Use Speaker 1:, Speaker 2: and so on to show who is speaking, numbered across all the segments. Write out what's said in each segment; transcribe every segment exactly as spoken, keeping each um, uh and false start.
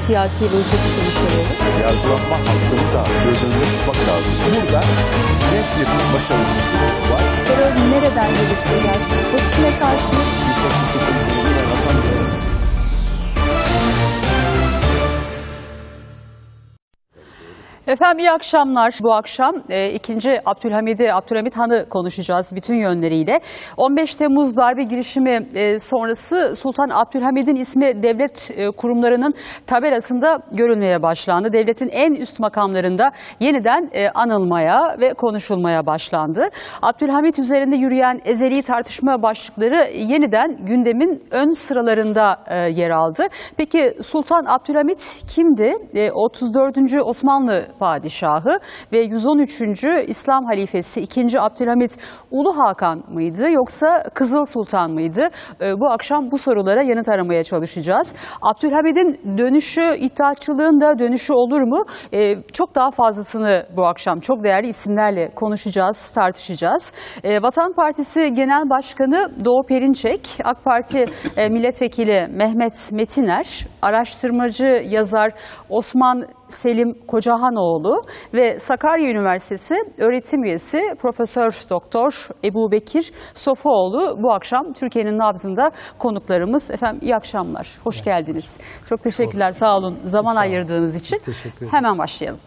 Speaker 1: siyasi ve hukuki sonuçları olur?
Speaker 2: Yargılanma hakkını da göz önünde tutmak lazım. Burada net bir başarısızlık var.
Speaker 1: Terör nereden gelirse gelsin hepsine karşıyız.
Speaker 2: Yüksek disiplinini yaratan bir
Speaker 1: Efendim iyi akşamlar. Bu akşam e, ikinci Abdülhamid'i, Abdülhamid Han'ı konuşacağız bütün yönleriyle. on beş Temmuz darbe girişimi e, sonrası Sultan Abdülhamid'in ismi devlet e, kurumlarının tabelasında görülmeye başlandı. Devletin en üst makamlarında yeniden e, anılmaya ve konuşulmaya başlandı. Abdülhamid üzerinde yürüyen ezeli tartışma başlıkları yeniden gündemin ön sıralarında e, yer aldı. Peki Sultan Abdülhamid kimdi? E, otuz dördüncü Osmanlı padişahı ve yüz on üçüncü İslam halifesi ikinci Abdülhamid Ulu Hakan mıydı yoksa Kızıl Sultan mıydı? Bu akşam bu sorulara yanıt aramaya çalışacağız. Abdülhamid'in dönüşü, iddiatçılığın da dönüşü olur mu? Çok daha fazlasını bu akşam çok değerli isimlerle konuşacağız, tartışacağız. Vatan Partisi Genel Başkanı Doğu Perinçek, AK Parti Milletvekili Mehmet Metiner, araştırmacı yazar Osman Selim Kocahanoğlu ve Sakarya Üniversitesi öğretim üyesi Profesör Doktor Ebubekir Sofuoğlu bu akşam Türkiye'nin nabzında konuklarımız. Efendim iyi akşamlar, hoş geldiniz. Çok teşekkürler, sağ olun zaman ayırdığınız için. Hemen başlayalım.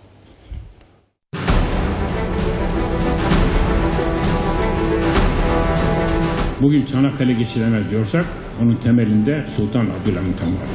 Speaker 3: Bugün Çanakkale geçilemez diyorsak onun temelinde Sultan Abdülhamid Han var.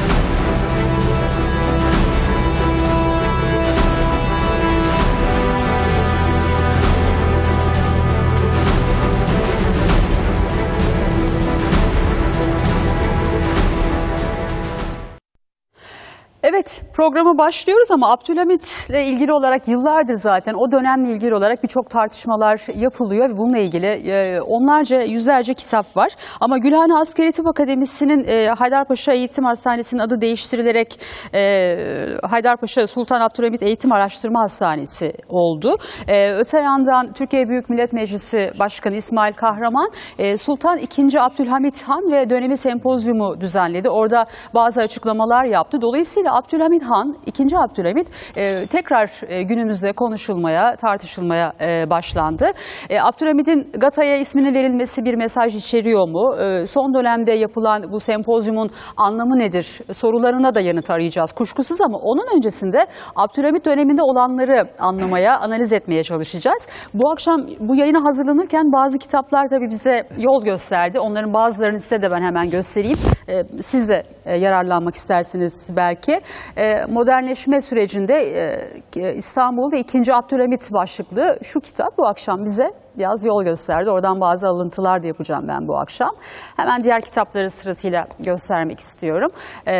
Speaker 1: Evet, programa başlıyoruz ama Abdülhamid'le ilgili olarak yıllardır zaten o dönemle ilgili olarak birçok tartışmalar yapılıyor ve bununla ilgili e, onlarca, yüzlerce kitap var. Ama Gülhane Askeri Tıp Akademisi'nin e, Haydarpaşa Eğitim Hastanesi'nin adı değiştirilerek e, Haydarpaşa Sultan Abdülhamid Eğitim Araştırma Hastanesi oldu. E, öte yandan Türkiye Büyük Millet Meclisi Başkanı İsmail Kahraman e, Sultan ikinci Abdülhamid Han ve dönemi sempozyumu düzenledi. Orada bazı açıklamalar yaptı. Dolayısıyla Abdülhamid Han, ikinci Abdülhamid e, tekrar e, günümüzde konuşulmaya, tartışılmaya e, başlandı. E, Abdülhamid'in Gata'ya isminin verilmesi bir mesaj içeriyor mu? E, son dönemde yapılan bu sempozyumun anlamı nedir? Sorularına da yanıt arayacağız kuşkusuz ama onun öncesinde Abdülhamid döneminde olanları anlamaya, analiz etmeye çalışacağız. Bu akşam bu yayına hazırlanırken bazı kitaplar tabii bize yol gösterdi. Onların bazılarını size de ben hemen göstereyim. E, siz de e, yararlanmak istersiniz belki. Modernleşme sürecinde İstanbul ve ikinci Abdülhamid başlıklı şu kitap bu akşam bize biraz yol gösterdi. Oradan bazı alıntılar da yapacağım ben bu akşam. Hemen diğer kitapları sırasıyla göstermek istiyorum.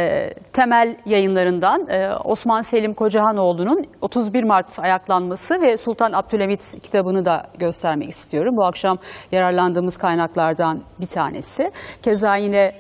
Speaker 1: Temel Yayınlarından Osman Selim Kocahanoğlu'nun otuz bir Mart ayaklanması ve Sultan Abdülhamid kitabını da göstermek istiyorum. Bu akşam yararlandığımız kaynaklardan bir tanesi. Keza yine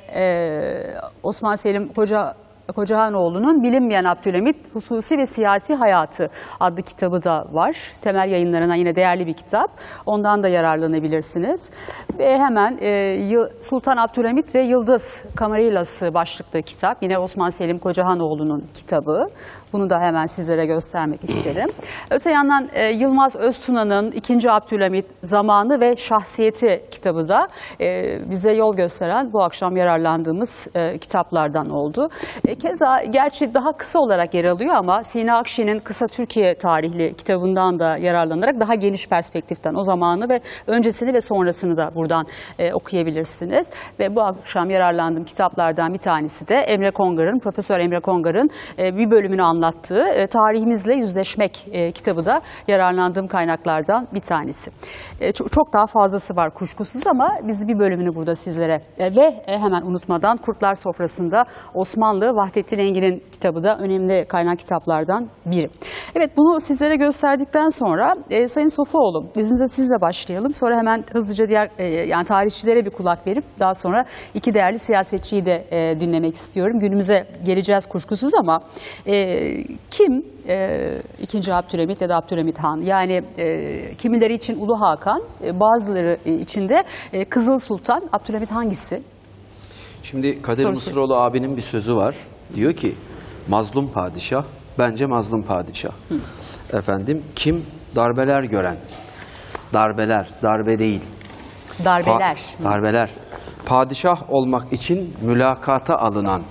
Speaker 1: Osman Selim Koca Kocahanoğlu'nun Bilinmeyen Abdülhamid Hususi ve Siyasi Hayatı adlı kitabı da var. Temel Yayınlarına yine değerli bir kitap. Ondan da yararlanabilirsiniz. Ve hemen e, Sultan Abdülhamid ve Yıldız Kamarillası başlıklı kitap. Yine Osman Selim Kocahanoğlu'nun kitabı. Bunu da hemen sizlere göstermek isterim. Öte yandan e, Yılmaz Öztuna'nın ikinci Abdülhamid Zamanı ve Şahsiyeti kitabı da e, bize yol gösteren bu akşam yararlandığımız e, kitaplardan oldu. E, keza gerçi daha kısa olarak yer alıyor ama Sina Akşi'nin Kısa Türkiye Tarihli kitabından da yararlanarak daha geniş perspektiften o zamanı ve öncesini ve sonrasını da buradan e, okuyabilirsiniz. Ve bu akşam yararlandığım kitaplardan bir tanesi de Emre Kongar'ın, Profesör Emre Kongar'ın e, bir bölümünü anlattığı e, Tarihimizle Yüzleşmek e, kitabı da yararlandığım kaynaklardan bir tanesi. E, çok, çok daha fazlası var kuşkusuz ama biz bir bölümünü burada sizlere e, ve e, hemen unutmadan Kurtlar Sofrası'nda Osmanlı Vahdettin Engin'in kitabı da önemli kaynak kitaplardan biri. Evet, bunu sizlere gösterdikten sonra e, Sayın Sofuoğlu, izninizle sizle başlayalım. Sonra hemen hızlıca diğer e, yani tarihçilere bir kulak verip daha sonra iki değerli siyasetçiyi de e, dinlemek istiyorum. Günümüze geleceğiz kuşkusuz ama e, kim e, ikinci Abdülhamid ya da Abdülhamid Han? Yani e, kimileri için Ulu Hakan, e, bazıları için de e, Kızıl Sultan. Abdülhamid hangisi?
Speaker 4: Şimdi Kadir Mısıroğlu abinin bir sözü var. Diyor ki, Mazlum padişah, bence mazlum padişah. Hı. Efendim, kim? Darbeler gören. Darbeler, darbe değil.
Speaker 1: Darbeler.
Speaker 4: Pa- darbeler. Padişah olmak için mülakata alınan.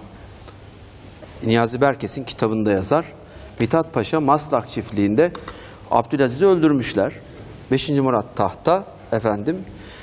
Speaker 4: Niyazi Berkes'in kitabında yazar. Mithat Paşa Maslak çiftliğinde Abdülaziz'i öldürmüşler. beşinci Murat tahta, efendim,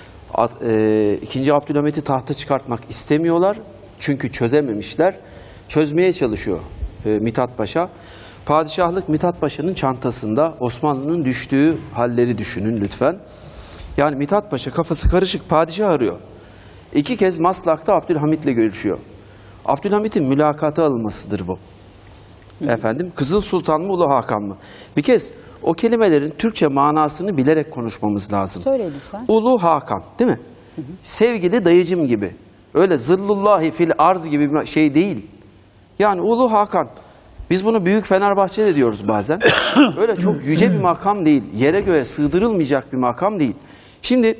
Speaker 4: e, ikinci. Abdülhamit'i tahta çıkartmak istemiyorlar. Çünkü çözememişler. Çözmeye çalışıyor e, Mithat Paşa. Padişahlık Mithat Paşa'nın çantasında. Osmanlı'nın düştüğü halleri düşünün lütfen. Yani Mithat Paşa kafası karışık padişah arıyor. İki kez Maslak'ta Abdülhamit'le görüşüyor. Abdülhamit'in mülakata alınmasıdır bu. Hı. Efendim, Kızıl Sultan mı, Ulu Hakan mı? Bir kez o kelimelerin Türkçe manasını bilerek konuşmamız lazım.
Speaker 1: Söyle lütfen.
Speaker 4: Ulu Hakan, değil mi? Hı hı. Sevgili dayıcım gibi. Öyle zıllullahi fil arz gibi bir şey değil. Yani Ulu Hakan. Biz bunu Büyük Fenerbahçe'de diyoruz bazen. Öyle çok yüce bir makam değil. Yere göğe sığdırılmayacak bir makam değil. Şimdi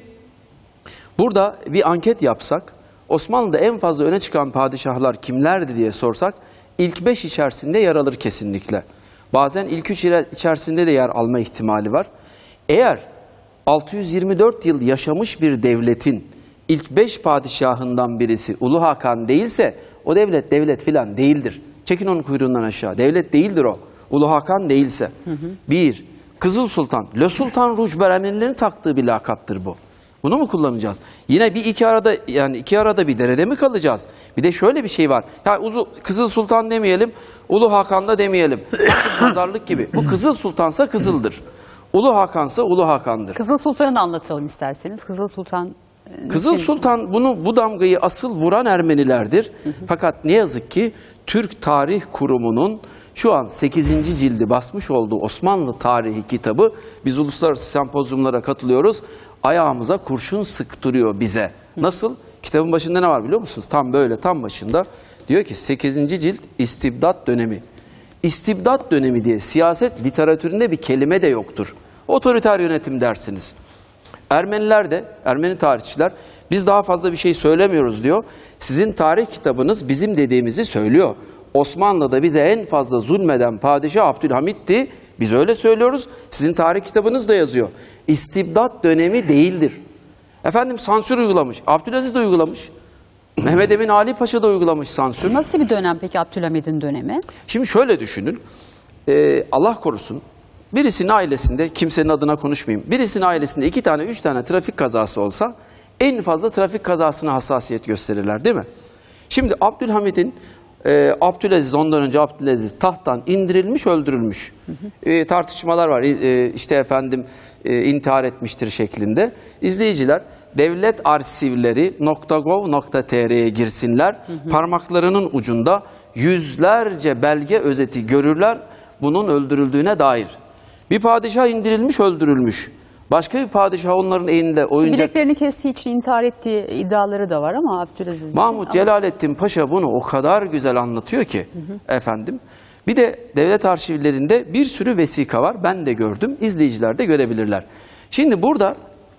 Speaker 4: burada bir anket yapsak, Osmanlı'da en fazla öne çıkan padişahlar kimlerdi diye sorsak, ilk beş içerisinde yer alır kesinlikle. Bazen ilk üç içerisinde de yer alma ihtimali var. Eğer altı yüz yirmi dört yıl yaşamış bir devletin ilk beş padişahından birisi Ulu Hakan değilse, o devlet devlet filan değildir. Çekin onun kuyruğundan aşağı. Devlet değildir o. Ulu Hakan değilse. Hı hı. Bir, Kızıl Sultan. Le Sultan Rucberemlilerin taktığı bir lakaptır bu. Bunu mu kullanacağız? Yine bir iki arada, yani iki arada bir derede mi kalacağız? Bir de şöyle bir şey var. Ya Uzu, Kızıl Sultan demeyelim, Ulu Hakan da demeyelim. Sanki pazarlık gibi. Bu Kızıl Sultansa Kızıl'dır. Ulu Hakan'sa Ulu Hakan'dır.
Speaker 1: Kızıl Sultan'ı anlatalım isterseniz. Kızıl Sultan...
Speaker 4: Kızıl
Speaker 1: için...
Speaker 4: Sultan bunu, bu damgayı asıl vuran Ermenilerdir. Hı hı. Fakat ne yazık ki Türk Tarih Kurumu'nun şu an sekizinci cildi basmış olduğu Osmanlı Tarihi kitabı, biz uluslararası sempozyumlara katılıyoruz, ayağımıza kurşun sıktırıyor bize. Nasıl? Kitabın başında ne var biliyor musunuz? Tam böyle, tam başında diyor ki sekizinci cilt istibdat dönemi. İstibdat dönemi diye siyaset literatüründe bir kelime de yoktur. Otoriter yönetim dersiniz. Ermeniler de, Ermeni tarihçiler, biz daha fazla bir şey söylemiyoruz diyor. Sizin tarih kitabınız bizim dediğimizi söylüyor. Osmanlı'da bize en fazla zulmeden padişah Abdülhamit'ti. Biz öyle söylüyoruz. Sizin tarih kitabınız da yazıyor. İstibdat dönemi değildir. Efendim, sansür uygulamış. Abdülaziz de uygulamış. Mehmet Emin Ali Paşa da uygulamış sansür.
Speaker 1: Nasıl bir dönem peki Abdülhamid'in dönemi?
Speaker 4: Şimdi şöyle düşünün. Ee, Allah korusun. Birisinin ailesinde, kimsenin adına konuşmayayım, birisinin ailesinde iki tane, üç tane trafik kazası olsa en fazla trafik kazasına hassasiyet gösterirler, değil mi? Şimdi Abdülhamid'in, e, Abdülaziz, ondan önce Abdülaziz tahttan indirilmiş, öldürülmüş. Hı hı. E, tartışmalar var. E, işte efendim e, intihar etmiştir şeklinde. İzleyiciler devlet arşivleri nokta gov nokta tr'ye girsinler. Hı hı. Parmaklarının ucunda yüzlerce belge özeti görürler bunun öldürüldüğüne dair. Bir padişah indirilmiş, öldürülmüş. Başka bir padişah onların elinde oyuncak...
Speaker 1: Bileklerini kestiği için intihar ettiği iddiaları da var ama Abdülaziz için...
Speaker 4: Mahmut Celalettin Paşa bunu o kadar güzel anlatıyor ki, hı hı, efendim. Bir de devlet arşivlerinde bir sürü vesika var. Ben de gördüm. İzleyiciler de görebilirler. Şimdi burada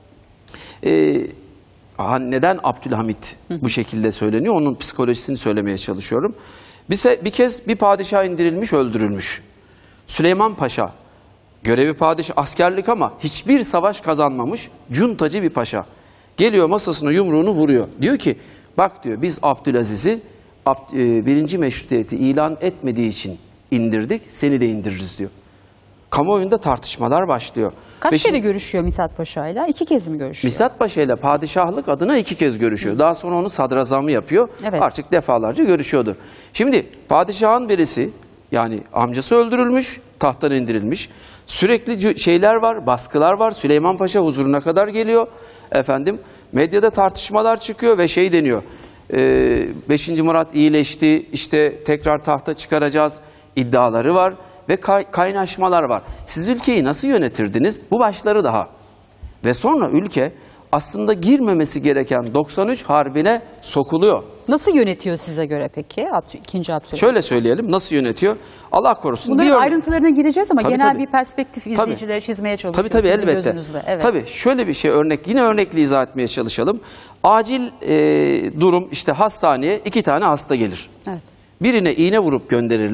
Speaker 4: e, neden Abdülhamit hı hı. bu şekilde söyleniyor? Onun psikolojisini söylemeye çalışıyorum. Bir, bir kez bir padişah indirilmiş, öldürülmüş. Süleyman Paşa, görevi padişah, askerlik ama hiçbir savaş kazanmamış, cuntacı bir paşa. Geliyor masasına yumruğunu vuruyor. Diyor ki, bak diyor, biz Abdülaziz'i Abd birinci meşrutiyeti ilan etmediği için indirdik, seni de indiririz diyor. Kamuoyunda tartışmalar başlıyor.
Speaker 1: Kaç
Speaker 4: Ve
Speaker 1: kere
Speaker 4: şimdi,
Speaker 1: görüşüyor Mithat Paşa ile? İki kez mi görüşüyor?
Speaker 4: Mithat Paşa ile padişahlık adına iki kez görüşüyor. Hı. Daha sonra onu sadrazamı yapıyor.
Speaker 1: Evet.
Speaker 4: Artık defalarca görüşüyordur. Şimdi padişahın birisi, yani amcası öldürülmüş, tahttan indirilmiş. Sürekli şeyler var, baskılar var. Süleyman Paşa huzuruna kadar geliyor. Efendim, medyada tartışmalar çıkıyor ve şey deniyor. beşinci Murat iyileşti, işte tekrar tahta çıkaracağız iddiaları var ve kay kaynaşmalar var. Siz ülkeyi nasıl yönetirdiniz? Bu başları daha. Ve sonra ülke aslında girmemesi gereken doksan üç Harbi'ne sokuluyor.
Speaker 1: Nasıl yönetiyor size göre peki Abdü, ikinci Abdülhamit?
Speaker 4: Şöyle söyleyelim, nasıl yönetiyor? Allah korusun.
Speaker 1: Bunların
Speaker 4: bir
Speaker 1: ayrıntılarına gireceğiz ama
Speaker 4: tabii,
Speaker 1: genel
Speaker 4: tabii.
Speaker 1: bir perspektif izleyicilere çizmeye çalışıyoruz.
Speaker 4: Tabii tabii,
Speaker 1: sizin
Speaker 4: elbette.
Speaker 1: gözünüzle. Evet.
Speaker 4: Tabii şöyle bir şey örnek, yine örnekli izah etmeye çalışalım. Acil e, durum, işte hastaneye iki tane hasta gelir.
Speaker 1: Evet.
Speaker 4: Birine iğne vurup gönderirler,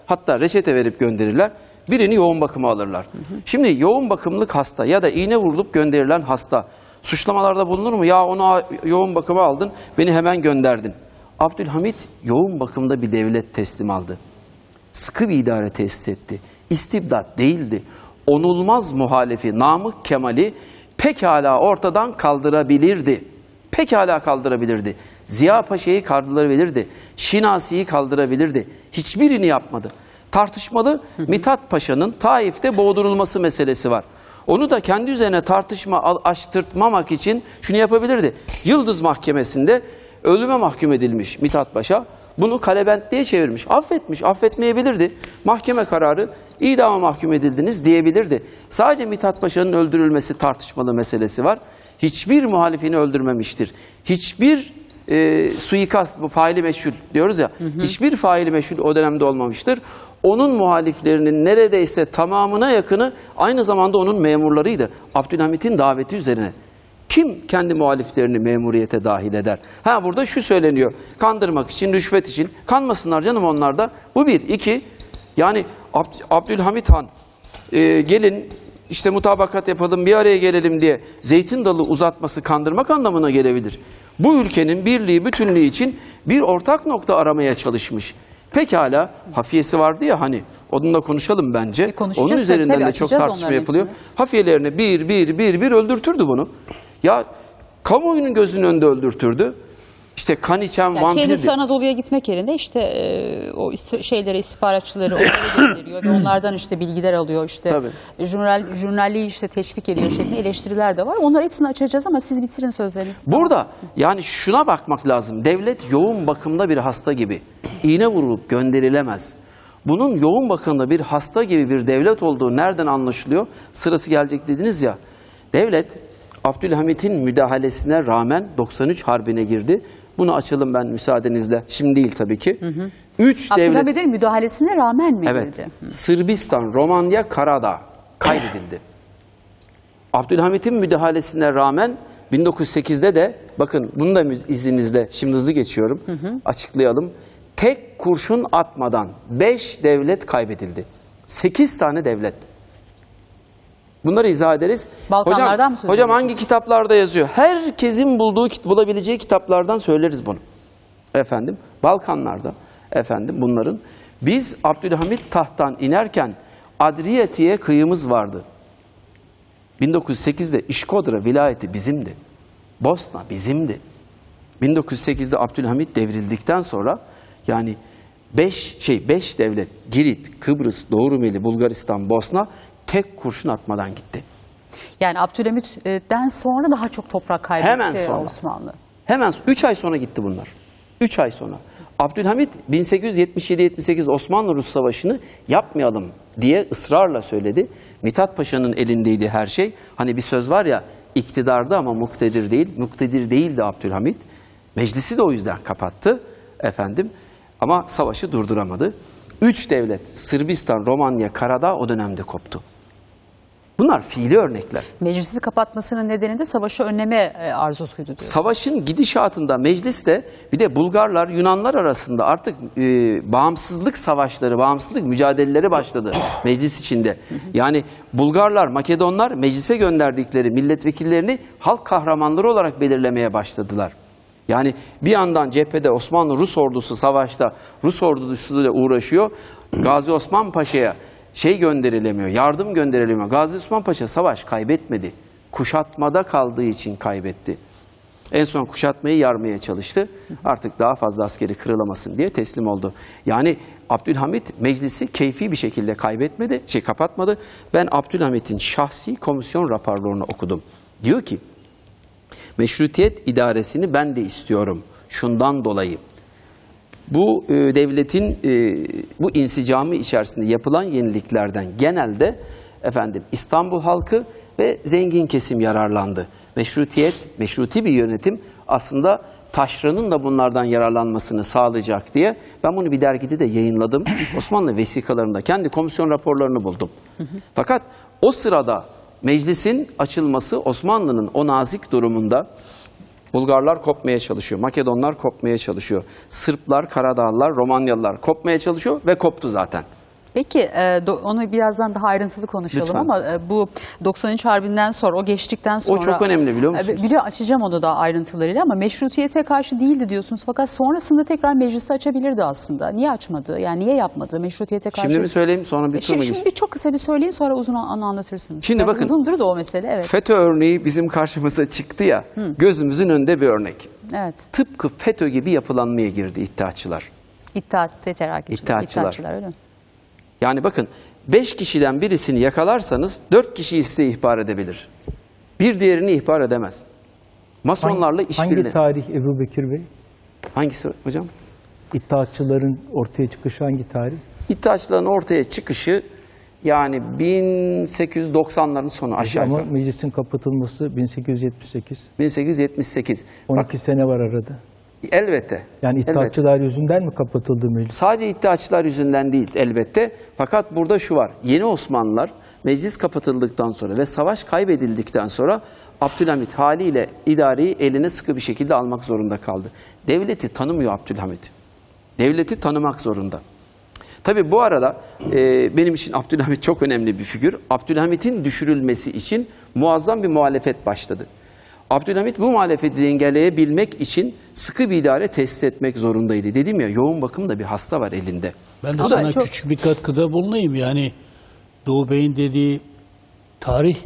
Speaker 4: hatta reçete verip gönderirler. Birini yoğun bakıma alırlar. Hı hı. Şimdi yoğun bakımlık hasta ya da iğne vurulup gönderilen hasta suçlamalarda bulunur mu? Ya onu yoğun bakıma aldın, beni hemen gönderdin. Abdülhamit yoğun bakımda bir devlet teslim aldı. Sıkı bir idare tesis etti. İstibdat değildi. Onulmaz muhalefi Namık Kemal'i pekala ortadan kaldırabilirdi. Pekala kaldırabilirdi. Ziya Paşa'yı kaldırabilirdi. Şinasi'yi kaldırabilirdi. Hiçbirini yapmadı. Tartışmalı Mithat Paşa'nın Taif'te boğdurulması meselesi var. Onu da kendi üzerine tartışma açtırtmamak için şunu yapabilirdi. Yıldız Mahkemesi'nde ölüme mahkum edilmiş Mithat Paşa bunu kalebentliğe çevirmiş. Affetmiş, affetmeyebilirdi. Mahkeme kararı idama mahkum edildiniz diyebilirdi. Sadece Mithat Paşa'nın öldürülmesi tartışmalı meselesi var. Hiçbir muhalifini öldürmemiştir. Hiçbir e, suikast, bu faili meşhul diyoruz ya, hı hı. hiçbir faili meşhul o dönemde olmamıştır. Onun muhaliflerinin neredeyse tamamına yakını aynı zamanda onun memurlarıydı. Abdülhamit'in daveti üzerine. Kim kendi muhaliflerini memuriyete dahil eder? Ha burada şu söyleniyor. Kandırmak için, rüşvet için. Kanmasınlar canım onlar da. Bu bir. İki, yani Abd Abdülhamit Han e, gelin işte mutabakat yapalım, bir araya gelelim diye zeytin dalı uzatması kandırmak anlamına gelebilir. Bu ülkenin birliği, bütünlüğü için bir ortak nokta aramaya çalışmış. Pekala, hafiyesi vardı ya hani, onunla konuşalım bence.
Speaker 1: E
Speaker 4: Onun üzerinden
Speaker 1: tabii,
Speaker 4: de çok tartışma yapılıyor. Hepsini. Hafiyelerini bir, bir, bir, bir öldürtürdü bunu. Ya kamuoyunun gözünün önünde öldürtürdü. İşte kan içen
Speaker 1: yani
Speaker 4: vampirdi.
Speaker 1: Kendisi Anadolu'ya gitmek yerine işte e, o ist şeyleri, istihbaratçıları onlara gönderiyor ve onlardan işte bilgiler alıyor. İşte jurnal, jurnalliği işte teşvik ediyor şeklinde eleştiriler de var. Onları hepsini açacağız ama siz bitirin sözlerinizi.
Speaker 4: Burada yani şuna bakmak lazım. Devlet yoğun bakımda bir hasta gibi iğne vurulup gönderilemez. Bunun yoğun bakımda bir hasta gibi bir devlet olduğu nereden anlaşılıyor? Sırası gelecek dediniz ya. Devlet Abdülhamit'in müdahalesine rağmen doksan üç Harbi'ne girdi. Bunu açalım ben müsaadenizle. Şimdi değil tabii ki. Hı hı. Üç
Speaker 1: Abdülhamit'in
Speaker 4: devlet...
Speaker 1: müdahalesine rağmen mi
Speaker 4: evet,
Speaker 1: girdi? Hı.
Speaker 4: Sırbistan, Romanya, Karadağ kaybedildi. Abdülhamit'in müdahalesine rağmen bin dokuz yüz sekizde de bakın bunu da izninizle şimdi hızlı geçiyorum. Hı hı. Açıklayalım. Tek kurşun atmadan beş devlet kaybedildi. Sekiz tane devlet. Bunları izah ederiz.
Speaker 1: Balkanlardan
Speaker 4: hocam,
Speaker 1: mı söz
Speaker 4: hocam
Speaker 1: ediyorsun?
Speaker 4: hangi kitaplarda yazıyor? Herkesin bulduğu, bulabileceği kitaplardan söyleriz bunu. Efendim, Balkanlarda efendim bunların. Biz Abdülhamit tahttan inerken Adriyati'ye kıyımız vardı. bin dokuz yüz sekizde İşkodra vilayeti bizimdi. Bosna bizimdi. bin dokuz yüz sekizde Abdülhamit devrildikten sonra yani beş şey beş devlet, Girit, Kıbrıs, Doğu Rumeli, Bulgaristan, Bosna tek kurşun atmadan gitti.
Speaker 1: Yani Abdülhamit'ten sonra daha çok toprak kaybetti
Speaker 4: Hemen sonra.
Speaker 1: Osmanlı.
Speaker 4: Hemen üç ay sonra gitti bunlar. üç ay sonra. Abdülhamit bin sekiz yüz yetmiş yedi yetmiş sekiz Osmanlı-Rus Savaşı'nı yapmayalım diye ısrarla söyledi. Mithat Paşa'nın elindeydi her şey. Hani bir söz var ya, iktidarda ama muktedir değil. Muktedir değildi Abdülhamit. Meclisi de o yüzden kapattı efendim. Ama savaşı durduramadı. Üç devlet, Sırbistan, Romanya, Karadağ o dönemde koptu. Bunlar fiili örnekler.
Speaker 1: Meclisi kapatmasının nedeni de savaşı önleme arzusuydu diyor.
Speaker 4: Savaşın gidişatında mecliste bir de Bulgarlar, Yunanlar arasında artık e, bağımsızlık savaşları, bağımsızlık mücadeleleri başladı meclis içinde. Yani Bulgarlar, Makedonlar meclise gönderdikleri milletvekillerini halk kahramanları olarak belirlemeye başladılar. Yani bir yandan cephede Osmanlı-Rus ordusu savaşta Rus ordusuyla uğraşıyor. Gazi Osman Paşa'ya şey gönderilemiyor, yardım gönderilemiyor. Gazi Osman Paşa savaş kaybetmedi. Kuşatmada kaldığı için kaybetti. En son kuşatmayı yarmaya çalıştı. Artık daha fazla askeri kırılamasın diye teslim oldu. Yani Abdülhamit meclisi keyfi bir şekilde kaybetmedi, şey kapatmadı. Ben Abdülhamit'in şahsi komisyon raporlarını okudum. Diyor ki, meşrutiyet idaresini ben de istiyorum. Şundan dolayı. Bu e, devletin e, bu insicamı içerisinde yapılan yeniliklerden genelde efendim İstanbul halkı ve zengin kesim yararlandı. Meşrutiyet, meşruti bir yönetim aslında taşranın da bunlardan yararlanmasını sağlayacak diye ben bunu bir dergide de yayınladım. Osmanlı vesikalarında kendi komisyon raporlarını buldum. Fakat o sırada meclisin açılması Osmanlı'nın o nazik durumunda Bulgarlar kopmaya çalışıyor. Makedonlar kopmaya çalışıyor. Sırplar, Karadağlılar, Romanyalılar kopmaya çalışıyor ve koptu zaten.
Speaker 1: Peki e, do- onu birazdan daha ayrıntılı konuşalım
Speaker 4: Lütfen.
Speaker 1: ama e, bu doksan üç Harbi'nden sonra, o geçtikten sonra...
Speaker 4: O çok önemli, biliyor musunuz?
Speaker 1: E, biliyor, açacağım onu da ayrıntılarıyla ama meşrutiyete karşı değildi diyorsunuz. Fakat sonrasında tekrar meclisi açabilirdi aslında. Niye açmadı? Yani niye yapmadı? Meşrutiyete karşı...
Speaker 4: Şimdi mi söyleyeyim, sonra bir tur mu
Speaker 1: Şimdi,
Speaker 4: geçeyim?
Speaker 1: şimdi bir çok kısa bir söyleyin, sonra uzun onu anlatırsınız.
Speaker 4: Şimdi
Speaker 1: Biraz
Speaker 4: bakın,
Speaker 1: uzundur da o mesele, evet.
Speaker 4: FETÖ örneği bizim karşımıza çıktı ya, gözümüzün önünde bir örnek.
Speaker 1: Evet.
Speaker 4: Tıpkı FETÖ gibi yapılanmaya girdi İttihatçılar.
Speaker 1: İttihat ve Terakkiçiler.
Speaker 4: İttihatçılar.
Speaker 1: İttihatçılar, öyle mi?
Speaker 4: Yani bakın, beş kişiden birisini yakalarsanız dört kişiyi size ihbar edebilir. Bir diğerini ihbar edemez. Masonlarla
Speaker 5: Hangi,
Speaker 4: işbirliği.
Speaker 5: hangi tarih Ebu Bekir Bey?
Speaker 4: Hangisi hocam?
Speaker 5: İttihatçıların ortaya çıkışı hangi tarih?
Speaker 4: İttihatçıların ortaya çıkışı yani bin sekiz yüz doksanların sonu aşağı
Speaker 5: Ama
Speaker 4: yukarı.
Speaker 5: meclisin kapatılması bin sekiz yüz yetmiş sekiz.
Speaker 4: bin sekiz yüz yetmiş sekiz.
Speaker 5: on iki
Speaker 4: Bak,
Speaker 5: sene var arada.
Speaker 4: elbette.
Speaker 5: Yani
Speaker 4: elbette.
Speaker 5: İttihatçılar yüzünden mi kapatıldı meclis?
Speaker 4: Sadece iddiaçılar yüzünden değil elbette. Fakat burada şu var. Yeni Osmanlılar meclis kapatıldıktan sonra ve savaş kaybedildikten sonra Abdülhamit haliyle idareyi eline sıkı bir şekilde almak zorunda kaldı. Devleti tanımıyor Abdülhamit. Devleti tanımak zorunda. Tabii bu arada e, benim için Abdülhamit çok önemli bir figür. Abdülhamit'in düşürülmesi için muazzam bir muhalefet başladı. Abdülhamit bu muhalefeti dengeleyebilmek için sıkı bir idare tesis etmek zorundaydı. Dedim ya, yoğun bakımda bir hasta var elinde.
Speaker 6: Ben de
Speaker 1: Ama
Speaker 6: sana
Speaker 1: çok-
Speaker 6: küçük bir katkıda bulunayım. Yani Doğu Bey'in dediği tarih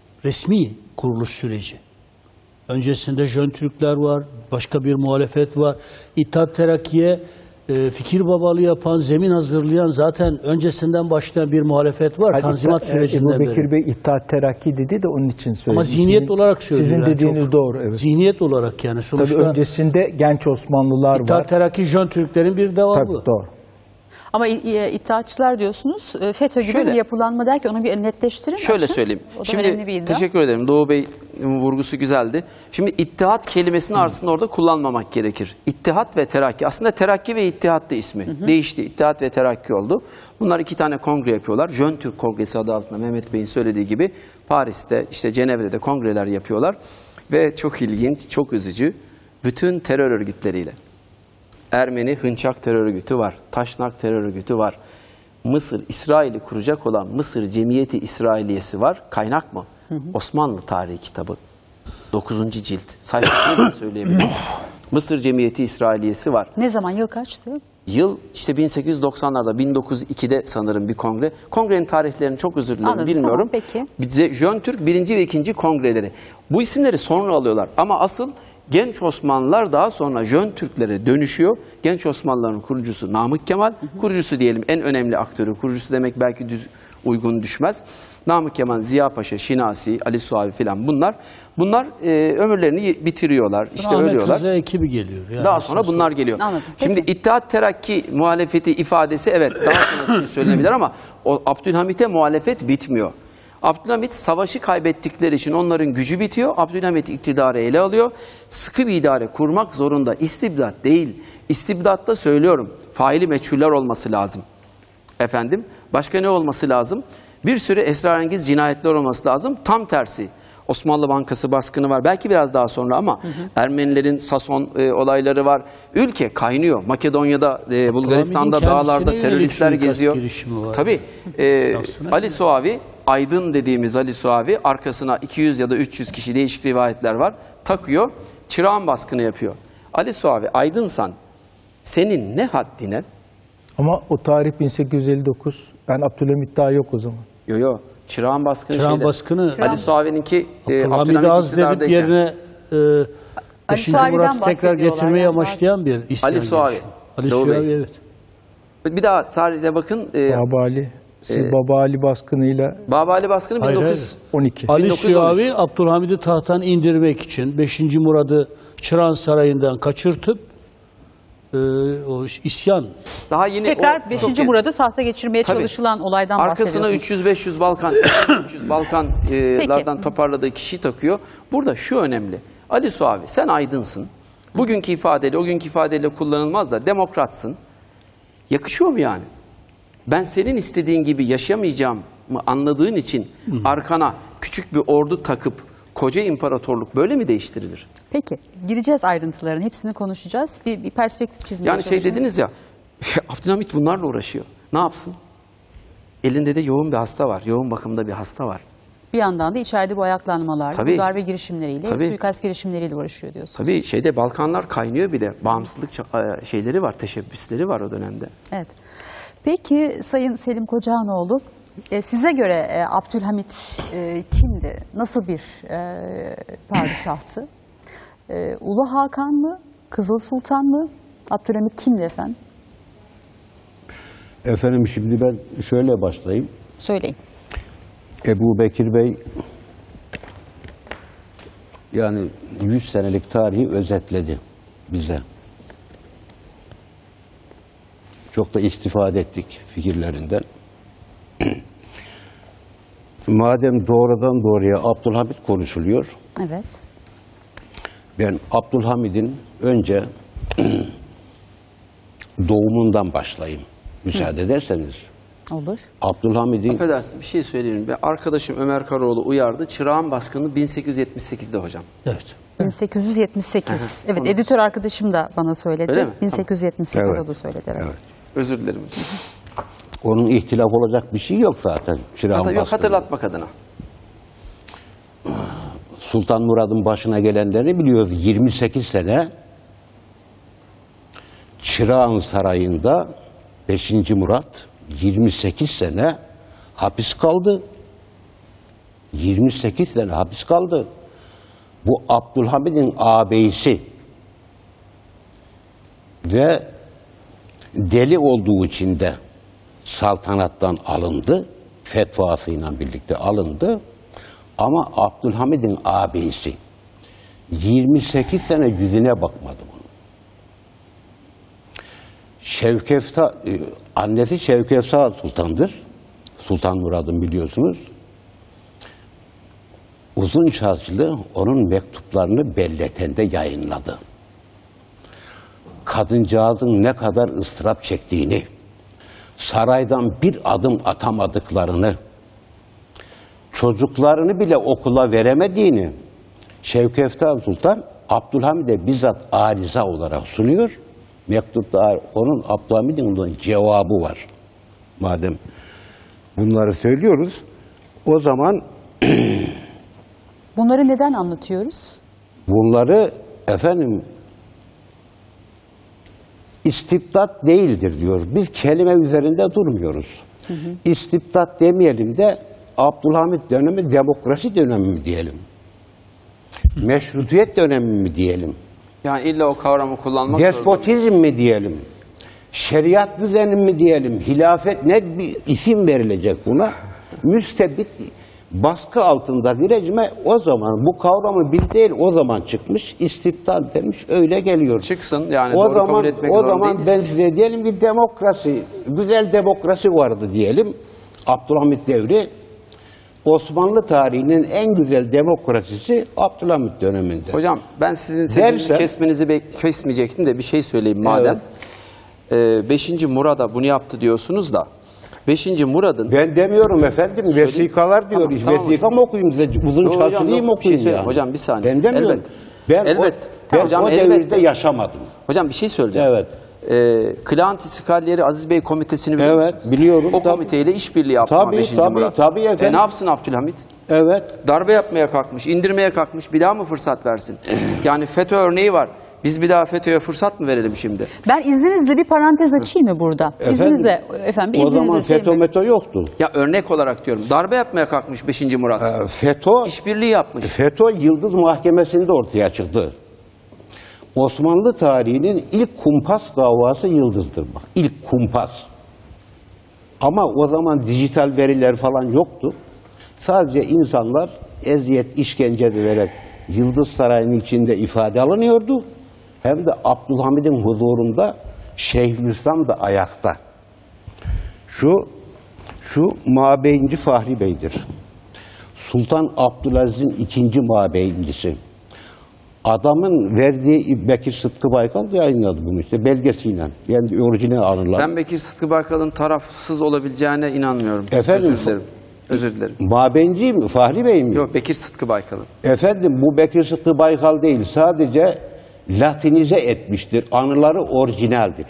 Speaker 6: resmi kuruluş süreci. Öncesinde Jön Türkler var, başka bir muhalefet var. İttihat Terakki'ye e, fikir babalığı yapan, zemin hazırlayan, zaten öncesinden başlayan bir muhalefet var.
Speaker 5: Hayır,
Speaker 6: Tanzimat
Speaker 5: İttihat-
Speaker 6: sürecinden
Speaker 5: Ebu Bekir
Speaker 6: beri.
Speaker 5: Bey İttihat Terakki dedi de onun için söyledim.
Speaker 6: Ama zihniyet
Speaker 5: Sizin-
Speaker 6: olarak söylüyor.
Speaker 5: Sizin
Speaker 6: yani
Speaker 5: dediğiniz
Speaker 6: çok-
Speaker 5: doğru, evet.
Speaker 6: Zihniyet olarak yani. Sonuçta
Speaker 5: Tabii öncesinde genç Osmanlılar
Speaker 6: İttihat
Speaker 5: var.
Speaker 6: Terakki Jön Türklerin bir devamı.
Speaker 5: Tabii doğru.
Speaker 1: Ama i- i- İttihatçılar diyorsunuz, e, FETÖ gibi
Speaker 4: Şöyle-
Speaker 1: bir yapılanma derken onu bir netleştirin.
Speaker 4: Şöyle
Speaker 1: açın.
Speaker 4: söyleyeyim.
Speaker 1: O da önemli bir
Speaker 4: Şimdi
Speaker 1: iddia.
Speaker 4: teşekkür ederim. Doğu Bey vurgusu güzeldi. Şimdi ittihat kelimesini aslında orada kullanmamak gerekir. İttihat ve terakki. Aslında terakki ve ittihat da ismi. Değişti. İttihat ve terakki oldu. Bunlar iki tane kongre yapıyorlar. Jön Türk Kongresi adı altında Mehmet Bey'in söylediği gibi Paris'te, işte Cenevre'de kongreler yapıyorlar. Ve çok ilginç, çok üzücü. Bütün terör örgütleriyle. Ermeni Hınçak terör örgütü var. Taşnak terör örgütü var. Mısır, İsrail'i kuracak olan Mısır Cemiyeti İsrailiyesi var. Kaynak mı? Osmanlı Tarihi kitabı. dokuzuncu cilt. Sayfasını da söyleyebilirim. Mısır Cemiyeti İsrailiyesi var.
Speaker 1: Ne zaman, yıl kaçtı?
Speaker 4: Yıl işte bin sekiz yüz doksanlarda, bin dokuz yüz ikide sanırım bir kongre. Kongrenin tarihlerini çok özür dilerim,
Speaker 1: Anladım,
Speaker 4: bilmiyorum.
Speaker 1: tamam, peki.
Speaker 4: Bize Jön Türk birinci ve ikinci kongreleri. Bu isimleri sonra alıyorlar ama asıl Genç Osmanlılar daha sonra Jön Türklere dönüşüyor. Genç Osmanlıların kurucusu Namık Kemal, kurucusu diyelim, en önemli aktörü, kurucusu demek belki düz uygun düşmez. Namık Kemal, Ziya Paşa, Şinasi, Ali Suavi filan bunlar. Bunlar e, ömürlerini bitiriyorlar, işte
Speaker 6: Ahmet
Speaker 4: ölüyorlar.
Speaker 6: Rıza ekibi geliyor. Yani
Speaker 4: Daha sonra bunlar geliyor.
Speaker 1: Anladım.
Speaker 4: Şimdi
Speaker 1: Peki.
Speaker 4: İttihat Terakki muhalefeti ifadesi evet daha sonrası söylenebilir ama o Abdülhamit'e muhalefet bitmiyor. Abdülhamit savaşı kaybettikleri için onların gücü bitiyor. Abdülhamit iktidarı ele alıyor. Sıkı bir idare kurmak zorunda. İstibdat değil. İstibdatta söylüyorum, faili meçhuller olması lazım. Efendim, başka ne olması lazım? Bir sürü esrarengiz cinayetler olması lazım. Tam tersi. Osmanlı Bankası baskını var. Belki biraz daha sonra ama hı hı. Ermenilerin Sason e, olayları var. Ülke kaynıyor. Makedonya'da, e, Bulgaristan'da,
Speaker 6: Abdülhamit'in
Speaker 4: dağlarda
Speaker 6: kendisine
Speaker 4: teröristler
Speaker 6: yönelik
Speaker 4: geziyor.
Speaker 6: suikast girişimi var.
Speaker 4: Tabii. E,
Speaker 6: Yapsana
Speaker 4: Ali
Speaker 6: yani.
Speaker 4: Suavi, Aydın dediğimiz Ali Suavi, arkasına iki yüz ya da üç yüz kişi, değişik rivayetler var, takıyor. Çırağan baskını yapıyor. Ali Suavi, aydınsan senin ne haddine?
Speaker 5: Ama o tarih bin sekiz yüz elli dokuz. Ben Abdülhamit daha yok o zaman.
Speaker 4: Yo yo. Çırağan baskını
Speaker 6: Çırağan
Speaker 4: şeyle.
Speaker 6: baskını-
Speaker 4: Ali Suavi'ninki e,
Speaker 6: Abdülhamid'i
Speaker 4: Abdülhamit
Speaker 6: azledip
Speaker 4: iktidardayken.
Speaker 6: yerine e, beşinci
Speaker 1: Suavi'den
Speaker 6: Murat'ı tekrar
Speaker 1: bahsediyorlar
Speaker 6: getirmeyi
Speaker 1: yani.
Speaker 6: amaçlayan bir isyan
Speaker 4: Ali Suavi.
Speaker 6: girişimi. Ali
Speaker 4: Doğu Bey.
Speaker 6: Suavi, evet.
Speaker 4: Bir daha tarihte bakın. E,
Speaker 5: Baba Ali. Siz
Speaker 4: Ee,
Speaker 5: Baba Ali baskınıyla
Speaker 4: Baba Ali baskını
Speaker 6: Hayır,
Speaker 4: bin dokuz yüz.
Speaker 5: on iki.
Speaker 6: Ali
Speaker 4: bin dokuz yüz on üç.
Speaker 6: Suavi Abdülhamid'i tahttan indirmek için beşinci Murad'ı Çırağan Sarayı'ndan kaçırtıp e, o isyan
Speaker 4: Daha yeni
Speaker 1: Tekrar
Speaker 4: o-
Speaker 1: beşinci
Speaker 4: çok-
Speaker 1: Murad'ı tahta geçirmeye
Speaker 4: Tabii.
Speaker 1: çalışılan olaydan
Speaker 4: Arkasına
Speaker 1: bahsediyorsunuz.
Speaker 4: üç yüz beş yüz Balkan üç yüz Balkanlardan toparladığı kişi takıyor. Burada şu önemli. Ali Suavi, sen aydınsın. Bugünkü ifadeyle, o günkü ifadeyle kullanılmaz da demokratsın. Yakışıyor mu yani? Ben senin istediğin gibi yaşamayacağımı anladığın için arkana küçük bir ordu takıp koca imparatorluk böyle mi değiştirilir?
Speaker 1: Peki, gireceğiz ayrıntıların, hepsini konuşacağız. Bir, bir perspektif çizmeye
Speaker 4: Yani şey
Speaker 1: çalışacağız.
Speaker 4: dediniz ya, Abdülhamit bunlarla uğraşıyor. Ne yapsın? Elinde de yoğun bir hasta var, yoğun bakımda bir hasta var.
Speaker 1: Bir yandan da içeride bu ayaklanmalar,
Speaker 4: Tabii.
Speaker 1: bu darbe girişimleriyle,
Speaker 4: Tabii.
Speaker 1: suikast girişimleriyle uğraşıyor diyorsun.
Speaker 4: Tabii şeyde Balkanlar kaynıyor bile. Bağımsızlık ça- şeyleri var, teşebbüsleri var o dönemde.
Speaker 1: Evet. Peki Sayın Selim Kocağanoğlu, e, size göre e, Abdülhamit e, kimdi? Nasıl bir e, padişahtı? E, Ulu Hakan mı? Kızıl Sultan mı? Abdülhamit kimdi efendim?
Speaker 7: Efendim şimdi ben şöyle başlayayım.
Speaker 1: Söyleyin.
Speaker 7: Ebu Bekir Bey yani yüz senelik tarihi özetledi bize. Çok da istifade ettik fikirlerinden. Madem doğrudan doğruya Abdülhamit konuşuluyor,
Speaker 1: Evet.
Speaker 7: ben Abdülhamid'in önce doğumundan başlayayım. Müsaade ederseniz.
Speaker 1: Olur.
Speaker 7: Abdülhamid'in
Speaker 4: Affedersin bir şey söyleyeyim. Bir arkadaşım Ömer Karaoğlu uyardı. Çırağan baskını bin sekiz yüz yetmiş sekizde hocam.
Speaker 6: Evet.
Speaker 1: bin sekiz yüz yetmiş sekiz.
Speaker 4: Hı hı.
Speaker 1: Evet,
Speaker 4: Onu-
Speaker 1: editör arkadaşım da bana söyledi.
Speaker 4: Öyle mi?
Speaker 1: bin sekiz yüz yetmiş sekiz
Speaker 7: Evet.
Speaker 1: o da söyledi. Evet.
Speaker 7: Evet.
Speaker 4: Özür dilerim.
Speaker 7: Onun ihtilaf olacak bir şey yok zaten. Çırağan
Speaker 4: Hatta yok
Speaker 7: baskını.
Speaker 4: hatırlatmak adına.
Speaker 7: Sultan Murad'ın başına gelenleri biliyoruz. yirmi sekiz sene Çırağan Sarayı'nda beşinci Murat yirmi sekiz sene hapis kaldı. yirmi sekiz sene hapis kaldı. Bu Abdülhamid'in ağabeyisi ve deli olduğu için de saltanattan alındı. Fetvasıyla birlikte alındı. Ama Abdülhamid'in ağabeyisi yirmi sekiz sene yüzüne bakmadı bunun. Şevkefta, annesi Şevkefta Sultan'dır. Sultan Murad'ın biliyorsunuz. Uzun Çarşılı onun mektuplarını Belleten'de yayınladı. Kadıncağızın ne kadar ıstırap çektiğini, saraydan bir adım atamadıklarını, çocuklarını bile okula veremediğini Şevkefta Sultan Abdülhamid'e bizzat ariza olarak sunuyor. Mektupta onun Abdülhamid'in onun cevabı var. Madem bunları söylüyoruz, o zaman
Speaker 1: Bunları neden anlatıyoruz?
Speaker 7: bunları efendim istibdat değildir diyor. Biz kelime üzerinde durmuyoruz. Hı hı. İstibdat demeyelim de Abdülhamit dönemi demokrasi dönemi mi diyelim? Meşrutiyet dönemi mi diyelim?
Speaker 4: Yani illa o kavramı kullanmak zorunda.
Speaker 7: Despotizm mi diyelim? Şeriat düzeni mi diyelim? Hilafet, ne bir isim verilecek buna? Müstebit baskı altındaki rejime o zaman bu kavramı biz değil o zaman çıkmış, istibdat demiş, öyle geliyor.
Speaker 4: Çıksın yani
Speaker 7: o
Speaker 4: doğru
Speaker 7: zaman,
Speaker 4: kabul etmek
Speaker 7: o
Speaker 4: zorunda
Speaker 7: zaman
Speaker 4: değiliz.
Speaker 7: ben size diyelim ki demokrasi, güzel demokrasi vardı diyelim. Abdülhamit devri Osmanlı tarihinin en güzel demokrasisi Abdülhamit döneminde.
Speaker 4: Hocam ben sizin sesinizi
Speaker 7: Dersen-
Speaker 4: kesmenizi bek- kesmeyecektim de bir şey söyleyeyim madem. Ee, beşinci Murad'a bunu yaptı diyorsunuz da beşinci Murad'ın
Speaker 7: Ben demiyorum efendim, vesikalar diyor.
Speaker 4: Tamam, tamam
Speaker 7: Vesika
Speaker 4: hocam.
Speaker 7: mı okuyayım size? Uzun
Speaker 4: Yok hocam,
Speaker 7: Çarşılı'yı
Speaker 4: yok,
Speaker 7: mı
Speaker 4: bir şey
Speaker 7: okuyayım
Speaker 4: söyleyeyim.
Speaker 7: yani?
Speaker 4: Hocam, bir saniye.
Speaker 7: Ben demiyorum.
Speaker 4: Elbet.
Speaker 7: Ben
Speaker 4: Elbet.
Speaker 7: o, ben
Speaker 4: Hocam,
Speaker 7: o
Speaker 4: elbette.
Speaker 7: devirde yaşamadım.
Speaker 4: Hocam bir şey söyleyeceğim.
Speaker 7: Evet.
Speaker 4: Ee, Kılaanti Sikalleri Aziz Bey komitesini biliyor
Speaker 7: Evet,
Speaker 4: musunuz?
Speaker 7: biliyorum.
Speaker 4: O
Speaker 7: Tabii.
Speaker 4: komiteyle işbirliği yaptı
Speaker 7: Tabii,
Speaker 4: beşinci
Speaker 7: tabii,
Speaker 4: Murat.
Speaker 7: tabii efendim.
Speaker 4: E ne yapsın Abdülhamit?
Speaker 7: Evet.
Speaker 4: Darbe yapmaya kalkmış, indirmeye kalkmış. Bir daha mı fırsat versin? Yani FETÖ örneği var. Biz bir daha FETÖ'ye fırsat mı verelim şimdi?
Speaker 1: Ben izninizle bir parantez açayım mı burada? İzninizle efendim, bir
Speaker 7: o zaman
Speaker 1: izninizle Sayın
Speaker 7: FETÖ
Speaker 1: Bey.
Speaker 7: meto yoktu.
Speaker 4: Ya örnek olarak diyorum. Darbe yapmaya kalkmış beşinci Murat.
Speaker 7: Ee, FETÖ,
Speaker 4: İşbirliği yapmış.
Speaker 7: FETÖ Yıldız Mahkemesi'nde ortaya çıktı. Osmanlı tarihinin ilk kumpas davası Yıldız'dır. Bak, ilk kumpas. Ama o zaman dijital veriler falan yoktu. Sadece insanlar eziyet, işkence edilerek Yıldız Sarayı'nın içinde ifade alınıyordu. Hem de Abdülhamid'in huzurunda Şeyhülislam da ayakta. Şu, şu Mabeyinci Fahri Bey'dir. Sultan Abdülaziz'in ikinci mabeyincisi. Adamın verdiği Bekir Sıtkı Baykal yayınladı bunu işte belgesiyle. Yani orijinal anılar.
Speaker 4: Ben Bekir Sıtkı Baykal'ın tarafsız olabileceğine inanmıyorum.
Speaker 7: Efendim,
Speaker 4: Özür dilerim. Özür dilerim.
Speaker 7: Mabenci mi? Fahri Bey mi?
Speaker 4: Yok, Bekir Sıtkı Baykal'ın.
Speaker 7: Efendim bu Bekir Sıtkı Baykal değil. Sadece Latinize etmiştir. Anıları orijinaldir.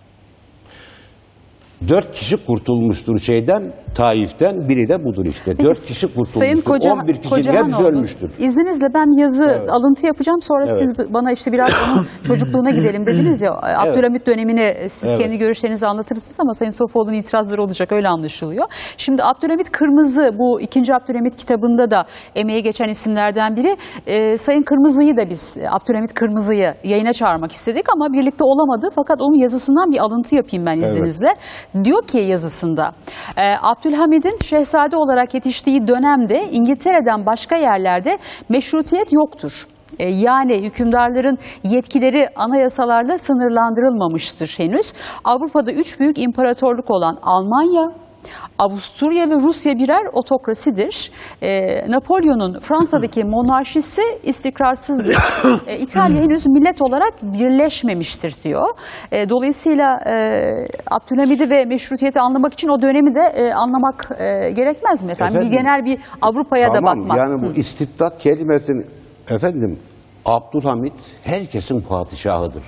Speaker 7: Dört kişi kurtulmuştur şeyden, Taif'ten. Biri de budur işte.
Speaker 1: Peki,
Speaker 7: Dört kişi kurtulmuştur.
Speaker 1: Sayın Koca,
Speaker 7: On bir kişinin
Speaker 1: Kocahanoğlu,
Speaker 7: hepsi ölmüştür.
Speaker 1: İzninizle ben yazı
Speaker 7: Evet.
Speaker 1: alıntı yapacağım. Sonra
Speaker 7: Evet.
Speaker 1: siz bana işte biraz onun çocukluğuna gidelim dediniz ya. Abdülhamit dönemini siz
Speaker 7: Evet.
Speaker 1: kendi görüşlerinizi anlatırsınız ama Sayın Sofuoğlu'nun itirazları olacak, öyle anlaşılıyor. Şimdi Abdülhamit Kırmızı, bu ikinci Abdülhamit kitabında da emeği geçen isimlerden biri. Ee, Sayın Kırmızı'yı da biz, Abdülhamit Kırmızı'yı yayına çağırmak istedik ama birlikte olamadı. Fakat onun yazısından bir alıntı yapayım ben izninizle. Diyor ki yazısında, e, Abdülhamid'in şehzade olarak yetiştiği dönemde İngiltere'den başka yerlerde meşrutiyet yoktur. E, Yani hükümdarların yetkileri anayasalarla sınırlandırılmamıştır henüz. Avrupa'da üç büyük imparatorluk olan Almanya, Avusturya ve Rusya birer otokrasidir. E, Napolyon'un Fransa'daki monarşisi istikrarsızdır. E, İtalya henüz millet olarak birleşmemiştir diyor. E, dolayısıyla e, Abdülhamid'i ve meşrutiyeti anlamak için o dönemi de e, anlamak e, gerekmez mi efendim?
Speaker 7: Efendim,
Speaker 1: bir genel bir Avrupa'ya da
Speaker 7: Tamam,
Speaker 1: bakmak.
Speaker 7: yani bu istibdat kelimesini efendim Abdülhamit herkesin padişahıdır.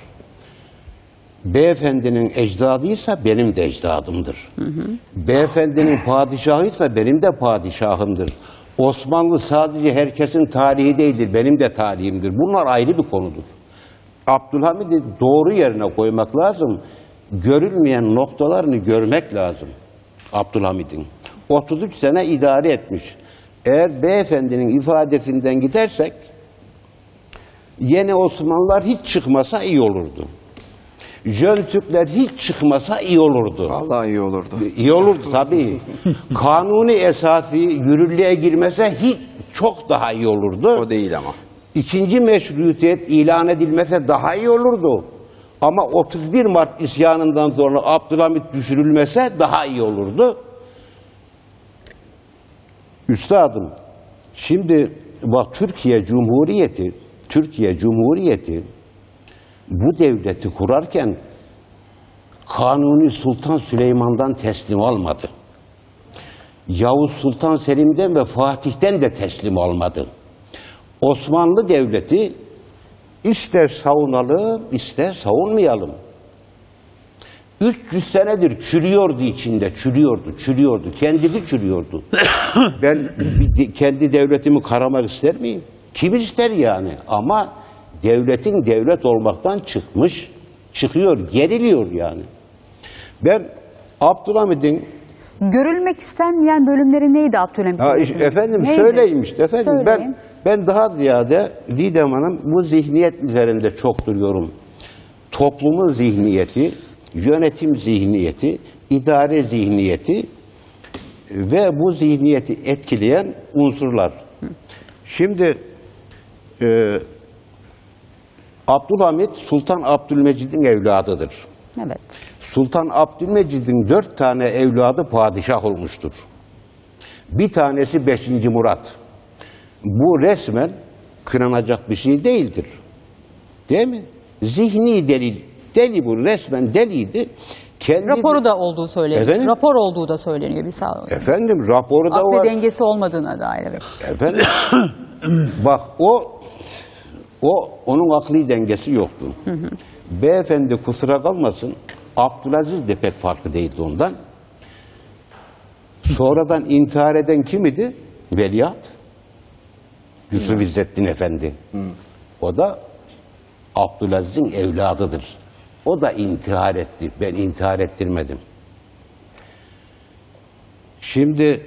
Speaker 7: Beyefendinin ecdadıysa benim de ecdadımdır. Hı hı. Beyefendinin padişahıysa benim de padişahımdır. Osmanlı sadece herkesin tarihi değildir, benim de tarihimdir. Bunlar ayrı bir konudur. Abdülhamid'i doğru yerine koymak lazım. Görülmeyen noktalarını görmek lazım Abdülhamid'in. otuz üç sene idare etmiş. Eğer beyefendinin ifadesinden gidersek yeni Osmanlılar hiç çıkmasa iyi olurdu. Jön Türkler hiç çıkmasa iyi olurdu.
Speaker 4: Vallahi iyi olurdu.
Speaker 7: İyi olurdu tabii. Kanuni esası yürürlüğe girmese hiç çok daha iyi olurdu.
Speaker 4: O değil ama.
Speaker 7: İkinci meşrutiyet ilan edilmese daha iyi olurdu. Ama otuz bir Mart isyanından sonra Abdülhamit düşürülmese daha iyi olurdu. Üstadım, şimdi bak Türkiye Cumhuriyeti, Türkiye Cumhuriyeti bu devleti kurarken Kanuni Sultan Süleyman'dan teslim almadı. Yavuz Sultan Selim'den ve Fatih'ten de teslim almadı. Osmanlı Devleti ister savunalım, ister savunmayalım. üç yüz senedir çürüyordu içinde, çürüyordu, çürüyordu. Kendisi çürüyordu. Ben kendi devletimi karamak ister miyim? Kim ister yani? Ama devletin devlet olmaktan çıkmış, çıkıyor, geriliyor yani. Ben Abdülhamid'in
Speaker 1: Görülmek istenmeyen bölümleri neydi Abdülhamid'in?
Speaker 7: Ya iş- efendim
Speaker 1: Neydi?
Speaker 7: söyleyeyim işte efendim
Speaker 1: Söyleyin.
Speaker 7: ben ben daha ziyade Didem Hanım bu zihniyet üzerinde çok duruyorum. Toplumun zihniyeti, yönetim zihniyeti, idare zihniyeti ve bu zihniyeti etkileyen unsurlar. Şimdi e, Abdülhamid Sultan Abdülmecid'in evladıdır.
Speaker 1: Evet.
Speaker 7: Sultan Abdülmecid'in dört tane evladı padişah olmuştur. Bir tanesi beşinci Murat. Bu resmen kınanacak bir şey değildir. Değil mi? Zihni delil. Deli bu, resmen deliydi. Kendisi,
Speaker 1: Raporu da olduğu söyleniyor.
Speaker 7: Efendim?
Speaker 1: Rapor olduğu da söyleniyor bir sağ
Speaker 7: Efendim raporu da
Speaker 1: Akli
Speaker 7: var.
Speaker 1: dengesi olmadığına dair. Evet.
Speaker 7: Efendim bak o o onun akli dengesi yoktu. Hı hı. Beyefendi kusura kalmasın, Abdülaziz de pek farklı değildi ondan. Sonradan intihar eden kim idi? Veliaht. Yusuf İzzettin Efendi. Hı. O da Abdülaziz'in evladıdır. O da intihar etti. Ben intihar ettirmedim. Şimdi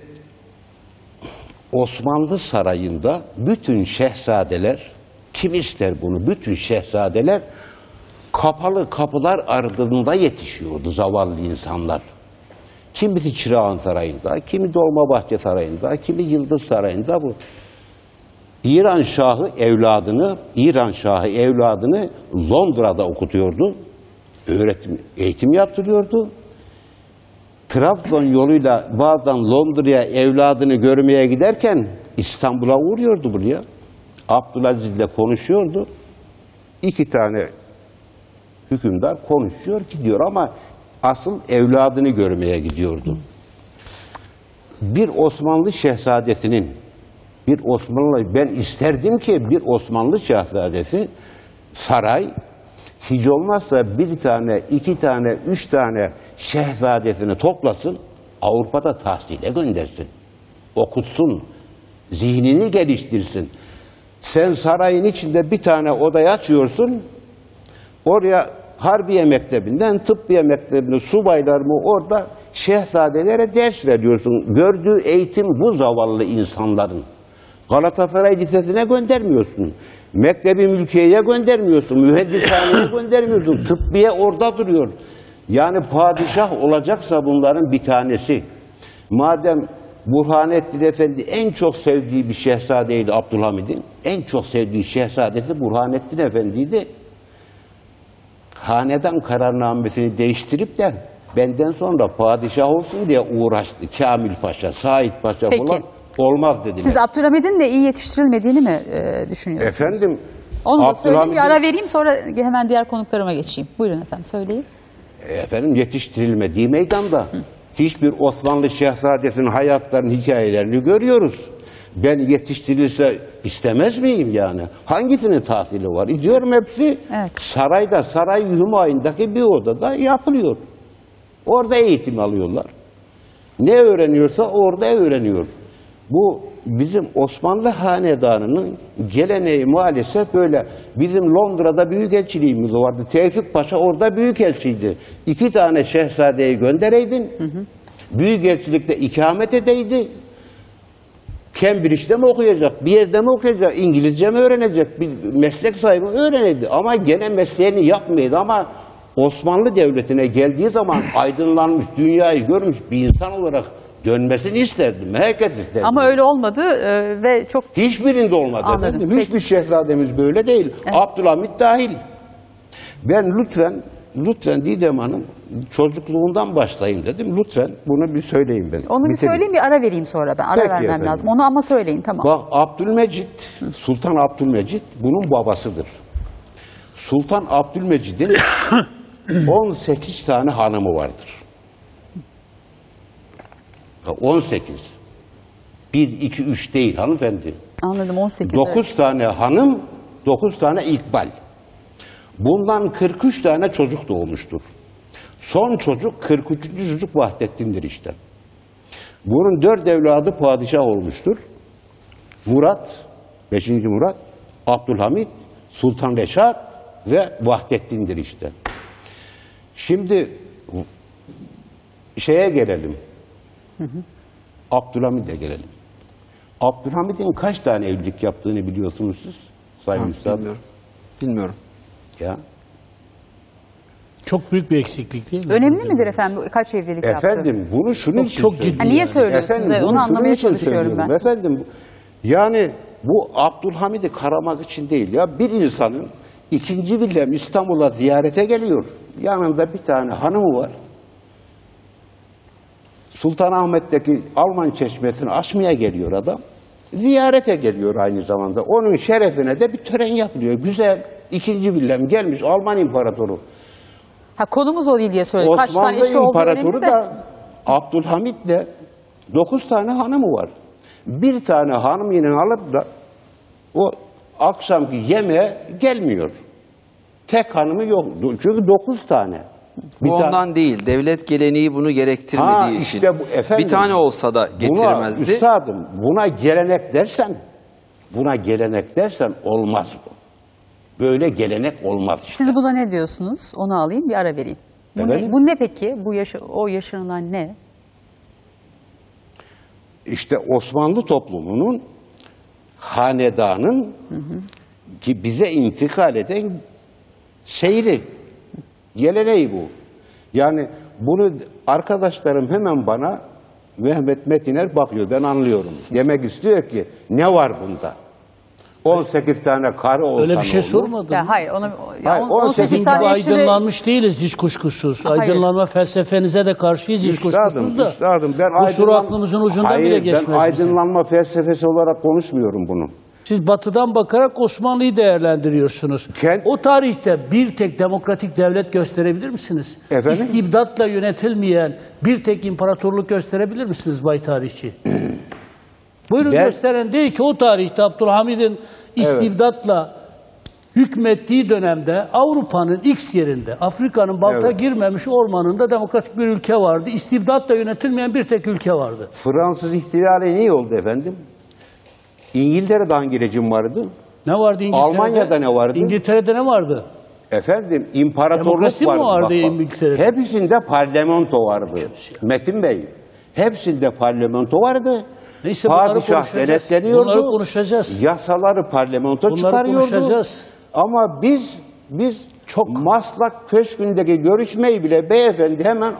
Speaker 7: Osmanlı Sarayı'nda bütün şehzadeler, kim ister bunu, bütün şehzadeler kapalı kapılar ardında yetişiyordu zavallı insanlar. Kimisi Çırağan Sarayı'nda, kimi Dolmabahçe Sarayı'nda, kimi Yıldız Sarayı'nda. Bu İran Şahı evladını, İran Şahı evladını Londra'da okutuyordu. Öğretim, eğitim yaptırıyordu. Trabzon yoluyla bazen Londra'ya evladını görmeye giderken İstanbul'a uğruyordu buraya. Abdülaziz'le konuşuyordu. İki tane hükümdar konuşuyor, gidiyor ama asıl evladını görmeye gidiyordu. bir Osmanlı şehzadesinin, bir Osmanlı, ben isterdim ki bir Osmanlı şehzadesi saray, hiç olmazsa bir tane, iki tane, üç tane şehzadesini toplasın, Avrupa'da tahsile göndersin, okutsun, zihnini geliştirsin. Sen sarayın içinde bir tane odaya açıyorsun, oraya Harbiye Mektebi'nden Tıbbiye Mektebi'ne subaylar mı orada şehzadelere ders veriyorsun. Gördüğü eğitim bu zavallı insanların. Galatasaray Lisesi'ne göndermiyorsun. Mektebi Mülkiye'ye göndermiyorsun. Mühendishane'ye göndermiyorsun. Tıbbiye orada duruyor. Yani padişah olacaksa bunların bir tanesi. Madem Burhanettin Efendi en çok sevdiği bir şehzadeydi Abdülhamid'in. En çok sevdiği şehzadesi Burhanettin Efendi'ydi. Hanedan kararnamesini değiştirip de benden sonra padişah olsun diye uğraştı. Kamil Paşa, Said Paşa
Speaker 1: Peki.
Speaker 7: falan olmaz dediler.
Speaker 1: Siz Abdülhamid'in de iyi yetiştirilmediğini mi e, düşünüyorsunuz?
Speaker 7: Efendim,
Speaker 1: Onu da söyleyeyim, bir
Speaker 7: Abdülhamid'in-
Speaker 1: ara vereyim, sonra hemen diğer konuklarıma geçeyim. Buyurun efendim, söyleyin.
Speaker 7: Efendim yetiştirilmediği meydanda hiçbir Osmanlı şehzadesinin hayatlarının hikayelerini görüyoruz. Ben yetiştirilse istemez miyim yani? Hangisinin tahsili var? İdiyorum hepsi
Speaker 1: Evet.
Speaker 7: sarayda, saray Hümayun'daki bir odada yapılıyor. Orada eğitim alıyorlar. Ne öğreniyorsa orada öğreniyor. Bu bizim Osmanlı hanedanının geleneği maalesef böyle. Bizim Londra'da büyükelçiliğimiz vardı. Tevfik Paşa orada büyükelçiydi. İki tane şehzadeyi göndereydin. Hı hı. Büyükelçilikte ikamet edeydi. Cambridge'de mi okuyacak, bir yerde mi okuyacak, İngilizce mi öğrenecek, bir meslek sahibi öğreneydi. Ama gene mesleğini yapmaydı. Ama Osmanlı Devleti'ne geldiği zaman aydınlanmış, dünyayı görmüş bir insan olarak dönmesini isterdim. Herkes isterdi.
Speaker 1: Ama öyle olmadı e, ve çok...
Speaker 7: Hiçbirinde olmadı
Speaker 1: Anladım.
Speaker 7: efendim.
Speaker 1: Peki.
Speaker 7: Hiçbir şehzademiz böyle değil.
Speaker 1: Evet.
Speaker 7: Abdülhamit dahil. Ben lütfen, lütfen Didem Hanım çocukluğundan başlayayım dedim. Lütfen bunu bir söyleyin ben.
Speaker 1: Onu bir
Speaker 7: Bitireyim.
Speaker 1: söyleyeyim, bir ara vereyim sonra ben. Ara
Speaker 7: Peki
Speaker 1: vermem
Speaker 7: efendim.
Speaker 1: lazım. Onu ama söyleyin, tamam.
Speaker 7: Bak Abdülmecit, Sultan Abdülmecit bunun babasıdır. Sultan Abdülmecid'in on sekiz tane hanımı vardır. on sekiz. bir, iki, üç değil hanımefendi.
Speaker 1: Anladım, on sekiz.
Speaker 7: dokuz tane hanım, dokuz tane ikbal. Bundan kırk üç tane çocuk doğmuştur. Son çocuk kırk üçüncü çocuk Vahdettin'dir işte. Bunun dört evladı padişah olmuştur. Murat, beşinci Murat, Abdülhamit, Sultan Reşat ve Vahdettin'dir işte. Şimdi şeye gelelim. Hı hı. Abdülhamid'e gelelim. Abdülhamid'in kaç tane evlilik yaptığını biliyorsunuz siz? Sayın Üstad.
Speaker 4: Bilmiyorum. Bilmiyorum.
Speaker 7: Ya.
Speaker 6: Çok büyük bir eksiklik değil mi?
Speaker 1: Önemli midir efendim bu kaç evlilik yaptı?
Speaker 7: Efendim bunu şunun için
Speaker 6: çok
Speaker 7: söylüyorum.
Speaker 6: ciddi
Speaker 1: Ha, niye
Speaker 6: yani.
Speaker 1: söylüyorsunuz?
Speaker 7: Efendim,
Speaker 1: Evet,
Speaker 7: bunu
Speaker 1: onu
Speaker 7: şunun
Speaker 1: anlamaya
Speaker 7: için
Speaker 1: çalışıyorum
Speaker 7: söylüyorum.
Speaker 1: ben.
Speaker 7: Efendim yani bu Abdülhamid'i karamak için değil ya. Bir insanın ikinci William İstanbul'a ziyarete geliyor. Yanında bir tane hanımı var. Sultanahmet'teki Alman çeşmesini açmaya geliyor adam. Ziyarete geliyor aynı zamanda. Onun şerefine de bir tören yapılıyor. Güzel. İkinci William gelmiş Alman İmparatoru.
Speaker 1: Ha, konumuz o değil diye söyledim. Kaç tane
Speaker 7: Osmanlı
Speaker 1: eşi olduğu
Speaker 7: İmparatoru
Speaker 1: önemli de.
Speaker 7: da Abdülhamit de dokuz tane hanımı var. Bir tane hanım yine alıp da o akşamki yemeğe gelmiyor. Tek hanımı yok. Çünkü dokuz tane. Bir
Speaker 4: Bu
Speaker 7: tane-
Speaker 4: ondan değil. Devlet geleneği bunu gerektirmediği
Speaker 7: Ha,
Speaker 4: için.
Speaker 7: işte bu, efendim,
Speaker 4: bir tane olsa da getirmezdi.
Speaker 7: Buna, üstadım buna gelenek dersen, buna gelenek dersen olmaz bu. Böyle gelenek olmaz işte.
Speaker 1: Siz buna ne diyorsunuz? Onu alayım, bir ara vereyim. Bu, ne,
Speaker 7: Efendim?
Speaker 1: bu ne peki? Bu yaşı, o yaşanılan ne?
Speaker 7: İşte Osmanlı toplumunun, hanedanın ki bize intikal eden seyri, geleneği bu. Yani bunu arkadaşlarım hemen bana Mehmet Metiner bakıyor, ben anlıyorum. Demek istiyor ki ne var bunda? on sekiz tane karı olsa
Speaker 6: Öyle bir şey
Speaker 7: ne olur?
Speaker 6: sormadım.
Speaker 1: Ya hayır, onu, ya
Speaker 7: Hayır,
Speaker 1: on-
Speaker 7: on
Speaker 1: on sekiz
Speaker 7: sekiz
Speaker 6: Sizin
Speaker 1: tane
Speaker 6: gibi
Speaker 1: eşini-
Speaker 6: aydınlanmış değiliz hiç kuşkusuz.
Speaker 1: Hayır.
Speaker 6: Aydınlanma felsefenize de karşıyız hiç
Speaker 7: Üstadım,
Speaker 6: kuşkusuz da.
Speaker 7: üstadım, ben
Speaker 6: Bu soru
Speaker 7: aydınlan-
Speaker 6: aklımızın ucundan
Speaker 7: Hayır,
Speaker 6: bile
Speaker 7: ben
Speaker 6: geçmez bizim.
Speaker 7: aydınlanma felsefesi olarak konuşmuyorum bunu.
Speaker 6: Siz batıdan bakarak Osmanlı'yı değerlendiriyorsunuz.
Speaker 7: Kend-
Speaker 6: O tarihte bir tek demokratik devlet gösterebilir misiniz?
Speaker 7: Efendim?
Speaker 6: İstibdatla yönetilmeyen bir tek imparatorluk gösterebilir misiniz Bay Tarihçi? Buyurun
Speaker 7: Ben-
Speaker 6: gösteren değil ki o tarihte Abdülhamid'in istibdatla hükmettiği dönemde Avrupa'nın X yerinde, Afrika'nın balta
Speaker 7: Evet.
Speaker 6: girmemiş ormanında demokratik bir ülke vardı. İstibdatla yönetilmeyen bir tek ülke vardı.
Speaker 7: Fransız ihtilali niye oldu efendim? İngiltere'de hangi rejim vardı?
Speaker 6: Ne vardı İngiltere'de?
Speaker 7: Almanya'da ne vardı?
Speaker 6: İngiltere'de ne vardı?
Speaker 7: Efendim imparatorluk
Speaker 6: Demokrasi mi
Speaker 7: vardı.
Speaker 6: vardı İngiltere'de?
Speaker 7: Hepsinde parlamento vardı. Metin Bey. Hepsinde parlamento vardı.
Speaker 6: Neyse, bunları
Speaker 7: Padişah
Speaker 6: konuşacağız.
Speaker 7: denetleniyordu.
Speaker 6: Bunları konuşacağız.
Speaker 7: Yasaları parlamento
Speaker 6: Bunları
Speaker 7: çıkarıyordu.
Speaker 6: konuşacağız.
Speaker 7: Ama biz biz
Speaker 6: Çok.
Speaker 7: Maslak Köşkü'ndeki görüşmeyi bile beyefendi hemen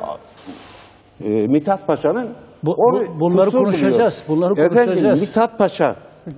Speaker 7: e, Mithat Paşa'nın
Speaker 6: Bu-
Speaker 7: onu
Speaker 6: bu- bunları
Speaker 7: kusur
Speaker 6: konuşacağız,
Speaker 7: buluyor.
Speaker 6: bunları
Speaker 7: Efendim
Speaker 6: konuşacağız.
Speaker 7: Mithat Paşa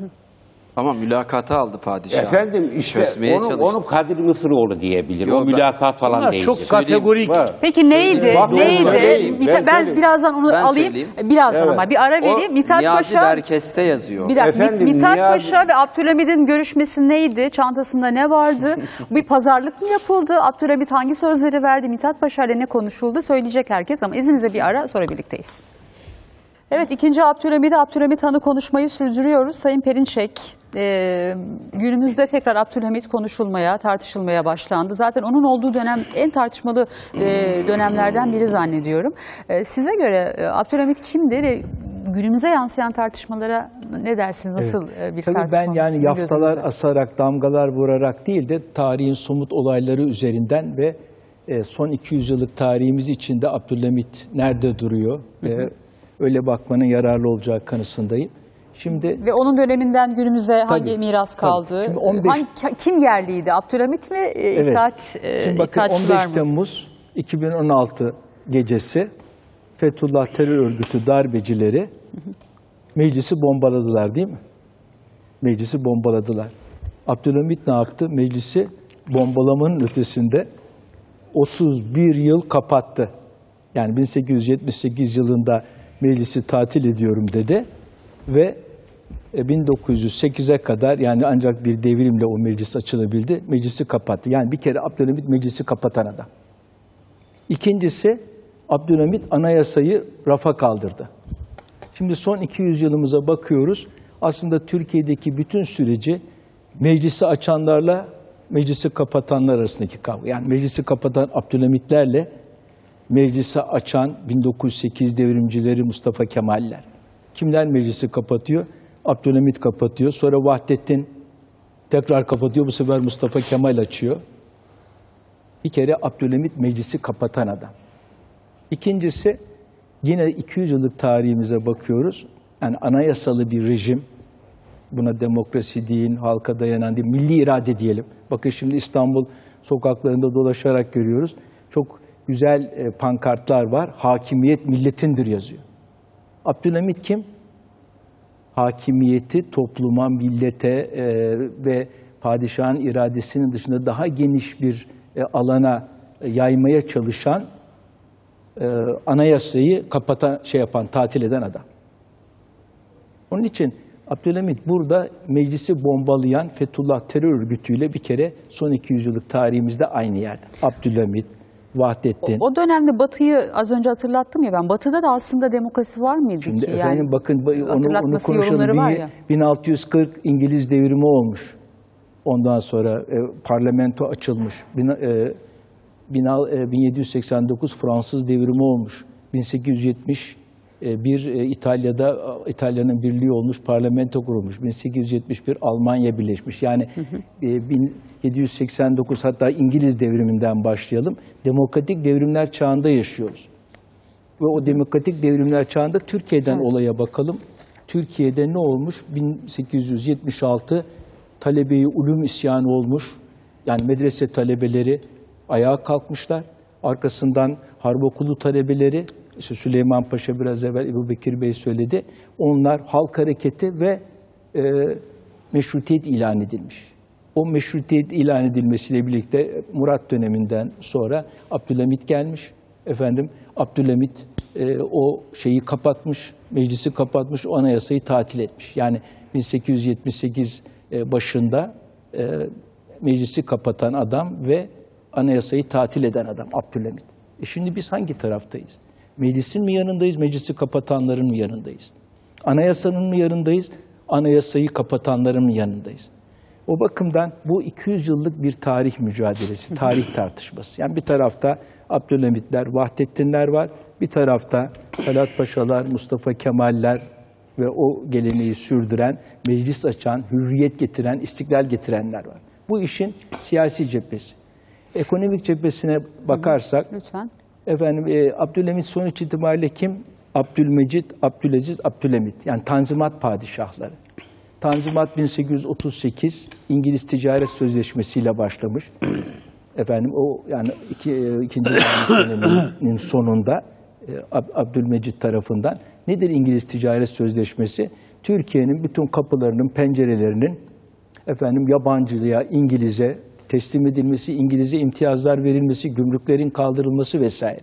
Speaker 4: Ama mülakata aldı padişah.
Speaker 7: efendim işte
Speaker 4: Çözmeye
Speaker 7: onu,
Speaker 4: çalıştı.
Speaker 7: onu Kadir Mısıroğlu diyebilir.
Speaker 4: Yok,
Speaker 7: o
Speaker 4: ben-
Speaker 7: mülakat falan
Speaker 6: Bunlar
Speaker 7: değildir.
Speaker 6: çok kategorik.
Speaker 7: Var.
Speaker 1: Peki neydi?
Speaker 7: Bak, ben
Speaker 1: neydi?
Speaker 7: söyleyeyim,
Speaker 1: Mita-
Speaker 7: ben
Speaker 1: ben
Speaker 7: söyleyeyim.
Speaker 1: birazdan onu
Speaker 4: Ben
Speaker 1: alayım.
Speaker 4: söyleyeyim.
Speaker 1: Birazdan
Speaker 7: Evet.
Speaker 1: ama bir ara vereyim.
Speaker 4: O
Speaker 1: Mithat
Speaker 4: Niyazi
Speaker 1: Paşa
Speaker 4: Berkes'te yazıyor.
Speaker 1: Bir dakika,
Speaker 7: Efendim,
Speaker 1: Mithat
Speaker 7: Niyazi-
Speaker 1: Paşa ve Abdülhamid'in görüşmesi neydi? Çantasında ne vardı? Bir pazarlık mı yapıldı? Abdülhamid hangi sözleri verdi? Mithat Paşa ile ne konuşuldu? Söyleyecek herkes ama izninizle bir ara sonra birlikteyiz. Evet, ikinci Abdülhamid'e Abdülhamid Han'ı konuşmayı sürdürüyoruz. Sayın Perinçek, e, günümüzde tekrar Abdülhamid konuşulmaya, tartışılmaya başlandı. Zaten onun olduğu dönem en tartışmalı e, dönemlerden biri zannediyorum. E, size göre e, Abdülhamid kimdi ve günümüze yansıyan tartışmalara ne dersiniz? Nasıl e, bir
Speaker 5: Tabii
Speaker 1: tartışma?
Speaker 5: ben yani
Speaker 1: sizin
Speaker 5: yaftalar
Speaker 1: gözünüzde?
Speaker 5: asarak, damgalar vurarak değil de tarihin somut olayları üzerinden ve e, son iki yüz yıllık tarihimiz içinde Abdülhamid nerede duruyor ve öyle bakmanın yararlı olacağı kanısındayım. Şimdi
Speaker 1: Ve onun döneminden günümüze hangi
Speaker 5: Tabii,
Speaker 1: miras
Speaker 5: tabii.
Speaker 1: kaldı?
Speaker 5: Şimdi on beş
Speaker 1: Hangi, kim yerliydi? Abdülhamid mi? E,
Speaker 5: evet.
Speaker 1: İttihat, e,
Speaker 5: Şimdi bakın
Speaker 1: İttihatçılar
Speaker 5: on beş
Speaker 1: mı?
Speaker 5: Temmuz iki bin on altı gecesi Fethullah terör örgütü darbecileri meclisi bombaladılar değil mi? Meclisi bombaladılar. Abdülhamid ne yaptı? Meclisi bombalamanın ötesinde otuz bir yıl kapattı. Yani bin sekiz yüz yetmiş sekiz yılında meclisi tatil ediyorum dedi ve bin dokuz yüz sekize kadar yani ancak bir devrimle o meclis açılabildi. Meclisi kapattı. Yani bir kere Abdülhamid meclisi kapatan adam. İkincisi Abdülhamid anayasayı rafa kaldırdı. Şimdi son iki yüz yılımıza bakıyoruz. Aslında Türkiye'deki bütün süreci meclisi açanlarla meclisi kapatanlar arasındaki kavga. Yani meclisi kapatan Abdülhamidlerle meclisi açan bin dokuz yüz sekiz devrimcileri Mustafa Kemaller. Kimler meclisi kapatıyor? Abdülhamid kapatıyor. Sonra Vahdettin tekrar kapatıyor. Bu sefer Mustafa Kemal açıyor. Bir kere Abdülhamid meclisi kapatan adam. İkincisi yine iki yüz yıllık tarihimize bakıyoruz. Yani anayasalı bir rejim. Buna demokrasi deyin, halka dayanan değil, milli irade diyelim. Bakın şimdi İstanbul sokaklarında dolaşarak görüyoruz. Çok güzel e, pankartlar var. Hakimiyet milletindir yazıyor. Abdülhamid kim? Hakimiyeti topluma, millete e, ve padişahın iradesinin dışında daha geniş bir e, alana e, yaymaya çalışan e, anayasayı kapatan, şey yapan, tatil eden adam. Onun için Abdülhamid burada meclisi bombalayan Fethullah terör örgütüyle bir kere son iki yüz yıllık tarihimizde aynı yerde. Abdülhamid, Vahdettin.
Speaker 1: O dönemde Batı'yı az önce hatırlattım ya ben. Batı'da da aslında demokrasi var mıydı
Speaker 5: Şimdi
Speaker 1: ki?
Speaker 5: efendim
Speaker 1: Yani
Speaker 5: bakın onu, onu
Speaker 1: hatırlatması,
Speaker 5: konuşalım.
Speaker 1: yorumları var ya.
Speaker 5: bin altı yüz kırk İngiliz devrimi olmuş. Ondan sonra e, parlamento açılmış. Bin, e, bin, e, bin yedi yüz seksen dokuz Fransız devrimi olmuş. bin sekiz yüz yetmiş e, bir e, İtalya'da İtalya'nın birliği olmuş, parlamento kurulmuş. bin sekiz yüz yetmiş bir Almanya birleşmiş. Yani hı hı. E, bin yedi yüz seksen dokuz hatta İngiliz devriminden başlayalım. Demokratik devrimler çağında yaşıyoruz. Ve o demokratik devrimler çağında Türkiye'den evet. olaya bakalım. Türkiye'de ne olmuş? bin sekiz yüz yetmiş altı talebe-i ulum isyanı olmuş. Yani medrese talebeleri ayağa kalkmışlar. Arkasından harp okulu talebeleri, işte Süleyman Paşa biraz evvel Ebu Bekir Bey söyledi. Onlar halk hareketi ve e, meşrutiyet ilan edilmiş. O meşrutiyet ilan edilmesiyle birlikte Murat döneminden sonra Abdülhamid gelmiş. Efendim Abdülhamid e, o şeyi kapatmış, meclisi kapatmış, o anayasayı tatil etmiş. Yani bin sekiz yüz yetmiş sekiz e, başında e, meclisi kapatan adam ve anayasayı tatil eden adam Abdülhamit. E şimdi biz hangi taraftayız? Meclisin mi yanındayız, meclisi kapatanların mı yanındayız? Anayasanın mı yanındayız, anayasayı kapatanların mı yanındayız? O bakımdan bu iki yüz yıllık bir tarih mücadelesi, tarih tartışması. Yani bir tarafta Abdülhamitler, Vahdettinler var, bir tarafta Talat Paşalar, Mustafa Kemaller ve o geleneği sürdüren, meclis açan, hürriyet getiren, istiklal getirenler var. Bu işin siyasi cephesi. Ekonomik cephesine bakarsak,
Speaker 1: Lütfen.
Speaker 5: efendim e, Abdülhamit sonuç itibariyle kim? Abdülmecid, Abdülaziz, Abdülhamit. Yani Tanzimat padişahları. Tanzimat bin sekiz yüz otuz sekiz İngiliz Ticaret Sözleşmesi ile başlamış. Efendim o yani iki, ikinci Mahmut döneminin sonunda e, Ab, Abdülmecid tarafından. Nedir İngiliz Ticaret Sözleşmesi? Türkiye'nin bütün kapılarının, pencerelerinin efendim yabancılığa, İngiliz'e teslim edilmesi, İngiliz'e imtiyazlar verilmesi, gümrüklerin kaldırılması vesaire.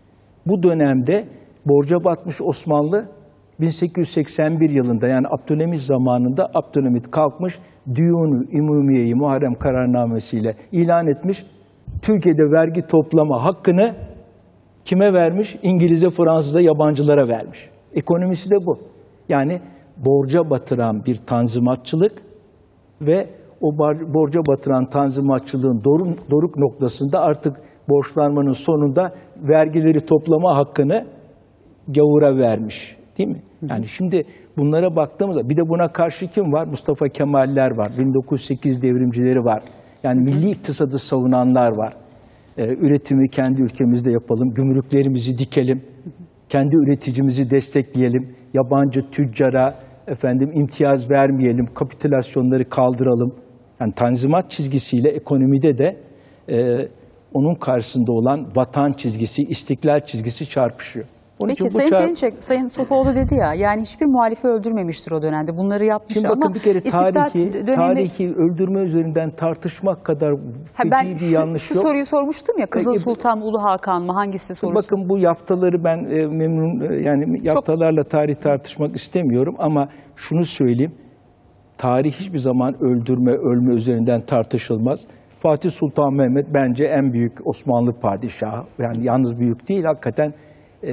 Speaker 5: Bu dönemde borca batmış Osmanlı bin sekiz yüz seksen bir yılında yani Abdülhamit zamanında Abdülhamit kalkmış, Diyun-u İmumiye-i Muharrem kararnamesiyle ilan etmiş. Türkiye'de vergi toplama hakkını kime vermiş? İngiliz'e, Fransız'a, yabancılara vermiş. Ekonomisi de bu. Yani borca batıran bir tanzimatçılık ve o borca batıran tanzimatçılığın doruk, doruk noktasında artık borçlanmanın sonunda vergileri toplama hakkını gavura vermiş. Değil mi? Yani şimdi bunlara baktığımızda bir de buna karşı kim var? Mustafa Kemaller var. bin dokuz yüz sekiz devrimcileri var. Yani milli iktisadı savunanlar var. Ee, üretimi kendi ülkemizde yapalım. Gümrüklerimizi dikelim. Kendi üreticimizi destekleyelim. Yabancı tüccara efendim imtiyaz vermeyelim. Kapitülasyonları kaldıralım. Yani Tanzimat çizgisiyle ekonomide de e, onun karşısında olan vatan çizgisi, istiklal çizgisi çarpışıyor. Onun
Speaker 1: Peki
Speaker 5: için bu
Speaker 1: Sayın
Speaker 5: çarp-
Speaker 1: Perinçek, Sayın Sofuoğlu dedi ya, yani hiçbir muhalifi öldürmemiştir o dönemde. Bunları yapmış
Speaker 5: Şimdi
Speaker 1: ama
Speaker 5: bakın bir kere
Speaker 1: istiklal
Speaker 5: tarihi,
Speaker 1: dönemi...
Speaker 5: tarihi öldürme üzerinden tartışmak kadar
Speaker 1: Ha,
Speaker 5: feci
Speaker 1: ben
Speaker 5: bir
Speaker 1: şu,
Speaker 5: yanlış
Speaker 1: şu
Speaker 5: yok.
Speaker 1: soruyu sormuştum ya, Kızıl
Speaker 5: Peki,
Speaker 1: Sultan mı, Ulu Hakan mı, hangisi sorusu?
Speaker 5: Bakın bu yaftaları ben e, memnun e, yani yaftalarla tarih tartışmak istemiyorum ama şunu söyleyeyim. Tarih hiçbir zaman öldürme, ölme üzerinden tartışılmaz. Fatih Sultan Mehmet bence en büyük Osmanlı padişahı. Yani yalnız büyük değil, hakikaten e,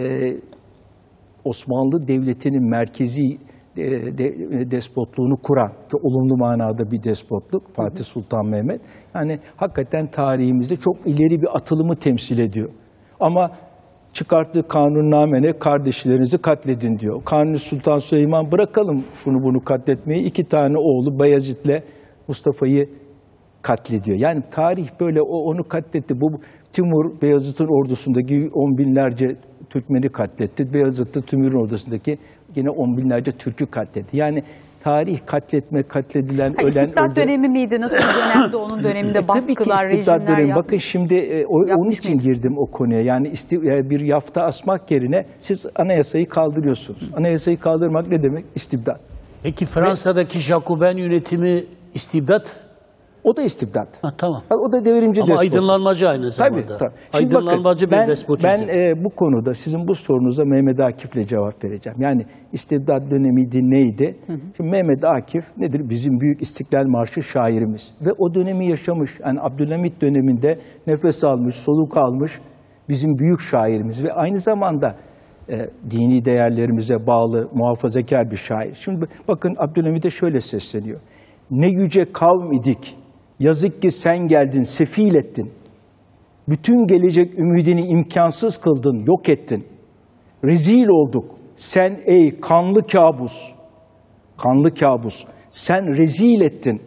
Speaker 5: Osmanlı Devleti'nin merkezi e, de, despotluğunu kuran, ki olumlu manada bir despotluk Fatih Sultan Mehmet. Yani hakikaten tarihimizde çok ileri bir atılımı temsil ediyor. Ama çıkarttığı kanunname ne? Kardeşlerinizi katledin diyor. Kanuni Sultan Süleyman bırakalım şunu bunu katletmeyi. İki tane oğlu Bayezid'le Mustafa'yı katlediyor. Yani tarih böyle o onu katletti. Bu Timur Beyazıt'ın ordusundaki on binlerce Türkmeni katletti. Beyazıt'ta Timur'un ordusundaki yine on binlerce Türk'ü katletti. Yani tarih katletme, katledilen,
Speaker 1: ha,
Speaker 5: ölen...
Speaker 1: İstibdat
Speaker 5: öldü.
Speaker 1: dönemi miydi? Nasıl bir dönemde onun döneminde
Speaker 5: E,
Speaker 1: baskılar,
Speaker 5: tabii ki istibdat
Speaker 1: rejimler
Speaker 5: dönemi.
Speaker 1: yap-
Speaker 5: Bakın şimdi e, o, onun için
Speaker 1: mıydı?
Speaker 5: girdim o konuya. Yani isti, e, bir yafta asmak yerine siz anayasayı kaldırıyorsunuz. Anayasayı kaldırmak ne demek? İstibdat.
Speaker 6: Peki Fransa'daki Jacoben yönetimi istibdat?
Speaker 5: O da istibdat.
Speaker 6: Ha, tamam.
Speaker 5: O da devrimci
Speaker 6: Ama
Speaker 5: despot.
Speaker 6: aydınlanmacı aynı zamanda.
Speaker 5: Tabii, tabii. Şimdi
Speaker 6: Aydınlanmacı
Speaker 5: bakın,
Speaker 6: bir
Speaker 5: ben,
Speaker 6: despotizm.
Speaker 5: Ben e, bu konuda sizin bu sorunuza Mehmet Akif'le cevap vereceğim. Yani istibdat dönemiydi neydi? Hı hı. Şimdi Mehmet Akif nedir? Bizim büyük İstiklal Marşı şairimiz. Ve o dönemi yaşamış. Yani Abdülhamit döneminde nefes almış, soluk almış bizim büyük şairimiz. Ve aynı zamanda e, dini değerlerimize bağlı, muhafazakar bir şair. Şimdi bakın Abdülhamit'e şöyle sesleniyor. Ne yüce kavm idik. Yazık ki sen geldin, sefil ettin. Bütün gelecek ümidini imkansız kıldın, yok ettin. Rezil olduk. Sen ey kanlı kabus, kanlı kabus, sen rezil ettin.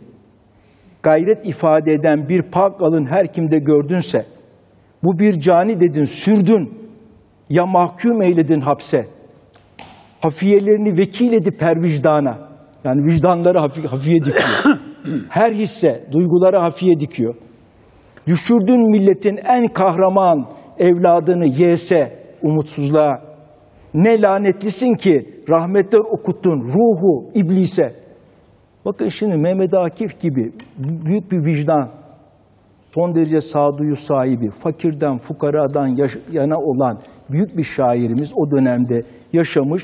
Speaker 5: Gayret ifade eden bir pak alın her kimde gördünse. Bu bir cani dedin, sürdün. Ya mahkum eyledin hapse. Hafiyelerini vekil edip her vicdana. Yani vicdanları hafiye dikiyor. Her hisse duyguları hafiye dikiyor. Düşürdün milletin en kahraman evladını yese umutsuzluğa. Ne lanetlisin ki rahmetler okuttun ruhu iblise. Bakın şimdi Mehmet Akif gibi büyük bir vicdan, son derece sağduyu sahibi, fakirden, fukaradan yaş- yana olan büyük bir şairimiz o dönemde yaşamış.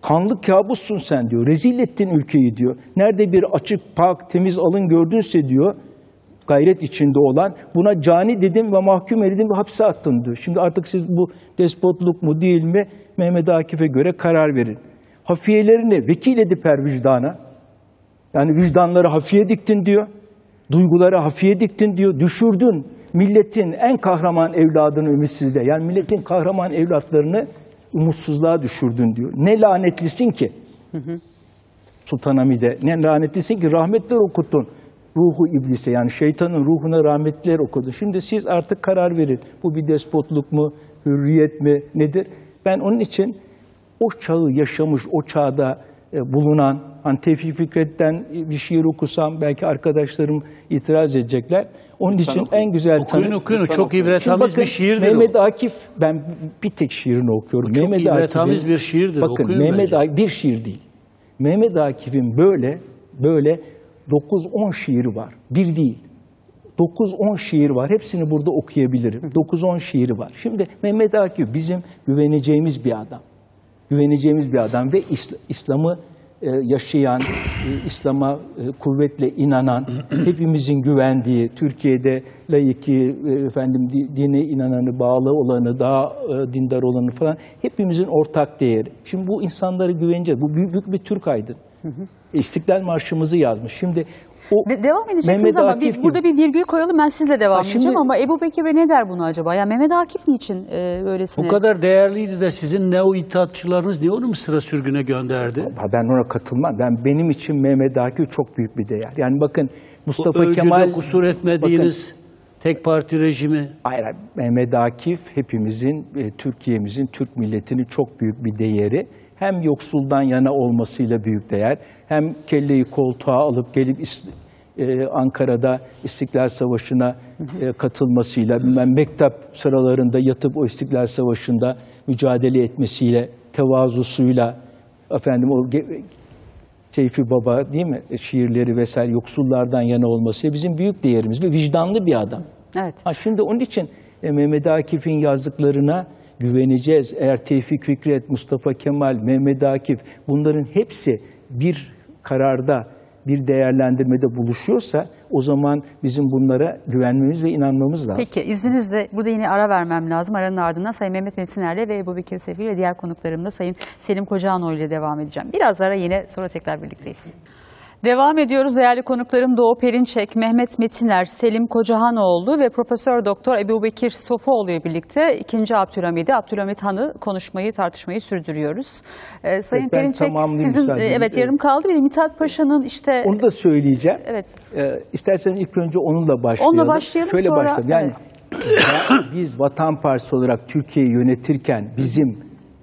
Speaker 5: Kanlı kabussun sen diyor. Rezil ettin ülkeyi diyor. Nerede bir açık, pak, temiz alın gördünse diyor, gayret içinde olan, buna cani dedim ve mahkum edildim ve hapse attın diyor. Şimdi artık siz bu despotluk mu değil mi Mehmet Akif'e göre karar verin. Hafiyelerini vekil edip her vicdana, yani vicdanları hafiye diktin diyor, duyguları hafiye diktin diyor, düşürdün milletin en kahraman evladını ümitsizliğe, yani milletin kahraman evlatlarını umutsuzluğa düşürdün diyor. Ne lanetlisin ki? Hı hı. Sultanahmet'e ne lanetlisin ki rahmetler okuttun ruhu iblise, yani şeytanın ruhuna rahmetler okudun. Şimdi siz artık karar verin. Bu bir despotluk mu, hürriyet mi, nedir? Ben onun için o çağı yaşamış, o çağda e, bulunan, hani Tevfik Fikret'ten bir şiir okusam belki arkadaşlarım itiraz edecekler. Onun Lütfen için okuyun. En güzel
Speaker 6: okuyun,
Speaker 5: tanı...
Speaker 6: okuyun, çok ibretamiz bir şiirdir
Speaker 5: Mehmet
Speaker 6: o.
Speaker 5: Akif, ben bir tek şiirini okuyorum.
Speaker 6: Çok
Speaker 5: Mehmet
Speaker 6: ibretamiz bir şiirdir.
Speaker 5: Bakın
Speaker 6: okuyun
Speaker 5: Mehmet
Speaker 6: bence.
Speaker 5: Akif bir şiir değil. Mehmet Akif'in böyle böyle dokuz on şiiri var. Bir değil. dokuz on şiir var. Hepsini burada okuyabilirim. dokuz on şiiri var. Şimdi Mehmet Akif bizim güveneceğimiz bir adam. Güveneceğimiz bir adam ve İsl- İslam'ı e, yaşayan, e, İslam'a e, kuvvetle inanan, hepimizin güvendiği, Türkiye'de laiki, e, efendim di- dine inananı, bağlı olanı, daha e, dindar olanı falan hepimizin ortak değeri. Şimdi bu insanları güveneceğiz. Bu büyük, büyük bir Türk aydın. Hı hı. İstiklal Marşımızı yazmış. Şimdi o
Speaker 1: De- devam edeceksiniz
Speaker 5: Mehmet
Speaker 1: ama
Speaker 5: Akif
Speaker 1: bir, burada
Speaker 5: gibi.
Speaker 1: bir virgül koyalım, ben sizle devam
Speaker 5: Ha,
Speaker 1: edeceğim
Speaker 5: şimdi-
Speaker 1: ama Ebu Bekir Bey ne der bunu acaba? Ya Mehmet Akif niçin e, öylesine?
Speaker 6: Bu kadar değerliydi de sizin neo itaatçılarınız niye onu Mısır'a sürgüne gönderdi?
Speaker 5: Ben ona katılmam. Ben benim için Mehmet Akif çok büyük bir değer. Yani bakın Mustafa
Speaker 6: Bu övgüde
Speaker 5: Kemal
Speaker 6: kusur etmediğiniz tek parti rejimi.
Speaker 5: Hayır, hayır. Mehmet Akif hepimizin, e, Türkiye'mizin, Türk milletinin çok büyük bir değeri. Hem yoksuldan yana olmasıyla büyük değer, hem kelleyi koltuğa alıp gelip is- e, Ankara'da İstiklal Savaşı'na e, katılmasıyla, bilmem mektep sıralarında yatıp o İstiklal Savaşı'nda mücadele etmesiyle, tevazusuyla, efendim o ge- Seyfi Baba değil mi? E, şiirleri vesaire yoksullardan yana olması bizim büyük değerimiz ve vicdanlı bir adam.
Speaker 1: Evet.
Speaker 5: Ha, şimdi onun için e, Mehmet Akif'in yazdıklarına güveneceğiz. Eğer Tevfik Fikret, Mustafa Kemal, Mehmet Akif bunların hepsi bir kararda, bir değerlendirmede buluşuyorsa o zaman bizim bunlara güvenmemiz ve inanmamız lazım.
Speaker 1: Peki izninizle burada yine ara vermem lazım. Aranın ardından Sayın Mehmet Metiner'le ve Ebu Bekir Sefil ve diğer konuklarımla Sayın Selim Kocağanoğlu ile devam edeceğim. Biraz ara, yine sonra tekrar birlikteyiz. Devam ediyoruz. Değerli konuklarım Doğu Perinçek, Mehmet Metiner, Selim Kocağanoğlu ve Profesör Doktor Ebu Bekir Sofuoğlu ile birlikte ikinci. Abdülhamid'i, Abdülhamid Han'ı konuşmayı, tartışmayı sürdürüyoruz. Ee, Sayın
Speaker 5: Evet, ben
Speaker 1: Perinçek,
Speaker 5: tamamlayayım
Speaker 1: sizin
Speaker 5: müsaadenizle.
Speaker 1: evet yarım kaldı. Bir de Mithat Paşa'nın işte
Speaker 5: Onu da söyleyeceğim.
Speaker 1: evet.
Speaker 5: Ee, isterseniz ilk önce onunla başlayalım.
Speaker 1: Onunla başlayalım,
Speaker 5: Şöyle
Speaker 1: sonra-
Speaker 5: başlayalım. Yani
Speaker 1: evet.
Speaker 5: ya biz Vatan Partisi olarak Türkiye'yi yönetirken bizim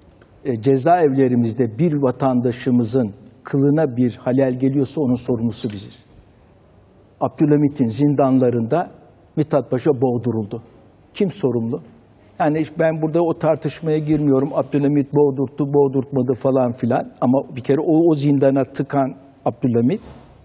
Speaker 5: e, cezaevlerimizde bir vatandaşımızın kılına bir halel geliyorsa onun sorumlusu biziz. Abdülhamit'in zindanlarında Mithat Paşa boğduruldu. Kim sorumlu? Yani ben burada o tartışmaya girmiyorum. Abdülhamit boğdurttu, boğdurtmadı falan filan. Ama bir kere o, o zindana tıkan Abdülhamit,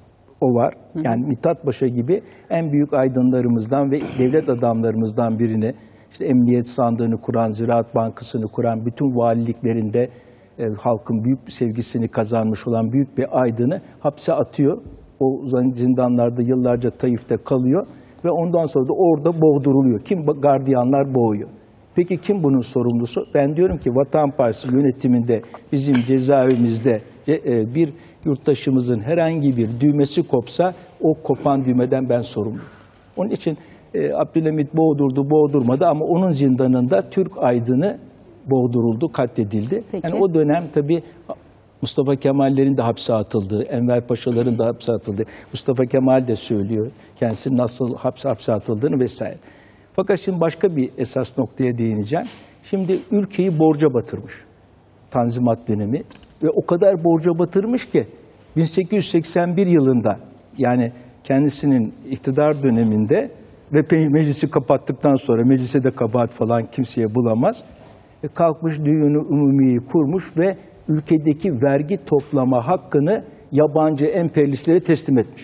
Speaker 5: o var. Yani Mithat Paşa gibi en büyük aydınlarımızdan ve devlet adamlarımızdan birini, işte Emniyet Sandığı'nı kuran, Ziraat Bankası'nı kuran, bütün valiliklerinde e, halkın büyük bir sevgisini kazanmış olan büyük bir aydını hapse atıyor. O zindanlarda yıllarca Taif'te kalıyor ve ondan sonra da orada boğduruluyor. Kim? Gardiyanlar boğuyor. Peki kim bunun sorumlusu? Ben diyorum ki Vatan Partisi yönetiminde bizim cezaevimizde e, bir yurttaşımızın herhangi bir düğmesi kopsa o kopan düğmeden ben sorumluyum. Onun için e, Abdülhamit boğdurdu, boğdurmadı ama onun zindanında Türk aydını boğduruldu, katledildi.
Speaker 1: Peki.
Speaker 5: Yani o dönem tabii Mustafa Kemal'lerin de hapse atıldığı, Enver Paşaların da hapse atıldığı, Mustafa Kemal de söylüyor kendisinin nasıl hapse, hapse atıldığını vesaire. Fakat şimdi başka bir esas noktaya değineceğim. Şimdi ülkeyi borca batırmış Tanzimat dönemi ve o kadar borca batırmış ki bin sekiz yüz seksen bir yılında, yani kendisinin iktidar döneminde ve meclisi kapattıktan sonra, meclise de kabahat falan kimseye bulamaz, kalkmış düğünü umumiyi kurmuş ve ülkedeki vergi toplama hakkını yabancı emperyalistlere teslim etmiş.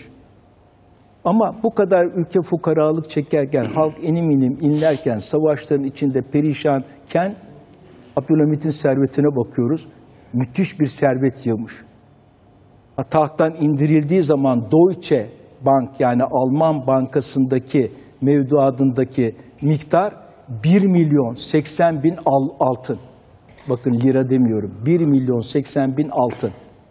Speaker 5: Ama bu kadar ülke fukaralık çekerken, halk enim inim inlerken, savaşların içinde perişanken Abdülhamit'in servetine bakıyoruz. müthiş bir servet yığmış. Tahttan indirildiği zaman Deutsche Bank yani Alman bankasındaki mevduatındaki miktar bir milyon seksen bin altın. Bakın lira demiyorum. bir milyon seksen bin altın.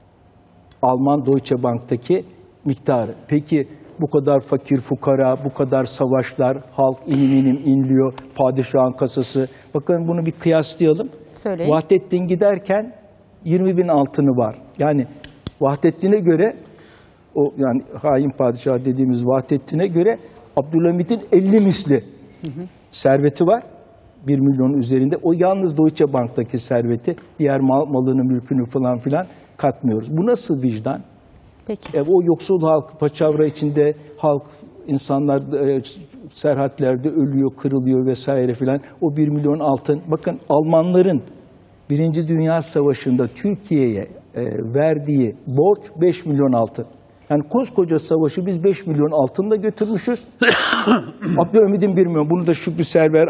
Speaker 5: Alman Deutsche Bank'taki miktarı. Peki bu kadar fakir fukara, bu kadar savaşlar, halk inim inim inliyor, padişahın kasası. Bakın bunu bir kıyaslayalım.
Speaker 1: Söyleyin.
Speaker 5: Vahdettin giderken yirmi bin altını var. Yani Vahdettin'e göre, o yani hain padişah dediğimiz Vahdettin'e göre Abdülhamit'in elli misli hı hı. serveti var. bir milyon üzerinde. O yalnız Deutsche Bank'taki serveti, diğer mal, malını, mülkünü falan filan katmıyoruz. Bu nasıl vicdan?
Speaker 1: Peki.
Speaker 5: E, o yoksul halk, paçavra içinde halk, insanlar e, serhatlerde ölüyor, kırılıyor vesaire filan. O bir milyon altın. Bakın Almanların Birinci Dünya Savaşı'nda Türkiye'ye e, verdiği borç beş milyon altın. Yani koskoca savaşı biz beş milyon altınla götürmüşüz. Abdülhamid'in bir milyon. Bunu da Şükrü Server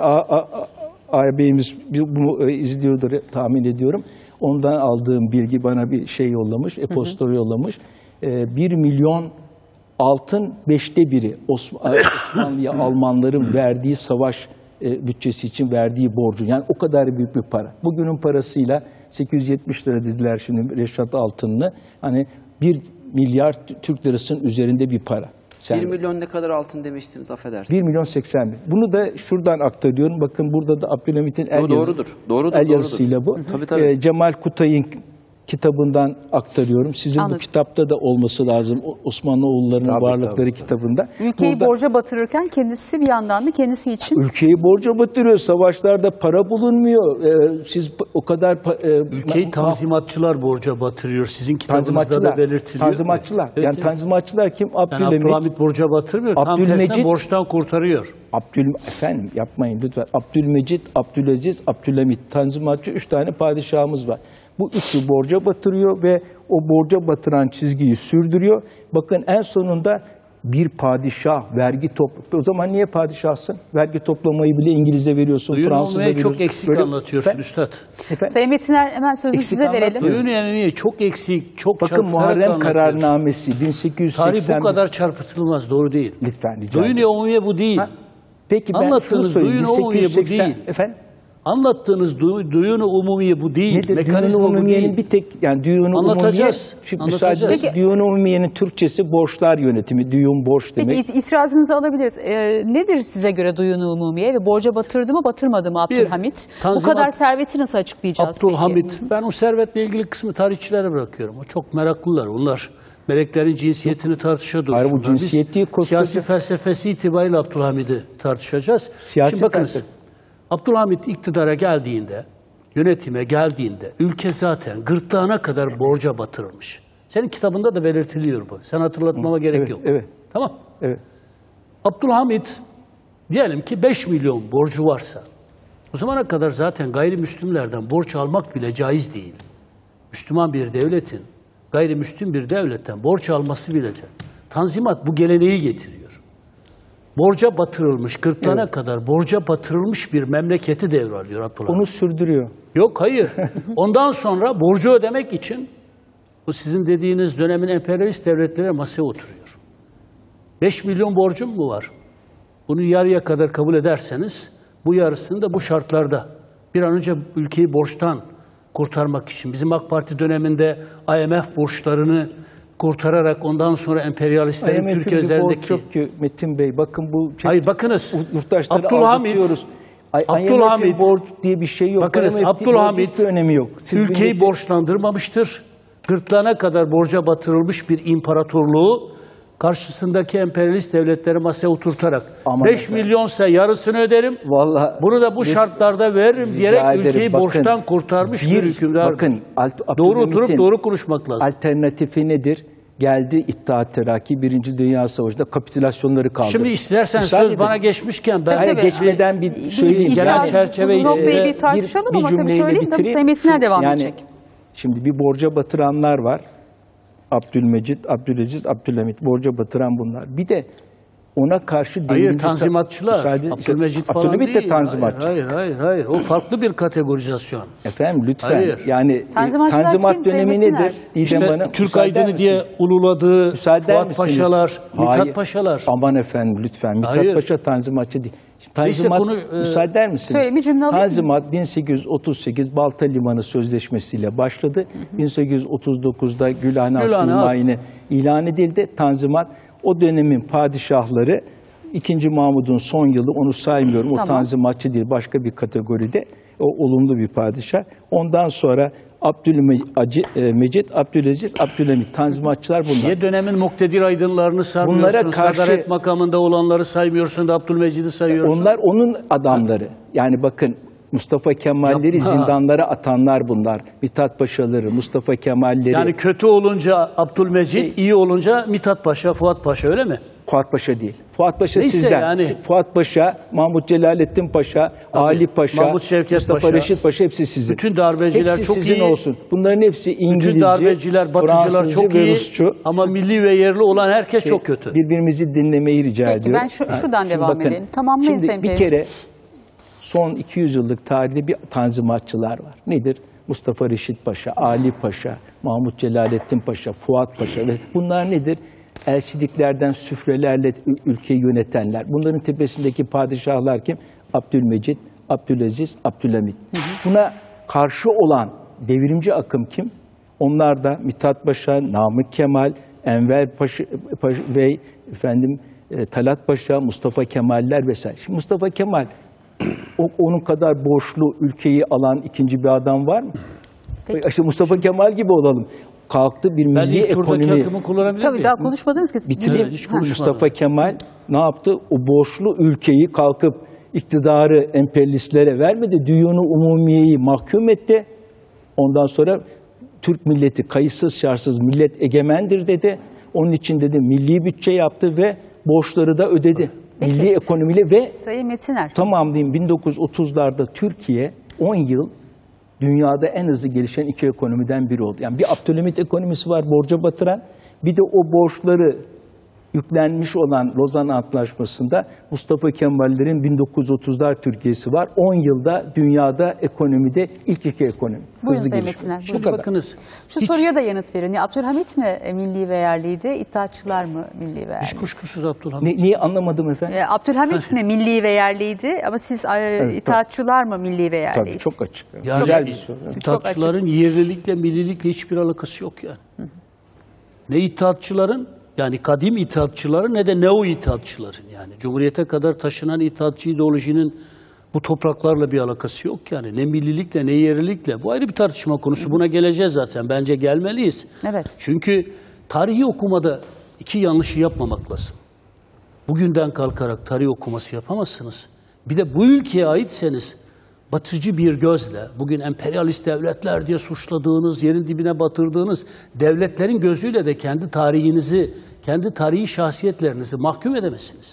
Speaker 5: ağabeyimiz bunu izliyordur tahmin ediyorum. Ondan aldığım bilgi bana bir şey yollamış, e-posta yollamış. E, bir milyon altın beşte biri Osmanlı'ya Almanların verdiği savaş e, bütçesi için verdiği borcu. Yani o kadar büyük bir para. Bugünün parasıyla sekiz yüz yetmiş lira dediler şimdi Reşat Altınlı. Hani bir milyar Türk lirasının üzerinde bir para.
Speaker 4: bir milyon ne kadar altın demiştiniz, affedersiniz.
Speaker 5: bir milyon seksen bin. Bunu da şuradan aktarıyorum. Bakın burada da Abdülhamit'in el,
Speaker 4: doğrudur. Doğrudur,
Speaker 5: el yazısıyla bu.
Speaker 4: Tabii, tabii.
Speaker 5: Ee, Cemal Kutay'ın kitabından aktarıyorum. Sizin
Speaker 1: Anladım.
Speaker 5: bu kitapta da olması lazım. Osmanlı oğullarının
Speaker 4: Tabii,
Speaker 5: varlıkları
Speaker 4: tabii.
Speaker 5: kitabında.
Speaker 1: Ülkeyi
Speaker 5: Burada,
Speaker 1: borca batırırken kendisi bir yandan da kendisi için
Speaker 5: ülkeyi borca batırıyor. Savaşlarda para bulunmuyor. Ee, siz o kadar... E,
Speaker 6: Ülkeyi tanzimatçılar borca batırıyor. Sizin kitabınızda da
Speaker 5: Tanzimatçılar.
Speaker 6: belirtiliyor.
Speaker 5: Tanzimatçılar.
Speaker 6: Evet,
Speaker 5: yani
Speaker 6: evet.
Speaker 5: Tanzimatçılar kim?
Speaker 6: Yani
Speaker 5: Abdülhamit.
Speaker 6: Abdülhamit borca batırmıyor. Tam
Speaker 5: Abdülmecid-
Speaker 6: tersine borçtan kurtarıyor.
Speaker 5: Abdül efendim yapmayın lütfen. Abdülmecid, Abdülaziz, Abdülhamit, Tanzimatçı üç tane padişahımız var. Bu üçü borca batırıyor ve o borca batıran çizgiyi sürdürüyor. Bakın en sonunda bir padişah vergi topluyor. O zaman niye padişahsın? Vergi toplamayı bile İngiliz'e veriyorsun,
Speaker 6: Duyun
Speaker 5: Fransız'a
Speaker 6: olmaya
Speaker 5: veriyorsun.
Speaker 6: çok eksik
Speaker 5: Böyle-
Speaker 6: anlatıyorsun
Speaker 5: Efendim?
Speaker 6: Üstad.
Speaker 5: Efendim?
Speaker 1: Sayın Metiner hemen sözü
Speaker 5: Eksik
Speaker 1: size verelim.
Speaker 5: anlatmıyorum.
Speaker 6: Duyun olmaya çok eksik, çok
Speaker 5: Bakın
Speaker 6: çarpıtarak
Speaker 5: Muharrem
Speaker 6: anlatıyorsun.
Speaker 5: kararnamesi bin sekiz yüz seksen
Speaker 6: Tarih bu kadar çarpıtılmaz, doğru değil.
Speaker 5: Lütfen rica
Speaker 6: Duyun
Speaker 5: ederim.
Speaker 6: umumiye bu değil.
Speaker 5: Ha? Peki ben şunu
Speaker 6: Anlattığınız
Speaker 5: söyleyeyim.
Speaker 6: duyun umumiye bu
Speaker 5: bin sekiz yüz seksen
Speaker 6: değil.
Speaker 5: Efendim?
Speaker 6: Anlattığınız duy, duyunu umumiye bu değil.
Speaker 5: Nedir?
Speaker 6: Mekanizma
Speaker 5: Düğün-i
Speaker 6: bu
Speaker 5: umumiyenin
Speaker 6: değil.
Speaker 5: bir tek yani düğün-i
Speaker 6: Anlatacağız.
Speaker 5: umumiye. Şimdi
Speaker 6: Anlatacağız.
Speaker 5: müsaade
Speaker 1: Peki-
Speaker 5: düğün-i umumiyenin Türkçesi borçlar yönetimi. Düğün borç demek.
Speaker 1: Peki it- itirazınızı alabiliriz. Ee, nedir size göre duyunu umumiye ve borca batırdı mı batırmadı mı Abdülhamit? Bu
Speaker 6: Tanzimat-
Speaker 1: kadar serveti nasıl açıklayacağız
Speaker 6: Abdülhamit,
Speaker 1: peki?
Speaker 6: ben o servetle ilgili kısmı tarihçilere bırakıyorum. O çok meraklılar. Onlar meleklerin cinsiyetini tartışa dursunlar.
Speaker 5: Hayır, bu cinsiyet
Speaker 6: Biz
Speaker 5: değil, koskoca-
Speaker 6: siyasi felsefesi itibariyle Abdülhamid'i tartışacağız.
Speaker 5: Siyasi
Speaker 6: Şimdi bakınız,
Speaker 5: felsefe.
Speaker 6: Abdülhamit iktidara geldiğinde, yönetime geldiğinde ülke zaten gırtlağına kadar borca batırılmış. Senin kitabında da belirtiliyor bu. Sen hatırlatmama gerek
Speaker 5: Evet,
Speaker 6: yok.
Speaker 5: evet.
Speaker 6: Tamam.
Speaker 5: Evet.
Speaker 6: Abdülhamit diyelim ki beş milyon borcu varsa, o zamana kadar zaten gayrimüslimlerden borç almak bile caiz değil. Müslüman bir devletin gayrimüslim bir devletten borç alması bile caiz. Tanzimat bu geleneği getiriyor. Borca batırılmış, gırtlağına
Speaker 5: Evet.
Speaker 6: kadar borca batırılmış bir memleketi devralıyor Abdülhamit.
Speaker 5: Onu sürdürüyor.
Speaker 6: Yok, hayır. Ondan sonra borcu ödemek için bu sizin dediğiniz dönemin emperyalist devletleri masaya oturuyor. beş milyon borcum mu var? Bunu yarıya kadar kabul ederseniz bu yarısını da bu şartlarda bir an önce ülkeyi borçtan kurtarmak için bizim AK Parti döneminde I M F borçlarını kurtararak ondan sonra emperyalistlerin
Speaker 5: I M F'in
Speaker 6: Türkiye
Speaker 5: bir borç
Speaker 6: üzerindeki...
Speaker 5: yok ki Metin Bey. Bakın bu şey,
Speaker 6: Hayır, bakınız.
Speaker 5: yurttaşları
Speaker 6: Abdülhamit,
Speaker 5: aldatıyoruz. Ay-
Speaker 6: Abdülhamit-
Speaker 5: I M F'in borç diye bir şey yok.
Speaker 6: Bakınız,
Speaker 5: I M F'in
Speaker 6: Abdülhamit
Speaker 5: borcun bir önemi yok. Siz
Speaker 6: ülkeyi
Speaker 5: milleti-
Speaker 6: borçlandırmamıştır. Gırtlağına kadar borca batırılmış bir imparatorluğu karşısındaki emperyalist devletleri masaya oturtarak
Speaker 5: Aman
Speaker 6: beş
Speaker 5: efendim.
Speaker 6: milyonsa yarısını öderim.
Speaker 5: Vallahi
Speaker 6: Bunu da bu
Speaker 5: lütfen-
Speaker 6: şartlarda veririm
Speaker 5: Rica
Speaker 6: diyerek
Speaker 5: ederim.
Speaker 6: ülkeyi
Speaker 5: Bakın,
Speaker 6: borçtan kurtarmış bir,
Speaker 5: bir-
Speaker 6: hükümdar.
Speaker 5: bakın, Alt-
Speaker 6: doğru oturup
Speaker 5: Abdülhamit'in
Speaker 6: doğru konuşmak lazım.
Speaker 5: alternatifi nedir? Geldi İttihat Terakki Birinci Dünya Savaşı'nda kapitülasyonları kaldırdı.
Speaker 6: Şimdi istersen
Speaker 5: Müsaade
Speaker 6: söz
Speaker 5: edin.
Speaker 6: bana geçmişken ben
Speaker 1: Tabii,
Speaker 5: Hayır,
Speaker 1: tabii.
Speaker 5: geçmeden bir
Speaker 1: Bir-
Speaker 5: söyleyeyim.
Speaker 1: bir
Speaker 6: genel
Speaker 1: itiraz-
Speaker 6: çerçeve
Speaker 1: bu noktayı
Speaker 6: içinde
Speaker 1: bir tartışalım ama tabii
Speaker 5: cümleyle
Speaker 1: söyleyeyim de
Speaker 5: bitireyim.
Speaker 1: Sayın Metiner devam
Speaker 5: Yani,
Speaker 1: edecek.
Speaker 5: Şimdi bir borca batıranlar var. Abdülmecid, Abdülaziz, Abdülhamit borca batıran bunlar. Bir de ona karşı
Speaker 6: Hayır,
Speaker 5: devrimci
Speaker 6: tanzimatçılar.
Speaker 5: müsaade-
Speaker 6: Abdülmecit falan
Speaker 5: Abdülhamit de
Speaker 6: değil.
Speaker 5: tanzimatçı.
Speaker 6: Hayır, hayır, hayır. O farklı bir kategorizasyon.
Speaker 5: Efendim lütfen.
Speaker 6: Hayır.
Speaker 5: Yani
Speaker 1: Tanzimatçılar
Speaker 5: Tanzimat
Speaker 1: kim?
Speaker 5: dönemi
Speaker 1: Sayın
Speaker 5: nedir?
Speaker 1: Metiner.
Speaker 5: İdem
Speaker 6: İşte
Speaker 5: Hanım,
Speaker 6: Türk
Speaker 5: müsaade
Speaker 6: aydını diye
Speaker 5: misiniz?
Speaker 6: ululadığı
Speaker 5: Müsaade
Speaker 6: Fuat
Speaker 5: misiniz?
Speaker 6: Paşalar, Mithat
Speaker 5: Hayır.
Speaker 6: Paşalar.
Speaker 5: Aman efendim lütfen. Mithat
Speaker 6: Hayır.
Speaker 5: Paşa Tanzimatçı değil.
Speaker 6: Neyse,
Speaker 5: Tanzimat,
Speaker 6: bunu, e,
Speaker 5: müsaade eder misiniz?
Speaker 1: Söyle, bir cümle alayım mı?
Speaker 5: Tanzimat bin sekiz yüz otuz sekiz Balta Limanı Sözleşmesi ile başladı. bin sekiz yüz otuz dokuzda Gülhane
Speaker 6: Gülhane
Speaker 5: Abdülmahin'e ilan edildi. Tanzimat o dönemin padişahları ikinci Mahmud'un son yılı, onu saymıyorum. O
Speaker 1: Tamam.
Speaker 5: tanzimatçı değil, başka bir kategoride. O olumlu bir padişah. Ondan sonra Abdülmecid, Abdülaziz, Abdülhamit. Tanzimatçılar bunlar.
Speaker 6: Niye dönemin muktedir aydınlarını sarmıyorsun?
Speaker 5: Bunlara karşı-
Speaker 6: Sadaret makamında olanları saymıyorsun da Abdülmecid'i sayıyorsun.
Speaker 5: Onlar onun adamları. Yani bakın Mustafa Kemal'leri
Speaker 6: Yapma.
Speaker 5: zindanlara atanlar bunlar. Mithat Paşaları, Mustafa Kemal'leri.
Speaker 6: Yani kötü olunca Abdülmecid, iyi olunca Mithat Paşa, Fuat Paşa, öyle mi?
Speaker 5: Fuat Paşa değil. Fuat Paşa
Speaker 6: Neyse
Speaker 5: sizden.
Speaker 6: yani.
Speaker 5: Fuat Paşa, Mahmut Celalettin Paşa, Ali Paşa,
Speaker 6: Mahmut Şevket
Speaker 5: Mustafa
Speaker 6: Paşa.
Speaker 5: Reşit Paşa hepsi sizin.
Speaker 6: Bütün darbeciler
Speaker 5: hepsi
Speaker 6: çok
Speaker 5: sizin
Speaker 6: iyi.
Speaker 5: olsun. Bunların hepsi İngilizce,
Speaker 6: Bütün darbeciler, batıcılar
Speaker 5: Fransızca
Speaker 6: çok
Speaker 5: ve
Speaker 6: iyi.
Speaker 5: Rusçu.
Speaker 6: Ama milli ve yerli olan herkes çok kötü.
Speaker 5: Birbirimizi dinlemeyi rica
Speaker 1: Peki,
Speaker 5: ediyorum.
Speaker 1: ben şu-
Speaker 5: Ha,
Speaker 1: şuradan
Speaker 5: şimdi
Speaker 1: devam
Speaker 5: bakın,
Speaker 1: edelim. Tamamlayın
Speaker 5: şimdi
Speaker 1: Sayın
Speaker 5: bir
Speaker 1: Peyami.
Speaker 5: kere son iki yüz yıllık tarihte bir tanzimatçılar var. Nedir? Mustafa Reşit Paşa, Ali Paşa, Mahmut Celalettin Paşa, Fuat Paşa ve bunlar nedir? Elçiliklerden süfrelerle ül- ülkeyi yönetenler. Bunların tepesindeki padişahlar kim? Abdülmecid, Abdülaziz, Abdülhamit. Buna karşı olan devrimci akım kim? Onlar da Mithat Paşa, Namık Kemal, Enver Paşa, Paşa Bey, efendim e, Talat Paşa, Mustafa Kemaller vesaire. Şimdi Mustafa Kemal o, onun kadar borçlu ülkeyi alan ikinci bir adam var mı?
Speaker 1: Peki.
Speaker 5: İşte Mustafa Kemal gibi olalım. Kalktı bir
Speaker 6: Ben
Speaker 5: milli
Speaker 6: ilk turdaki
Speaker 5: ekonomi.
Speaker 6: hakkımı kullanabilir
Speaker 1: Tabii
Speaker 6: miyim?
Speaker 1: daha konuşmadınız ki.
Speaker 5: Bitireyim.
Speaker 6: Evet, hiç
Speaker 1: Ha.
Speaker 6: konuşmadım.
Speaker 5: Mustafa Kemal ne yaptı? O borçlu ülkeyi kalkıp iktidarı emperyalistlere vermedi. Düyunu umumiyeyi mahkum etti. Ondan sonra Türk milleti kayıtsız şartsız millet egemendir dedi. Onun için dedi milli bütçe yaptı ve borçları da ödedi.
Speaker 1: Peki.
Speaker 5: Milli ekonomiyle ve
Speaker 1: Sayın Metiner.
Speaker 5: tamam diyeyim bin dokuz yüz otuzlarda Türkiye on yıl dünyada en hızlı gelişen iki ekonomiden biri oldu. Yani bir Abdülhamit ekonomisi var borca batıran, bir de o borçları yüklenmiş olan Lozan Antlaşması'nda Mustafa Kemal'lerin bin dokuz yüz otuzlar Türkiye'si var. on yılda dünyada ekonomide ilk iki ekonomi.
Speaker 1: Buyurun
Speaker 5: Hızlı
Speaker 1: Sayın
Speaker 5: gelişiyor.
Speaker 1: Metiner.
Speaker 5: Bu
Speaker 6: Şimdi
Speaker 5: kadar.
Speaker 6: bakınız.
Speaker 1: Şu
Speaker 6: hiç,
Speaker 1: soruya da yanıt verin. Ya Abdülhamit mi e, milli ve yerliydi, İttihatçılar mı milli ve
Speaker 6: hiç
Speaker 1: yerliydi?
Speaker 6: kuşkusuz Abdülhamit.
Speaker 5: Ne, niye anlamadım efendim?
Speaker 1: E, Abdülhamit mi milli ve yerliydi ama siz e, İttihatçılar mı milli ve yerliydi?
Speaker 5: Tabii çok açık.
Speaker 6: Yani
Speaker 5: Güzel bir soru.
Speaker 6: İttihatçıların yerlilikle, millilikle hiçbir alakası yok yani. Ne İttihatçıların, yani kadim İttihatçıların ne de neo İttihatçıların yani. Cumhuriyete kadar taşınan İttihatçı ideolojinin bu topraklarla bir alakası yok yani. Ne millilikle ne yerlilikle. Bu ayrı bir tartışma konusu. Buna geleceğiz zaten. Bence gelmeliyiz.
Speaker 1: Evet.
Speaker 6: Çünkü tarihi okumada iki yanlışı yapmamak lazım. Bugünden kalkarak tarih okuması yapamazsınız. Bir de bu ülkeye aitseniz batıcı bir gözle, bugün emperyalist devletler diye suçladığınız, yerin dibine batırdığınız devletlerin gözüyle de kendi tarihinizi, kendi tarihi şahsiyetlerinizi mahkum edemezsiniz.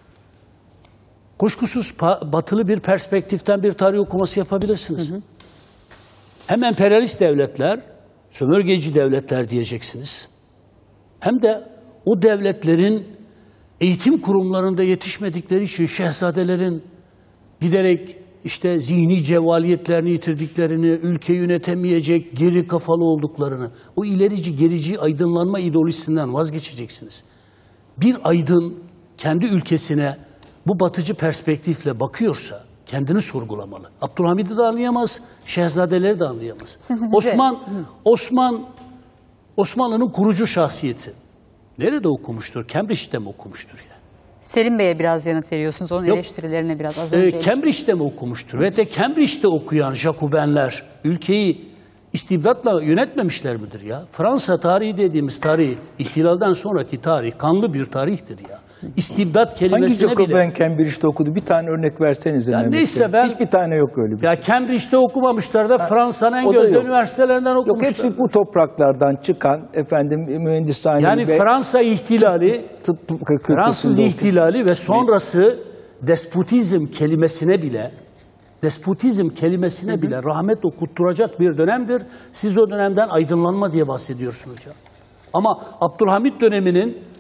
Speaker 6: Kuşkusuz batılı bir perspektiften bir tarih okuması yapabilirsiniz. Hı hı. Hem emperyalist devletler, sömürgeci devletler diyeceksiniz. Hem de o devletlerin eğitim kurumlarında yetişmedikleri için şehzadelerin giderek işte zihni cevaliyetlerini yitirdiklerini, ülkeyi yönetemeyecek, geri kafalı olduklarını, o ilerici, gerici aydınlanma ideolojisinden vazgeçeceksiniz. Bir aydın kendi ülkesine bu batıcı perspektifle bakıyorsa kendini sorgulamalı. Abdülhamid'i de anlayamaz, şehzadeleri de anlayamaz.
Speaker 1: Siz bize...
Speaker 6: Osman, Osman, Osmanlı'nın kurucu şahsiyeti. Nerede okumuştur? Cambridge'de mi okumuştur ya?
Speaker 1: Selim Bey'e biraz yanıt veriyorsunuz. Onun
Speaker 6: Yok.
Speaker 1: eleştirilerine biraz az
Speaker 6: Ee,
Speaker 1: önce.
Speaker 6: Cambridge'de mi okumuştur? Ve de Cambridge'de okuyan Jacobenler ülkeyi istibdatla yönetmemişler midir ya? Fransa tarihi dediğimiz tarih, ihtilalden sonraki tarih, kanlı bir tarihtir ya. İstibdat
Speaker 5: Hangi
Speaker 6: kelimesine bile...
Speaker 5: Jacoben Cambridge'de okudu? Bir tane örnek versenize.
Speaker 6: Ya
Speaker 5: Mehmet
Speaker 6: neyse
Speaker 5: Bey.
Speaker 6: ben-
Speaker 5: Hiçbir tane yok öyle bir şey.
Speaker 6: Ya Cambridge'de okumamışlar da Fransa'nın en
Speaker 5: o da
Speaker 6: gözde
Speaker 5: yok.
Speaker 6: üniversitelerinden
Speaker 5: Yok
Speaker 6: okumuşlar.
Speaker 5: hepsi bu topraklardan çıkan efendim mühendishane
Speaker 6: Yani
Speaker 5: ve
Speaker 6: Fransa ihtilali,
Speaker 5: tıp fakültesinde
Speaker 6: Fransız
Speaker 5: okuyan-
Speaker 6: ihtilali ve sonrası despotizm kelimesine bile despotizm kelimesine bile rahmet okutturacak bir dönemdir. Siz o dönemden aydınlanma diye bahsediyorsunuz ya. Ama Abdülhamit döneminin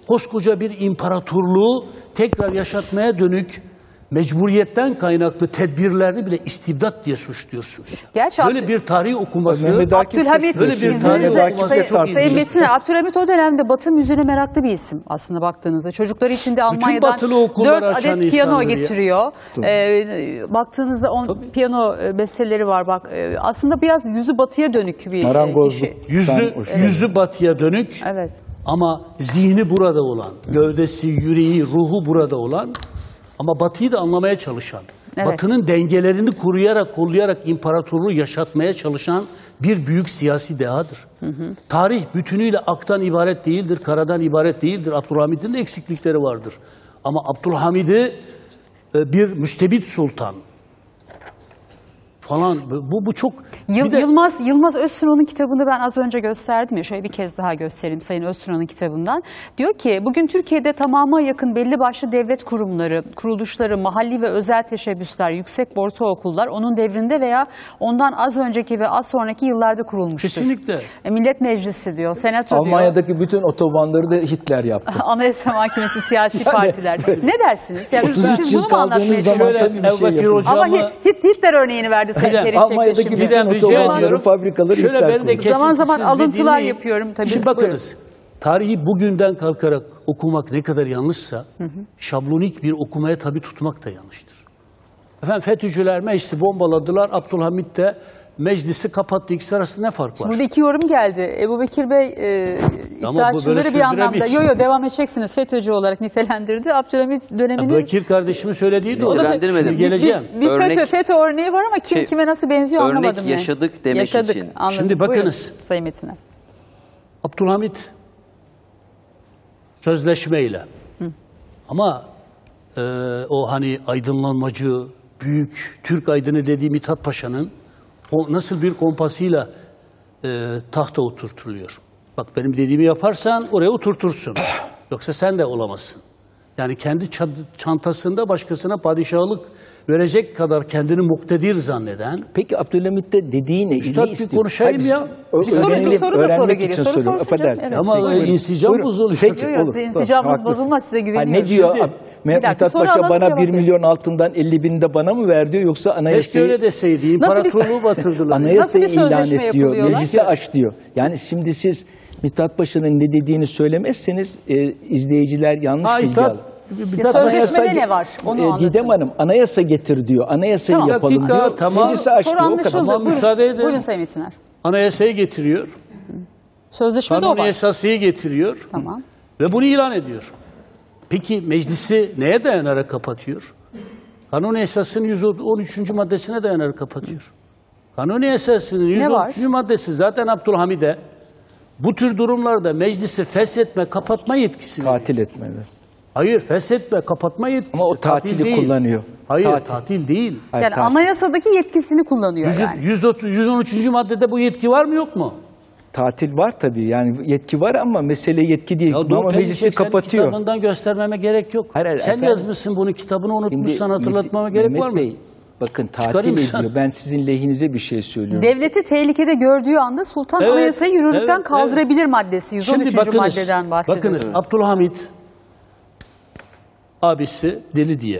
Speaker 6: koskoca bir imparatorluğu tekrar yaşatmaya dönük mecburiyetten kaynaklı tedbirlerini bile istibdat diye suçluyorsunuz.
Speaker 1: Gerçi
Speaker 6: böyle
Speaker 1: Abdü-
Speaker 6: bir tarih okuması,
Speaker 5: Mehmet Akif
Speaker 1: Abdülhamit,
Speaker 6: böyle bir tarih
Speaker 1: izninizle
Speaker 6: okuması
Speaker 1: Sayın-
Speaker 6: çok
Speaker 1: Sayın
Speaker 6: ilginç.
Speaker 1: Metin, Abdülhamit o dönemde Batı müziğine meraklı bir isim aslında baktığınızda. Çocukları için de Almanya'dan
Speaker 6: batılı okulları
Speaker 1: dört
Speaker 6: açan
Speaker 1: adet piyano
Speaker 6: insanları ya.
Speaker 1: getiriyor. Ee, baktığınızda on piyano e, besteleri var. Bak, e, aslında biraz yüzü batıya dönük bir e,
Speaker 5: Marangozluk.
Speaker 1: kişi.
Speaker 6: yüzü,
Speaker 5: Ben-
Speaker 6: yüzü batıya dönük.
Speaker 1: Evet.
Speaker 6: Ama zihni burada olan, gövdesi, yüreği, ruhu burada olan ama Batı'yı da anlamaya çalışan,
Speaker 1: Evet.
Speaker 6: Batı'nın dengelerini koruyarak, kollayarak imparatorluğu yaşatmaya çalışan bir büyük siyasi dehadır. Hı hı. Tarih bütünüyle aktan ibaret değildir, karadan ibaret değildir. Abdülhamid'in de eksiklikleri vardır. Ama Abdülhamid'i e, bir müstebit sultan falan, bu, bu çok...
Speaker 1: Yıl,
Speaker 6: Bir de-
Speaker 1: Yılmaz Yılmaz Öztuna'nın kitabını ben az önce gösterdim ya, şöyle bir kez daha göstereyim Sayın Öztuna'nın kitabından. Diyor ki bugün Türkiye'de tamamına yakın belli başlı devlet kurumları, kuruluşları, mahalli ve özel teşebbüsler, yüksek ve ortaokullar onun devrinde veya ondan az önceki ve az sonraki yıllarda kurulmuştur.
Speaker 6: Kesinlikle.
Speaker 1: E, Millet Meclisi diyor, Senato diyor.
Speaker 5: Almanya'daki bütün otobanları da Hitler yaptı.
Speaker 1: Anayasa Mahkemesi, siyasi partiler. Ne dersiniz? Yani
Speaker 5: otuz üç
Speaker 1: siz
Speaker 5: yıl
Speaker 1: bunu mu anlatmaya
Speaker 5: kaldığınız zaman
Speaker 1: çalışıyorsunuz?
Speaker 5: tabii bir şey
Speaker 6: Ebu Bekir
Speaker 5: yapın.
Speaker 6: Hocam-
Speaker 1: Ama
Speaker 6: Ama-
Speaker 1: Hit- Hitler örneğini verdi Sayın
Speaker 6: Hocam,
Speaker 1: Perinçek de
Speaker 5: Almanya'daki
Speaker 1: şimdi.
Speaker 5: bütün
Speaker 6: Giden rica
Speaker 5: otobanları,
Speaker 6: ediyorum.
Speaker 5: fabrikaları
Speaker 6: Şöyle
Speaker 5: Hitler
Speaker 6: ben de
Speaker 5: kurdu.
Speaker 1: Zaman zaman
Speaker 6: kesintisiz bir
Speaker 1: alıntılar
Speaker 6: dinleyin.
Speaker 1: yapıyorum tabii.
Speaker 6: Şimdi bakınız, tarihi bugünden kalkarak okumak ne kadar yanlışsa, şablonik bir okumaya tabi tutmak da yanlıştır. Efendim FETÖ'cüler meclisi bombaladılar, Abdülhamit de meclisi kapattı. İkisi arasında ne fark var?
Speaker 1: Burada iki yorum geldi. Ebu Bekir Bey e,
Speaker 6: Ama bu
Speaker 1: iddiaçıları
Speaker 6: böyle
Speaker 1: bir anlamda
Speaker 6: sürdüremeyiz.
Speaker 1: yo yo devam edeceksiniz FETÖ'cü olarak nitelendirdi. Abdülhamit dönemini
Speaker 6: Bekir kardeşimin söylediği doğru.
Speaker 4: Nitelendirmedim.
Speaker 6: Şimdi geleceğim.
Speaker 1: bir, bir
Speaker 4: Örnek-
Speaker 1: FETÖ, FETÖ örneği var ama kim
Speaker 4: Şey,
Speaker 1: kime nasıl benziyor
Speaker 4: örnek
Speaker 1: anlamadım yani.
Speaker 4: yaşadık demek
Speaker 1: yaşadık,
Speaker 4: için.
Speaker 1: Anladım.
Speaker 6: Şimdi bakınız.
Speaker 1: Buyurun, Sayın Metin'e.
Speaker 6: Abdülhamit sözleşmeyle ama e, o hani aydınlanmacı, büyük Türk aydını dediği Mithat Paşa'nın o nasıl bir kompasıyla e, tahta oturtuluyor. Bak benim dediğimi yaparsan oraya oturtursun. Yoksa sen de olamazsın. Yani kendi çad- çantasında başkasına padişahlık verecek kadar kendini muktedir zanneden.
Speaker 5: Peki Abdülhamit de dediği ne?
Speaker 6: Üstad,
Speaker 5: Ne
Speaker 6: bir
Speaker 5: istiyor?
Speaker 6: konuşayım
Speaker 5: Hayır,
Speaker 6: ya.
Speaker 5: ö-
Speaker 1: Bir soru- bir
Speaker 5: öğrenelim,
Speaker 1: soru da soru
Speaker 5: öğrenmek
Speaker 1: geliyor.
Speaker 5: için
Speaker 1: Soru
Speaker 5: soruyorum.
Speaker 1: sorsun canım.
Speaker 5: Affedersiniz.
Speaker 1: Evet.
Speaker 6: Ama
Speaker 5: Buyurun.
Speaker 6: insicam
Speaker 5: Buyurun.
Speaker 6: bozuluyor.
Speaker 5: Peki,
Speaker 1: Yok, yok,
Speaker 5: olur.
Speaker 1: sizin insicamınız
Speaker 5: Haklısın.
Speaker 1: bozulmaz, size
Speaker 5: Ha,
Speaker 1: güveniyorum.
Speaker 5: ne diyor?
Speaker 6: Şimdi-
Speaker 5: Şimdi,
Speaker 1: dakika,
Speaker 5: Mithat
Speaker 1: soru
Speaker 5: Paşa
Speaker 1: alalım,
Speaker 5: bana
Speaker 1: cevap
Speaker 5: bir
Speaker 1: verin.
Speaker 5: milyon altından elli bini de bana mı ver diyor, yoksa
Speaker 6: Keşke
Speaker 5: anayasayı,
Speaker 6: öyle deseydi.
Speaker 1: Nasıl bir-
Speaker 6: İmparatorluğu batırdılar.
Speaker 5: anayasayı
Speaker 1: Nasıl bir
Speaker 5: ilan
Speaker 1: sözleşme
Speaker 5: et diyor,
Speaker 1: yapılıyorlar?
Speaker 5: meclisi aç diyor. Yani şimdi siz Mithat Paşa'nın ne dediğini söylemezseniz e, izleyiciler yanlış
Speaker 6: Ha,
Speaker 5: bilgi
Speaker 6: İttihat-
Speaker 5: alır.
Speaker 6: İttihat-
Speaker 1: Sözleşmede ne var? Onu
Speaker 5: e,
Speaker 1: anlatın.
Speaker 5: Didem Hanım anayasa getir diyor. Anayasayı
Speaker 1: Tamam.
Speaker 5: yapalım
Speaker 6: Dakika,
Speaker 5: diyor.
Speaker 6: tamam.
Speaker 5: Meclisi aç
Speaker 1: Soru
Speaker 5: diyor. O kadar.
Speaker 1: anlaşıldı.
Speaker 6: Tamam,
Speaker 1: Buyurun,
Speaker 6: müsaade edin.
Speaker 1: buyurun Sayın Metiner.
Speaker 6: Anayasayı getiriyor.
Speaker 1: Sözleşmede o
Speaker 6: Kanuni
Speaker 1: var.
Speaker 6: esasıyı getiriyor.
Speaker 1: Tamam.
Speaker 6: Ve bunu ilan ediyor. Peki meclisi neye dayanarak kapatıyor? Kanuni esasının yüz on üçüncü maddesine dayanarak kapatıyor. Kanuni esasının yüz on üçüncü maddesi zaten Abdülhamid'e bu tür durumlarda meclisi feshetme, kapatma yetkisi veriyor.
Speaker 5: Tatil etmeli.
Speaker 6: Hayır, feshetme, kapatma yetkisi.
Speaker 5: Ama o
Speaker 6: tatil
Speaker 5: tatili
Speaker 6: değil.
Speaker 5: kullanıyor.
Speaker 6: Hayır,
Speaker 5: Tatil.
Speaker 6: tatil değil.
Speaker 5: Hayır,
Speaker 1: Yani
Speaker 5: tatil.
Speaker 1: anayasadaki yetkisini kullanıyor
Speaker 6: yüz,
Speaker 1: yani.
Speaker 6: yüz otuz, yüz on üçüncü maddede bu yetki var mı yok mu?
Speaker 5: Tatil var tabii, yani yetki var ama mesele yetki değil.
Speaker 6: Ya
Speaker 5: Ama
Speaker 6: dur,
Speaker 5: meclisi
Speaker 6: Perinçek, senin
Speaker 5: kapatıyor.
Speaker 6: kitabından göstermeme gerek yok.
Speaker 5: Hayır, hayır,
Speaker 6: Sen
Speaker 5: efendim.
Speaker 6: yazmışsın bunu, kitabını unutmuşsan hatırlatmama gerek
Speaker 5: Mehmet
Speaker 6: var mı?
Speaker 5: Bey, bakın tatil
Speaker 6: Çıkarayım
Speaker 5: ediyor.
Speaker 6: sana.
Speaker 5: Ben sizin lehinize bir şey söylüyorum.
Speaker 1: Devleti tehlikede gördüğü anda sultan
Speaker 6: Evet,
Speaker 1: anayasayı yürürlükten
Speaker 6: evet,
Speaker 1: kaldırabilir maddesi. yüz on
Speaker 6: Şimdi
Speaker 1: üçüncü
Speaker 6: bakınız,
Speaker 1: maddeden bahsediyoruz.
Speaker 6: bakınız Abdülhamit abisi deli diye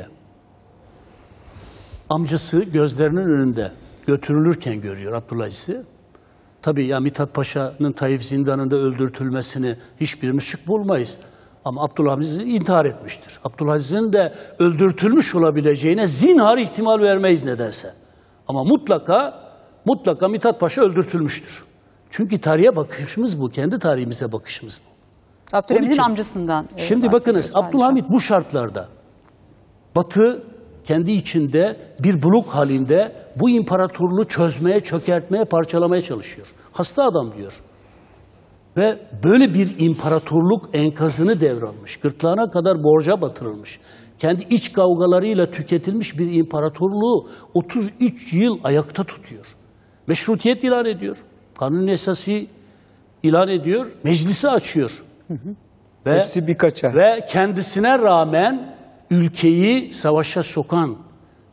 Speaker 6: amcası gözlerinin önünde götürülürken görüyor Abdülaziz'i. Tabii ya Mithat Paşa'nın Taif zindanında öldürtülmesini hiçbirimiz şık bulmayız. Ama Abdülaziz intihar etmiştir. Abdülaziz'in de öldürtülmüş olabileceğine zinhar ihtimal vermeyiz nedense. Ama mutlaka mutlaka Mithat Paşa öldürtülmüştür. Çünkü tarihe bakışımız bu, kendi tarihimize bakışımız bu. Onun
Speaker 1: Abdülhamid'in
Speaker 6: için-
Speaker 1: amcasından. e,
Speaker 6: Şimdi
Speaker 1: bahsediyoruz
Speaker 6: bakınız
Speaker 1: padişah.
Speaker 6: Abdülhamit bu şartlarda Batı kendi içinde bir blok halinde bu imparatorluğu çözmeye, çökertmeye, parçalamaya çalışıyor. Hasta adam diyor. Ve böyle bir imparatorluk enkazını devralmış. Gırtlağına kadar borca batırılmış. Kendi iç kavgalarıyla tüketilmiş bir imparatorluğu otuz üç yıl ayakta tutuyor. Meşrutiyet ilan ediyor. Kanuni esası ilan ediyor. Meclisi açıyor. Ve,
Speaker 5: Hepsi birkaç ay.
Speaker 6: ve kendisine rağmen ülkeyi savaşa sokan,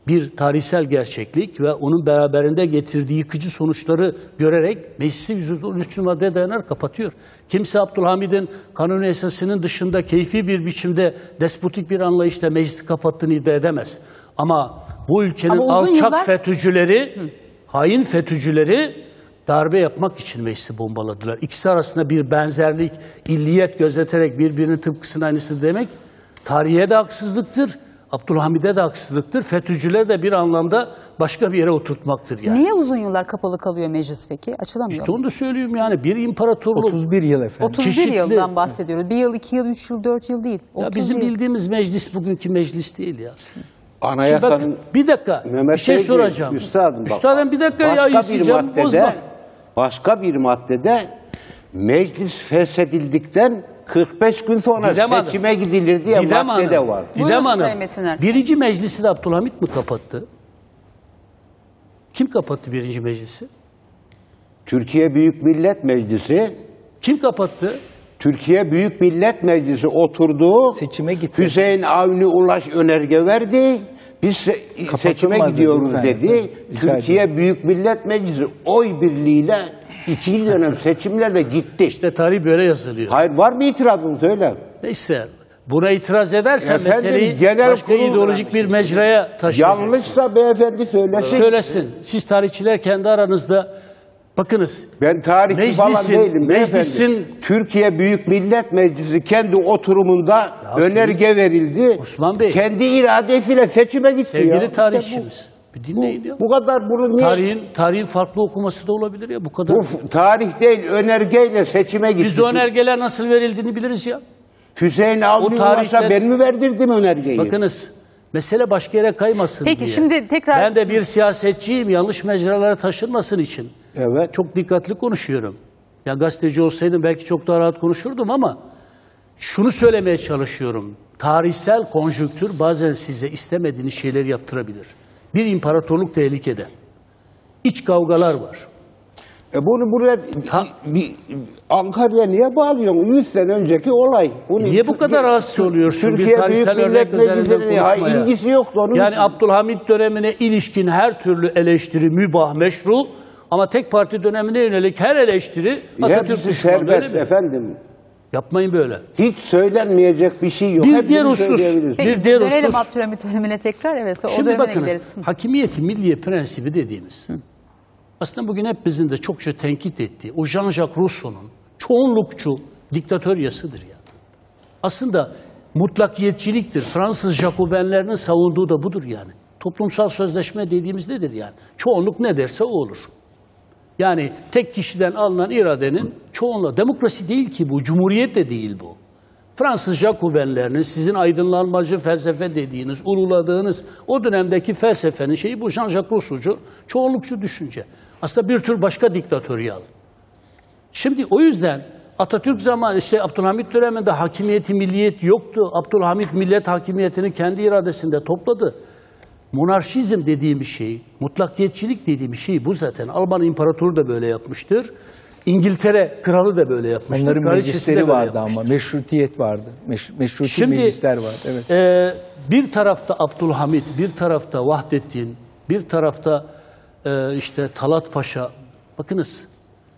Speaker 6: bir tarihsel gerçeklik ve onun beraberinde getirdiği yıkıcı sonuçları görerek meclisi yüz on üç maddeye dayanarak kapatıyor. Kimse Abdülhamid'in kanuni esasının dışında keyfi bir biçimde despotik bir anlayışla meclisi kapattığını iddia edemez. Ama bu ülkenin
Speaker 1: Ama uzun
Speaker 6: alçak
Speaker 1: yıllar-
Speaker 6: FETÖ'cüleri, Hı. hain FETÖ'cüleri darbe yapmak için meclisi bombaladılar. İkisi arasında bir benzerlik, illiyet gözeterek birbirinin tıpkısının aynısı demek tarihe de haksızlıktır. Abdülhamid'e de haksızlıktır. FETÖ'cüleri de bir anlamda başka bir yere oturtmaktır yani.
Speaker 1: Niye uzun yıllar kapalı kalıyor meclis peki? Açılamıyor
Speaker 6: İşte
Speaker 1: mu?
Speaker 6: onu da söyleyeyim yani. Bir imparatorluk.
Speaker 5: otuz bir yıl efendim.
Speaker 1: otuz bir
Speaker 6: çeşitli-
Speaker 1: yıldan bahsediyoruz. Bir yıl, iki yıl, üç yıl, dört yıl değil.
Speaker 6: Ya
Speaker 1: otuz
Speaker 6: bizim
Speaker 1: yıl.
Speaker 6: bildiğimiz meclis bugünkü meclis değil ya. Şimdi
Speaker 7: Anayasanın
Speaker 6: bakın, bir dakika
Speaker 7: Mehmet
Speaker 6: bir şey
Speaker 7: Beyciğim,
Speaker 6: soracağım.
Speaker 7: Üstadım, bak,
Speaker 6: Üstadım bir dakika ya
Speaker 7: başka bir
Speaker 6: isteyeceğim.
Speaker 7: maddede,
Speaker 6: Bozma.
Speaker 7: başka bir maddede meclis feshedildikten kırk beş gün sonra
Speaker 6: Didem Hanım.
Speaker 7: seçime gidilir diye
Speaker 6: Didem
Speaker 7: madde de
Speaker 6: Hanım,
Speaker 7: var.
Speaker 6: Didem
Speaker 1: Buyurun
Speaker 6: Hanım,
Speaker 1: Sayın Metiner.
Speaker 6: birinci meclisi de Abdülhamit mi kapattı? Kim kapattı birinci meclisi?
Speaker 7: Türkiye Büyük Millet Meclisi
Speaker 6: Kim kapattı?
Speaker 7: Türkiye Büyük Millet Meclisi oturdu.
Speaker 5: Seçime gitti.
Speaker 7: Hüseyin Avni Ulaş önerge verdi. Biz se- seçime
Speaker 5: dedi,
Speaker 7: gidiyoruz
Speaker 5: lütfen,
Speaker 7: dedi.
Speaker 5: lütfen. Rica
Speaker 7: Türkiye Büyük Millet Meclisi oy birliğiyle ikinci dönem seçimlerle gitti.
Speaker 6: İşte tarih böyle yazılıyor.
Speaker 7: Hayır, var mı itirazın, söyle.
Speaker 6: Neyse buna itiraz edersen
Speaker 7: Efendim,
Speaker 6: meseleyi
Speaker 7: genel
Speaker 6: başka
Speaker 7: kurul-
Speaker 6: ideolojik bir mecraya taşıyacaksınız.
Speaker 7: Yanlışsa beyefendi söylesin.
Speaker 6: Söylesin. Siz tarihçiler kendi aranızda bakınız.
Speaker 7: Ben tarihçi
Speaker 6: Meclisin-
Speaker 7: falan değilim beyefendi.
Speaker 6: meclisin-
Speaker 7: Türkiye Büyük Millet Meclisi kendi oturumunda önerge verildi.
Speaker 6: Osman Bey.
Speaker 7: Kendi iradesiyle seçime gitti
Speaker 6: Sevgili
Speaker 7: ya.
Speaker 6: tarihçimiz. Bir
Speaker 7: Bu,
Speaker 6: dinleyin ya.
Speaker 7: bu kadar bunu niye?
Speaker 6: Tarihin, tarihin farklı okuması da olabilir ya bu kadar.
Speaker 7: Bu f- tarih değil, önergeyle seçime gitti.
Speaker 6: Biz o önergeler nasıl verildiğini biliriz ya.
Speaker 7: Hüseyin Avni
Speaker 6: O tarihte-
Speaker 7: Ulaş'a ben mi verdirdim önergeyi?
Speaker 6: Bakınız mesele başka yere kaymasın
Speaker 1: Peki,
Speaker 6: diye.
Speaker 1: şimdi tekrar-
Speaker 6: Ben de bir siyasetçiyim, yanlış mecralara taşınmasın için.
Speaker 7: Evet.
Speaker 6: Çok dikkatli konuşuyorum. Ya gazeteci olsaydım belki çok daha rahat konuşurdum ama şunu söylemeye çalışıyorum. Tarihsel konjüktür bazen size istemediğiniz şeyleri yaptırabilir. Bir imparatorluk tehlikede. İç kavgalar var.
Speaker 7: E bunu buraya
Speaker 6: Ta-
Speaker 7: bir, Ankara'ya niye bağlıyorsun? yüz sene önceki olay. Bunu
Speaker 6: Niye bu kadar rahatsız oluyorsun bir
Speaker 7: Türkiye
Speaker 6: tarihsel
Speaker 7: Büyük
Speaker 6: örnek
Speaker 7: Millet
Speaker 6: üzerinden
Speaker 7: Meclisi'nin ya
Speaker 6: konuşmaya?
Speaker 7: ilgisi yoktu onun
Speaker 6: Yani
Speaker 7: için.
Speaker 6: Abdülhamit dönemine ilişkin her türlü eleştiri mübah, meşru ama tek parti dönemine yönelik her eleştiri Atatürk
Speaker 7: Hepsi
Speaker 6: düşmanı.
Speaker 7: serbest
Speaker 6: öyle mi?
Speaker 7: efendim.
Speaker 6: Yapmayın böyle.
Speaker 7: Hiç söylenmeyecek bir şey yok.
Speaker 6: Bir
Speaker 7: Hepsini
Speaker 6: diğer husus.
Speaker 7: söyleyebiliriz.
Speaker 1: Peki,
Speaker 6: Bir diğer
Speaker 1: dönelim
Speaker 6: husus.
Speaker 1: Abdülhamit dönemine tekrar. Evet, o
Speaker 6: Şimdi
Speaker 1: dönemine
Speaker 6: bakınız,
Speaker 1: gideriz.
Speaker 6: hakimiyeti milliye prensibi dediğimiz, aslında bugün hepimizin de çokça tenkit ettiği, o Jean-Jacques Rousseau'nun çoğunlukçu diktatöryasıdır ya. Aslında mutlakiyetçiliktir. Fransız Jacobenlerinin savunduğu da budur yani. Toplumsal sözleşme dediğimiz nedir yani? Çoğunluk ne derse o olur. Yani tek kişiden alınan iradenin çoğunluğu. Demokrasi değil ki bu, cumhuriyet de değil bu. Fransız Jacobenlerinin sizin aydınlanmacı felsefe dediğiniz, uruladığınız o dönemdeki felsefenin şeyi bu Jean-Jacques Rousseau'cu, çoğunlukçu düşünce. Aslında bir tür başka diktatöryal. Şimdi o yüzden Atatürk zamanı, işte Abdülhamit döneminde hakimiyeti milliyet yoktu. Abdülhamit millet hakimiyetini kendi iradesinde topladı. Monarşizm dediğim bir şey, mutlakiyetçilik dediğim bir şey bu zaten. Alman İmparatoru da böyle yapmıştır. İngiltere kralı da böyle yapmıştır.
Speaker 5: Onların
Speaker 6: Kraliçesi de
Speaker 5: meclisleri
Speaker 6: böyle
Speaker 5: vardı
Speaker 6: yapmıştır.
Speaker 5: ama meşrutiyet vardı. Meş, meşruti
Speaker 6: Şimdi,
Speaker 5: meclisler vardı. Evet.
Speaker 6: e, bir tarafta Abdülhamit, bir tarafta Vahdettin, bir tarafta e, işte Talat Paşa. Bakınız,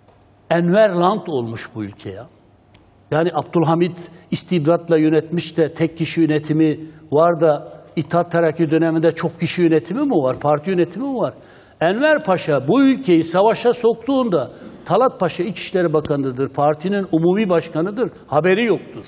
Speaker 6: Enver Land olmuş bu ülke ya. Yani Abdülhamit istibdatla yönetmiş de tek kişi yönetimi var da İttihat Terakki döneminde çok kişi yönetimi mi var? Parti yönetimi mi var? Enver Paşa bu ülkeyi savaşa soktuğunda Talat Paşa İçişleri Bakanı'dır, partinin umumi başkanıdır, haberi yoktur.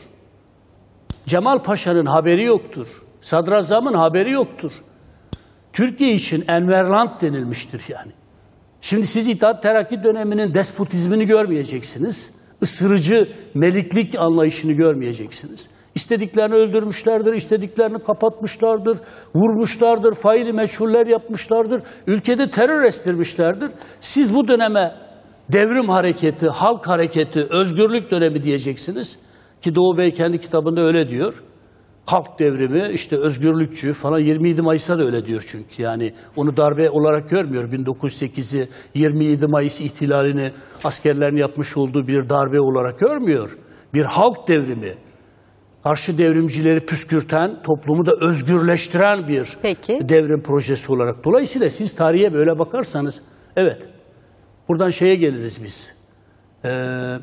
Speaker 6: Cemal Paşa'nın haberi yoktur. Sadrazam'ın haberi yoktur. Türkiye için Enverland denilmiştir yani. Şimdi siz İttihat Terakki döneminin despotizmini görmeyeceksiniz. Isırıcı meliklik anlayışını görmeyeceksiniz. İstediklerini öldürmüşlerdir, istediklerini kapatmışlardır, vurmuşlardır, faili meçhuller yapmışlardır, ülkede terör estirmişlerdir. Siz bu döneme devrim hareketi, halk hareketi, özgürlük dönemi diyeceksiniz. Ki Doğu Bey kendi kitabında öyle diyor. Halk devrimi, işte özgürlükçü falan, yirmi yedi Mayıs'ta da öyle diyor çünkü. Yani onu darbe olarak görmüyor. bin dokuz yüz sekizi, yirmi yedi Mayıs ihtilalini askerlerin yapmış olduğu bir darbe olarak görmüyor. Bir halk devrimi. karşı devrimcileri püskürten, toplumu da özgürleştiren bir
Speaker 1: Peki.
Speaker 6: devrim projesi olarak. Dolayısıyla siz tarihe böyle bakarsanız, evet, buradan şeye geliriz biz. Ee,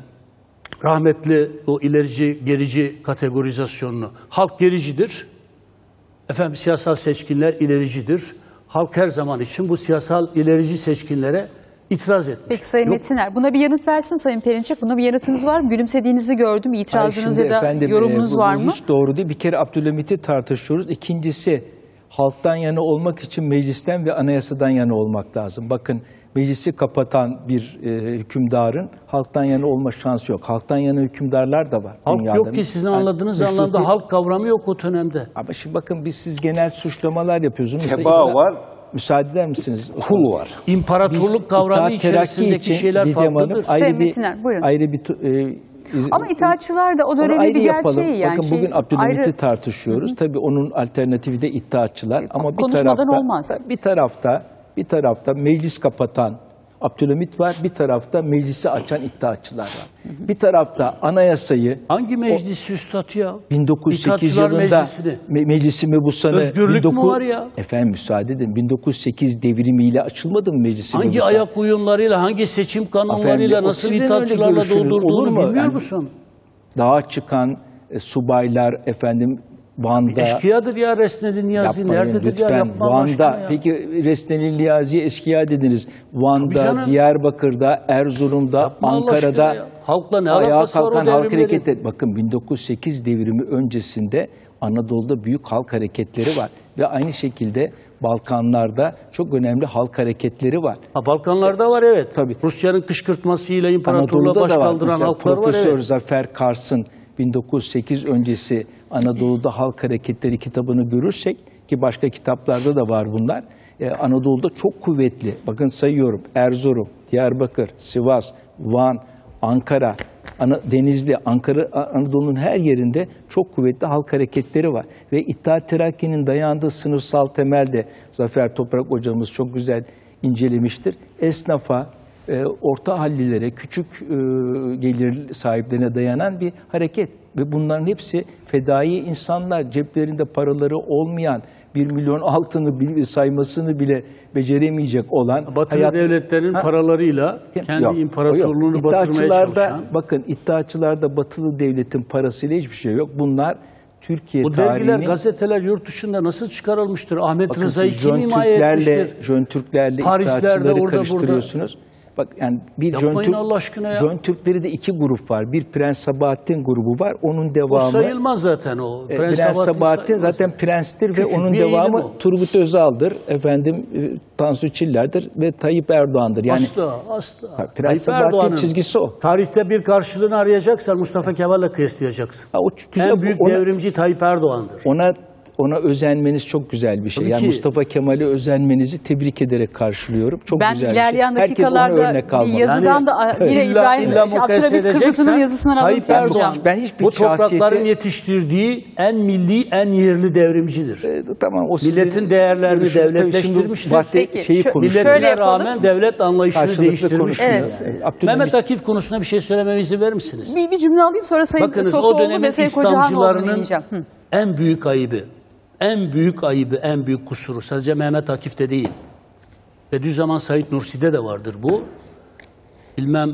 Speaker 6: rahmetli o ilerici, gerici kategorizasyonunu. Halk gericidir. Efendim siyasal seçkinler ilericidir. Halk her zaman için bu siyasal ilerici seçkinlere itiraz etmiş.
Speaker 1: Peki Sayın
Speaker 6: Yok.
Speaker 1: Metiner, buna bir yanıt versin Sayın Perinçek. Buna bir yanıtınız var mı? Gülümsediğinizi gördüm. İtirazınız
Speaker 5: Hayır,
Speaker 1: ya da
Speaker 5: şimdi efendim,
Speaker 1: yorumunuz
Speaker 5: e, bu,
Speaker 1: var
Speaker 5: bu
Speaker 1: mı?
Speaker 5: hiç doğru değil. Bir kere Abdülhamit'i tartışıyoruz. İkincisi, halktan yana olmak için meclisten ve anayasadan yana olmak lazım. Bakın, meclisi kapatan bir e, hükümdarın halktan yana olma şansı yok. Halktan yana hükümdarlar da var
Speaker 6: Halk
Speaker 5: dünyada.
Speaker 6: yok ki sizin
Speaker 5: Yani
Speaker 6: anladığınız
Speaker 5: meşruti-
Speaker 6: anlamda halk kavramı yok o dönemde.
Speaker 5: Ama şimdi bakın, biz siz genel suçlamalar yapıyorsunuz. Mesela
Speaker 7: Tebaa
Speaker 5: itaat-
Speaker 7: var.
Speaker 5: Müsaade eder misiniz?
Speaker 7: Kul var.
Speaker 6: İmparatorluk
Speaker 5: Biz
Speaker 6: kavramı
Speaker 5: itaat terakki
Speaker 6: içerisindeki
Speaker 5: için
Speaker 6: şeyler
Speaker 5: Didem Hanım
Speaker 6: farklıdır.
Speaker 5: ayrı
Speaker 1: Sayın
Speaker 5: bir,
Speaker 1: Metiner, buyurun.
Speaker 5: ayrı bir tu- e, iz-
Speaker 1: Ama itaatçılar da o
Speaker 5: Onu
Speaker 1: dönemin
Speaker 5: ayrı
Speaker 1: bir
Speaker 5: yapalım.
Speaker 1: gerçeği yani.
Speaker 5: Bakın
Speaker 1: şey,
Speaker 5: bugün Abdülhamit'i
Speaker 1: ayrı-
Speaker 5: tartışıyoruz. Tabii onun alternatifi de iddiatçılar. Ama bir
Speaker 1: Konuşmadan
Speaker 5: tarafta,
Speaker 1: olmaz.
Speaker 5: bir tarafta, bir tarafta meclis kapatan Abdülhamit var. Bir tarafta meclisi açan iddiatçılar var. Bir tarafta anayasayı
Speaker 6: Hangi meclis üstad ya?
Speaker 5: bin dokuz yüz sekiz
Speaker 6: İttihatçılar
Speaker 5: yılında
Speaker 6: Meclisi'ni.
Speaker 5: me meclisi mebusanı
Speaker 6: Özgürlük mü var ya?
Speaker 5: Efendim müsaade edin. bin dokuz yüz sekiz devrimiyle açılmadı mı meclisi
Speaker 6: Hangi
Speaker 5: mebusanı?
Speaker 6: ayak uyumlarıyla, hangi seçim kanunlarıyla,
Speaker 5: Efendim, o
Speaker 6: nasıl
Speaker 5: sizin
Speaker 6: iddiatçılarla
Speaker 5: öyle görüşünüz, olur
Speaker 6: doldurduğunu
Speaker 5: mu?
Speaker 6: bilmiyor
Speaker 5: Yani-
Speaker 6: musun?
Speaker 5: Dağa çıkan e, subaylar efendim Van'da.
Speaker 6: Eşkıyadır ya Resneli Niyazi.
Speaker 5: Yapmayın
Speaker 6: Nerededir
Speaker 5: lütfen.
Speaker 6: ya? Yapma Allah aşkına
Speaker 5: Van'da.
Speaker 6: ya.
Speaker 5: Peki Resneli Niyazi'ye eşkıya dediniz.
Speaker 6: Tabii
Speaker 5: Van'da,
Speaker 6: canım.
Speaker 5: Diyarbakır'da, Erzurum'da,
Speaker 6: Yapma Allah aşkına
Speaker 5: Ankara'da
Speaker 6: ya. Halkla ne
Speaker 5: ayağa
Speaker 6: alakası var o
Speaker 5: kalkan halk
Speaker 6: devrimlerin?
Speaker 5: hareketleri. Bakın bin dokuz yüz sekiz devrimi öncesinde Anadolu'da büyük halk hareketleri var. Ve aynı şekilde Balkanlarda çok önemli halk hareketleri var.
Speaker 6: Ha, Balkanlarda var evet.
Speaker 5: Tabii.
Speaker 6: Rusya'nın kışkırtmasıyla imparatorluğa
Speaker 5: Anadolu'da
Speaker 6: baş
Speaker 5: da var.
Speaker 6: kaldıran
Speaker 5: Mesela
Speaker 6: halklar var
Speaker 5: Profesör
Speaker 6: evet.
Speaker 5: Zafer Kars'ın bin dokuz yüz sekiz öncesi Anadolu'da Halk Hareketleri kitabını görürsek, ki başka kitaplarda da var bunlar, Ee, Anadolu'da çok kuvvetli. Bakın sayıyorum: Erzurum, Diyarbakır, Sivas, Van, Ankara, Ana, Denizli, Ankara, Anadolu'nun her yerinde çok kuvvetli halk hareketleri var. Ve İttihat Terakki'nin dayandığı sınıfsal temelde Zafer Toprak hocamız çok güzel incelemiştir. Esnafa, e, orta hallilere, küçük e, gelir sahiplerine dayanan bir hareket. Ve bunların hepsi fedai insanlar, ceplerinde paraları olmayan, bir milyon altını bil- saymasını bile beceremeyecek olan
Speaker 6: Batılı
Speaker 5: hayat-
Speaker 6: devletlerin
Speaker 5: Ha?
Speaker 6: paralarıyla kendi
Speaker 5: Yok, o
Speaker 6: imparatorluğunu
Speaker 5: yok.
Speaker 6: batırmaya
Speaker 5: İddiaçılarda-
Speaker 6: çalışan.
Speaker 5: Bakın, iddiaçılarda batılı devletin parasıyla hiçbir şey yok. Bunlar Türkiye
Speaker 6: Bu dergiler,
Speaker 5: tarihinin...
Speaker 6: gazeteler yurt dışında nasıl çıkarılmıştır? Ahmet
Speaker 5: Bakın
Speaker 6: Rıza'yı
Speaker 5: siz
Speaker 6: kim
Speaker 5: Jön
Speaker 6: himaye
Speaker 5: Türklerle,
Speaker 6: etmiştir?
Speaker 5: Jön Türklerle
Speaker 6: Parislerde,
Speaker 5: iddiaçıları
Speaker 6: orada,
Speaker 5: karıştırıyorsunuz. Bak yani bir Jön,
Speaker 6: Yapmayın
Speaker 5: Türk,
Speaker 6: Allah aşkına ya.
Speaker 5: Jön Türkleri de iki grup var. Bir Prens Sabahattin grubu var. Onun
Speaker 6: O
Speaker 5: devamı...
Speaker 6: sayılmaz zaten o.
Speaker 5: E, Prens, Sabahattin
Speaker 6: sayılmaz.
Speaker 5: zaten prenstir ve
Speaker 6: Küçük
Speaker 5: onun
Speaker 6: bir eğilim
Speaker 5: devamı
Speaker 6: o.
Speaker 5: Turgut Özal'dır. Efendim e, Tansu Çiller'dir ve Tayyip Erdoğan'dır. Yani
Speaker 6: Asla, asla.
Speaker 5: Prens
Speaker 6: Tayyip
Speaker 5: Sabahattin
Speaker 6: Erdoğan'ın
Speaker 5: çizgisi o.
Speaker 6: Tarihte bir karşılığını arayacaksan Mustafa Kemal'le kıyaslayacaksın.
Speaker 5: Ha, o güzel,
Speaker 6: En büyük
Speaker 5: ona,
Speaker 6: devrimci Tayyip Erdoğan'dır.
Speaker 5: ona ona özenmeniz çok güzel bir şey.
Speaker 6: Tabii
Speaker 5: Yani
Speaker 6: ki.
Speaker 5: Mustafa Kemal'e özenmenizi tebrik ederek karşılıyorum. Çok
Speaker 1: Ben
Speaker 5: güzel
Speaker 1: ilerleyen
Speaker 5: bir şey. Herkes ona
Speaker 1: dakikalarda
Speaker 5: örnek
Speaker 1: bir
Speaker 5: kalmalı.
Speaker 1: yazıdan da yine
Speaker 6: illa-
Speaker 1: İbrahim
Speaker 6: illa
Speaker 1: şey,
Speaker 6: mukayese
Speaker 1: Abdülhamit Kıbrıs'ın
Speaker 6: edeceksen,
Speaker 1: yazısından
Speaker 6: Tayyip
Speaker 1: alıntı yapacağım.
Speaker 6: Erdoğan,
Speaker 5: Ben hiçbir
Speaker 6: bu toprakların
Speaker 5: şahsiyeti-
Speaker 6: yetiştirdiği en milli, en yerli devrimcidir.
Speaker 5: E, tamam, o sizin
Speaker 6: Milletin değerlerini
Speaker 5: görüşünüz. Tabii
Speaker 6: devletleştirmiştir.
Speaker 5: şimdi vahde
Speaker 1: Peki,
Speaker 5: şeyi
Speaker 1: şö-
Speaker 5: konuşuyoruz.
Speaker 1: şöyle
Speaker 6: Milletine
Speaker 1: yapalım.
Speaker 6: rağmen devlet anlayışını
Speaker 5: Karşılıklı
Speaker 6: değiştirmiştir.
Speaker 5: konuşuyoruz.
Speaker 1: Evet.
Speaker 5: Abdülhamit-
Speaker 6: Mehmet Akif konusunda bir şey söylememe izin verir misiniz?
Speaker 1: Bir, bir cümle alayım, sonra Sayın
Speaker 6: Bakınız o
Speaker 1: Sofuoğlu
Speaker 6: dönemin
Speaker 1: ve Sayın Kocahanoğlu'nu
Speaker 6: İslamcılarının
Speaker 1: dinleyeceğim. Hı.
Speaker 6: en büyük ayıbı, en büyük ayıbı, en büyük kusuru sadece Mehmet Akif'te değil. Bediüzzaman Said Nursi'de de vardır bu. Bilmem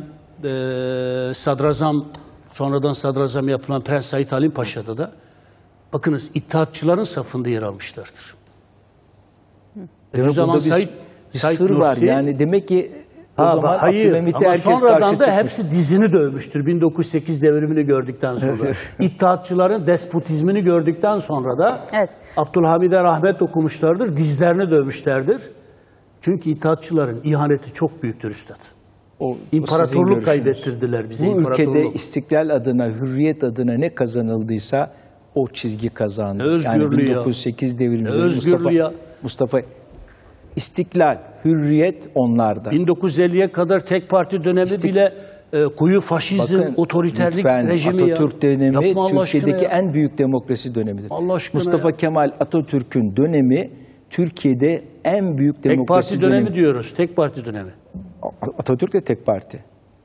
Speaker 6: eee sadrazam, sonradan sadrazam yapılan Prens Said Halim Paşa'da da bakınız İttihatçıların safında yer almışlardır.
Speaker 5: Demek
Speaker 6: Bediüzzaman
Speaker 5: burada bir,
Speaker 6: Said,
Speaker 5: bir
Speaker 6: Said
Speaker 5: sır var.
Speaker 6: Nursi-
Speaker 5: Yani demek ki o
Speaker 6: Ha,
Speaker 5: zaman
Speaker 6: hayır
Speaker 5: Abdülhamit'e
Speaker 6: ama
Speaker 5: herkes karşı
Speaker 6: sonradan da
Speaker 5: çıkmış.
Speaker 6: hepsi dizini dövmüştür. bin dokuz yüz sekiz devrimini gördükten sonra. İttihatçıların despotizmini gördükten sonra da
Speaker 1: Evet.
Speaker 6: Abdülhamid'e rahmet okumuşlardır. Dizlerini dövmüşlerdir. Çünkü İttihatçıların ihaneti çok büyüktür üstad.
Speaker 5: O- o sizin
Speaker 6: İmparatorluk
Speaker 5: görüşünüz.
Speaker 6: kaybettirdiler bize.
Speaker 5: Bu ülkede
Speaker 6: imparatorluk.
Speaker 5: istiklal adına, hürriyet adına ne kazanıldıysa o çizgi kazandı.
Speaker 6: Özgürlüğü
Speaker 5: yani bin
Speaker 6: ya.
Speaker 5: dokuz yüz sekiz devrimi.
Speaker 6: Özgürlüğü
Speaker 5: Mustafa,
Speaker 6: ya.
Speaker 5: Mustafa istiklal, hürriyet onlarda.
Speaker 6: bin dokuz yüz elliye kadar tek parti dönemi
Speaker 5: İstik-
Speaker 6: bile e, koyu faşizm,
Speaker 5: Bakın,
Speaker 6: otoriterlik
Speaker 5: lütfen,
Speaker 6: rejimi ya.
Speaker 5: Atatürk dönemi
Speaker 6: Yapma Allah aşkına
Speaker 5: Türkiye'deki
Speaker 6: ya.
Speaker 5: en büyük demokrasi dönemidir.
Speaker 6: Allah aşkına
Speaker 5: Mustafa
Speaker 6: ya.
Speaker 5: Kemal Atatürk'ün dönemi Türkiye'de en büyük
Speaker 6: Tek
Speaker 5: demokrasi
Speaker 6: parti dönemi diyoruz. Tek parti dönemi.
Speaker 5: Atatürk de tek parti.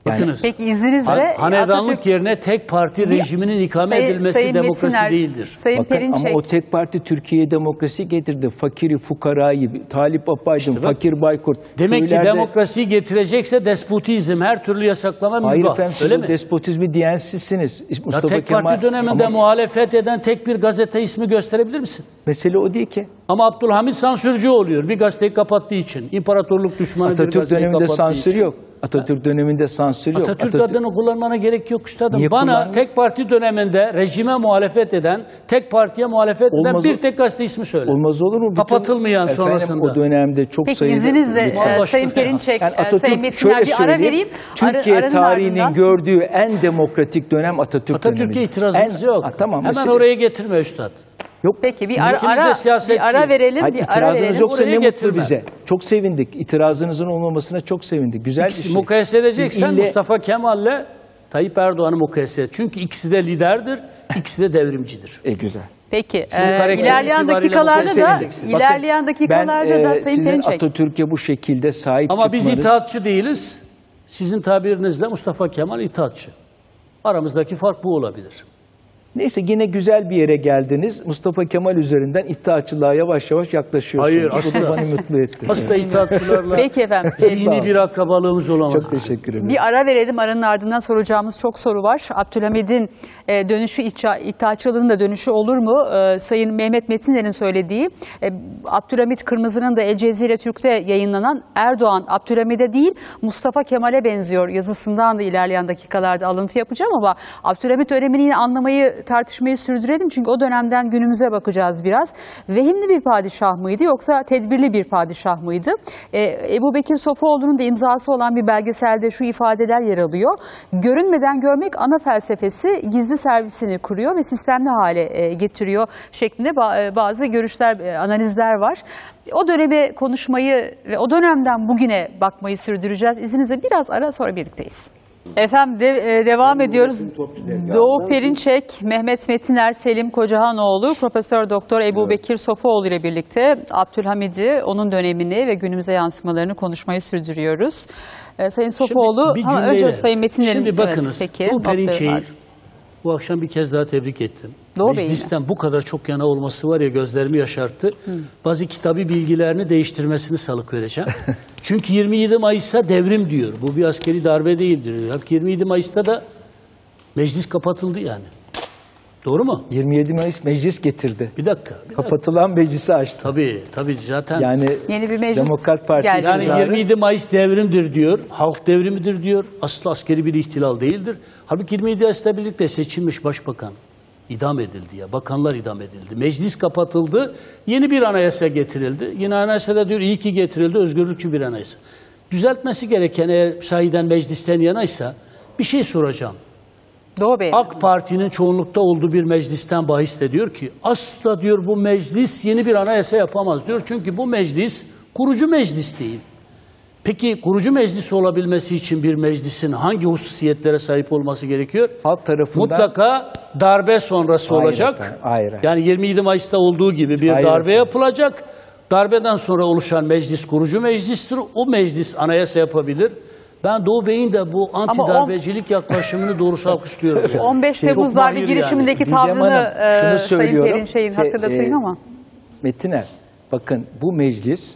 Speaker 6: Bakınız.
Speaker 1: Peki izninizle
Speaker 6: Han- hanedanlık
Speaker 1: Atatürk-
Speaker 6: yerine tek parti
Speaker 1: Bir-
Speaker 6: rejiminin ikame
Speaker 1: Sayın-
Speaker 6: edilmesi
Speaker 1: Sayın
Speaker 6: demokrasi
Speaker 1: Metiner,
Speaker 6: değildir.
Speaker 1: Sayın
Speaker 5: Bakın,
Speaker 1: Perinçek.
Speaker 5: ama o tek parti Türkiye'ye demokrasi getirdi. Fakiri, fukarayı, Talip Apaydın,
Speaker 6: bak-
Speaker 5: Fakir Baykurt.
Speaker 6: Demek ki
Speaker 5: köylerde-
Speaker 6: demokrasiyi getirecekse despotizm, her türlü yasaklama
Speaker 5: Hayır
Speaker 6: mübah.
Speaker 5: efendim, siz
Speaker 6: Öyle
Speaker 5: o
Speaker 6: mi?
Speaker 5: despotizmi diyen sizsiniz.
Speaker 6: Ya
Speaker 5: Mustafa
Speaker 6: tek
Speaker 5: Kemal.
Speaker 6: parti döneminde
Speaker 5: Ama
Speaker 6: muhalefet eden tek bir gazete ismi gösterebilir misin?
Speaker 5: mesele o değil ki.
Speaker 6: Ama Abdülhamit sansürcü oluyor bir gazeteyi kapattığı için. İmparatorluk düşmanı bir
Speaker 5: Atatürk
Speaker 6: gazeteyi
Speaker 5: döneminde
Speaker 6: kapattığı
Speaker 5: sansür
Speaker 6: için.
Speaker 5: yok. Atatürk döneminde sansür yok.
Speaker 6: Atatürk, adını kullanmana gerek yok üstadım.
Speaker 5: Niye
Speaker 6: Bana
Speaker 5: kullanmıyor?
Speaker 6: tek parti döneminde rejime muhalefet eden, tek partiye muhalefet
Speaker 5: Olmaz
Speaker 6: eden
Speaker 5: o-
Speaker 6: bir tek gazete ismi söyle.
Speaker 5: Olmaz olur mu? Bütün-
Speaker 6: Kapatılmayan
Speaker 5: Efendim,
Speaker 6: sonrasında.
Speaker 5: o dönemde çok
Speaker 1: Peki
Speaker 5: sayıda...
Speaker 1: izninizle
Speaker 6: Lütfen.
Speaker 1: e,
Speaker 6: Başka
Speaker 1: Sayın
Speaker 6: bir-
Speaker 1: Perinçek,
Speaker 5: Yani
Speaker 1: e, Sayın
Speaker 5: Atatürk
Speaker 1: Metiner
Speaker 5: şöyle
Speaker 1: bir ara
Speaker 5: söyleyeyim,
Speaker 1: vereyim. Ara-
Speaker 5: Türkiye
Speaker 1: aranın
Speaker 5: tarihinin
Speaker 1: ardından-
Speaker 5: gördüğü en demokratik dönem Atatürk
Speaker 6: Atatürk'e
Speaker 5: dönemi.
Speaker 6: itirazımız
Speaker 5: En-
Speaker 6: yok.
Speaker 5: Ha, tamam.
Speaker 6: Hemen
Speaker 5: mesele-
Speaker 6: oraya getirme üstad.
Speaker 5: Yok.
Speaker 1: Peki bir ara,
Speaker 6: İkimiz de
Speaker 1: ara,
Speaker 6: siyasetçiyiz.
Speaker 1: bir ara verelim.
Speaker 5: Hayır,
Speaker 1: bir ara
Speaker 5: itirazınız
Speaker 1: verelim.
Speaker 5: yoksa
Speaker 6: oraya
Speaker 5: ne mutlu
Speaker 6: getirme.
Speaker 5: bize. Çok sevindik. İtirazınızın olmamasına çok sevindik. Güzel bir
Speaker 6: İkisi
Speaker 5: şey.
Speaker 6: mukayese edeceksen
Speaker 5: Biz ille-
Speaker 6: Mustafa Kemal'le Tayyip Erdoğan'ı mukayese et. Çünkü ikisi de liderdir, ikisi de devrimcidir.
Speaker 5: E güzel.
Speaker 1: Peki
Speaker 6: Sizin
Speaker 1: e,
Speaker 6: karakteriniz
Speaker 1: ilerleyen
Speaker 6: itibariyle
Speaker 1: dakikalarda
Speaker 6: mukayese
Speaker 1: da
Speaker 6: edeceksiniz.
Speaker 1: ilerleyen dakikalarda
Speaker 5: ben,
Speaker 1: da
Speaker 5: e,
Speaker 1: Sayın
Speaker 5: sizin
Speaker 1: Perinçek.
Speaker 5: Atatürk'e bu şekilde sahip
Speaker 6: Ama biz
Speaker 5: çıkmanız...
Speaker 6: itaatçı değiliz. Sizin tabirinizle Mustafa Kemal itaatçı. Aramızdaki fark bu olabilir.
Speaker 5: Neyse yine güzel bir yere geldiniz. Mustafa Kemal üzerinden iddiaçılığa yavaş yavaş yaklaşıyorsunuz.
Speaker 6: Hayır,
Speaker 5: Bu da
Speaker 6: asla.
Speaker 5: beni mutlu etti.
Speaker 6: Asla itaatçılarla
Speaker 1: Peki efendim.
Speaker 5: Sağ
Speaker 6: dini
Speaker 5: olun.
Speaker 6: bir akrabalığımız olamaz.
Speaker 5: Çok teşekkür ederim.
Speaker 1: Bir ara verelim. Aranın ardından soracağımız çok soru var. Abdülhamid'in e, dönüşü, İtça- İttihatçılığın da dönüşü olur mu? E, Sayın Mehmet Metiner'in söylediği, e, Abdülhamid Kırmızı'nın da El Cezire Türk'te yayınlanan Erdoğan, Abdülhamid'e değil Mustafa Kemal'e benziyor yazısından da ilerleyen dakikalarda alıntı yapacağım ama Abdülhamid dönemini yine anlamayı, tartışmayı sürdürelim. Çünkü o dönemden günümüze bakacağız biraz. Vehimli bir padişah mıydı yoksa tedbirli bir padişah mıydı? E, Ebu Bekir Sofuoğlu'nun da imzası olan bir belgeselde şu ifadeler yer alıyor. Görünmeden görmek ana felsefesi, gizli servisini kuruyor ve sistemli hale e, getiriyor şeklinde ba- e, bazı görüşler, e, analizler var. O döneme konuşmayı ve o dönemden bugüne bakmayı sürdüreceğiz. İzninizle biraz ara sonra birlikteyiz. Efendim de, e, devam ediyoruz. Doğu Perinçek, Mehmet Metiner, Selim Kocahanoğlu, Profesör Doktor Ebu Bekir Sofuoğlu ile birlikte Abdülhamid'i, onun dönemini ve günümüze yansımalarını konuşmayı sürdürüyoruz. E, Sayın Sofuoğlu,
Speaker 6: bir
Speaker 1: ha,
Speaker 6: cümleyle-
Speaker 1: önce Sayın Metiner'in
Speaker 6: Şimdi bakınız,
Speaker 1: evet, peki,
Speaker 6: bu
Speaker 1: notları
Speaker 6: Perinçek'i
Speaker 1: var.
Speaker 6: bu akşam bir kez daha tebrik ettim.
Speaker 1: Doğu Bey'in
Speaker 6: Meclisten bu kadar çok yana olması var ya, gözlerimi yaşarttı. Bazı kitabı bilgilerini değiştirmesini salık vereceğim. Çünkü yirmi yedi Mayıs'ta devrim diyor. Bu bir askeri darbe değildir diyor. Halbuki yirmi yedi Mayıs'ta da meclis kapatıldı yani. Doğru mu?
Speaker 5: yirmi yedi Mayıs meclis getirdi.
Speaker 6: Bir dakika. Bir dakika.
Speaker 5: Kapatılan meclisi açtı.
Speaker 6: Tabii tabii zaten.
Speaker 5: Yani
Speaker 1: Yeni bir meclis
Speaker 5: Demokrat Parti
Speaker 1: geldi.
Speaker 6: Yani
Speaker 5: iktidarı-
Speaker 6: yirmi yedi Mayıs devrimdir diyor. Halk devrimidir diyor. Aslı askeri bir ihtilal değildir. Halbuki yirmi yedi Mayıs'ta birlikte seçilmiş başbakan idam edildi ya. Bakanlar idam edildi. Meclis kapatıldı. Yeni bir anayasa getirildi. Yine anayasada diyor iyi ki getirildi. Özgürlükçü bir anayasa. Düzeltmesi gereken, eğer sahiden meclisten yanaysa, bir şey soracağım.
Speaker 1: Doğu Bey.
Speaker 6: AK Parti'nin çoğunlukta olduğu bir meclisten bahis de diyor ki asla diyor bu meclis yeni bir anayasa yapamaz diyor. Çünkü bu meclis kurucu meclis değil. Peki kurucu meclis olabilmesi için bir meclisin hangi hususiyetlere sahip olması gerekiyor?
Speaker 5: Halk tarafından-
Speaker 6: Mutlaka darbe sonrası
Speaker 5: Hayır
Speaker 6: olacak.
Speaker 5: efendim, hayır, hayır.
Speaker 6: Yani yirmi yedi Mayıs'ta olduğu gibi bir
Speaker 5: Hayır
Speaker 6: darbe
Speaker 5: efendim.
Speaker 6: yapılacak. Darbeden sonra oluşan meclis kurucu meclistir. O meclis anayasa yapabilir. Ben Doğu Bey'in de bu anti darbecilik yaklaşımını doğrusu alkışlıyorum. yani.
Speaker 1: on beş
Speaker 6: Çok
Speaker 1: Temmuz darbe
Speaker 6: mahir
Speaker 1: girişimindeki
Speaker 5: Didem
Speaker 1: tavrını
Speaker 5: Hanım, şunu
Speaker 1: e, Sayın
Speaker 5: söylüyorum.
Speaker 1: Perinçek'in
Speaker 5: Şey,
Speaker 1: hatırlatayım
Speaker 5: e,
Speaker 1: ama.
Speaker 5: Metiner, bakın bu meclis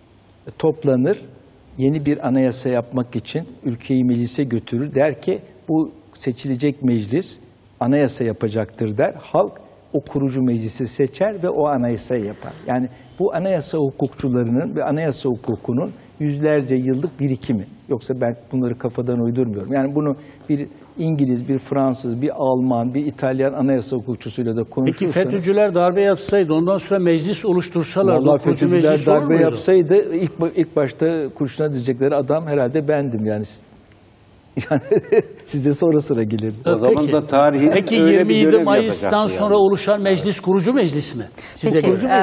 Speaker 5: toplanır, yeni bir anayasa yapmak için ülkeyi meclise götürür. Der ki bu seçilecek meclis anayasa yapacaktır der. Halk o kurucu meclisi seçer ve o anayasayı yapar. Yani bu anayasa hukukçularının ve anayasa hukukunun yüzlerce yıllık birikimi. Yoksa ben bunları kafadan uydurmuyorum. Yani bunu bir İngiliz, bir Fransız, bir Alman, bir İtalyan anayasa hukukçusuyla da
Speaker 6: Peki
Speaker 5: konuşursanız...
Speaker 6: FETÖ'cüler darbe yapsaydı, ondan sonra meclis oluştursalar,
Speaker 5: Vallahi
Speaker 6: kurucu
Speaker 5: FETÖ'cüler
Speaker 6: meclis
Speaker 5: darbe
Speaker 6: olur muydu?
Speaker 5: yapsaydı ilk, ilk başta kurşuna dizecekleri adam herhalde bendim yani. Yani size sonra sıra gelirdi.
Speaker 7: O zaman
Speaker 6: Peki.
Speaker 7: da tarihin
Speaker 6: Peki
Speaker 7: öyle bir
Speaker 6: yirmi yedi
Speaker 7: görev
Speaker 6: Mayıs'tan
Speaker 7: yapacaktı
Speaker 6: sonra
Speaker 7: yani.
Speaker 6: oluşan meclis kurucu meclis mi? Size
Speaker 1: Peki,
Speaker 6: göre.
Speaker 1: e,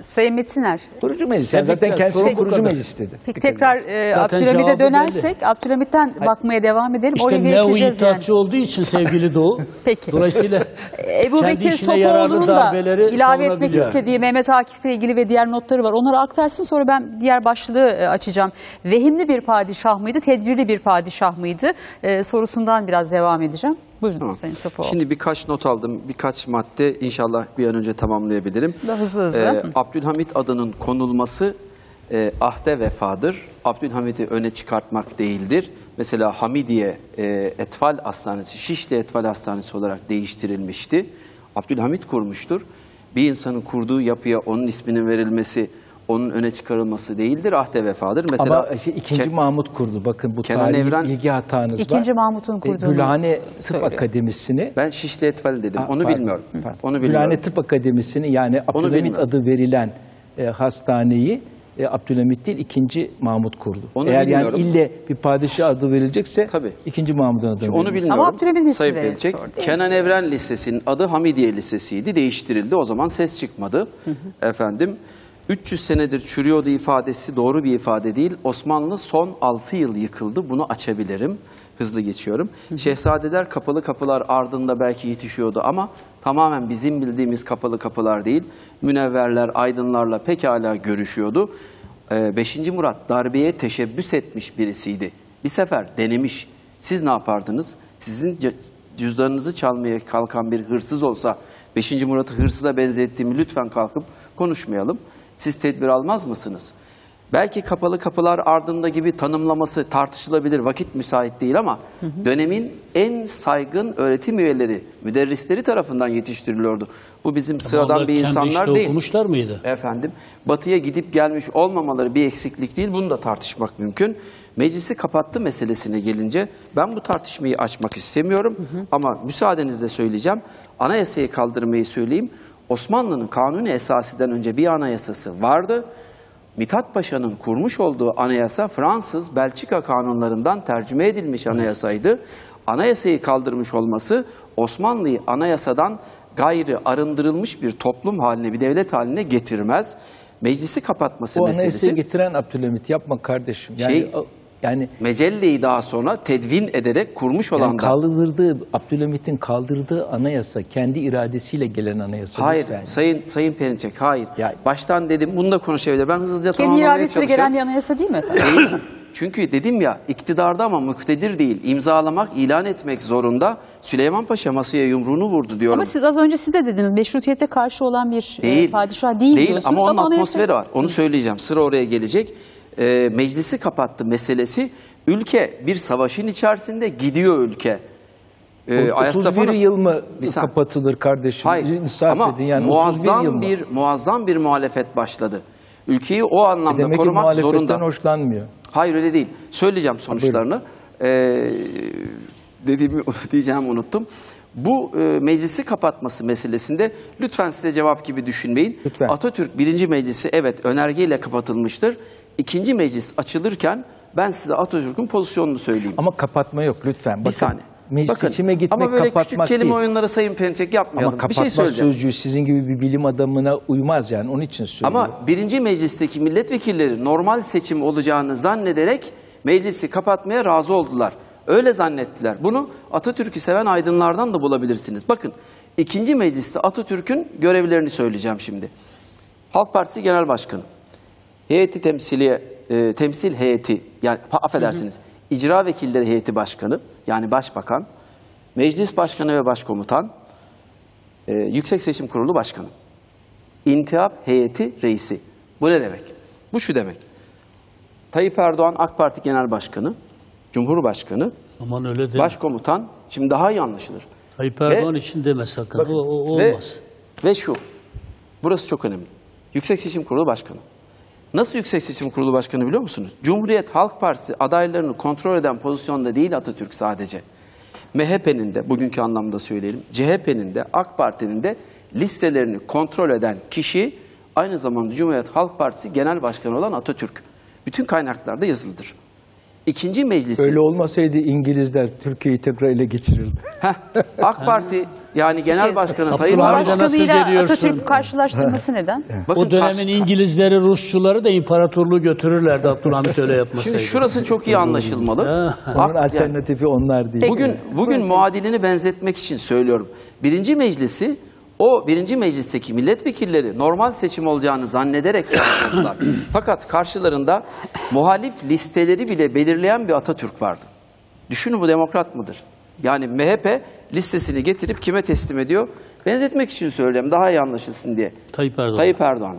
Speaker 1: Sayın Metiner.
Speaker 5: Kurucu meclis. Yani
Speaker 6: Tebrikler,
Speaker 5: zaten kendisi
Speaker 6: sorun bu
Speaker 5: kurucu
Speaker 6: kadar.
Speaker 5: meclis dedi.
Speaker 1: Peki
Speaker 5: Dikkat
Speaker 1: tekrar
Speaker 5: edin.
Speaker 1: e,
Speaker 6: Zaten
Speaker 1: Abdülhamid'e
Speaker 6: cevabı
Speaker 1: dönersek, Abdülhamid'den bakmaya devam edelim.
Speaker 6: İşte
Speaker 1: Oraya
Speaker 6: neo
Speaker 1: geçeceğiz yani.
Speaker 6: iddiatçı olduğu için sevgili Doğu.
Speaker 1: Peki.
Speaker 6: Dolayısıyla
Speaker 1: Ebu
Speaker 6: kendi
Speaker 1: Bekir
Speaker 6: işine yararlı
Speaker 1: Sofuoğlu'nun da
Speaker 6: darbeleri
Speaker 1: ilave etmek
Speaker 6: savunabiliyor.
Speaker 1: istediği Mehmet Akif'le ilgili ve diğer notları var. Onları aktarsın, sonra ben diğer başlığı e, açacağım. Vehimli bir padişah mıydı, tedbirli bir padişah mıydı e, sorusundan biraz devam edeceğim. Buyurun
Speaker 4: Tamam.
Speaker 1: Sayın Sofuoğlu.
Speaker 4: Şimdi birkaç not aldım. Birkaç madde inşallah bir an önce tamamlayabilirim.
Speaker 1: Daha hızlı hızlı.
Speaker 4: Ee,
Speaker 1: Hı.
Speaker 4: Abdülhamit adının konulması e, ahde vefadır. Abdülhamit'i öne çıkartmak değildir. Mesela Hamidiye e, Etfal Hastanesi, Şişli Etfal Hastanesi olarak değiştirilmişti. Abdülhamit kurmuştur. Bir insanın kurduğu yapıya onun isminin verilmesi, onun öne çıkarılması değildir. Ahde vefadır. Mesela
Speaker 5: Ama şey, ikinci
Speaker 4: Ke-
Speaker 5: Mahmut kurdu. Bakın bu
Speaker 4: Kenan
Speaker 5: tarihi
Speaker 4: Evren-
Speaker 5: bilgi hatanız
Speaker 1: İkinci
Speaker 5: var.
Speaker 1: Mahmut'un
Speaker 5: E,
Speaker 1: kurduğunu
Speaker 5: Gülhane Tıp
Speaker 1: söylüyor.
Speaker 5: Akademisi'ni
Speaker 4: ben Şişli Etfal dedim.
Speaker 5: Ha,
Speaker 4: Onu
Speaker 5: pardon,
Speaker 4: bilmiyorum.
Speaker 5: pardon.
Speaker 4: Onu bilmiyorum.
Speaker 5: Gülhane Tıp Akademisi'ni, yani Abdülhamit
Speaker 4: bilmiyorum.
Speaker 5: adı verilen e, hastaneyi e, Abdülhamit değil ikinci Mahmut kurdu.
Speaker 4: Onu
Speaker 5: Eğer yani
Speaker 4: bilmiyorum.
Speaker 5: ille bir padişah adı verilecekse
Speaker 4: Tabii.
Speaker 5: ikinci Mahmut'un adı
Speaker 4: Onu
Speaker 5: verilmesi.
Speaker 4: bilmiyorum.
Speaker 1: Ama Abdülhamit'in ismi
Speaker 4: Sayın
Speaker 1: verilmiş
Speaker 4: Perinçek,
Speaker 1: orada.
Speaker 4: Kenan Evren Lisesi'nin adı Hamidiye Lisesi'ydi. Değiştirildi. O zaman ses çıkmadı. Efendim, üç yüz senedir çürüyordu ifadesi doğru bir ifade değil. Osmanlı son altı yıl yıkıldı. Bunu açabilirim. Hızlı geçiyorum. Şehzadeler kapalı kapılar ardında belki yetişiyordu ama tamamen bizim bildiğimiz kapalı kapılar değil. Münevverler, aydınlarla pekala görüşüyordu. Ee, beşinci Murat darbeye teşebbüs etmiş birisiydi. Bir sefer denemiş. Siz ne yapardınız? Sizin c- cüzdanınızı çalmaya kalkan bir hırsız olsa, beşinci Murat'ı hırsıza benzettiğimi lütfen kalkıp konuşmayalım. Siz tedbir almaz mısınız? Belki kapalı kapılar ardında gibi tanımlaması tartışılabilir, vakit müsait değil ama dönemin en saygın öğretim üyeleri, müderrisleri tarafından yetiştiriliyordu. Bu bizim sıradan
Speaker 6: Onlar
Speaker 4: bir insanlar
Speaker 6: Cambridge'de
Speaker 4: değil.
Speaker 6: okumuşlar mıydı?
Speaker 4: Efendim, batıya gidip gelmiş olmamaları bir eksiklik değil, bunu da tartışmak mümkün. Meclisi kapattı meselesine gelince ben bu tartışmayı açmak istemiyorum ama müsaadenizle söyleyeceğim. Anayasayı kaldırmayı söyleyeyim. Osmanlı'nın kanuni esasiden önce bir anayasası vardı. Mithat Paşa'nın kurmuş olduğu anayasa Fransız, Belçika kanunlarından tercüme edilmiş anayasaydı. Anayasayı kaldırmış olması Osmanlı'yı anayasadan gayrı arındırılmış bir toplum haline, bir devlet haline getirmez. Meclisi kapatması
Speaker 5: O anayasayı
Speaker 4: meselesi
Speaker 5: getiren Abdülhamit, yapma kardeşim. Yani,
Speaker 4: Şey-
Speaker 5: o- yani
Speaker 4: Mecelle'yi daha sonra tedvin ederek kurmuş olan
Speaker 5: Yani
Speaker 4: da.
Speaker 5: kaldırdığı, Abdülhamit'in kaldırdığı anayasa kendi iradesiyle gelen anayasa.
Speaker 4: Hayır,
Speaker 5: lütfen.
Speaker 4: Sayın Sayın Perinçek, hayır.
Speaker 5: Ya-
Speaker 4: Baştan dedim, bunu da konuşabilir. Ben hızlıca
Speaker 1: Kendi
Speaker 4: tamamlamaya
Speaker 1: iradesiyle
Speaker 4: çalışıyorum.
Speaker 1: gelen bir anayasa değil mi?
Speaker 4: Değil. Çünkü dedim ya, iktidarda ama muktedir değil. İmzalamak, ilan etmek zorunda. Süleyman Paşa masaya yumruğunu vurdu diyorum.
Speaker 1: Ama siz az önce siz de dediniz meşrutiyete karşı olan bir
Speaker 4: Değil.
Speaker 1: e, padişah değil,
Speaker 4: Değil
Speaker 1: diyorsunuz.
Speaker 4: ama onun
Speaker 1: anayasa-
Speaker 4: atmosferi var. Onu söyleyeceğim. Sıra oraya gelecek. Ee, meclisi kapattı meselesi. Ülke bir savaşın içerisinde gidiyor ülke. Ee,
Speaker 5: otuz bir
Speaker 4: Ayastafanos-
Speaker 5: yıl mı
Speaker 4: Bir saniye.
Speaker 5: kapatılır kardeşim?
Speaker 4: Hayır.
Speaker 5: İnsaf
Speaker 4: Ama
Speaker 5: edin yani. otuz bir yıl
Speaker 4: muazzam
Speaker 5: mı?
Speaker 4: bir muazzam bir muhalefet başladı. Ülkeyi o anlamda
Speaker 5: Demek ki
Speaker 4: korumak
Speaker 5: muhalefetten
Speaker 4: zorunda.
Speaker 5: hoşlanmıyor.
Speaker 4: Hayır, öyle değil. Söyleyeceğim sonuçlarını. Ee, dediğimi diyeceğimi unuttum. Bu e, meclisi kapatması meselesinde lütfen size cevap gibi düşünmeyin.
Speaker 5: Lütfen.
Speaker 4: Atatürk birinci meclisi evet önergeyle kapatılmıştır. İkinci meclis açılırken ben size Atatürk'ün pozisyonunu söyleyeyim.
Speaker 5: Ama kapatma yok lütfen.
Speaker 4: bir
Speaker 5: Bakın,
Speaker 4: saniye.
Speaker 5: Meclis
Speaker 4: Bakın,
Speaker 5: seçime gitmek
Speaker 4: ama böyle küçük
Speaker 5: kapatmak
Speaker 4: kelime
Speaker 5: değil.
Speaker 4: oyunları Sayın Perinçek yapmayalım.
Speaker 5: Ama
Speaker 4: bir
Speaker 5: kapatma
Speaker 4: şey söyleyeceğim.
Speaker 5: sözcüğü sizin gibi bir bilim adamına uymaz yani. Onun için söylüyorum.
Speaker 4: Ama birinci meclisteki milletvekilleri normal seçim olacağını zannederek meclisi kapatmaya razı oldular. Öyle zannettiler. Bunu Atatürk'ü seven aydınlardan da bulabilirsiniz. Bakın, ikinci mecliste Atatürk'ün görevlerini söyleyeceğim şimdi. Halk Partisi Genel Başkanı, heyeti temsiliye, e, temsil heyeti, yani ha, affedersiniz, icra vekilleri heyeti başkanı, yani başbakan, meclis başkanı ve başkomutan, e, Yüksek Seçim Kurulu başkanı, İntihap heyeti reisi. Bu ne demek? Bu şu demek. Tayyip Erdoğan AK Parti Genel Başkanı, Cumhurbaşkanı,
Speaker 6: Aman öyle değil.
Speaker 4: Başkomutan, şimdi daha iyi anlaşılır.
Speaker 6: Tayyip Erdoğan
Speaker 4: Ve-
Speaker 6: için deme sakın.
Speaker 4: Bakın,
Speaker 6: o, o
Speaker 4: ve-
Speaker 6: olmaz.
Speaker 4: Ve şu, burası çok önemli. Yüksek Seçim Kurulu Başkanı. Nasıl Yüksek Seçim Kurulu Başkanı biliyor musunuz? Cumhuriyet Halk Partisi adaylarını kontrol eden pozisyonda değil Atatürk sadece. M H P'nin de, bugünkü anlamda söyleyelim, C H P'nin de, AK Parti'nin de listelerini kontrol eden kişi aynı zamanda Cumhuriyet Halk Partisi Genel Başkanı olan Atatürk. Bütün kaynaklarda yazılıdır. İkinci meclisi...
Speaker 5: Öyle olmasaydı İngilizler Türkiye'yi tekrar ele geçirirdi.
Speaker 4: Heh, AK Parti Yani genel başkanı Tayyip
Speaker 6: Abdülhamid'e
Speaker 4: Erdoğan.
Speaker 6: nasıl
Speaker 1: Başkanıyla
Speaker 6: geliyorsun?
Speaker 1: Atatürk karşılaştırması neden?
Speaker 4: Bakın
Speaker 6: O dönemin
Speaker 4: karşı-
Speaker 6: İngilizleri, Rusçuları da imparatorluğu götürürlerdi Abdülhamit öyle yapmasaydı.
Speaker 4: Şimdi şurası çok iyi anlaşılmalı.
Speaker 5: Onun
Speaker 4: Ak- yani
Speaker 5: alternatifi onlar değil.
Speaker 4: bugün bugün muadilini benzetmek için söylüyorum. Birinci meclisi o birinci meclisteki milletvekilleri normal seçim olacağını zannederek yaptılar. Fakat karşılarında muhalif listeleri bile belirleyen bir Atatürk vardı. Düşünün, bu demokrat mıdır? Yani M H P listesini getirip kime teslim ediyor? Benzetmek için söyleyeyim, daha iyi anlaşılsın diye.
Speaker 6: Tayyip Erdoğan.
Speaker 4: Tayyip Erdoğan'a.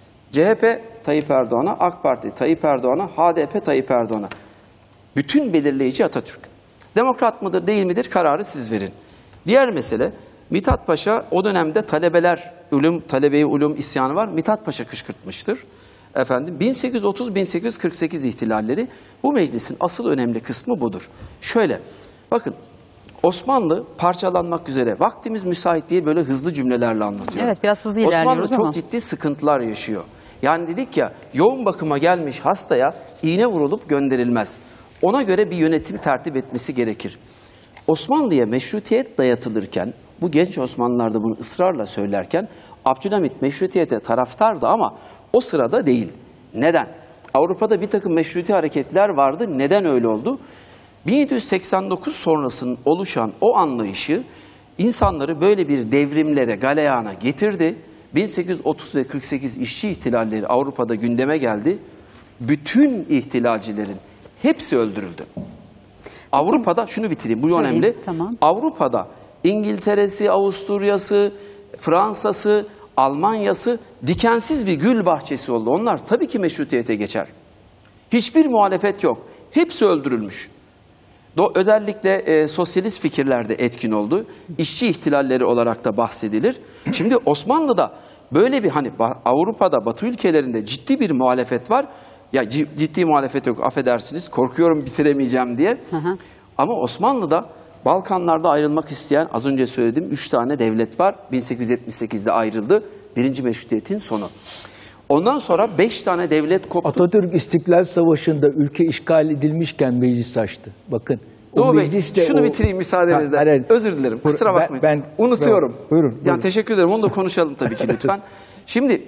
Speaker 4: C H P Tayyip Erdoğan'a, AK Parti Tayyip Erdoğan'a, H D P Tayyip Erdoğan'a. Bütün belirleyici Atatürk. Demokrat mıdır değil midir kararı siz verin. Diğer mesele, Mithat Paşa o dönemde talebeler, ulum, talebe-i ulum isyanı var. Mithat Paşa kışkırtmıştır. Efendim bin sekiz yüz otuz bin sekiz yüz kırk sekiz ihtilalleri, bu meclisin asıl önemli kısmı budur. Şöyle, bakın Osmanlı parçalanmak üzere, vaktimiz müsait değil böyle hızlı cümlelerle anlatıyorum.
Speaker 1: Evet, biraz hızlı
Speaker 4: Osmanlı
Speaker 1: ilerliyoruz
Speaker 4: çok
Speaker 1: ama.
Speaker 4: ciddi sıkıntılar yaşıyor. Yani dedik ya, yoğun bakıma gelmiş hastaya iğne vurulup gönderilmez. Ona göre bir yönetim tertip etmesi gerekir. Osmanlı'ya meşrutiyet dayatılırken, bu genç Osmanlılar da bunu ısrarla söylerken, Abdülhamit meşrutiyete taraftardı ama o sırada değil. Neden? Avrupa'da bir takım meşruti hareketler vardı. Neden öyle oldu? bin yedi yüz seksen dokuz sonrasının oluşan o anlayışı insanları böyle bir devrimlere, galeyana getirdi. bin sekiz yüz otuz ve kırk sekiz işçi ihtilalleri Avrupa'da gündeme geldi. Bütün ihtilalcilerin hepsi öldürüldü. Avrupa'da, şunu bitireyim, bu
Speaker 1: Söyleyeyim,
Speaker 4: önemli.
Speaker 1: tamam.
Speaker 4: Avrupa'da İngiltere'si, Avusturya'sı, Fransa'sı, Almanya'sı dikensiz bir gül bahçesi oldu. Onlar tabii ki meşrutiyete geçer. Hiçbir muhalefet yok. Hepsi öldürülmüş. Do özellikle e, sosyalist fikirlerde etkin oldu. İşçi ihtilalleri olarak da bahsedilir. Şimdi Osmanlı'da böyle bir, hani Avrupa'da, Batı ülkelerinde ciddi bir muhalefet var. Ya ciddi muhalefet yok, affedersiniz, korkuyorum bitiremeyeceğim diye.
Speaker 1: Hı hı.
Speaker 4: Ama Osmanlı'da, Balkanlarda ayrılmak isteyen, az önce söylediğim üç tane devlet var. bin sekiz yüz yetmiş sekizde ayrıldı. Birinci meşrutiyetin sonu. Ondan sonra beş tane devlet koptu.
Speaker 5: Atatürk İstiklal Savaşı'nda ülke işgal edilmişken meclis açtı. Bakın. o
Speaker 4: Doğu Bey,
Speaker 5: mecliste
Speaker 4: şunu
Speaker 5: o-
Speaker 4: bitireyim müsaadenizle.
Speaker 5: Ha, hayır.
Speaker 4: Özür dilerim, kusura
Speaker 5: Ben-
Speaker 4: bakmayın.
Speaker 5: ben-
Speaker 4: Unutuyorum.
Speaker 5: Buyurun,
Speaker 4: Yani
Speaker 5: buyurun.
Speaker 4: teşekkür ederim, onu da konuşalım tabii ki lütfen. Şimdi,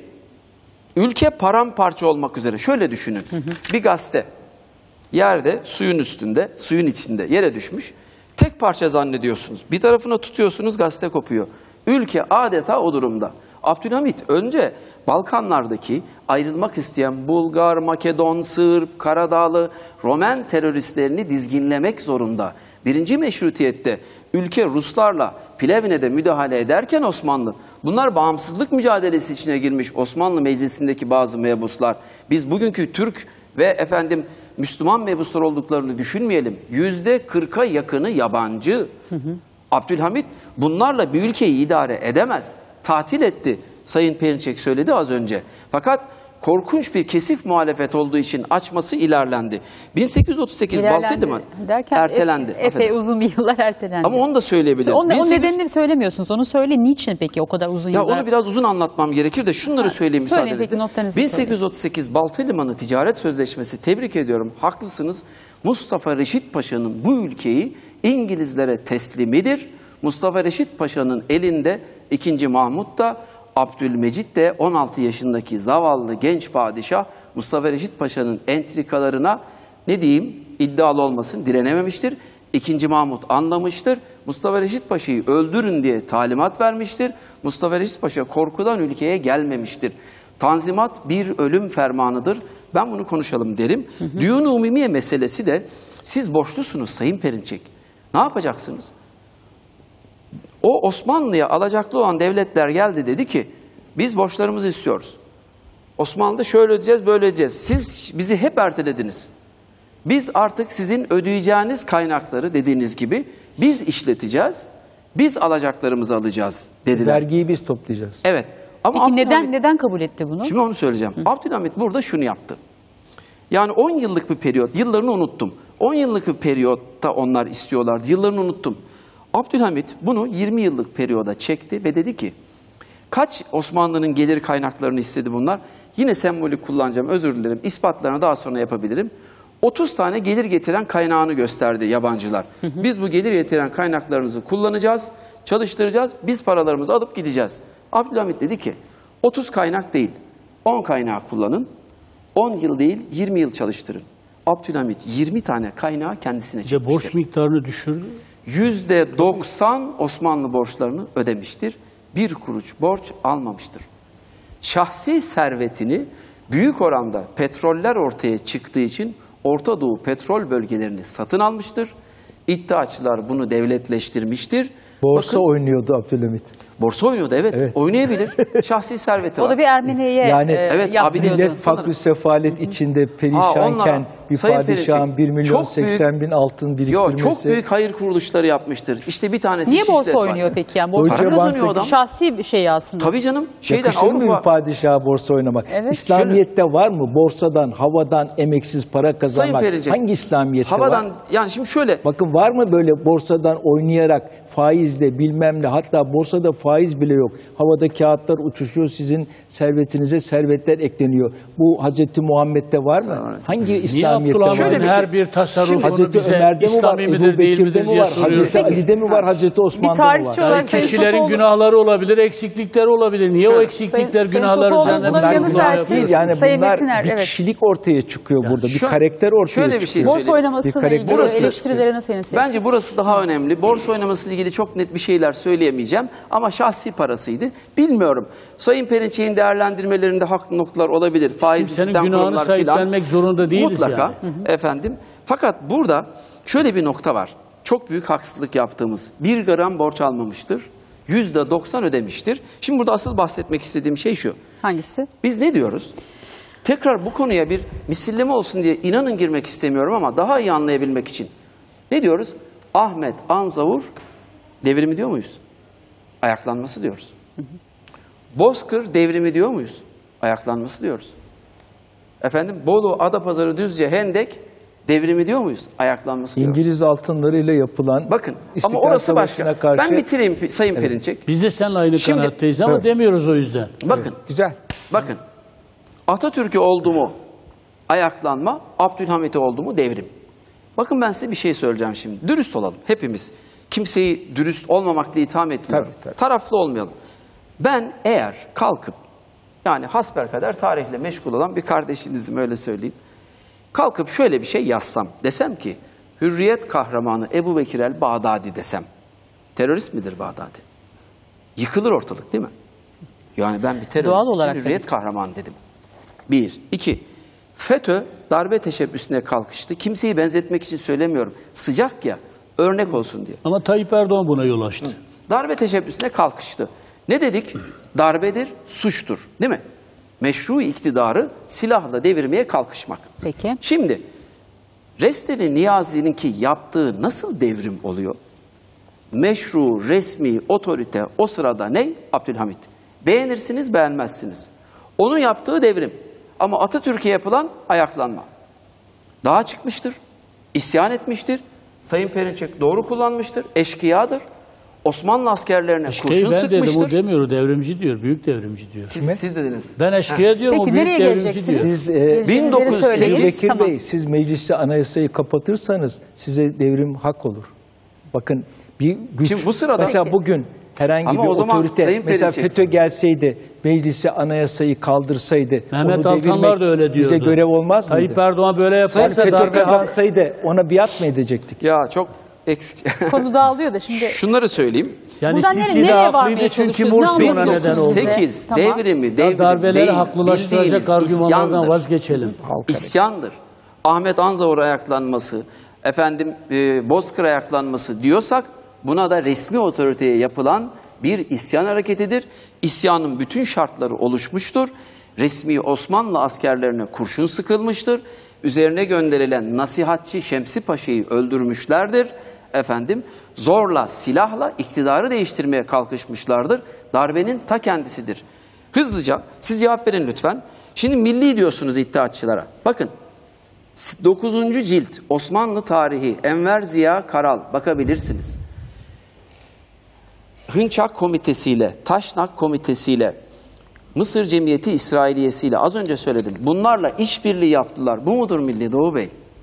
Speaker 4: ülke paramparça olmak üzere. Şöyle düşünün, bir gazete yerde, suyun üstünde, suyun içinde yere düşmüş. Tek parça zannediyorsunuz. Bir tarafına tutuyorsunuz, gazete kopuyor. Ülke adeta o durumda. Abdülhamit önce Balkanlardaki ayrılmak isteyen Bulgar, Makedon, Sırp, Karadağlı, Romen teröristlerini dizginlemek zorunda. Birinci meşrutiyette ülke Ruslarla Plevne'de müdahale ederken Osmanlı, bunlar bağımsızlık mücadelesi içine girmiş Osmanlı Meclisi'ndeki bazı mebuslar. Biz bugünkü Türk ve efendim Müslüman mebuslar olduklarını düşünmeyelim. Yüzde kırka yakını yabancı. Hı hı. Abdülhamit bunlarla bir ülkeyi idare edemez. Tatil etti. Sayın Perinçek söyledi az önce. Fakat korkunç bir kesif muhalefet olduğu için açması ilerlendi. bin sekiz yüz otuz sekiz Baltı Limanı
Speaker 1: derken
Speaker 4: ertelendi.
Speaker 1: Epey, epey uzun bir yıllar ertelendi.
Speaker 4: Ama onu da söyleyebiliriz.
Speaker 1: Onun,
Speaker 4: bin sekiz yüz...
Speaker 1: o nedenini söylemiyorsunuz. Onu söyle. Niçin peki o kadar uzun
Speaker 4: Ya
Speaker 1: yıllar?
Speaker 4: onu biraz uzun anlatmam gerekir de şunları
Speaker 1: Ha,
Speaker 4: söyleyeyim
Speaker 1: söyleyin
Speaker 4: müsaadenizle.
Speaker 1: peki, notlarınızı
Speaker 4: bin sekiz yüz otuz sekiz Baltı Limanı Ticaret Sözleşmesi, tebrik ediyorum, haklısınız. Mustafa Reşit Paşa'nın bu ülkeyi İngilizlere teslimidir. Mustafa Reşit Paşa'nın elinde ikinci Mahmut da, Abdülmecit de, on altı yaşındaki zavallı genç padişah Mustafa Reşit Paşa'nın entrikalarına, ne diyeyim, iddialı olmasın, direnememiştir. İkinci Mahmut anlamıştır. Mustafa Reşit Paşa'yı öldürün diye talimat vermiştir. Mustafa Reşit Paşa korkudan ülkeye gelmemiştir. Tanzimat bir ölüm fermanıdır. Ben bunu konuşalım derim. Düğün-i Umumiye meselesi de, siz borçlusunuz Sayın Perinçek. Ne yapacaksınız? O Osmanlı'ya alacaklı olan devletler geldi, dedi ki biz borçlarımızı istiyoruz. Osmanlı'da şöyle ödeyeceğiz, böyle ödeyeceğiz. Siz bizi hep ertelediniz. Biz artık sizin ödeyeceğiniz kaynakları, dediğiniz gibi, biz işleteceğiz. Biz alacaklarımızı alacağız dediler.
Speaker 5: Vergiyi biz toplayacağız.
Speaker 4: Evet. Ama
Speaker 1: Peki neden
Speaker 4: Abdülhamit-
Speaker 1: neden kabul etti bunu?
Speaker 4: Şimdi onu söyleyeceğim. Hı. Abdülhamit burada şunu yaptı. Yani on yıllık bir periyot, yıllarını unuttum. on yıllık bir periyotta onlar istiyorlardı, yıllarını unuttum. Abdülhamit bunu yirmi yıllık periyoda çekti ve dedi ki, kaç Osmanlı'nın gelir kaynaklarını istedi bunlar? Yine sembolik kullanacağım, özür dilerim. İspatlarını daha sonra yapabilirim. otuz tane gelir getiren kaynağını gösterdi yabancılar. Hı hı. Biz bu gelir getiren kaynaklarınızı kullanacağız. çalıştıracağız, biz paralarımızı alıp gideceğiz. Abdülhamit dedi ki otuz kaynak değil, on kaynağı kullanın, on yıl değil yirmi yıl çalıştırın. Abdülhamit yirmi tane kaynağı kendisine
Speaker 6: İşte
Speaker 4: çekmiştir.
Speaker 6: borç miktarını düşürdü.
Speaker 4: yüzde doksan Osmanlı borçlarını ödemiştir. Bir kuruş borç almamıştır. Şahsi servetini büyük oranda petroller ortaya çıktığı için Orta Doğu petrol bölgelerini satın almıştır. İddiaçılar bunu devletleştirmiştir.
Speaker 5: Borsa
Speaker 4: Bakın,
Speaker 5: oynuyordu Abdülhamit.
Speaker 4: borsa oynuyordu, evet.
Speaker 5: Evet.
Speaker 4: Oynayabilir. Şahsi serveti var.
Speaker 1: O da bir Ermeniye
Speaker 5: Yani-
Speaker 1: e,
Speaker 4: Evet,
Speaker 1: yaptırıyordu.
Speaker 4: Abidin-
Speaker 5: Millet fakr sefalet içinde perişanken
Speaker 4: onlara,
Speaker 5: bir
Speaker 4: Sayın
Speaker 5: padişahın
Speaker 4: Perinçek,
Speaker 5: bir milyon
Speaker 4: çok
Speaker 5: seksen
Speaker 4: büyük-
Speaker 5: bin altın
Speaker 4: Yo,
Speaker 5: biriktirmesi.
Speaker 4: çok büyük hayır kuruluşları yapmıştır. İşte bir tanesi
Speaker 1: Niye borsa
Speaker 4: Şişlet var.
Speaker 1: oynuyor peki? Yani borsa
Speaker 5: Deutsche
Speaker 4: Para kazanıyor
Speaker 5: Bank'taki-
Speaker 4: adam.
Speaker 1: şahsi bir şey aslında.
Speaker 4: Tabii canım. Şeyden
Speaker 5: Yakışır mı bir
Speaker 4: Avrupa.
Speaker 5: padişaha borsa oynamak?
Speaker 1: Evet.
Speaker 5: İslamiyet'te var mı? Borsadan, havadan emeksiz para
Speaker 4: Sayın
Speaker 5: kazanmak.
Speaker 4: Perinçek,
Speaker 5: Hangi İslamiyet'te
Speaker 4: havadan,
Speaker 5: var?
Speaker 4: yani şimdi şöyle.
Speaker 5: Bakın var mı böyle borsadan oynayarak faizle bilmem ne, hatta borsada faiz bile yok. Havada kağıtlar uçuşuyor, sizin servetinize servetler ekleniyor. Bu Hazreti Muhammed'de var mı? Hangi
Speaker 6: Niye
Speaker 5: İslamiyet'te var?
Speaker 6: Abdülhamid'in
Speaker 4: Şöyle bir şey-
Speaker 6: her bir tasarrufunu
Speaker 5: Hazreti
Speaker 6: bize
Speaker 5: Ömer'de mi var,
Speaker 6: İslami
Speaker 5: Ebu
Speaker 6: midir değil
Speaker 5: Bekir'de
Speaker 6: midir
Speaker 5: mi
Speaker 6: diye
Speaker 5: var,
Speaker 6: soruyoruz.
Speaker 5: Hazreti Ali'de mi var, Hazreti Osman'da mı
Speaker 1: tarihçi
Speaker 5: var?
Speaker 1: olarak
Speaker 6: Yani
Speaker 1: Sayın
Speaker 6: kişilerin
Speaker 1: Sokoğlu-
Speaker 6: günahları olabilir, eksiklikleri olabilir. Niye o
Speaker 4: Şöyle,
Speaker 6: eksiklikler,
Speaker 1: Sayın- Sayın
Speaker 6: günahlar
Speaker 1: Sokoğlu
Speaker 6: üzerine
Speaker 1: buna
Speaker 6: biz
Speaker 1: yanıt
Speaker 6: bunlar
Speaker 1: versin.
Speaker 6: yapıyoruz?
Speaker 5: Değil yani
Speaker 1: Sayın
Speaker 5: bunlar
Speaker 1: Metiner,
Speaker 5: bir
Speaker 1: evet.
Speaker 5: kişilik ortaya çıkıyor burada, bir
Speaker 4: Şu-
Speaker 5: karakter ortaya
Speaker 4: şöyle bir şey
Speaker 5: çıkıyor.
Speaker 4: söyleyeyim.
Speaker 1: Borsa oynamasıyla
Speaker 5: Bir kare-
Speaker 1: ilgili
Speaker 4: Burası-
Speaker 1: eleştirilerine senin tepkin.
Speaker 4: Bence burası daha önemli. Borsa oynamasıyla ilgili çok net bir şeyler söyleyemeyeceğim. Ama şahsi parasıydı. Bilmiyorum. Sayın Perinçek'in değerlendirmelerinde haklı noktalar olabilir. Faiz
Speaker 6: kimsenin
Speaker 4: sistem
Speaker 6: günahını
Speaker 4: kurumlar filan.
Speaker 6: sahiplenmek zorunda değiliz
Speaker 4: Mutlaka.
Speaker 6: yani.
Speaker 4: Efendim. Fakat burada şöyle bir nokta var. Çok büyük haksızlık yaptığımız. Bir gram borç almamıştır. Yüzde doksan ödemiştir. Şimdi burada asıl bahsetmek istediğim şey şu.
Speaker 1: Hangisi?
Speaker 4: Biz ne diyoruz? Tekrar bu konuya bir misilleme olsun diye inanın girmek istemiyorum ama daha iyi anlayabilmek için. Ne diyoruz? Ahmet Anzavur devrimi diyor muyuz? Ayaklanması diyoruz. Bozkır devrimi diyor muyuz? Ayaklanması diyoruz. Efendim Bolu, Adapazarı, Düzce, Hendek devrimi diyor muyuz? Ayaklanması diyoruz.
Speaker 5: İngiliz altınlarıyla yapılan
Speaker 4: Bakın ama
Speaker 5: İstiklal
Speaker 4: orası başka.
Speaker 5: Savaşı'na karşı...
Speaker 4: Ben bitireyim Sayın Perinçek.
Speaker 6: Biz de seninle aynı
Speaker 4: Şimdi-
Speaker 6: kanaatteyiz ama
Speaker 5: Evet.
Speaker 6: demiyoruz o yüzden.
Speaker 4: Bakın.
Speaker 5: Güzel.
Speaker 4: Bakın, Atatürk'ü oldu mu ayaklanma, Abdülhamit'e oldu mu devrim. Bakın ben size bir şey söyleyeceğim şimdi. Dürüst olalım hepimiz. Kimseyi dürüst olmamakla itham etmiyorum.
Speaker 5: Tabii, tabii.
Speaker 4: Taraflı olmayalım. Ben eğer kalkıp, yani hasbelkader tarihle meşgul olan bir kardeşinizim öyle söyleyeyim. Kalkıp şöyle bir şey yazsam, desem ki, Hürriyet kahramanı Ebu Bekir el-Bağdadi desem, terörist midir Bağdadi? Yıkılır ortalık değil mi? Yani ben bir terörist
Speaker 1: Doğal
Speaker 4: için
Speaker 1: olarak
Speaker 4: Hürriyet kahramanı dedim. Bir. İki. FETÖ darbe teşebbüsüne kalkıştı. Kimseyi benzetmek için söylemiyorum. Sıcak ya, örnek olsun diye.
Speaker 6: Ama Tayyip Erdoğan buna yol açtı.
Speaker 4: Darbe teşebbüsüne kalkıştı. Ne dedik? Darbedir, suçtur. Değil mi? Meşru iktidarı silahla devirmeye kalkışmak.
Speaker 1: Peki.
Speaker 4: Şimdi Resteli Niyazi'ninki yaptığı nasıl devrim oluyor? Meşru, resmi, otorite o sırada ne? Abdülhamit. Beğenirsiniz, beğenmezsiniz. Onun yaptığı devrim. Ama Atatürk'e yapılan ayaklanma. Dağa çıkmıştır, isyan etmiştir. Sayın Perinçek doğru kullanmıştır, eşkıyadır. Osmanlı askerlerine
Speaker 6: Eşkıya'yı
Speaker 4: kurşun
Speaker 6: ben dedim, o
Speaker 4: sıkmıştır.
Speaker 6: demiyor, o devrimci diyor, büyük devrimci diyor.
Speaker 4: Siz, siz dediniz.
Speaker 6: Ben eşkıya diyorum,
Speaker 1: Peki
Speaker 6: o büyük
Speaker 1: nereye
Speaker 6: devrimci
Speaker 1: geleceksiniz?
Speaker 6: diyor.
Speaker 5: Siz e,
Speaker 1: Geleceğiniz yeri
Speaker 4: bin dokuz yüz sekiz
Speaker 1: söyleyin.
Speaker 5: Bekir
Speaker 1: Tamam.
Speaker 5: Bey, siz meclisi anayasayı kapatırsanız size devrim hak olur. Bakın bir güç,
Speaker 4: Şimdi bu sırada-
Speaker 5: mesela
Speaker 1: Peki.
Speaker 5: bugün herhangi
Speaker 4: Ama
Speaker 5: bir
Speaker 4: o zaman
Speaker 5: otorite,
Speaker 4: Sayın
Speaker 5: mesela
Speaker 4: Perinçek-
Speaker 5: FETÖ gelseydi, meclisi anayasayı kaldırsaydı,
Speaker 6: Mehmet
Speaker 5: onu
Speaker 6: Altanlar
Speaker 5: devirmek
Speaker 6: da öyle diyordu.
Speaker 5: bize görev olmaz mıydı?
Speaker 6: Tayyip Erdoğan böyle
Speaker 5: Yani
Speaker 6: yaparsa
Speaker 5: FETÖ
Speaker 6: darbe
Speaker 5: kazansaydı ona biat mı edecektik?
Speaker 4: Ya çok eksik.
Speaker 1: Konu dağılıyor da şimdi.
Speaker 4: Şunları söyleyeyim.
Speaker 6: Yani
Speaker 1: Buradan
Speaker 6: Sisi
Speaker 1: nereye-
Speaker 6: de
Speaker 1: nereye
Speaker 6: haklıydı
Speaker 1: varmaya
Speaker 6: çünkü
Speaker 1: çalışıyoruz?
Speaker 6: Mursi
Speaker 1: Ne
Speaker 6: ona
Speaker 1: anlatıyorsunuz
Speaker 6: neden oldu.
Speaker 1: size?
Speaker 4: sekiz
Speaker 1: Tamam.
Speaker 4: devrimi, devrim
Speaker 6: Darbeleri
Speaker 4: değil,
Speaker 6: haklılaştıracak
Speaker 4: bildiğiniz
Speaker 6: argümanlardan
Speaker 4: isyandır.
Speaker 6: vazgeçelim.
Speaker 4: İsyandır. Ahmet Anzavur ayaklanması, efendim e, Bozkır ayaklanması diyorsak buna da resmi otoriteye yapılan bir isyan hareketidir. İsyanın bütün şartları oluşmuştur. Resmi Osmanlı askerlerine kurşun sıkılmıştır. Üzerine gönderilen nasihatçı Şemsi Paşa'yı öldürmüşlerdir. Efendim zorla, silahla iktidarı değiştirmeye kalkışmışlardır. Darbenin ta kendisidir. Hızlıca siz cevap verin lütfen. Şimdi milli diyorsunuz iddiaçılara. Bakın dokuzuncu cilt Osmanlı tarihi Enver Ziya Karal bakabilirsiniz. Hınçak Komitesi'yle, Taşnak Komitesi'yle, Mısır Cemiyeti İsrailiyesi'yle az önce söyledim. Bunlarla işbirliği yaptılar. Bu mudur Milli Doğu Bey?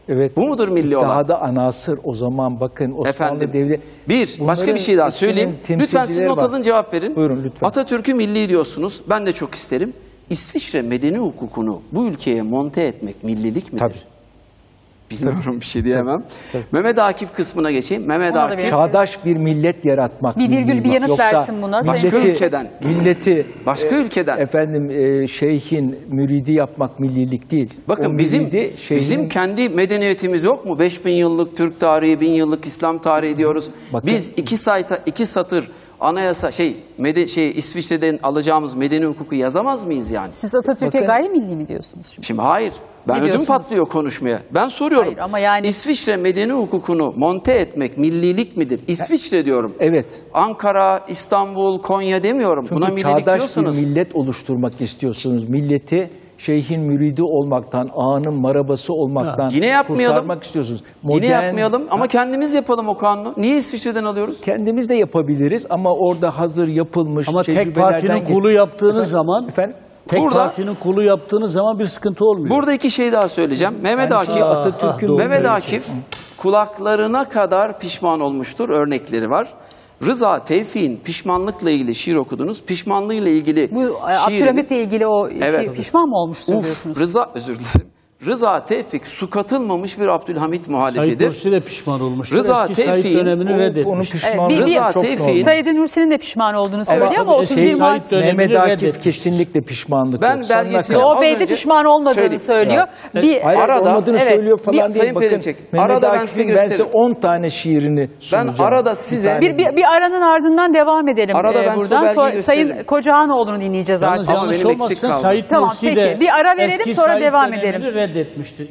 Speaker 5: Evet.
Speaker 4: Bu mudur milli olan?
Speaker 5: Daha da anasır o zaman bakın Osmanlı
Speaker 4: Efendim,
Speaker 5: Devleti.
Speaker 4: bir, başka
Speaker 5: Bunların
Speaker 4: bir şey daha
Speaker 5: hepsinin
Speaker 4: söyleyeyim. Lütfen siz
Speaker 5: temsilcileri
Speaker 4: not
Speaker 5: var.
Speaker 4: alın, cevap verin.
Speaker 5: Buyurun lütfen.
Speaker 4: Atatürk'ü milli diyorsunuz. Ben de çok isterim. İsviçre medeni hukukunu bu ülkeye monte etmek millilik midir?
Speaker 5: Tabii.
Speaker 4: Bilmiyorum, bir şey diyemem. Mehmet Akif kısmına geçeyim. Mehmet
Speaker 1: Ona da
Speaker 4: Akif
Speaker 1: bir-
Speaker 5: Çağdaş bir millet yaratmak.
Speaker 1: Bir virgül,
Speaker 5: milli
Speaker 1: bir
Speaker 5: bak.
Speaker 1: yanıt
Speaker 5: Yoksa
Speaker 1: versin buna.
Speaker 4: Başka
Speaker 5: milleti-
Speaker 4: ülkeden.
Speaker 5: Milleti
Speaker 4: Başka
Speaker 5: e,
Speaker 4: ülkeden.
Speaker 5: Efendim e, şeyhin müridi yapmak millilik değil.
Speaker 4: Bakın
Speaker 5: O
Speaker 4: bizim
Speaker 5: müridi şeyhin-
Speaker 4: bizim kendi medeniyetimiz yok mu? beş bin yıllık Türk tarihi, bin yıllık İslam tarihi diyoruz.
Speaker 5: Bakın-
Speaker 4: Biz iki sayta iki satır anayasa şey mede, şey İsviçre'den alacağımız medeni hukuku yazamaz mıyız yani?
Speaker 1: Siz Atatürk'e
Speaker 5: Bakın-
Speaker 1: gayrimilli mi diyorsunuz şimdi?
Speaker 4: Şimdi hayır. Ben
Speaker 1: Ne
Speaker 4: ödüm
Speaker 1: diyorsunuz?
Speaker 4: patlıyor konuşmaya. Ben soruyorum.
Speaker 1: Hayır, ama yani-
Speaker 4: İsviçre medeni hukukunu monte etmek millilik midir? İsviçre diyorum.
Speaker 5: Evet.
Speaker 4: Ankara, İstanbul, Konya demiyorum.
Speaker 5: Çünkü
Speaker 4: Buna millilik
Speaker 5: çağdaş
Speaker 4: diyorsunuz.
Speaker 5: bir millet oluşturmak istiyorsunuz. Milleti şeyhin müridi olmaktan, ağanın marabası olmaktan
Speaker 4: Yine yapmayalım.
Speaker 5: kurtarmak istiyorsunuz.
Speaker 4: Yine
Speaker 5: Modern-
Speaker 4: yapmayalım ama kendimiz yapalım o kanunu. Niye İsviçre'den alıyoruz?
Speaker 5: Kendimiz de yapabiliriz ama orada hazır yapılmış
Speaker 6: Ama tek
Speaker 5: tecrübelerden
Speaker 6: partinin
Speaker 5: gel-
Speaker 6: kulu yaptığınız
Speaker 5: Efendim?
Speaker 6: zaman
Speaker 5: Efendim?
Speaker 6: tek
Speaker 4: Burada-
Speaker 6: partinin kulu yaptığınız zaman bir sıkıntı olmuyor.
Speaker 4: Burada iki şey daha söyleyeceğim. Mehmet
Speaker 5: Yani
Speaker 4: Akif,
Speaker 5: şimdi Atatürk'ün
Speaker 6: Ah, doğru.
Speaker 4: Mehmet
Speaker 6: Evet.
Speaker 4: Akif kulaklarına kadar pişman olmuştur. Örnekleri var. Rıza Tevfik'in pişmanlıkla ilgili şiir okudunuz. Pişmanlığıyla ilgili
Speaker 1: Bu e,
Speaker 4: şiirini-
Speaker 1: Abdülhamit'le ilgili o şey,
Speaker 4: Evet.
Speaker 1: pişman mı olmuştur
Speaker 4: Uf,
Speaker 1: diyorsunuz?
Speaker 4: Rıza, özür dilerim. Rıza Tevfik su katılmamış bir Abdülhamit
Speaker 6: Said
Speaker 4: muhalifidir.
Speaker 6: Nursi de pişman olmuştur.
Speaker 4: Rıza
Speaker 6: Eski Said
Speaker 4: Tevfik'in
Speaker 6: dönemini
Speaker 5: O- Onun
Speaker 6: reddetmiş.
Speaker 5: pişmanlığı
Speaker 1: Evet, bir-
Speaker 4: Rıza
Speaker 5: çok
Speaker 4: Tevfik'in-
Speaker 5: normal.
Speaker 1: Said Nursi'nin de pişman olduğunu söylüyor ama
Speaker 6: ama
Speaker 1: otuz
Speaker 6: eski
Speaker 1: bir
Speaker 6: Said
Speaker 1: Mart
Speaker 6: dönemini
Speaker 5: Mehmet Akif
Speaker 6: reddetmiş.
Speaker 5: kesinlikle pişmanlık
Speaker 4: Ben
Speaker 5: yok. Sonuna
Speaker 4: belgesini-
Speaker 5: kadar.
Speaker 1: Doğu
Speaker 4: Az
Speaker 1: Bey de
Speaker 4: önce
Speaker 1: pişman olmadığını
Speaker 4: söyleyeyim.
Speaker 1: söylüyor.
Speaker 6: Evet.
Speaker 1: Bir
Speaker 5: Hayır,
Speaker 4: Arada-
Speaker 5: olmadığını
Speaker 1: evet,
Speaker 5: söylüyor falan
Speaker 4: bir-
Speaker 5: değil.
Speaker 4: Sayın
Speaker 5: Bakın
Speaker 4: Perinçek,
Speaker 5: Mehmet
Speaker 4: arada ben
Speaker 5: Akif'in
Speaker 4: size
Speaker 5: ben size
Speaker 4: gösteririm.
Speaker 5: on tane şiirini sunacağım.
Speaker 4: arada
Speaker 5: Bir
Speaker 4: size-
Speaker 5: tane
Speaker 1: bir, bir, bir aranın ardından devam edelim
Speaker 4: Arada
Speaker 1: e,
Speaker 4: ben size
Speaker 1: buradan.
Speaker 4: belgeyi
Speaker 1: Sonra
Speaker 4: gösteririm.
Speaker 1: Sayın Kocağanoğlu'nu dinleyeceğiz
Speaker 6: Yalnız
Speaker 1: artık.
Speaker 4: Ama
Speaker 6: yanlış
Speaker 4: benim eksik
Speaker 6: olmasın
Speaker 4: kaldı.
Speaker 6: Said
Speaker 1: Tamam,
Speaker 6: Nursi
Speaker 1: peki.
Speaker 6: de
Speaker 1: Bir ara verelim,
Speaker 6: eski
Speaker 1: sonra
Speaker 6: Said
Speaker 1: devam
Speaker 6: dönemini
Speaker 1: edelim.
Speaker 6: reddetmiştir.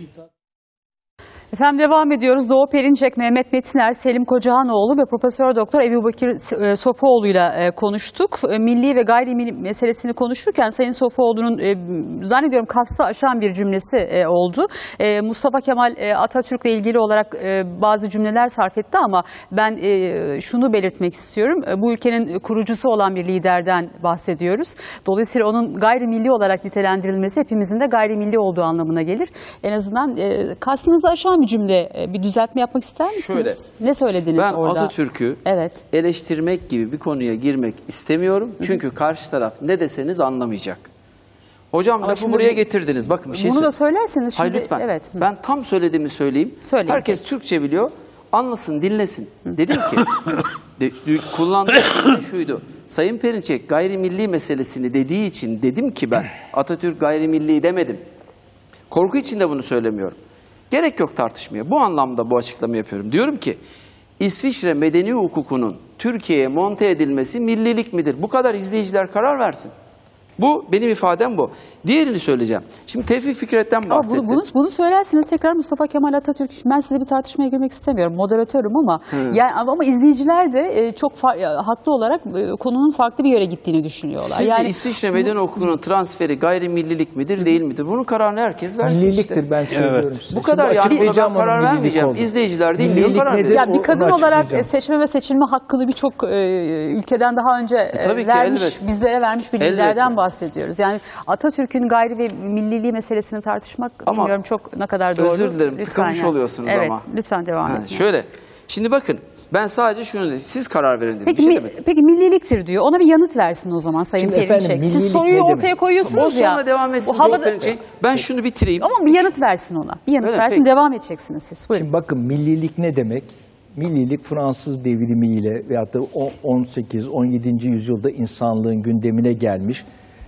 Speaker 1: Efendim devam ediyoruz. Doğu Perinçek, Mehmet Metiner, Selim Kocağanoğlu ve Profesör Doktor Ebubekir e, Sofuoğlu'yla e, konuştuk. E, Milli ve gayrimilli meselesini konuşurken Sayın Sofuoğlu'nun e, zannediyorum kastı aşan bir cümlesi e, oldu. E, Mustafa Kemal e, Atatürk'le ilgili olarak e, bazı cümleler sarf etti ama ben e, şunu belirtmek istiyorum. E, bu ülkenin kurucusu olan bir liderden bahsediyoruz. Dolayısıyla onun gayrimilli olarak nitelendirilmesi hepimizin de gayrimilli olduğu anlamına gelir. En azından e, kastınızı aşan bir cümle, e, bir düzeltme yapmak ister misiniz? Ne söylediniz
Speaker 4: Ben
Speaker 1: orada?
Speaker 4: Atatürk'ü
Speaker 1: Evet.
Speaker 4: eleştirmek gibi bir konuya girmek istemiyorum. Çünkü karşı taraf ne deseniz anlamayacak. Hocam
Speaker 1: Ama
Speaker 4: lafı
Speaker 1: şimdi
Speaker 4: buraya
Speaker 1: bu-
Speaker 4: getirdiniz. Bakın bir şey
Speaker 1: Bunu da
Speaker 4: söyleyeyim.
Speaker 1: söylerseniz şimdi.
Speaker 4: Hayır lütfen.
Speaker 1: Evet. Hı.
Speaker 4: Ben tam söylediğimi söyleyeyim.
Speaker 1: Söyleyin.
Speaker 4: Herkes Türkçe biliyor. Anlasın, dinlesin. Dedim ki de, kullandığım cümle şuydu. Sayın Perinçek gayrimilli meselesini dediği için dedim ki ben Atatürk gayrimilli demedim. Korku için de bunu söylemiyorum. Gerek yok tartışmaya. Bu anlamda bu açıklamayı yapıyorum. Diyorum ki İsviçre medeni hukukunun Türkiye'ye monte edilmesi millilik midir? Bu kadar izleyiciler karar versin. Bu benim ifadem bu. Diğerini söyleyeceğim. Şimdi Tevfik Fikret'ten
Speaker 1: Ama
Speaker 4: bahsettim.
Speaker 1: bunu, bunu, bunu söylerseniz tekrar Mustafa Kemal Atatürk, ben size bir tartışmaya girmek istemiyorum, moderatörüm ama yani ama izleyiciler de e, çok fa- e, haklı olarak e, konunun farklı bir yere gittiğini düşünüyorlar.
Speaker 4: Sizce
Speaker 1: yani
Speaker 4: İsviçre medeni hukukunun transferi gayrimillilik midir değil midir? Bunun kararını herkes versin
Speaker 5: Milliliktir
Speaker 4: işte.
Speaker 5: ben söylüyorum size.
Speaker 4: Bu kadar
Speaker 5: Şimdi
Speaker 4: yani buna ben
Speaker 5: açıklayacağım onun
Speaker 4: karar
Speaker 5: millilik
Speaker 4: vermeyeceğim.
Speaker 5: olduğunu.
Speaker 4: İzleyiciler dinliyor
Speaker 5: Millilik
Speaker 4: karar
Speaker 5: nedir?
Speaker 4: verir.
Speaker 1: ya bir
Speaker 5: O-
Speaker 1: kadın
Speaker 5: onu
Speaker 1: olarak
Speaker 5: açıklayacağım.
Speaker 1: e, seçme ve seçilme hakkını birçok e, ülkeden daha önce e,
Speaker 4: tabii ki,
Speaker 1: vermiş,
Speaker 4: elbette.
Speaker 1: bizlere vermiş bir
Speaker 4: Elbette.
Speaker 1: liderden bahsediyoruz. Yani Atatürk'ün gayri ve milliliği meselesini tartışmak
Speaker 4: Ama
Speaker 1: bilmiyorum çok ne kadar doğru.
Speaker 4: özür dilerim,
Speaker 1: Lütfen
Speaker 4: tıkılmış
Speaker 1: yani.
Speaker 4: oluyorsunuz
Speaker 1: evet,
Speaker 4: ama.
Speaker 1: lütfen devam
Speaker 4: Ha,
Speaker 1: edin.
Speaker 4: şöyle. Şimdi bakın ben sadece şunu dedim. Siz karar verin dedim.
Speaker 1: Peki,
Speaker 4: bir şey
Speaker 1: mi-
Speaker 4: demedim.
Speaker 1: peki milliliktir diyor. Ona bir yanıt versin o zaman Sayın
Speaker 5: Şimdi
Speaker 1: Perinçek.
Speaker 5: efendim,
Speaker 1: Siz
Speaker 5: millilik
Speaker 1: soruyu
Speaker 5: ne
Speaker 1: ortaya
Speaker 5: demek?
Speaker 1: koyuyorsunuz
Speaker 4: O
Speaker 1: ya.
Speaker 4: sonra devam etsin.
Speaker 1: Bu havada-
Speaker 4: Doğu Perinçek. Ben şunu bitireyim.
Speaker 1: Ama bir yanıt versin ona. Bir yanıt
Speaker 4: Öyle,
Speaker 1: versin,
Speaker 4: peki.
Speaker 1: devam edeceksiniz siz. Buyurun.
Speaker 5: Şimdi bakın millilik ne demek? Millilik Fransız devrimiyle veyahut da on sekiz on yedinci yüzyılda insanlığın gündemine gelmiş.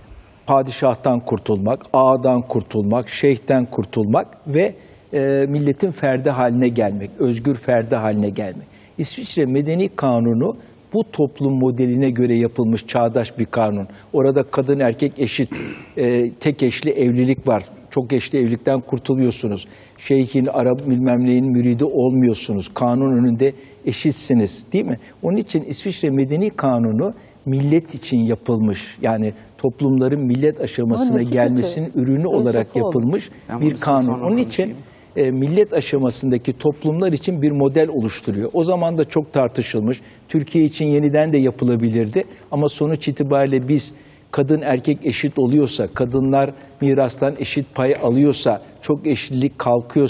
Speaker 5: Padişahtan kurtulmak, ağadan kurtulmak, şeyhten kurtulmak ve e, milletin ferdi haline gelmek, özgür ferdi haline gelmek. İsviçre Medeni Kanunu bu toplum modeline göre yapılmış çağdaş bir kanun. Orada kadın erkek eşit, e, tek eşli evlilik var. Çok eşli evlilikten kurtuluyorsunuz. Şeyhin, Arap bilmem neyin müridi olmuyorsunuz. Kanun önünde eşitsiniz, değil mi? Onun için İsviçre Medeni Kanunu millet için yapılmış. Yani toplumların millet aşamasına
Speaker 1: nesi
Speaker 5: gelmesinin
Speaker 1: kötü?
Speaker 5: ürünü
Speaker 1: Sayın
Speaker 5: olarak
Speaker 1: Sofuoğlu.
Speaker 5: yapılmış
Speaker 4: Ben
Speaker 5: bir
Speaker 4: bunu size
Speaker 5: kanun.
Speaker 4: sonra
Speaker 5: Onun için
Speaker 4: konuşayım.
Speaker 5: e, millet aşamasındaki toplumlar için bir model oluşturuyor. O zaman da çok tartışılmış. Türkiye için yeniden de yapılabilirdi. Ama sonuç itibariyle biz kadın erkek eşit oluyorsa, kadınlar mirastan eşit pay alıyorsa, çok eşlilik kalkıyorsa,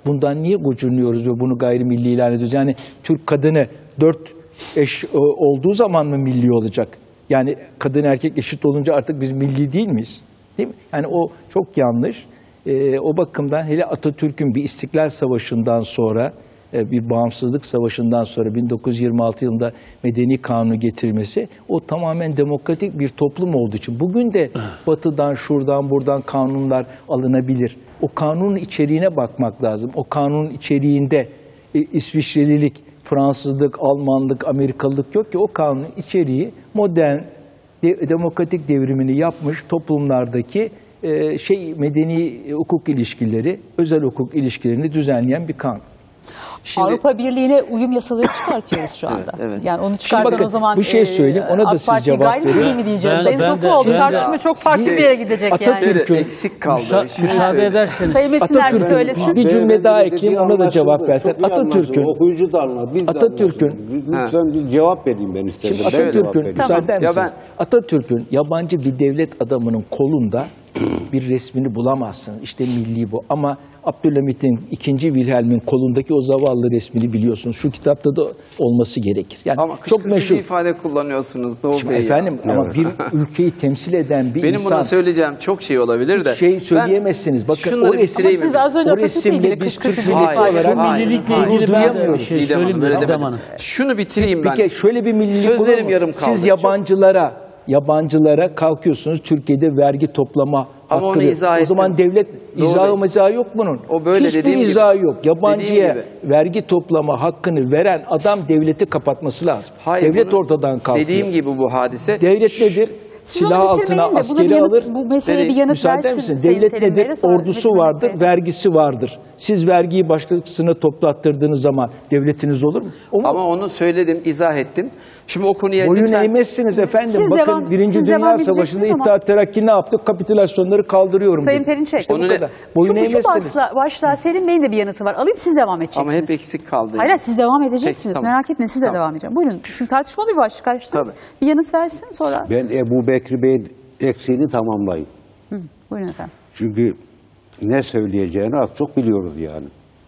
Speaker 5: bundan niye gocunuyoruz ve bunu gayrimilli ilan ediyoruz? Yani Türk kadını dört eş e, olduğu zaman mı milli olacak? Yani kadın erkek eşit olunca artık biz milli değil miyiz? Değil mi? Yani o çok yanlış. E, o bakımdan hele Atatürk'ün bir İstiklal Savaşı'ndan sonra, e, bir bağımsızlık savaşından sonra bin dokuz yüz yirmi altı yılında Medeni Kanunu getirilmesi, o tamamen demokratik bir toplum olduğu için. Bugün de batıdan, şuradan, buradan kanunlar alınabilir. O kanunun içeriğine bakmak lazım. O kanunun içeriğinde e, İsviçrelilik, Fransızlık, Almanlık, Amerikalılık yok ki. O kanunun içeriği modern, de, demokratik devrimini yapmış toplumlardaki e, şey medeni hukuk ilişkileri, özel hukuk ilişkilerini düzenleyen bir kanun.
Speaker 1: Şimdi, Avrupa Birliği'ne uyum yasaları çıkartıyoruz şu anda.
Speaker 4: Evet, evet.
Speaker 1: Yani onu çıkartan
Speaker 5: bakın,
Speaker 1: o zaman
Speaker 5: bir şey söyleyeyim, ona da
Speaker 1: AK
Speaker 5: siz
Speaker 1: Parti'ye
Speaker 5: cevap
Speaker 1: gayrimilli
Speaker 5: verin.
Speaker 1: mi diyeceğiz?
Speaker 6: Ben-
Speaker 1: Sayın
Speaker 6: ben de-
Speaker 1: Sofuoğlu,
Speaker 6: ben de-
Speaker 1: tartışma çok farklı bir yere gidecek yani.
Speaker 5: Atatürk'ün
Speaker 4: eksik kaldı.
Speaker 6: Müsa-
Speaker 4: Bir şey
Speaker 6: müsaade
Speaker 4: söyleyeyim.
Speaker 6: ederseniz.
Speaker 1: Sayın Metinler bir
Speaker 5: Atatürk'ün-
Speaker 1: söylesin.
Speaker 5: Bir cümle daha ekleyeyim, ona da cevap
Speaker 7: anlaşıldı.
Speaker 5: versen.
Speaker 7: Çok iyi
Speaker 5: Atatürk'ün-
Speaker 7: anlaşıldı. Okuyucu da anlar. Biz de
Speaker 5: Atatürk'ün-
Speaker 7: anlaşıldı. Lütfen bir cevap vereyim ben istedim.
Speaker 5: Şimdi
Speaker 7: Ben cevap
Speaker 5: Atatürk'ün,
Speaker 7: vereyim.
Speaker 5: müsaade
Speaker 4: Ya
Speaker 5: misiniz?
Speaker 4: ben-
Speaker 5: Atatürk'ün yabancı bir devlet adamının kolunda bir resmini bulamazsınız. İşte milli bu. Ama Abdülhamit'in, ikinci Wilhelm'in kolundaki o zavallı resmini biliyorsunuz. Şu kitapta da olması gerekir. Yani
Speaker 4: Ama
Speaker 5: çok
Speaker 4: kışkırtıcı
Speaker 5: meşhur.
Speaker 4: ifade kullanıyorsunuz Doğu
Speaker 5: Şimdi
Speaker 4: Bey ya.
Speaker 5: efendim ama bir ülkeyi temsil eden bir
Speaker 4: Benim
Speaker 5: insan
Speaker 4: buna söyleyeceğim çok şey olabilir de.
Speaker 5: şey
Speaker 4: Ben
Speaker 5: söyleyemezsiniz. Bakın
Speaker 4: şunları
Speaker 5: o
Speaker 4: bir
Speaker 5: resim,
Speaker 4: sileyim
Speaker 1: Ama siz az önce
Speaker 5: o
Speaker 1: Atatürk'le
Speaker 5: resimle
Speaker 1: ilgili
Speaker 5: biz Türk
Speaker 1: kışkırtıcı
Speaker 5: milleti
Speaker 4: Hayır,
Speaker 5: olarak
Speaker 4: hayır,
Speaker 6: Millilikle
Speaker 4: hayır.
Speaker 6: ilgili ben de bir
Speaker 5: duyamıyoruz.
Speaker 6: şey
Speaker 4: Didem Hanım,
Speaker 6: söyleyeyim mi
Speaker 4: öyle
Speaker 6: Didem
Speaker 4: demedim.
Speaker 6: Hanım?
Speaker 4: Şunu bitireyim
Speaker 5: Bir
Speaker 4: ben.
Speaker 5: kere şöyle bir millilik olur
Speaker 4: Sözlerim
Speaker 5: mu?
Speaker 4: yarım kaldı.
Speaker 5: Siz yabancılara, yabancılara kalkıyorsunuz Türkiye'de vergi toplama
Speaker 4: Ama
Speaker 5: hakkı.
Speaker 4: onu izah
Speaker 5: O zaman
Speaker 4: ettim.
Speaker 5: devlet
Speaker 4: Doğru
Speaker 5: izahı
Speaker 4: Bey.
Speaker 5: mizahı yok bunun.
Speaker 4: O böyle
Speaker 5: Hiçbir
Speaker 4: dediğim gibi.
Speaker 5: izahı yok. Yabancıya
Speaker 4: Dediğim
Speaker 5: vergi toplama hakkını veren adam devleti kapatması lazım.
Speaker 4: Hayır,
Speaker 5: devlet
Speaker 4: bunu-
Speaker 5: ortadan kalkıyor.
Speaker 4: Dediğim gibi bu hadise.
Speaker 5: Devlet nedir?
Speaker 1: Siz
Speaker 5: Silah
Speaker 1: onu
Speaker 5: altına
Speaker 1: bitirmeyin de buna bir
Speaker 5: askeri
Speaker 1: yanıt-
Speaker 5: alır.
Speaker 1: bu meseleye bir
Speaker 4: Nereye?
Speaker 1: yanıt
Speaker 5: Müsaade
Speaker 1: versin
Speaker 5: misin?
Speaker 1: Sayın
Speaker 5: Devlet
Speaker 1: Selim
Speaker 5: nedir?
Speaker 1: Bey'e, sonra
Speaker 5: Ordusu
Speaker 1: Metin
Speaker 5: vardır,
Speaker 1: Bey'e.
Speaker 5: vergisi vardır. Siz vergiyi başkasına toplattırdığınız zaman devletiniz olur mu? O mu?
Speaker 4: Ama onu söyledim, izah ettim. Şimdi o konuya
Speaker 5: Boyun
Speaker 4: lütfen...
Speaker 5: eğmezsiniz efendim.
Speaker 1: Siz
Speaker 5: Bakın
Speaker 1: devam-
Speaker 5: Birinci
Speaker 1: siz
Speaker 5: Dünya
Speaker 1: devam
Speaker 5: Savaşı'nda
Speaker 1: edeceksiniz ama-
Speaker 5: İttihat Terakki ne yaptı? Kapitülasyonları kaldırıyorum
Speaker 1: Sayın
Speaker 5: dedi.
Speaker 1: Perinçek.
Speaker 5: İşte bu
Speaker 4: Onu ne-
Speaker 5: kadar. Boyun
Speaker 1: Şu, şu
Speaker 5: eğmezsiniz.
Speaker 1: başla, başlığa Selim Bey'in de bir yanıtı var. Alayım, siz devam edeceksiniz.
Speaker 4: Ama hep eksik kaldı.
Speaker 1: Hayır,
Speaker 4: yani.
Speaker 1: siz devam edeceksiniz.
Speaker 4: Peki, tamam.
Speaker 1: Merak etmeyin, siz de
Speaker 4: Tamam.
Speaker 1: devam edeceksiniz. Buyurun. Şimdi tartışmalı bir başlık açtınız.
Speaker 4: Tabii.
Speaker 1: Bir yanıt versin sonra.
Speaker 7: Ben Ebu Bekri Bey'in eksiğini tamamlayayım.
Speaker 1: Hı, buyurun efendim.
Speaker 7: Çünkü ne söyleyeceğini az çok biliyoruz yani.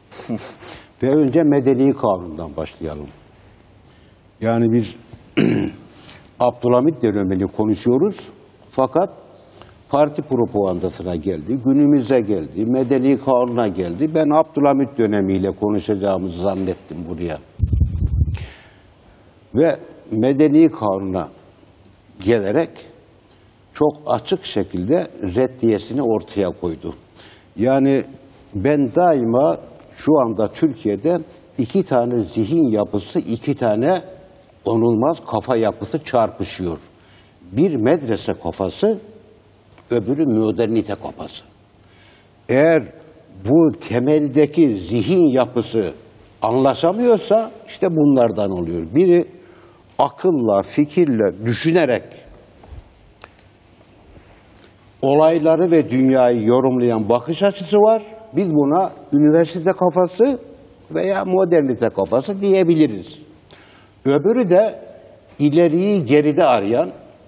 Speaker 7: Ve önce Medeni Kanun'dan başlayalım. Yani biz Abdülhamit dönemini konuşuyoruz. Fakat parti propagandasına geldi, günümüze geldi, Medeni Kanun'a geldi. Ben Abdülhamit dönemiyle konuşacağımızı zannettim buraya. Ve Medeni Kanun'a gelerek çok açık şekilde reddiyesini ortaya koydu. Yani ben daima şu anda Türkiye'de iki tane zihin yapısı, iki tane onulmaz kafa yapısı çarpışıyor. Bir medrese kafası, öbürü modernite kafası. Eğer bu temeldeki zihin yapısı anlaşamıyorsa işte bunlardan oluyor. Biri akılla, fikirle, düşünerek olayları ve dünyayı yorumlayan bakış açısı var. Biz buna üniversite kafası veya modernite kafası diyebiliriz. Öbürü de ileriyi geride arayan,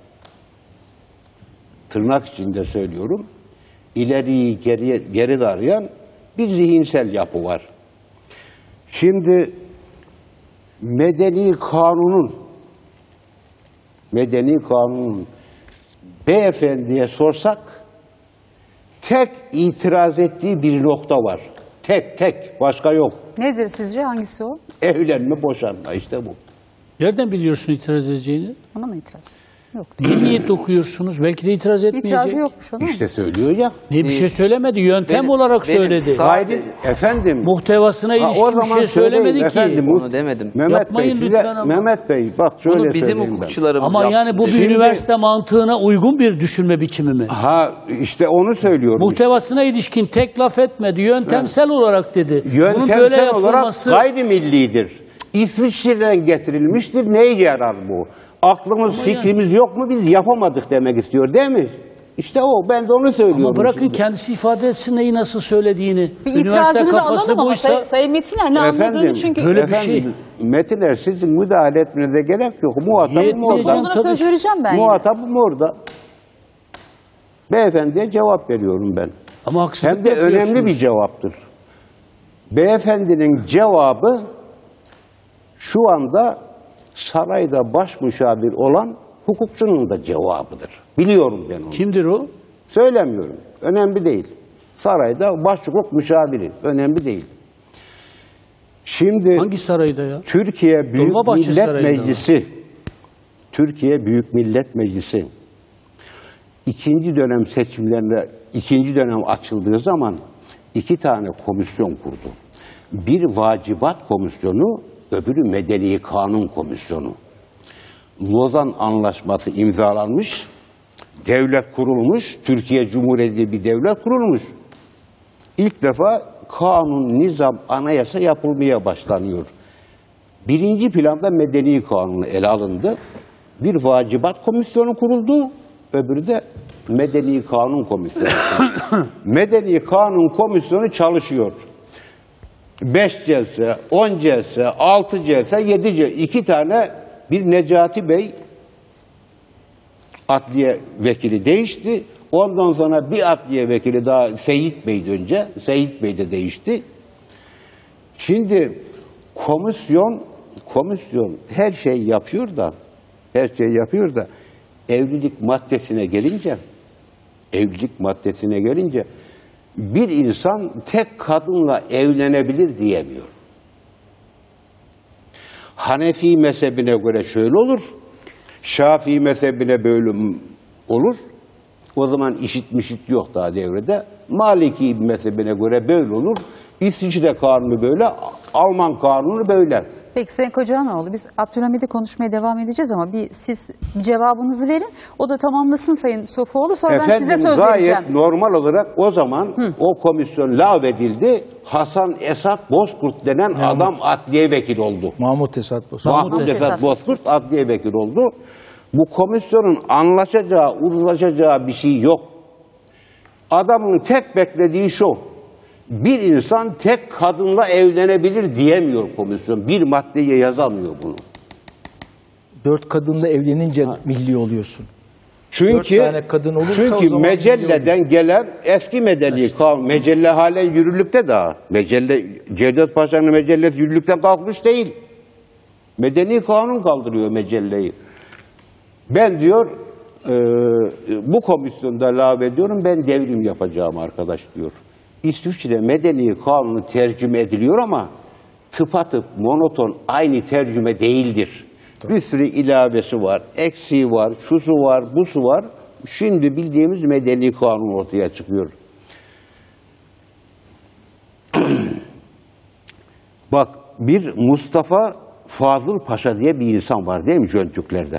Speaker 7: tırnak içinde söylüyorum, ileriyi geriye, geride arayan bir zihinsel yapı var. Şimdi Medeni Kanun'un Medeni Kanun'un beyefendiye sorsak tek itiraz ettiği bir nokta var. Tek tek, başka yok.
Speaker 1: Nedir sizce? Hangisi o?
Speaker 7: Evlenme, boşanma, işte bu.
Speaker 6: Nereden biliyorsun itiraz edeceğini?
Speaker 1: Ona mı itiraz? Yok.
Speaker 6: Ne niyet okuyorsunuz? Belki de itiraz etmeyecek.
Speaker 1: İtirazı yokmuş ona.
Speaker 7: İşte söylüyor ya.
Speaker 6: Ne bir şey söylemedi. Yöntem
Speaker 4: Benim-
Speaker 6: olarak
Speaker 4: benim
Speaker 6: söyledi.
Speaker 4: sağ-
Speaker 7: Haydi efendim.
Speaker 6: Muhtevasına
Speaker 7: Ha,
Speaker 6: ilişkin bir şey söylemedi ki.
Speaker 7: efendim.
Speaker 4: Onu demedim.
Speaker 7: Mehmet
Speaker 6: Yapmayın
Speaker 7: Bey, size,
Speaker 6: lütfen ama.
Speaker 7: Mehmet Bey bak şöyle
Speaker 4: Bunu bizim
Speaker 7: söyleyeyim ben.
Speaker 4: hukukçularımız
Speaker 6: Ama
Speaker 4: yapsın.
Speaker 6: yani bu bir
Speaker 7: Şimdi-
Speaker 6: üniversite mantığına uygun bir düşünme biçimi mi?
Speaker 7: Ha işte onu söylüyorum.
Speaker 6: Muhtevasına ilişkin tek laf etmedi. Yöntemsel olarak dedi. Bunun
Speaker 7: Yöntemsel
Speaker 6: böyle
Speaker 7: olarak
Speaker 6: yapılması
Speaker 7: gayrimillidir. İsviçre'den getirilmiştir. Neye yarar bu? Aklımız, fikrimiz yok mu? Biz yapamadık demek istiyor değil mi? İşte o. Ben de onu söylüyorum.
Speaker 6: ama bırakın
Speaker 7: şimdi.
Speaker 6: kendisi ifade etsin neyi nasıl söylediğini.
Speaker 1: Bir
Speaker 6: Üniversite
Speaker 1: itirazını da
Speaker 6: kafası
Speaker 1: alalım ama
Speaker 6: buysa
Speaker 1: Say- Sayın Metiner ne anladığını
Speaker 7: Efendim,
Speaker 1: çünkü...
Speaker 6: Böyle bir
Speaker 7: efendim,
Speaker 6: şey.
Speaker 7: Metiner sizin müdahale etmenize gerek yok. Muhatabım
Speaker 6: Yetmeyeceğim
Speaker 7: orada.
Speaker 6: tabii.
Speaker 1: Olduğuna söz vereceğim ben yine.
Speaker 7: Muhatabım orada. Beyefendiye cevap veriyorum ben.
Speaker 6: ama haksızlık
Speaker 7: Hem de önemli
Speaker 6: yapıyorsunuz.
Speaker 7: bir cevaptır. Beyefendinin cevabı şu anda sarayda baş müşavir olan hukukçunun da cevabıdır. Biliyorum ben onu.
Speaker 6: Kimdir o?
Speaker 7: Söylemiyorum. Önemli değil. Sarayda baş hukuk müşaviri. Önemli değil. Şimdi
Speaker 6: Hangi sarayda ya?
Speaker 7: Türkiye Büyük
Speaker 6: Dolmabahçe
Speaker 7: Millet
Speaker 6: Sarayı'nda
Speaker 7: Meclisi Türkiye Büyük Millet Meclisi ikinci dönem seçimlerine ikinci dönem açıldığı zaman iki tane komisyon kurdu. Bir vacibat komisyonu, öbürü medeni kanun komisyonu. Lozan Anlaşması imzalanmış, devlet kurulmuş, Türkiye Cumhuriyeti diye bir devlet kurulmuş. İlk defa kanun, nizam, anayasa yapılmaya başlanıyor. Birinci planda medeni kanunu ele alındı. Bir vacibat komisyonu kuruldu, öbürü de medeni kanun komisyonu. Medeni kanun komisyonu çalışıyor. Beş celse, on celse, altı celse, yedi celse, iki tane bir Necati Bey adliye vekili değişti. Ondan sonra bir adliye vekili daha Seyit Bey'di önce. Seyit Bey de değişti. Şimdi komisyon komisyon her şey yapıyor da her şey yapıyor da evlilik maddesine gelince evlilik maddesine gelince bir insan tek kadınla evlenebilir diyemiyor. Hanefi mezhebine göre şöyle olur. Şafii mezhebine böyle olur. O zaman işit mişit yok daha devrede. Maliki mezhebine göre böyle olur. İsviçre kanunu böyle, Alman kanunu böyle.
Speaker 1: Peki Sayın Kocağanoğlu, biz Abdülhamid'i konuşmaya devam edeceğiz ama bir siz bir cevabınızı verin. O da tamamlasın Sayın Sofuoğlu. Sonra
Speaker 7: Efendim,
Speaker 1: ben size söz
Speaker 7: gayet
Speaker 1: vereceğim.
Speaker 7: normal olarak o zaman Hı. o komisyon lağvedildi. Hasan Esat Bozkurt denen
Speaker 5: Mahmut.
Speaker 7: adam adliye vekili oldu.
Speaker 5: Mahmut Esat Bozkurt.
Speaker 7: Mahmut,
Speaker 1: Mahmut
Speaker 7: Esat,
Speaker 1: Esat
Speaker 7: Bozkurt adliye vekili oldu. Bu komisyonun anlaşacağı, uzlaşacağı bir şey yok. Adamın tek beklediği şu: bir insan tek kadınla evlenebilir diyemiyor komisyon. Bir maddeye yazamıyor bunu.
Speaker 5: Dört kadınla evlenince milli oluyorsun.
Speaker 7: Çünkü
Speaker 5: Dört tane kadın olursa o
Speaker 7: çünkü
Speaker 5: zaman
Speaker 7: Mecelle'den gelen eski medeni kanun, Mecelle halen yürürlükte daha. Mecelle, Cevdet Paşa'nın Mecellesi yürürlükten kalkmış değil. Medeni kanun kaldırıyor Mecelle'yi. Ben diyor e, bu komisyonda lağvediyorum, ben devrim yapacağım arkadaş diyor. İsviçre medeni kanunu tercüme ediliyor ama tıpatıp monoton aynı tercüme değildir. Bir sürü ilavesi var, eksiği var, şusu var, busu var. Şimdi bildiğimiz medeni kanun ortaya çıkıyor. Bak, bir Mustafa Fazıl Paşa diye bir insan var değil mi Jöntürklerden?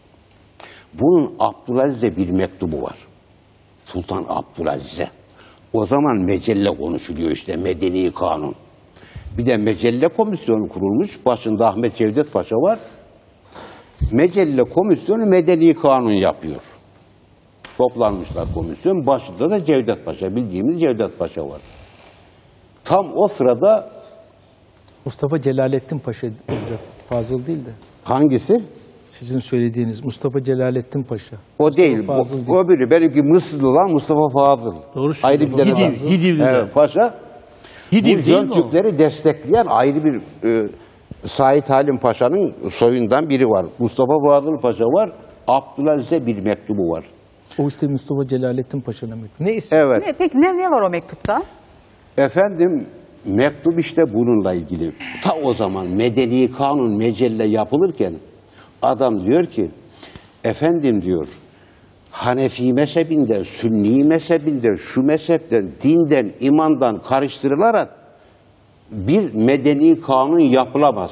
Speaker 7: Bunun Abdülaziz'e bir mektubu var. Sultan Abdülaziz'e. O zaman mecelle konuşuluyor işte, medeni kanun. Bir de mecelle komisyonu kurulmuş. Başında Ahmet Cevdet Paşa var. Mecelle komisyonu medeni kanun yapıyor. Toplanmışlar komisyon. Başında da Cevdet Paşa, bildiğimiz Cevdet Paşa var. Tam o sırada
Speaker 5: Mustafa Celalettin Paşa olacak. Fazıl değil de.
Speaker 7: hangisi?
Speaker 5: Sizin söylediğiniz Mustafa Celalettin Paşa.
Speaker 7: O
Speaker 5: Mustafa
Speaker 7: değil.
Speaker 5: Fazıl
Speaker 7: O, o biri. Benimki Mısırlı olan Mustafa Fazıl.
Speaker 6: Doğru
Speaker 7: Ayrı bir
Speaker 6: söylüyorsun.
Speaker 7: tane
Speaker 6: Hidiv,
Speaker 7: var.
Speaker 6: Hidivliler.
Speaker 7: Evet, Paşa.
Speaker 6: Hidiv
Speaker 7: Bu
Speaker 6: değil mi o?
Speaker 7: Jöntürkleri destekleyen ayrı bir e, Said Halim Paşa'nın soyundan biri var. Mustafa Fazıl Paşa var. Abdülaziz'e bir mektubu var.
Speaker 5: O işte Mustafa Celalettin Paşa'nın mektubu. Ne isim?
Speaker 7: Evet.
Speaker 1: Ne, peki ne, ne var o mektupta?
Speaker 7: Efendim, mektup işte bununla ilgili. Ta o zaman medeni kanun mecelle yapılırken adam diyor ki, efendim diyor, Hanefi mezhebinden, Sünni mezhebinden, şu mezhepten, dinden, imandan karıştırılarak bir medeni kanun yapılamaz.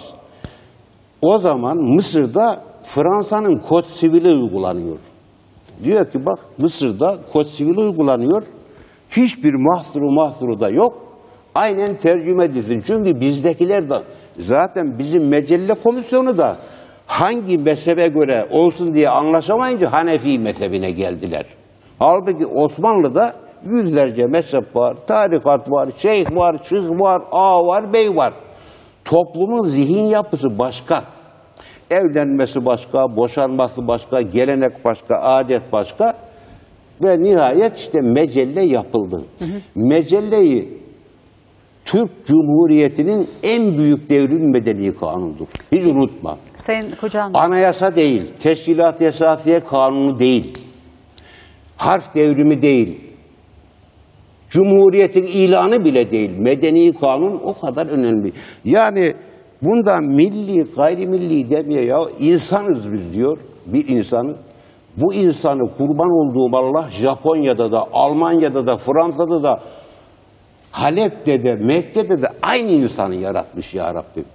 Speaker 7: O zaman Mısır'da Fransa'nın Kod Sivili uygulanıyor. Diyor ki bak, Mısır'da Kod Sivili uygulanıyor. Hiçbir mahsuru mahsuru da yok. Aynen tercüme edilsin. Çünkü bizdekiler de zaten bizim mecelle komisyonu da hangi mezhebe göre olsun diye anlaşamayınca Hanefi mezhebine geldiler. Halbuki Osmanlı'da yüzlerce mezhep var, tarikat var, şeyh var, şıh var, ağa var, bey var. Toplumun zihin yapısı başka. Evlenmesi başka, boşanması başka, gelenek başka, adet başka. Ve nihayet işte mecelle yapıldı. Hı hı. Mecelleyi Türk Cumhuriyeti'nin en büyük devrim medeni kanunudur. Hiç unutma.
Speaker 1: Sayın Kocahan.
Speaker 7: Anayasa değil, Teşkilat-ı Esasiye Kanunu değil, harf devrimi değil, Cumhuriyetin ilanı bile değil, medeni kanun o kadar önemli. Yani bunda milli, gayrimilli demiyor ya, insanız biz diyor, bir insanı. Bu insanı kurban olduğum Allah Japonya'da da, Almanya'da da, Fransa'da da, Halep'te de, Mekke'de de aynı insanı yaratmış ya Rabbim.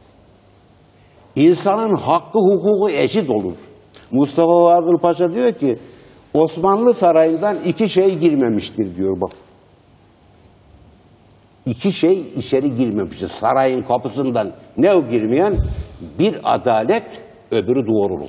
Speaker 7: İnsanın hakkı, hukuku eşit olur. Mustafa Vardıl Paşa diyor ki, Osmanlı Sarayı'ndan iki şey girmemiştir diyor bak. İki şey içeri girmemiştir. Sarayın kapısından ne o girmeyen? Bir adalet, öbürü doğruluk.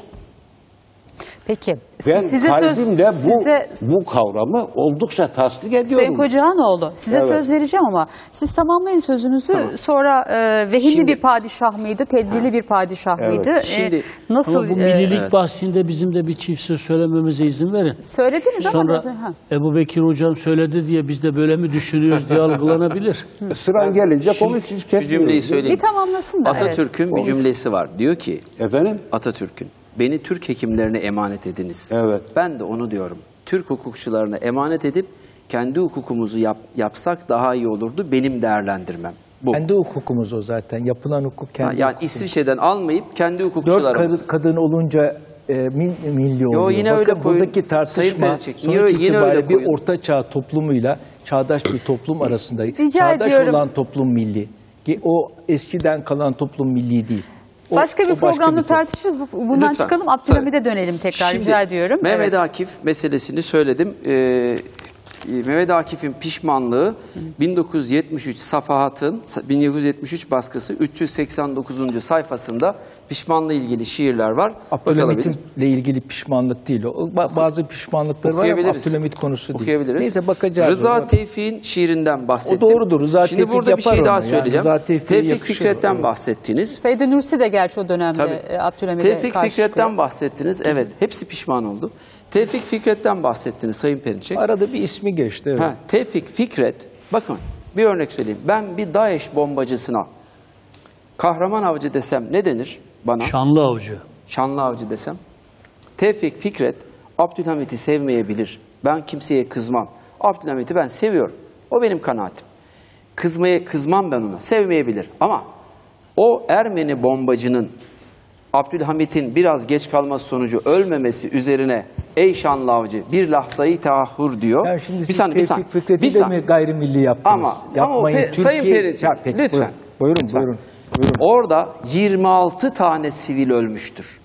Speaker 1: Peki.
Speaker 7: Ben
Speaker 1: size
Speaker 7: kalbimle
Speaker 1: söz,
Speaker 7: bu,
Speaker 1: size,
Speaker 7: bu kavramı oldukça tasdik ediyorum.
Speaker 1: Sayın Kocahanoğlu, size
Speaker 7: Evet.
Speaker 1: söz vereceğim ama siz tamamlayın sözünüzü.
Speaker 4: Tamam.
Speaker 1: Sonra e, vehimli
Speaker 4: Şimdi-
Speaker 1: bir padişah mıydı, tedbirli bir padişah
Speaker 7: Evet.
Speaker 1: mıydı? E,
Speaker 4: Şimdi-
Speaker 1: nasıl?
Speaker 6: Ama bu
Speaker 1: e,
Speaker 6: millilik
Speaker 4: evet.
Speaker 6: bahsinde bizim de bir çift söz söylememize izin verin.
Speaker 1: söylediniz ama
Speaker 6: Sonra
Speaker 1: biraz önce- ha.
Speaker 6: Ebu Bekir hocam söyledi diye biz de böyle mi düşünüyoruz diye algılanabilir.
Speaker 7: Sıran gelince konuş, hiç
Speaker 4: Bir
Speaker 7: kesmiyoruz.
Speaker 4: cümleyi söyleyeyim.
Speaker 1: Bir tamamlasın da. evet.
Speaker 4: Atatürk'ün bir cümlesi var. Diyor ki,
Speaker 7: Efendim?
Speaker 4: Atatürk'ün, beni Türk hekimlerine emanet ediniz.
Speaker 7: Evet.
Speaker 4: Ben de onu diyorum. Türk hukukçularına emanet edip kendi hukukumuzu yap, yapsak daha iyi olurdu. Benim değerlendirmem bu.
Speaker 5: Kendi hukukumuz o zaten. Yapılan hukuk
Speaker 4: Ha,
Speaker 5: kendi
Speaker 4: yani
Speaker 5: hukukumuz.
Speaker 4: İsviçre'den almayıp kendi
Speaker 5: Dört
Speaker 4: hukukçularımız.
Speaker 5: kadın, kadın olunca e, min, milli oluyor.
Speaker 4: yine
Speaker 5: Bakın
Speaker 4: öyle koyun.
Speaker 5: buradaki
Speaker 4: Sayın
Speaker 5: tartışma
Speaker 4: Perinçek,
Speaker 5: sonuç
Speaker 4: niye öyle- yine
Speaker 5: itibariyle
Speaker 4: öyle
Speaker 5: bir
Speaker 4: koyun.
Speaker 5: orta çağ toplumuyla çağdaş bir toplum arasında.
Speaker 1: Rica
Speaker 5: çağdaş
Speaker 1: ediyorum.
Speaker 5: olan toplum milli. Ki o eskiden kalan toplum milli değil. O-
Speaker 1: Başka bir
Speaker 5: o
Speaker 1: programda
Speaker 5: bir toplum.
Speaker 1: tartışırız. Bu- Bundan
Speaker 4: Lütfen.
Speaker 1: çıkalım. Abdülhamid'e dönelim tekrar
Speaker 4: Şimdi,
Speaker 1: rica ediyorum.
Speaker 4: Mehmet
Speaker 1: Evet.
Speaker 4: Akif meselesini söyledim. Ee, Mehmet Akif'in pişmanlığı bin dokuz yüz yetmiş üç Safahat'ın bin dokuz yüz yetmiş üç baskısı üç yüz seksen dokuzuncu sayfasında pişmanlığı ilgili şiirler var.
Speaker 5: Abdülhamit'le ilgili pişmanlık değil. O ba- bazı pişmanlıkları var ama
Speaker 4: Okuyabiliriz.
Speaker 5: Abdülhamit konusu değil.
Speaker 4: Okuyabiliriz.
Speaker 5: Neyse bakacağız.
Speaker 4: Rıza
Speaker 5: ona.
Speaker 4: Tevfik'in şiirinden bahsettim.
Speaker 5: O doğrudur. Rıza
Speaker 4: Şimdi
Speaker 5: Tevfik
Speaker 4: burada bir şey
Speaker 5: yapar
Speaker 4: daha
Speaker 5: onu. Yani
Speaker 4: söyleyeceğim.
Speaker 5: Rıza Tevfik'e
Speaker 4: Tevfik
Speaker 5: yakışır
Speaker 4: Fikret'ten
Speaker 5: o.
Speaker 4: bahsettiniz.
Speaker 1: Seyyid Nursi de gerçi o dönemde
Speaker 4: Tabii.
Speaker 1: e, Abdülhamid'e
Speaker 4: Tevfik
Speaker 1: karşı
Speaker 4: Fikret'ten
Speaker 1: çıkıyor.
Speaker 4: bahsettiniz. Evet. Hepsi pişman oldu. Tevfik Fikret'ten bahsettiniz Sayın Perinçek.
Speaker 5: Arada bir ismi geçti. Evet.
Speaker 4: Ha, Tevfik Fikret, bakın bir örnek söyleyeyim. Ben bir DAEŞ bombacısına kahraman avcı desem ne denir bana?
Speaker 6: Şanlı avcı.
Speaker 4: Şanlı avcı desem. Tevfik Fikret Abdülhamit'i sevmeyebilir. Ben kimseye kızmam. Abdülhamit'i ben seviyorum. O benim kanaatim. Kızmaya kızmam ben ona. Sevmeyebilir. Ama o Ermeni bombacının Abdülhamit'in biraz geç kalması sonucu ölmemesi üzerine ey şanlı avcı bir lahzayı teahhür diyor.
Speaker 5: Yani şimdi
Speaker 4: bir
Speaker 5: siz
Speaker 4: saniye, bir
Speaker 5: Tevfik
Speaker 4: saniye.
Speaker 5: Fikret'i
Speaker 4: Bir
Speaker 5: de
Speaker 4: saniye.
Speaker 5: mi gayrimilli yaptınız?
Speaker 4: Ama-
Speaker 5: Yapmayın.
Speaker 4: ama pe- Sayın Perinçek,
Speaker 5: Ya peki,
Speaker 4: lütfen.
Speaker 5: Buyurun,
Speaker 4: Lütfen.
Speaker 5: buyurun. buyurun.
Speaker 4: Orada yirmi altı tane sivil ölmüştür.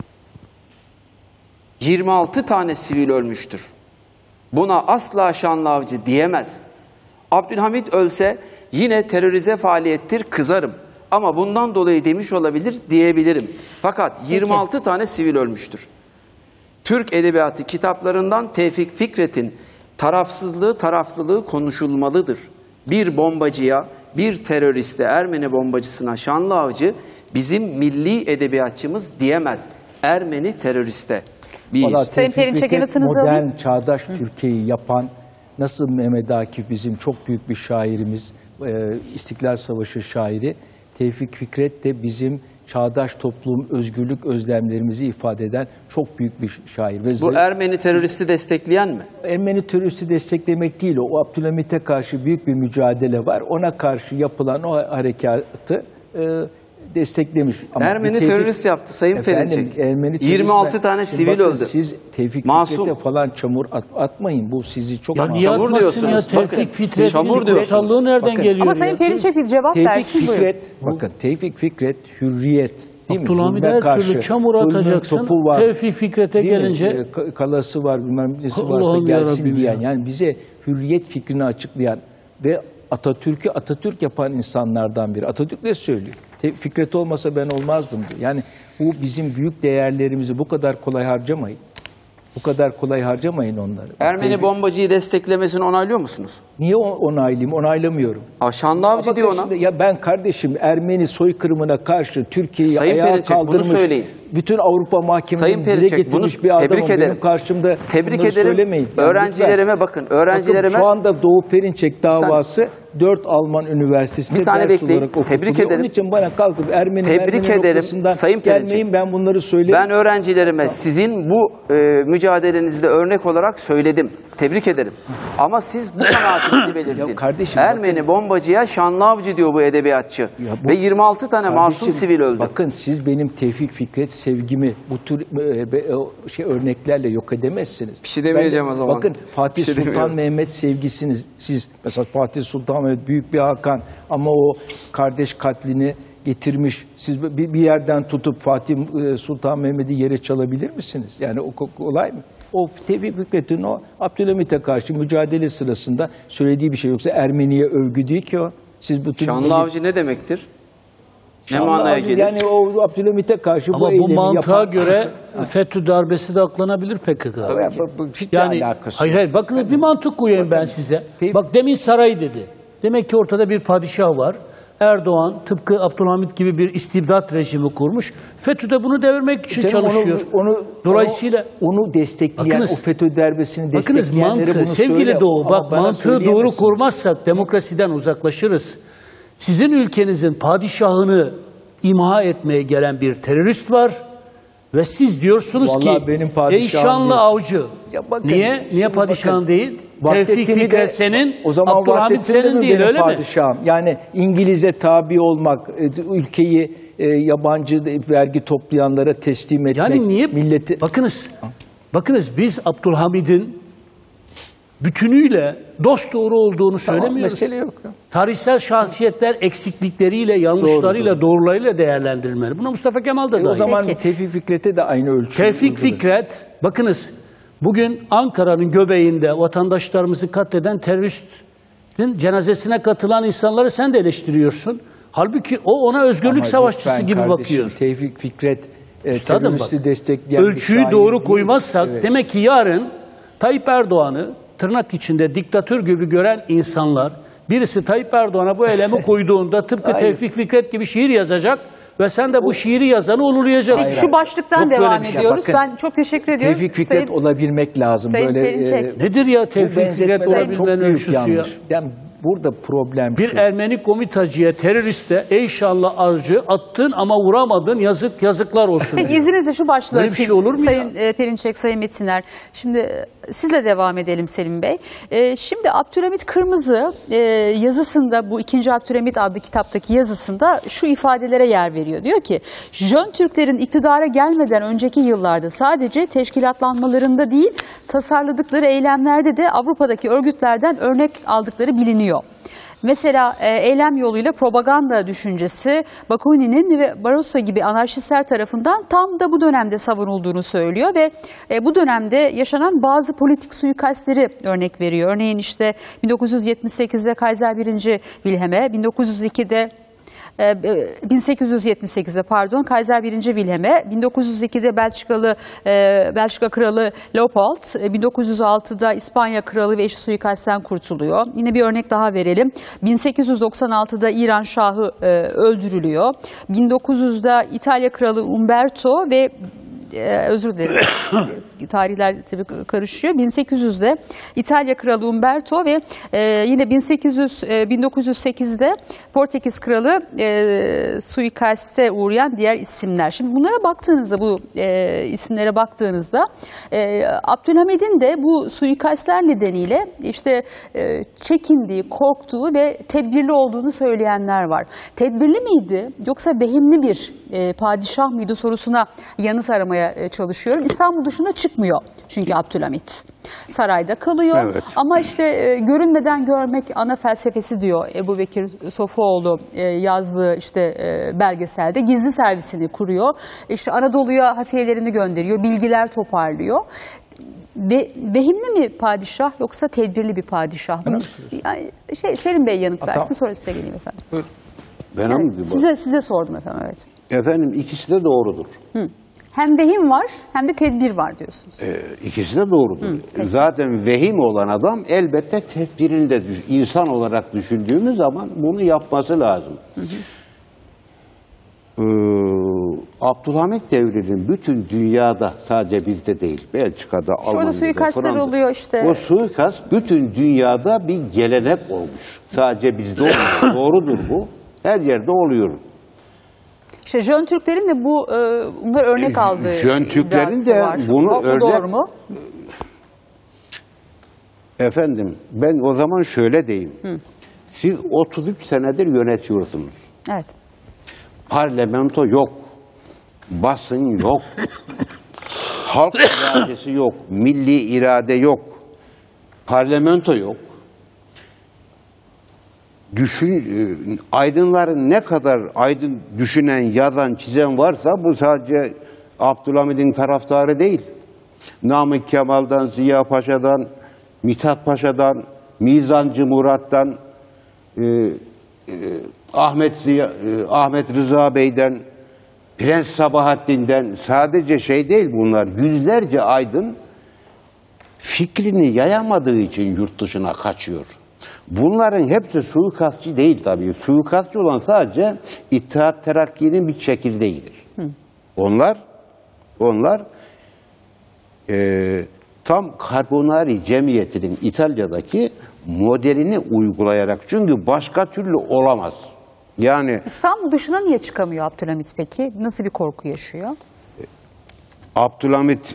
Speaker 4: yirmi altı tane sivil ölmüştür. Buna asla şanlı avcı diyemez. Abdülhamit ölse yine terörize faaliyettir, kızarım. Ama bundan dolayı demiş olabilir diyebilirim. Fakat yirmi altı tane sivil ölmüştür. Türk edebiyatı kitaplarından Tevfik Fikret'in tarafsızlığı, taraflılığı konuşulmalıdır. Bir bombacıya, bir teröriste, Ermeni bombacısına şanlı avcı bizim milli edebiyatçımız diyemez. Ermeni teröriste. Bir.
Speaker 5: Vallahi
Speaker 1: Sayın
Speaker 5: Tevfik
Speaker 1: Perinçek,
Speaker 5: Fikret
Speaker 1: yanıtınızı
Speaker 5: modern,
Speaker 1: alayım.
Speaker 5: çağdaş Türkiye'yi yapan, nasıl Mehmet Akif bizim çok büyük bir şairimiz, e, İstiklal Savaşı şairi, Tevfik Fikret de bizim çağdaş toplum, özgürlük özlemlerimizi ifade eden çok büyük bir şair. Ve
Speaker 4: Bu
Speaker 5: zı-
Speaker 4: Ermeni teröristi destekleyen mi?
Speaker 5: Ermeni teröristi desteklemek değil, o Abdülhamit'e karşı büyük bir mücadele var. Ona karşı yapılan o harekatı e, desteklemiş. Ama
Speaker 4: Ermeni
Speaker 5: bir Tevfik-
Speaker 4: terörist yaptı Sayın
Speaker 5: Efendim,
Speaker 4: Perinçek.
Speaker 5: Ermeni
Speaker 4: yirmi altı
Speaker 5: terörist-
Speaker 4: tane
Speaker 5: Şimdi
Speaker 4: sivil
Speaker 5: bakın,
Speaker 4: öldü.
Speaker 5: Siz Tevfik
Speaker 4: Masum.
Speaker 5: Fikret'e falan çamur at- atmayın. Bu sizi çok
Speaker 6: Ya
Speaker 5: ama-
Speaker 6: niye
Speaker 4: çamur
Speaker 6: atmasın ya
Speaker 4: diyorsunuz, bakın.
Speaker 6: Tevfik Fikret'in
Speaker 4: Çamur diyorsunuz.
Speaker 6: kutsallığı nereden
Speaker 5: Bakın.
Speaker 6: geliyor
Speaker 1: Ama
Speaker 6: ya?
Speaker 1: Sayın Perinçek bir cevap
Speaker 5: Tevfik
Speaker 1: versin. Buyurun.
Speaker 5: Fikret, bakın Tevfik Fikret hürriyet değil mi?
Speaker 6: Abdülhamid'e
Speaker 5: Zulme
Speaker 6: her
Speaker 5: karşı,
Speaker 6: türlü çamur
Speaker 5: zulmün
Speaker 6: atacaksın.
Speaker 5: topu var.
Speaker 6: Tevfik Fikret'e
Speaker 5: Değil mi?
Speaker 6: gelince
Speaker 5: E, ka- kalası var, bilmem nesi varsa
Speaker 6: Allah'ım
Speaker 5: gelsin
Speaker 6: yarabbim
Speaker 5: diyen.
Speaker 6: ya.
Speaker 5: Yani bize hürriyet fikrini açıklayan ve Atatürk'ü Atatürk yapan insanlardan biri. Atatürk ne söylüyor? Te- Fikret olmasa ben olmazdım diyor. Yani bu bizim büyük değerlerimizi bu kadar kolay harcamayın. Bu kadar kolay harcamayın onları.
Speaker 4: Ermeni
Speaker 5: Tevfik-
Speaker 4: bombacıyı desteklemesini onaylıyor musunuz?
Speaker 5: Niye o- onaylayayım? Onaylamıyorum.
Speaker 4: Aa, şanlı avcı
Speaker 5: Bakın
Speaker 4: diyor ona.
Speaker 5: şimdi, ya ben kardeşim Ermeni soykırımına karşı Türkiye'yi
Speaker 4: Sayın
Speaker 5: ayağa
Speaker 4: Perinçek, bunu
Speaker 5: kaldırmış
Speaker 4: söyleyin.
Speaker 5: bütün Avrupa
Speaker 4: Sayın
Speaker 5: mahkemelerinin dile
Speaker 4: Perinçek,
Speaker 5: getirmiş
Speaker 4: bunu
Speaker 5: bir adamım.
Speaker 4: tebrik ederim.
Speaker 5: Benim karşımda
Speaker 4: Tebrik
Speaker 5: bunları
Speaker 4: ederim.
Speaker 5: söylemeyin. Yani
Speaker 4: Öğrencilerime
Speaker 5: lütfen.
Speaker 4: bakın. Öğrencilerime
Speaker 5: Bakın, şu anda Doğu Perinçek davası dört Alman
Speaker 4: Bir
Speaker 5: üniversitesinde
Speaker 4: saniye
Speaker 5: ders
Speaker 4: bekleyin.
Speaker 5: olarak okutuluyor.
Speaker 4: Tebrik ederim.
Speaker 5: Onun için bana kalkıp Ermeni
Speaker 4: Tebrik
Speaker 5: Ermeni
Speaker 4: ederim
Speaker 5: noktasından
Speaker 4: Sayın Perinçek.
Speaker 5: gelmeyin, ben bunları söylerim.
Speaker 4: ben öğrencilerime sizin bu e, mücadelenizde örnek olarak söyledim. Tebrik ederim. Ama siz bu kanaatinizi belirtin.
Speaker 5: Ya kardeşim,
Speaker 4: Ermeni bombacıya şanlı avcı diyor bu edebiyatçı.
Speaker 5: bu-
Speaker 4: Ve yirmi altı tane masum
Speaker 5: Kardeşim,
Speaker 4: sivil öldü.
Speaker 5: Bakın siz benim Tevfik Fikret sevgimi bu tür e, be- o şey örneklerle yok edemezsiniz.
Speaker 4: Bir şey demeyeceğim
Speaker 5: Ben-
Speaker 4: o zaman.
Speaker 5: Bakın Fatih
Speaker 4: Bir şey
Speaker 5: Sultan
Speaker 4: demiyorum.
Speaker 5: Mehmet sevgisiniz. Siz mesela Fatih Sultan Mehmet büyük bir Hakan ama o kardeş katlini getirmiş. Siz bir, bir yerden tutup Fatih e, Sultan Mehmet'i yere çalabilir misiniz? Yani o ko- kolay mı? O Tevfik Fikret'in o Abdülhamit'e karşı mücadele sırasında söylediği bir şey, yoksa Ermeniye övgü değil ki o. Siz bütün
Speaker 4: Şanlı avcı ne demektir? Ne
Speaker 5: Şanlı
Speaker 4: manaya
Speaker 5: avcı,
Speaker 4: gelir?
Speaker 5: Yani o Abdülhamit'e karşı
Speaker 6: Ama
Speaker 5: bu
Speaker 6: bu
Speaker 5: eylemi
Speaker 6: mantığa
Speaker 5: yapan...
Speaker 6: göre FETÖ darbesi de aklanabilir P K K.
Speaker 5: Ya, bu- bu hiç
Speaker 6: Yani
Speaker 5: alakası
Speaker 6: hayır
Speaker 5: yok.
Speaker 6: hayır bakın bir mantık koyayım ben size.
Speaker 5: Tevfik-
Speaker 6: Bak demin saray dedi. Demek ki ortada bir padişah var. Erdoğan tıpkı Abdülhamit gibi bir istibdat rejimi kurmuş. FETÖ de bunu devirmek için
Speaker 5: Canım,
Speaker 6: çalışıyor.
Speaker 5: Onu, onu,
Speaker 6: Dolayısıyla
Speaker 5: onu, onu destekleyen,
Speaker 6: Bakınız-
Speaker 5: o FETÖ darbesini
Speaker 6: bakınız
Speaker 5: destekleyenlere bunu
Speaker 6: mantığı sevgili
Speaker 5: söyle.
Speaker 6: Doğu
Speaker 5: Ama
Speaker 6: bak
Speaker 5: bana
Speaker 6: mantığı doğru
Speaker 5: söyleyemezsin.
Speaker 6: kurmazsak demokrasiden uzaklaşırız. Sizin ülkenizin padişahını imha etmeye gelen bir terörist var ve siz diyorsunuz
Speaker 5: Vallahi
Speaker 6: ki
Speaker 5: benim padişahım
Speaker 6: ey şanlı
Speaker 5: değil.
Speaker 6: avcı.
Speaker 5: Ya bakın,
Speaker 6: Niye? Niye
Speaker 5: şimdi
Speaker 6: padişahın
Speaker 5: bakın,
Speaker 6: değil?
Speaker 5: Vahdettin'i
Speaker 6: Tevfik
Speaker 5: de-
Speaker 6: Fikret senin,
Speaker 5: o zaman
Speaker 6: Abdülhamit
Speaker 5: Vahdettin de
Speaker 6: senin
Speaker 5: mi
Speaker 6: değil
Speaker 5: benim
Speaker 6: öyle mi?
Speaker 5: padişahım? Yani İngiliz'e tabi olmak, e, ülkeyi e, yabancı vergi toplayanlara teslim etmek,
Speaker 6: Yani niye?
Speaker 5: milleti...
Speaker 6: Bakınız, bakınız biz Abdülhamid'in bütünüyle dosdoğru olduğunu
Speaker 5: Tamam,
Speaker 6: söylemiyoruz.
Speaker 5: mesele yok. ya.
Speaker 6: Tarihsel şahsiyetler eksiklikleriyle, yanlışlarıyla, doğrularıyla değerlendirilmeli. Buna Mustafa Kemal da
Speaker 5: E, o
Speaker 6: dahil.
Speaker 5: zaman
Speaker 1: Peki.
Speaker 5: Tevfik Fikret'e de aynı ölçü.
Speaker 6: Tevfik
Speaker 5: uygulanır.
Speaker 6: Fikret, bakınız bugün Ankara'nın göbeğinde vatandaşlarımızı katleden teröristin cenazesine katılan insanları sen de eleştiriyorsun. Halbuki o ona özgürlük
Speaker 5: Ama
Speaker 6: savaşçısı
Speaker 5: lütfen
Speaker 6: gibi
Speaker 5: kardeşim,
Speaker 6: bakıyor.
Speaker 5: Tevfik Fikret e,
Speaker 6: Üstadım
Speaker 5: teröristi
Speaker 6: bak,
Speaker 5: destekleyen bir
Speaker 6: ölçüyü
Speaker 5: şair
Speaker 6: doğru
Speaker 5: değil.
Speaker 6: koymazsak
Speaker 5: Evet.
Speaker 6: demek ki yarın Tayyip Erdoğan'ı tırnak içinde diktatör gibi gören insanlar, birisi Tayyip Erdoğan'a bu eylemi koyduğunda tıpkı
Speaker 5: Hayır.
Speaker 6: Tevfik Fikret gibi şiir yazacak ve sen de bu şiiri yazanı onurlayacaksın.
Speaker 1: Biz şu başlıktan
Speaker 6: Yok böyle
Speaker 1: devam
Speaker 6: bir şey.
Speaker 1: ediyoruz.
Speaker 5: Bakın,
Speaker 1: Ben çok teşekkür ediyorum.
Speaker 5: Tevfik Fikret
Speaker 1: Sayın-
Speaker 5: olabilmek lazım.
Speaker 1: Sayın
Speaker 5: Böyle
Speaker 1: Perinçek.
Speaker 5: e,
Speaker 6: Nedir ya
Speaker 5: bu
Speaker 6: Tevfik Fikret
Speaker 5: benzetmeler çok
Speaker 6: olabilmenin
Speaker 5: büyük
Speaker 6: ölçüsü ya?
Speaker 5: yanlış. Yani burada problem
Speaker 6: Bir
Speaker 5: şu.
Speaker 6: Ermeni komitacıya, teröriste ey şanlı avcı attın ama vuramadın yazık yazıklar olsun.
Speaker 1: Peki
Speaker 6: diyor.
Speaker 1: izninizle şu başlığı
Speaker 6: Böyle bir
Speaker 1: açayım.
Speaker 6: şey olur mu
Speaker 1: Sayın e, Perinçek, Sayın Metiner. Şimdi e, sizle devam edelim Selim Bey. E, şimdi Abdülhamit Kırmızı e, yazısında, bu ikinci Abdülhamit adlı kitaptaki yazısında şu ifadelere yer veriyor. Diyor ki, Jön Türklerin iktidara gelmeden önceki yıllarda sadece teşkilatlanmalarında değil, tasarladıkları eylemlerde de Avrupa'daki örgütlerden örnek aldıkları biliniyor. Mesela e, eylem yoluyla propaganda düşüncesi Bakunin'in ve Barossa gibi anarşistler tarafından tam da bu dönemde savunulduğunu söylüyor ve e, bu dönemde yaşanan bazı politik suikastleri örnek veriyor. Örneğin işte bin dokuz yüz yetmiş sekizde Kaiser birinci Wilhelm'e, bin dokuz yüz ikide bin sekiz yüz yetmiş sekizde pardon Kaiser birinci Wilhelm'e, bin dokuz yüz ikide Belçikalı e, Belçika Kralı Leopold, e, bin dokuz yüz altıda İspanya Kralı ve eşi suikastten kurtuluyor. Yine bir örnek daha verelim. bin sekiz yüz doksan altıda İran Şahı e, öldürülüyor. bin dokuz yüzde İtalya Kralı Umberto ve Ee, özür dilerim. Tarihler tabii karışıyor. bin sekiz yüzde İtalya Kralı Umberto ve e, yine bin sekiz yüz e, bin dokuz yüz sekizde Portekiz Kralı e, suikaste uğrayan diğer isimler. Şimdi bunlara baktığınızda, bu e, isimlere baktığınızda e, Abdülhamid'in de bu suikastler nedeniyle işte e, çekindiği, korktuğu ve tedbirli olduğunu söyleyenler var. Tedbirli miydi yoksa behimli bir e, padişah mıydı sorusuna yanıt aramaya çalışıyorum. İstanbul dışında çıkmıyor çünkü Abdülhamit. Sarayda kalıyor.
Speaker 7: Evet.
Speaker 1: Ama işte e, görünmeden görmek ana felsefesi diyor Ebu Bekir Sofuoğlu e, yazdığı işte e, belgeselde. Gizli servisini kuruyor. İşte Anadolu'ya hafiyelerini gönderiyor. Bilgiler toparlıyor. Be, behimli mi padişah yoksa tedbirli bir padişah mı? Yani şey, Selim Bey yanıt versin,
Speaker 5: tamam.
Speaker 1: sonra size geleyim efendim.
Speaker 7: Ben
Speaker 1: Yani
Speaker 7: anladım.
Speaker 1: size, size sordum efendim, evet.
Speaker 7: Efendim ikisi de doğrudur.
Speaker 1: Hem vehim var hem de tedbir var diyorsunuz.
Speaker 7: Ee, ikisi de doğrudur. Zaten vehim olan adam elbette tedbirini de düş- insan olarak düşündüğümüz zaman bunu yapması lazım. Ee, Abdülhamit devrinin bütün dünyada, sadece bizde değil, Belçika'da, Almanya'da,
Speaker 1: suikastler
Speaker 7: Fransa'da,
Speaker 1: oluyor işte.
Speaker 7: o suikast bütün dünyada bir gelenek olmuş. Sadece bizde olmuyor. Doğrudur bu. Her yerde oluyor.
Speaker 1: İşte Jön Türklerin de bu e, bunlar örnek aldığı
Speaker 7: Jön Türklerin
Speaker 1: iddiası
Speaker 7: de
Speaker 1: var.
Speaker 7: bunu
Speaker 1: O- bu
Speaker 7: örnek-
Speaker 1: doğru mu?
Speaker 7: Efendim, ben o zaman şöyle diyeyim. Siz otuz üç senedir yönetiyorsunuz.
Speaker 1: Evet.
Speaker 7: Parlamento yok. Basın yok. Halk iradesi yok. Milli irade yok. Parlamento yok. Düşün, e, aydınların ne kadar aydın düşünen, yazan, çizen varsa bu sadece Abdülhamid'in taraftarı değil. Namık Kemal'dan, Ziya Paşa'dan, Mithat Paşa'dan, Mizancı Murat'tan, e, e, Ahmet Ziya, e, Ahmet Rıza Bey'den, Prens Sabahattin'den, sadece şey değil bunlar, yüzlerce aydın fikrini yayamadığı için yurt dışına kaçıyor. Bunların hepsi suikastçı değil tabii. Suikastçı olan sadece İttihat Terakki'nin bir çekirdeğidir. Onlar, onlar e, tam Carbonari Cemiyeti'nin İtalya'daki modelini uygulayarak, çünkü başka türlü olamaz. Yani
Speaker 1: İstanbul dışına niye çıkamıyor Abdülhamit peki? Nasıl bir korku yaşıyor?
Speaker 7: Abdülhamit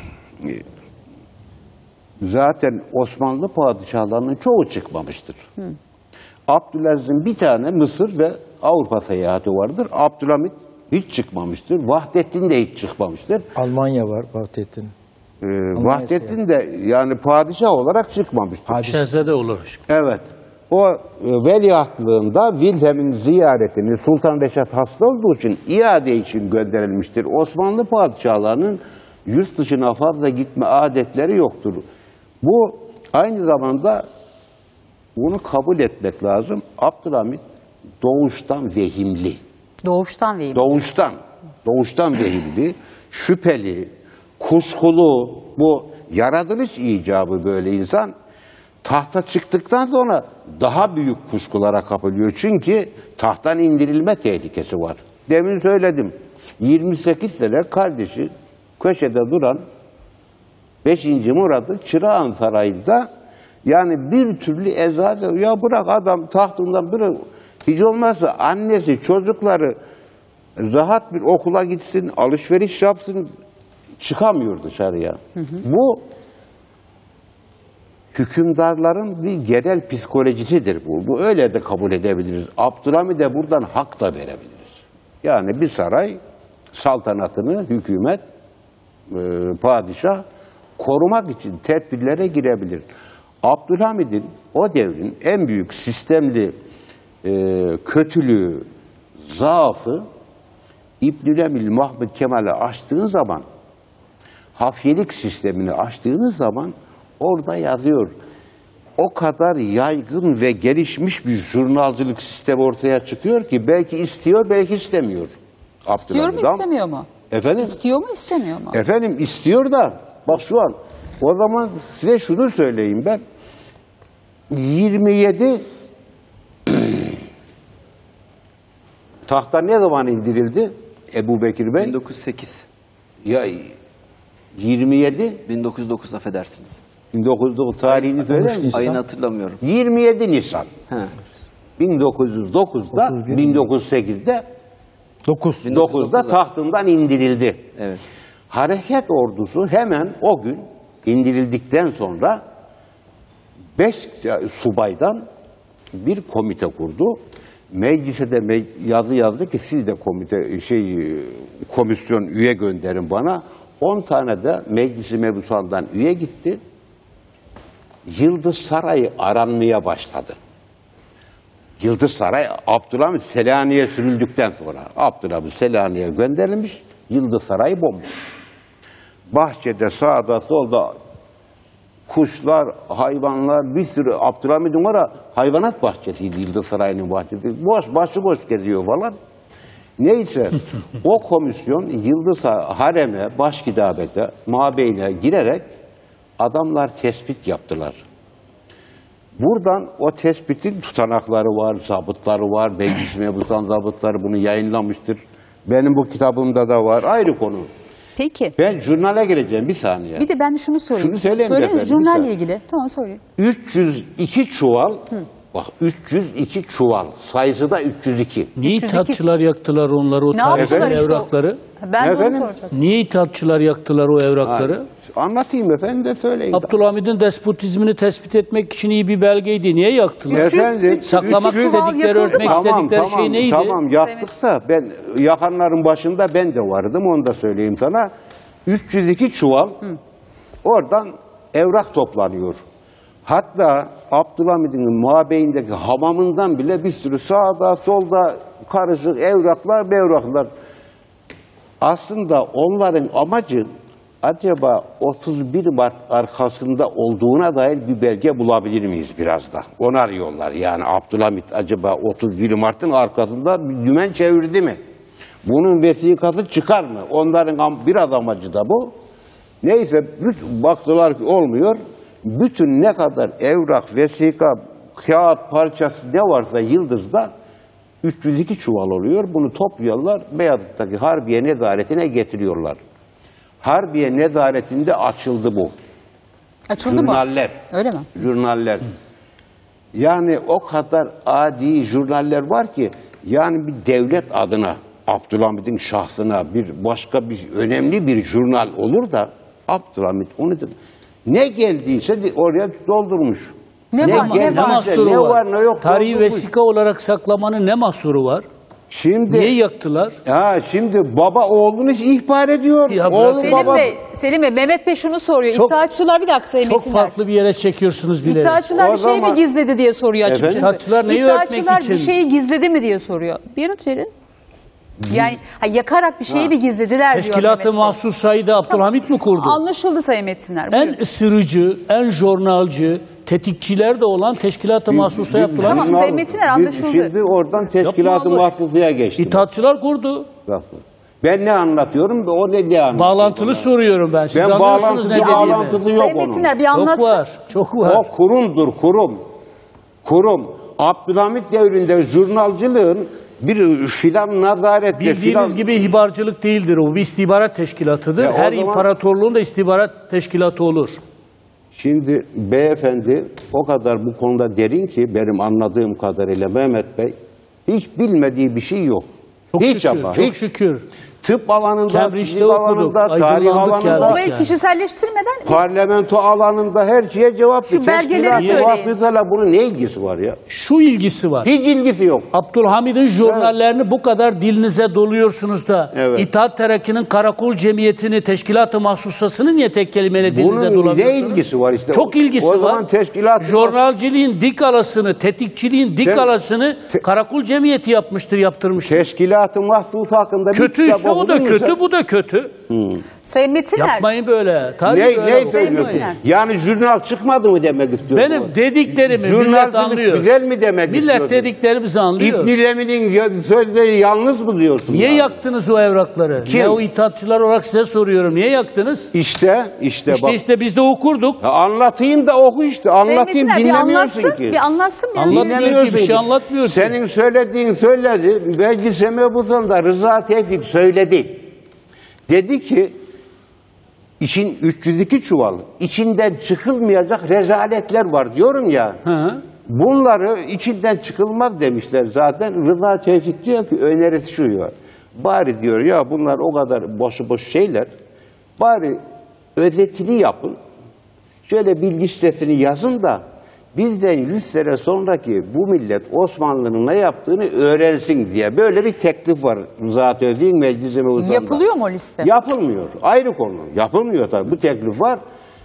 Speaker 7: zaten Osmanlı padişahlarının çoğu çıkmamıştır. Hı. Abdülaziz'in bir tane Mısır ve Avrupa seyahati vardır. Abdülhamit hiç çıkmamıştır. Vahdettin de hiç çıkmamıştır.
Speaker 5: Almanya var Vahdettin.
Speaker 7: Ee, Vahdettin de yani padişah olarak çıkmamıştır.
Speaker 6: Şehzade olur.
Speaker 7: Evet. O e, veliahtlığında Wilhelm'in ziyaretini Sultan Reşat hasta olduğu için iade için gönderilmiştir. Osmanlı padişahlarının yurt dışına fazla gitme adetleri yoktur. Bu aynı zamanda bunu kabul etmek lazım. Abdülhamit doğuştan vehimli.
Speaker 1: Doğuştan vehim.
Speaker 7: Doğuştan. Doğuştan vehimli, şüpheli, kuşkulu, bu yaratılış icabı böyle insan. Tahta çıktıktan sonra daha büyük kuşkulara kapılıyor. Çünkü tahttan indirilme tehlikesi var. Demin söyledim. yirmi sekiz sene kardeşi köşede duran beşinci Murat'ı Çırağan Sarayı'nda, yani bir türlü eza, ya bırak adam tahtından, bırak, hiç olmazsa annesi çocukları rahat bir okula gitsin, alışveriş yapsın, çıkamıyor dışarıya. Hı hı. Bu hükümdarların bir genel psikolojisidir bu. Bu öyle de kabul edebiliriz. Abdülhamid'e buradan hak da verebiliriz. Yani bir saray saltanatını hükümet, e, padişah korumak için tedbirlere girebilir. Abdülhamid'in o devrin en büyük sistemli e, kötülüğü, zaafı, İbnül Emil Mahmud Kemal'i açtığın zaman, hafiyelik sistemini açtığınız zaman orada yazıyor. O kadar yaygın ve gelişmiş bir jurnalcılık sistemi ortaya çıkıyor ki belki istiyor, belki istemiyor.
Speaker 1: İstiyor mu, istemiyor mu?
Speaker 7: Efendim?
Speaker 1: İstiyor mu, istemiyor mu?
Speaker 7: Efendim istiyor da, bak şu an, o zaman size şunu söyleyeyim ben. yirmi yedi tahta ne zaman indirildi Ebu Bekir Bey?
Speaker 4: bin dokuz yüz sekiz.
Speaker 7: Ya yirmi yedi
Speaker 4: bin dokuz yüz dokuz, affedersiniz.
Speaker 7: bin dokuz yüz dokuz tarihini söyler misin?
Speaker 4: Ayını hatırlamıyorum.
Speaker 7: yirmi yedi Nisan.
Speaker 4: He.
Speaker 7: bin dokuz yüz dokuzda,
Speaker 5: otuz bir
Speaker 7: bin dokuz yüz sekizde
Speaker 5: dokuz.
Speaker 7: dokuzda tahtından indirildi.
Speaker 4: Evet.
Speaker 7: Hareket ordusu hemen o gün indirildikten sonra beş subaydan bir komite kurdu. Meclise de me yazı yazdı ki siz de komite şey komisyon üye gönderin bana. on tane de Meclis-i Mebusan'dan üye gitti. Yıldız Sarayı aranmaya başladı. Yıldız Saray, Abdülhamit Selanik'e sürüldükten sonra Abdülhamit Selanik'e gönderilmiş, Yıldız Sarayı bomboş. Bahçede, sağda, solda kuşlar, hayvanlar, bir sürü, Abdülhamid'in var ya, hayvanat bahçesiydi Yıldız Sarayı'nın bahçesi. Boş, başıboş geziyor falan. Neyse, o komisyon Yıldız Harem'e, Başkitabet'e, Mabeyne girerek adamlar tespit yaptılar. Buradan o tespitin tutanakları var, zabıtları var, Meclis-i Mebusan zabıtları bunu yayınlamıştır. Benim bu kitabımda da var. Ayrı konu.
Speaker 1: Peki.
Speaker 7: Ben jurnale gireceğim bir saniye.
Speaker 1: Bir de ben şunu sorayım.
Speaker 7: Şunu söyleyeyim
Speaker 1: Söyleyin,
Speaker 7: efendim, bir
Speaker 1: jurnalle
Speaker 7: saniye.
Speaker 1: ilgili. Tamam sorayım.
Speaker 7: üç yüz iki çuval, bak üç yüz iki çuval, sayısı da üç yüz iki.
Speaker 6: Niye
Speaker 1: üç yüz iki
Speaker 6: ithatçılar yaktılar onları, o
Speaker 1: Ne
Speaker 6: tarihsel
Speaker 1: yaptılar işte o-
Speaker 6: evrakları?
Speaker 1: Ben de onu
Speaker 7: Efendim?
Speaker 1: soracaktım.
Speaker 6: Niye ithatçılar yaktılar o evrakları?
Speaker 7: Anlatayım efendim de söyleyin.
Speaker 6: Abdülhamid'in despotizmini tespit etmek için iyi bir belgeydi. Niye yaktılar?
Speaker 7: Efendim,
Speaker 6: Saklamak
Speaker 7: üç yüz
Speaker 6: istedikleri,
Speaker 1: yakıldı
Speaker 6: örtmek
Speaker 1: mı?
Speaker 6: istedikleri şey neydi?
Speaker 7: Tamam yaktık da ben yakanların başında ben de vardım, onu da söyleyeyim sana. üç yüz iki çuval oradan evrak toplanıyor. Hatta Abdülhamid'in mabeyindeki hamamından bile bir sürü sağda solda karışık evraklar mevraklar. Aslında onların amacı acaba otuz bir Mart arkasında olduğuna dair bir belge bulabilir miyiz biraz da? Onu arıyorlar. Yani Abdülhamid acaba otuz bir Mart'ın arkasında bir dümen çevirdi mi? Bunun vesikası çıkar mı? Onların am- biraz amacı da bu. Neyse büt- baktılar ki olmuyor. Bütün ne kadar evrak, vesika, kağıt parçası ne varsa Yıldız'da üç yüz iki çuval oluyor. Bunu topluyorlar. Beyazıt'taki Harbiye Nezaretine getiriyorlar. Harbiye Nezaretinde açıldı bu.
Speaker 1: Açıldı
Speaker 7: Jurnaller.
Speaker 1: mı? Öyle mi?
Speaker 7: Jurnaller. Yani o kadar adi jurnaller var ki yani bir devlet adına Abdülhamid'in şahsına bir başka bir önemli bir jurnal olur da Abdülhamid onu da ne geldiyse de oraya doldurmuş.
Speaker 1: Ne var, ne
Speaker 6: Ne
Speaker 7: geldiyse,
Speaker 6: mahsuru
Speaker 7: ne
Speaker 6: var?
Speaker 7: var ne yok
Speaker 6: Tarihi
Speaker 7: doldurmuş.
Speaker 6: vesika olarak saklamanın ne mahsuru var?
Speaker 7: Şimdi
Speaker 6: Niye yaktılar?
Speaker 7: ha şimdi baba oğlunu ihbar ediyor.
Speaker 6: Ya
Speaker 7: Oğlu
Speaker 6: bırakın.
Speaker 1: Selim
Speaker 7: baba
Speaker 1: Bey, Selim Bey, Mehmet Bey şunu soruyor.
Speaker 6: Çok-
Speaker 1: İttihatçılar bir dakika Sayın
Speaker 6: Çok
Speaker 1: Metinler.
Speaker 6: farklı bir yere çekiyorsunuz bilerek.
Speaker 1: İttihatçılar
Speaker 7: O
Speaker 1: bir şey
Speaker 7: zaman-
Speaker 1: mi gizledi diye soruyor açıkçası.
Speaker 7: Efendim?
Speaker 6: İttihatçılar neyi örtmek
Speaker 1: İttihatçılar
Speaker 6: için?
Speaker 1: bir şeyi gizledi mi diye soruyor. Bir yanıt verin. Yani ha, yakarak bir şeyi bir gizlediler diyor
Speaker 6: Teşkilat-ı
Speaker 1: Mehmet Bey.
Speaker 6: Mahsus Said'i Abdülhamid mi kurdu?
Speaker 1: Anlaşıldı Sayın Metinler.
Speaker 6: En
Speaker 1: Buyurun.
Speaker 6: ısırıcı, en jurnalcı, tetikçiler de olan Teşkilat-ı Mahsus'a
Speaker 7: Bir-
Speaker 6: Abdülhamid.
Speaker 1: Tamam,
Speaker 7: jurnal-
Speaker 1: Sayın Metinler,
Speaker 7: bir-
Speaker 1: anlaşıldı.
Speaker 7: Şimdi oradan teşkilat-ı
Speaker 6: Yapma Allah.
Speaker 7: mahsusuya geçti.
Speaker 6: İttihatçılar kurdu.
Speaker 7: Bak, ben ne anlatıyorum o ne ne anlatıyor.
Speaker 6: Bağlantılı
Speaker 7: bana.
Speaker 6: soruyorum ben. Siz
Speaker 7: Ben
Speaker 6: anlıyorsunuz
Speaker 7: bağlantısı
Speaker 6: ne dediğimi.
Speaker 7: bağlantısı yok
Speaker 1: Sayın
Speaker 7: onun.
Speaker 1: Metinler bir
Speaker 6: Çok
Speaker 1: anlatsın.
Speaker 6: var, çok var.
Speaker 7: O kurumdur kurum. Kurum. Abdülhamid devrinde jurnalcılığın bir filan nazarette
Speaker 6: Bildiğiniz
Speaker 7: filan...
Speaker 6: gibi hibarcılık değildir o. Bir istihbarat teşkilatıdır.
Speaker 7: Ya o
Speaker 6: Her
Speaker 7: zaman-
Speaker 6: imparatorluğun da istihbarat teşkilatı olur.
Speaker 7: Şimdi beyefendi o kadar bu konuda derin ki benim anladığım kadarıyla Mehmet Bey hiç bilmediği bir şey yok.
Speaker 6: Çok
Speaker 7: hiç
Speaker 6: şükür,
Speaker 7: ama
Speaker 6: çok
Speaker 7: hiç.
Speaker 6: şükür.
Speaker 7: Tıp alanında,
Speaker 6: Cambridge'de
Speaker 7: fizik
Speaker 6: okuduk,
Speaker 7: alanında, tarih
Speaker 6: aydınlandık
Speaker 7: alanında,
Speaker 6: geldik.
Speaker 1: Olayı
Speaker 6: yani.
Speaker 1: kişiselleştirmeden
Speaker 7: parlamento alanında her şeye cevap.
Speaker 1: Şu belgeleri söyleyin.
Speaker 7: Muhafızayla bunun ne ilgisi var ya?
Speaker 6: Şu ilgisi var.
Speaker 7: Hiç ilgisi yok.
Speaker 6: Abdülhamid'in jurnallerini bu kadar dilinize doluyorsunuz da
Speaker 7: Evet.
Speaker 6: İttihat Terakki'nin karakol cemiyetini, teşkilat-ı mahsusasını niye tek kelimeyle dilinize
Speaker 7: Bunun ne
Speaker 6: dolabiliyorsunuz?
Speaker 7: ilgisi var işte?
Speaker 6: Çok ilgisi
Speaker 7: o
Speaker 6: var.
Speaker 7: zaman teşkilat
Speaker 6: Jurnalciliğin dik alasını, tetikçiliğin dik
Speaker 7: Sen-
Speaker 6: alasını
Speaker 7: Te-
Speaker 6: karakol cemiyeti yapmıştır, yaptırmıştır.
Speaker 7: teşkilat-ı mahsus hakkında bir
Speaker 6: Kötüyse
Speaker 7: kitap
Speaker 6: o da
Speaker 7: okudun mu
Speaker 6: kötü,
Speaker 7: sen?
Speaker 6: bu da kötü.
Speaker 1: Sayın Metinler.
Speaker 6: Yapmayın böyle. Tabii
Speaker 7: Ne,
Speaker 6: böyle
Speaker 7: ne
Speaker 6: yapmayın.
Speaker 7: söylüyorsun?
Speaker 1: Metinler.
Speaker 7: Yani jurnal çıkmadı mı demek istiyorsun?
Speaker 6: Benim dediklerimi millet
Speaker 7: Jurnalcilik
Speaker 6: anlıyor.
Speaker 7: güzel mi demek
Speaker 6: Millet
Speaker 7: istiyorsun?
Speaker 6: dediklerimizi anlıyor.
Speaker 7: İbn Lemi'nin ya- sözleri yalnız mı diyorsun?
Speaker 6: Niye
Speaker 7: yani?
Speaker 6: yaktınız o evrakları?
Speaker 7: Kim?
Speaker 6: Ne o ittihatçılar olarak size soruyorum. Niye yaktınız?
Speaker 7: İşte, işte,
Speaker 6: İşte
Speaker 7: bak.
Speaker 6: işte biz de okurduk.
Speaker 7: Ya anlatayım da oku işte.
Speaker 1: Sayın
Speaker 7: Anlatayım
Speaker 1: Metinler bir
Speaker 7: dinlemiyorsun
Speaker 1: anlatsın.
Speaker 7: ki.
Speaker 1: Bir anlatsın. Bir
Speaker 6: Anlatmıyor
Speaker 1: anlatsın.
Speaker 6: ki, bir şey anlatmıyor ki.
Speaker 7: Senin söylediğin söyleri Meclis-i Mebusa'nda Rıza Tevfik söyledi. Dedi ki İçin üç yüz iki çuval, içinden çıkılmayacak rezaletler var diyorum ya.
Speaker 6: Hı.
Speaker 7: Bunları içinden çıkılmaz demişler zaten. Rıza Tevfik diyor ki önerisi şu ya. Bari diyor ya bunlar o kadar boşu boş şeyler. Bari özetini yapın. Şöyle bilgi sitesini yazın da bizden yüz sene sonraki bu millet Osmanlı'nın ne yaptığını öğrensin diye böyle bir teklif var Rıza Tevfik'in Meclis-i Mevzu'nda.
Speaker 1: Yapılıyor mu o liste?
Speaker 7: Yapılmıyor. Ayrı konu. Yapılmıyor tabii. Bu teklif var.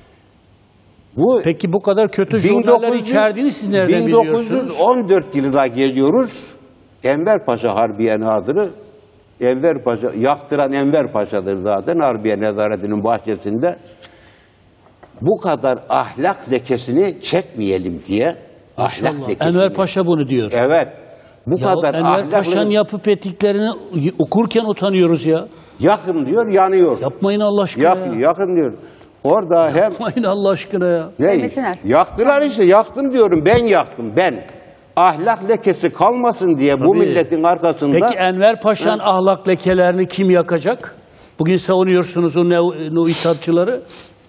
Speaker 7: Bu
Speaker 6: Peki bu kadar kötü jurnaller içerdiğini siz nereden
Speaker 7: bin
Speaker 6: biliyorsunuz?
Speaker 7: dokuz yüz on dört yılına geliyoruz. Enver Paşa Harbiye Nazırı, Enver Paşa, yaktıran Enver Paşa'dır zaten Harbiye Nezaretinin bahçesinde. Bu kadar ahlak lekesini çekmeyelim diye ahlak
Speaker 6: Allah,
Speaker 7: lekesini.
Speaker 6: Enver Paşa bunu diyor.
Speaker 7: Evet. Bu
Speaker 6: Ya
Speaker 7: kadar
Speaker 6: Enver
Speaker 7: ahlaklı
Speaker 6: Paşa'nın yapıp ettiklerini okurken utanıyoruz ya.
Speaker 7: yakın diyor, yanıyor.
Speaker 6: Yapmayın Allah aşkına
Speaker 7: Yak,
Speaker 6: ya.
Speaker 7: yakın diyor. Orada hem
Speaker 6: Yapmayın Allah aşkına ya.
Speaker 7: ne?
Speaker 1: Metinler.
Speaker 7: Yaktılar işte, yaktım diyorum. Ben yaktım, ben. ahlak lekesi kalmasın diye bu
Speaker 6: Tabii.
Speaker 7: milletin arkasında
Speaker 6: Peki Enver Paşa'nın ahlak lekelerini kim yakacak? Bugün savunuyorsunuz o neo- o itaatçıları.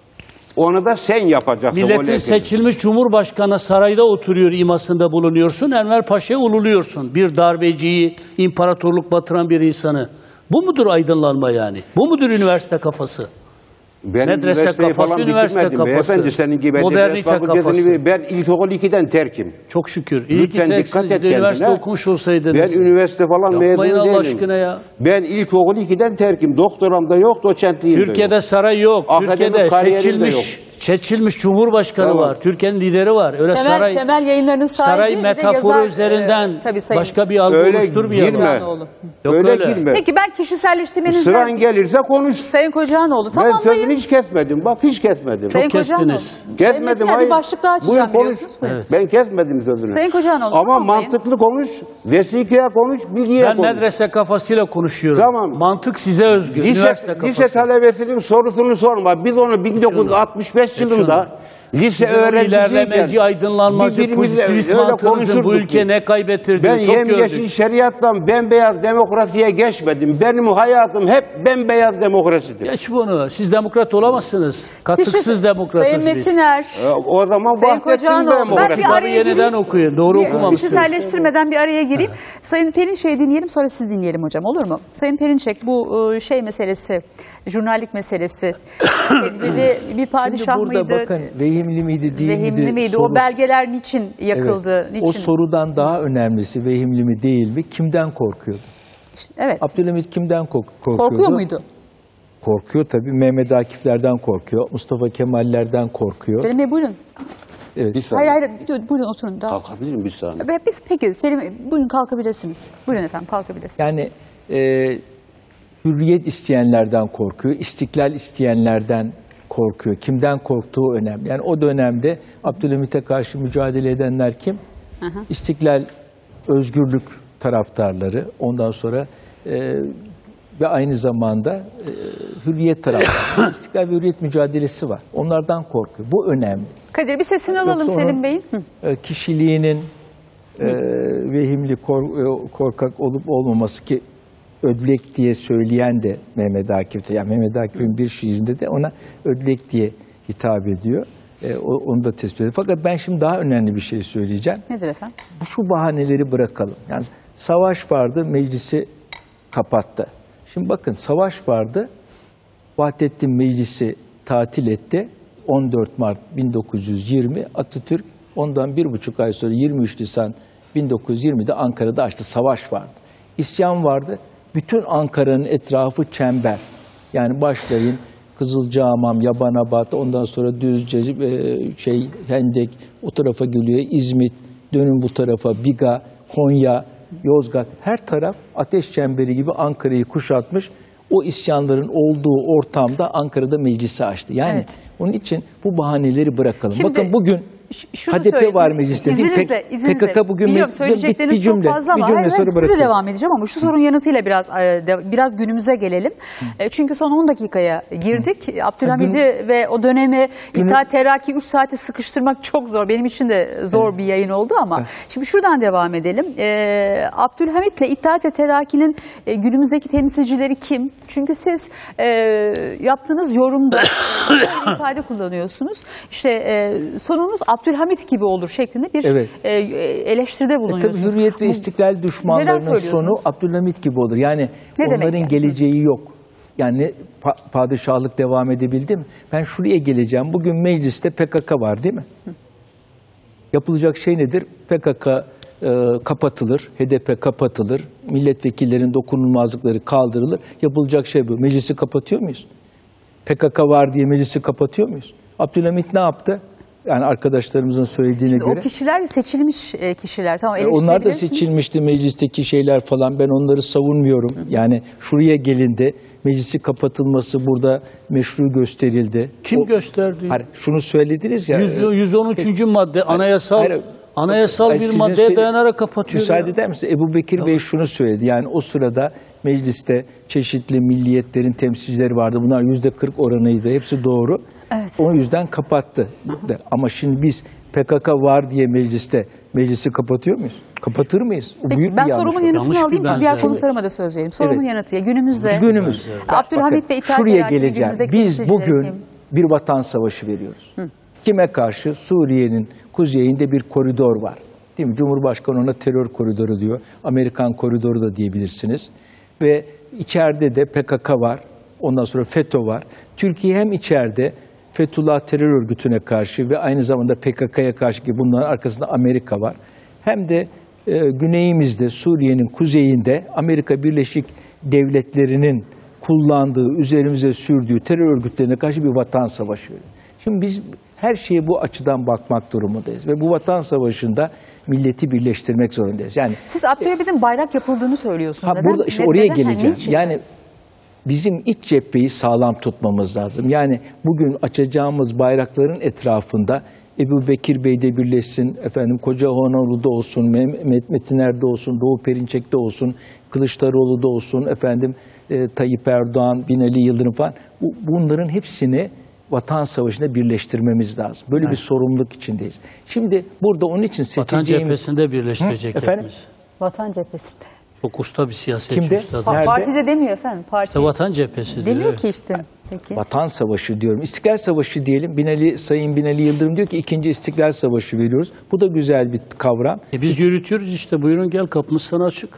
Speaker 7: onu da sen yapacaksın. o
Speaker 6: Milletin
Speaker 7: lekeyi.
Speaker 6: seçilmiş Cumhurbaşkanı sarayda oturuyor imasında bulunuyorsun. Enver Paşa'yı ululuyorsun. Bir darbeciyi, imparatorluk batıran bir insanı. Bu mudur aydınlanma yani? Bu mudur üniversite kafası?
Speaker 7: Ben
Speaker 6: Medrese
Speaker 7: üniversiteyi
Speaker 6: kafası,
Speaker 7: falan
Speaker 6: üniversite
Speaker 7: bitirmedim
Speaker 6: kafası.
Speaker 7: beyefendi, senin gibi
Speaker 6: Modernite
Speaker 7: edebiyat fakültesini
Speaker 6: kafası.
Speaker 7: bir- ben ilkokul ikiden terkim.
Speaker 6: Çok şükür. İyi
Speaker 7: Lütfen
Speaker 6: ki tek
Speaker 7: dikkat
Speaker 6: siz
Speaker 7: et
Speaker 6: de üniversite
Speaker 7: kendine.
Speaker 6: okumuş olsaydınız.
Speaker 7: Ben üniversite falan
Speaker 6: Yapmayın
Speaker 7: mezunu
Speaker 6: Allah
Speaker 7: değilim.
Speaker 6: aşkına ya.
Speaker 7: Ben ilkokul ikiden terkim. Doktoram da yok, doçentliğim de
Speaker 6: Türkiye'de
Speaker 7: yok.
Speaker 6: saray yok.
Speaker 7: Akademik
Speaker 6: Türkiye'de
Speaker 7: kariyerim de
Speaker 6: seçilmiş, seçilmiş Cumhurbaşkanı
Speaker 7: Tamam.
Speaker 6: var. Türkiye'nin lideri var. Öyle
Speaker 1: Temel,
Speaker 6: saray
Speaker 1: temel yayınlarının sahibi.
Speaker 6: saray
Speaker 1: bir de
Speaker 6: metaforu
Speaker 1: yazar,
Speaker 6: üzerinden
Speaker 1: e, tabii Sayın
Speaker 6: başka bir algı
Speaker 7: Öyle
Speaker 6: oluşturmayalım.
Speaker 7: girme.
Speaker 1: Kocanoğlu.
Speaker 6: Yok
Speaker 7: Öyle
Speaker 6: öyle.
Speaker 7: girme.
Speaker 1: Peki ben kişiselleştirmenizden...
Speaker 7: Sıran gelirse konuş.
Speaker 1: Sayın Kocanoğlu
Speaker 7: Ben
Speaker 1: tamamlayın.
Speaker 7: sözünü hiç kesmedim. Bak hiç kesmedim.
Speaker 1: Sayın
Speaker 6: Çok
Speaker 1: Kocanoğlu.
Speaker 6: kestiniz.
Speaker 1: Sayın
Speaker 7: Kesmedim,
Speaker 1: Metin,
Speaker 7: hayır.
Speaker 1: bir başlık daha açacağım
Speaker 7: Buyur konuş.
Speaker 1: biliyorsunuz. Buyurun.
Speaker 7: Ben kesmedim sözünü.
Speaker 1: Sayın Kocanoğlu,
Speaker 7: Ama
Speaker 1: tamamlayın.
Speaker 7: mantıklı konuş, vesikaya konuş, bilgiye
Speaker 6: Ben
Speaker 7: konuş.
Speaker 6: medrese kafasıyla konuşuyorum.
Speaker 7: Tamam.
Speaker 6: Mantık size özgü.
Speaker 7: Lise,
Speaker 6: üniversite kafası.
Speaker 7: lise talebesinin sorusunu sorma. Biz onu bin dokuz yüz altmış beş yılında lise
Speaker 6: Sizin o
Speaker 7: öğrencisiyken
Speaker 6: ilerlemeci, aydınlanmacı,
Speaker 7: birbirimizle
Speaker 6: pozitivist
Speaker 7: öyle
Speaker 6: mantığınızın bu
Speaker 7: konuşurduk
Speaker 6: ülke
Speaker 7: ki.
Speaker 6: ne kaybettirdiğini
Speaker 7: Ben
Speaker 6: çok
Speaker 7: yemyeşil
Speaker 6: gördük.
Speaker 7: şeriattan bembeyaz demokrasiye geçmedim. Benim hayatım hep bembeyaz demokrasidir.
Speaker 6: Geç bunu. Siz demokrat olamazsınız. Katıksız
Speaker 1: Kişi-
Speaker 6: demokratız
Speaker 1: Sayın
Speaker 6: biz.
Speaker 1: Metiner.
Speaker 7: E, O zaman
Speaker 1: Sayın
Speaker 7: Vahdettin
Speaker 1: Kocanoğlu, ben
Speaker 7: demokrasi.
Speaker 1: bir
Speaker 6: Kitabı
Speaker 1: araya
Speaker 6: yeniden
Speaker 1: gireyim.
Speaker 6: okuyun. Doğru
Speaker 1: Bir
Speaker 6: okumamışsınız.
Speaker 1: Kişiselleştirmeden bir araya gireyim. Sayın Perinçek'i dinleyelim, sonra siz dinleyelim hocam, olur mu? Sayın Perinçek, bu e, şey meselesi, jurnallik meselesi. Tedbirli bir padişah
Speaker 5: Şimdi burada
Speaker 1: mıydı?
Speaker 5: bakın vehimli miydi değil
Speaker 1: Vehimli
Speaker 5: miydi?
Speaker 1: miydi?
Speaker 5: sorusu-
Speaker 1: O belgeler niçin yakıldı?
Speaker 5: Evet.
Speaker 1: Niçin?
Speaker 5: O sorudan daha önemlisi vehimli mi değil mi? Kimden korkuyordu?
Speaker 1: İşte, evet.
Speaker 5: Abdülhamit kimden kork- korkuyordu?
Speaker 1: Korkuyor muydu?
Speaker 5: Korkuyor tabii. Mehmet Akif'lerden korkuyor. Mustafa Kemal'lerden korkuyor.
Speaker 1: Selim Bey buyurun.
Speaker 7: Bir
Speaker 1: Hayır
Speaker 7: saniye.
Speaker 1: hayır buyurun oturun. Daha.
Speaker 7: Kalkabilirim bir saniye.
Speaker 1: Ve Biz peki Selim Bey, buyurun kalkabilirsiniz. Buyurun efendim kalkabilirsiniz.
Speaker 5: Yani e, hürriyet isteyenlerden korkuyor. İstiklal isteyenlerden korkuyor. Kimden korktuğu önemli. Yani o dönemde Abdülhamit'e karşı mücadele edenler kim? İstiklal, özgürlük taraftarları. Ondan sonra e, ve aynı zamanda e, hürriyet taraftarları. İstiklal ve hürriyet mücadelesi var. Onlardan korkuyor. Bu önemli.
Speaker 1: Kadir bir sesini alalım
Speaker 5: Yoksa
Speaker 1: Selim
Speaker 5: onun,
Speaker 1: Bey'in. Hı.
Speaker 5: e, kişiliğinin e, vehimli, kor- e, korkak olup olmaması ki ödlek diye söyleyen de Mehmet Akif'te. Yani Mehmet Akif'in bir şiirinde de ona ödlek diye hitap ediyor. E, o- onu da tespit ediyor. Fakat ben şimdi daha önemli bir şey söyleyeceğim.
Speaker 1: Nedir efendim?
Speaker 5: Bu şu bahaneleri bırakalım. Yani savaş vardı, meclisi kapattı. Şimdi bakın savaş vardı, Vahdettin meclisi tatil etti. on dört Mart bin dokuz yüz yirmi Atatürk ondan bir buçuk ay sonra yirmi üç Nisan bin dokuz yüz yirmi'de Ankara'da açtı. Savaş vardı. İsyan vardı. Bütün Ankara'nın etrafı çember. Yani başlayın Kızılcahamam, Yabanabat, ondan sonra Düzce, e, şey Hendek, o tarafa geliyor. İzmit, dönün bu tarafa Biga, Konya, Yozgat. Her taraf ateş çemberi gibi Ankara'yı kuşatmış. O isyanların olduğu ortamda Ankara'da meclisi açtı. Yani
Speaker 1: Evet.
Speaker 5: onun için bu bahaneleri bırakalım.
Speaker 1: Şimdi-
Speaker 5: Bakın bugün
Speaker 1: Ş- şunu
Speaker 5: H D P
Speaker 1: söyleyeyim.
Speaker 5: var mecliste değil.
Speaker 1: İzninizle,
Speaker 5: P-
Speaker 1: izninizle.
Speaker 5: PKK bugün
Speaker 1: Biliyorum
Speaker 5: mecliste. Bir,
Speaker 1: söyleyecekleriniz
Speaker 5: bir cümle,
Speaker 1: çok fazla ama
Speaker 5: bir cümle
Speaker 1: hayır,
Speaker 5: sonra
Speaker 1: hayır, size
Speaker 5: bırakıyorum.
Speaker 1: devam edeceğim ama şu sorunun yanıtıyla biraz e, de- biraz günümüze gelelim. E, Çünkü son on dakikaya girdik. Abdülhamid'i ve o dönemi İttihat Terakki üç saate sıkıştırmak çok zor. Benim için de zor bir yayın oldu ama şimdi şuradan devam edelim. E, Abdülhamit'le İttihat Terakki'nin e, günümüzdeki temsilcileri kim? Çünkü siz e, yaptığınız yorumda bir ifade kullanıyorsunuz. İşte e, sonunuz Abdülhamit gibi olur şeklinde bir
Speaker 5: Evet.
Speaker 1: e, eleştiride
Speaker 5: E
Speaker 1: bulunuyorsunuz.
Speaker 5: tabii hürriyet ve
Speaker 1: Bu-
Speaker 5: istiklal
Speaker 1: Neden
Speaker 5: düşmanlarının
Speaker 1: söylüyorsunuz?
Speaker 5: sonu Abdülhamit gibi olur. Yani
Speaker 1: Ne demek
Speaker 5: onların
Speaker 1: yani?
Speaker 5: geleceği yok. Yani ne- pa- padişahlık devam edebildi mi? Ben şuraya geleceğim. Bugün mecliste P K K var değil mi? Yapılacak şey nedir? P K K e, kapatılır, H D P kapatılır, milletvekillerin dokunulmazlıkları kaldırılır. Yapılacak şey bu. Meclisi kapatıyor muyuz? P K K var diye meclisi kapatıyor muyuz? Abdülhamit ne yaptı? Yani arkadaşlarımızın söylediğine
Speaker 1: O
Speaker 5: göre.
Speaker 1: kişiler seçilmiş e, kişiler. Tamam,
Speaker 5: E, Onlar da
Speaker 1: eleştirebilirsiniz.
Speaker 5: seçilmişti meclisteki şeyler falan. Ben onları savunmuyorum. Yani şuraya gelindi. Meclisi kapatılması burada meşru gösterildi.
Speaker 6: Kim
Speaker 5: O-
Speaker 6: gösterdi?
Speaker 5: Hayır, şunu söylediniz ya.
Speaker 6: Yüz-
Speaker 5: e,
Speaker 6: yüz on üçüncü madde anayasal
Speaker 5: hayır,
Speaker 6: anayasal
Speaker 5: hayır,
Speaker 6: bir
Speaker 5: sizin
Speaker 6: maddeye
Speaker 5: söyle-
Speaker 6: dayanarak kapatıyor.
Speaker 5: Müsaade
Speaker 6: ya.
Speaker 5: eder misiniz? Ebu Bekir Bey şunu söyledi. Yani o sırada mecliste çeşitli milliyetlerin temsilcileri vardı. Bunlar yüzde kırk oranıydı. Hepsi doğru.
Speaker 1: Evet.
Speaker 5: O yüzden kapattı. De. Ama şimdi biz P K K var diye mecliste meclisi kapatıyor muyuz? Kapatır mıyız? O
Speaker 1: Peki
Speaker 5: büyük
Speaker 1: ben
Speaker 5: bir yanlış
Speaker 1: sorumun
Speaker 5: olur.
Speaker 1: yanıtını
Speaker 6: Yanlış
Speaker 1: alayım
Speaker 6: bir
Speaker 1: ki diğer
Speaker 6: benzer.
Speaker 1: konuklarıma da söz vereyim. Sorumun
Speaker 5: Evet.
Speaker 1: yanıtı ya günümüzde
Speaker 5: Günümüz.
Speaker 1: Abdülhamit
Speaker 5: Bakın,
Speaker 1: ve İttihat
Speaker 5: şuraya
Speaker 1: Terakki'nin
Speaker 5: geleceğim.
Speaker 1: günümüzdeki
Speaker 5: Biz
Speaker 1: temsilcileri
Speaker 5: bugün
Speaker 1: kim?
Speaker 5: bir vatan savaşı veriyoruz. Kime karşı? Suriye'nin kuzeyinde bir koridor var. Değil mi? Cumhurbaşkanı ona terör koridoru diyor. Amerikan koridoru da diyebilirsiniz. Ve içeride de P K K var. Ondan sonra FETÖ var. Türkiye hem içeride Fethullah terör örgütüne karşı ve aynı zamanda P K K'ya karşı ki bunların arkasında Amerika var. Hem de e, güneyimizde Suriye'nin kuzeyinde Amerika Birleşik Devletleri'nin kullandığı, üzerimize sürdüğü terör örgütlerine karşı bir vatan savaşı veriyor. Şimdi biz her şeye bu açıdan bakmak durumundayız ve bu vatan savaşında milleti birleştirmek zorundayız. Yani
Speaker 1: Siz Abdülhamid'in bayrak yapıldığını söylüyorsunuz.
Speaker 5: ha,
Speaker 1: Neden?
Speaker 5: burada işte
Speaker 1: Ne-
Speaker 5: oraya
Speaker 1: neden? Ha,
Speaker 5: geleceğim.
Speaker 1: niçin?
Speaker 5: Yani bizim iç cepheyi sağlam tutmamız lazım. Yani bugün açacağımız bayrakların etrafında Ebu Bekir Bey'de birleşsin, efendim Kocaoğlu'da olsun, Mehmet Metiner'de olsun, Doğu Perinçek'te olsun, Kılıçdaroğlu'da olsun, efendim e, Tayyip Erdoğan, Binali Yıldırım falan. Bu, bunların hepsini vatan savaşında birleştirmemiz lazım. Böyle bir sorumluluk içindeyiz. Şimdi burada onun için
Speaker 6: Vatan
Speaker 5: seçeceğimiz...
Speaker 6: cephesinde birleştirecek
Speaker 5: Hı, efendim?
Speaker 6: hepimiz.
Speaker 1: Vatan cephesinde.
Speaker 6: Çok usta bir siyasetçi
Speaker 5: Kimde?
Speaker 6: üstad.
Speaker 1: Pa-
Speaker 5: Nerede?
Speaker 1: Partide demiyor efendim. Parti.
Speaker 6: İşte vatan cephesi diyor.
Speaker 1: Demiyor ki işte. Peki.
Speaker 5: Vatan Savaşı diyorum. İstiklal Savaşı diyelim. Binali, Sayın Binali Yıldırım diyor ki ikinci İstiklal Savaşı veriyoruz. Bu da güzel bir kavram.
Speaker 6: E biz yürütüyoruz işte, buyurun gel, kapımız sana açık.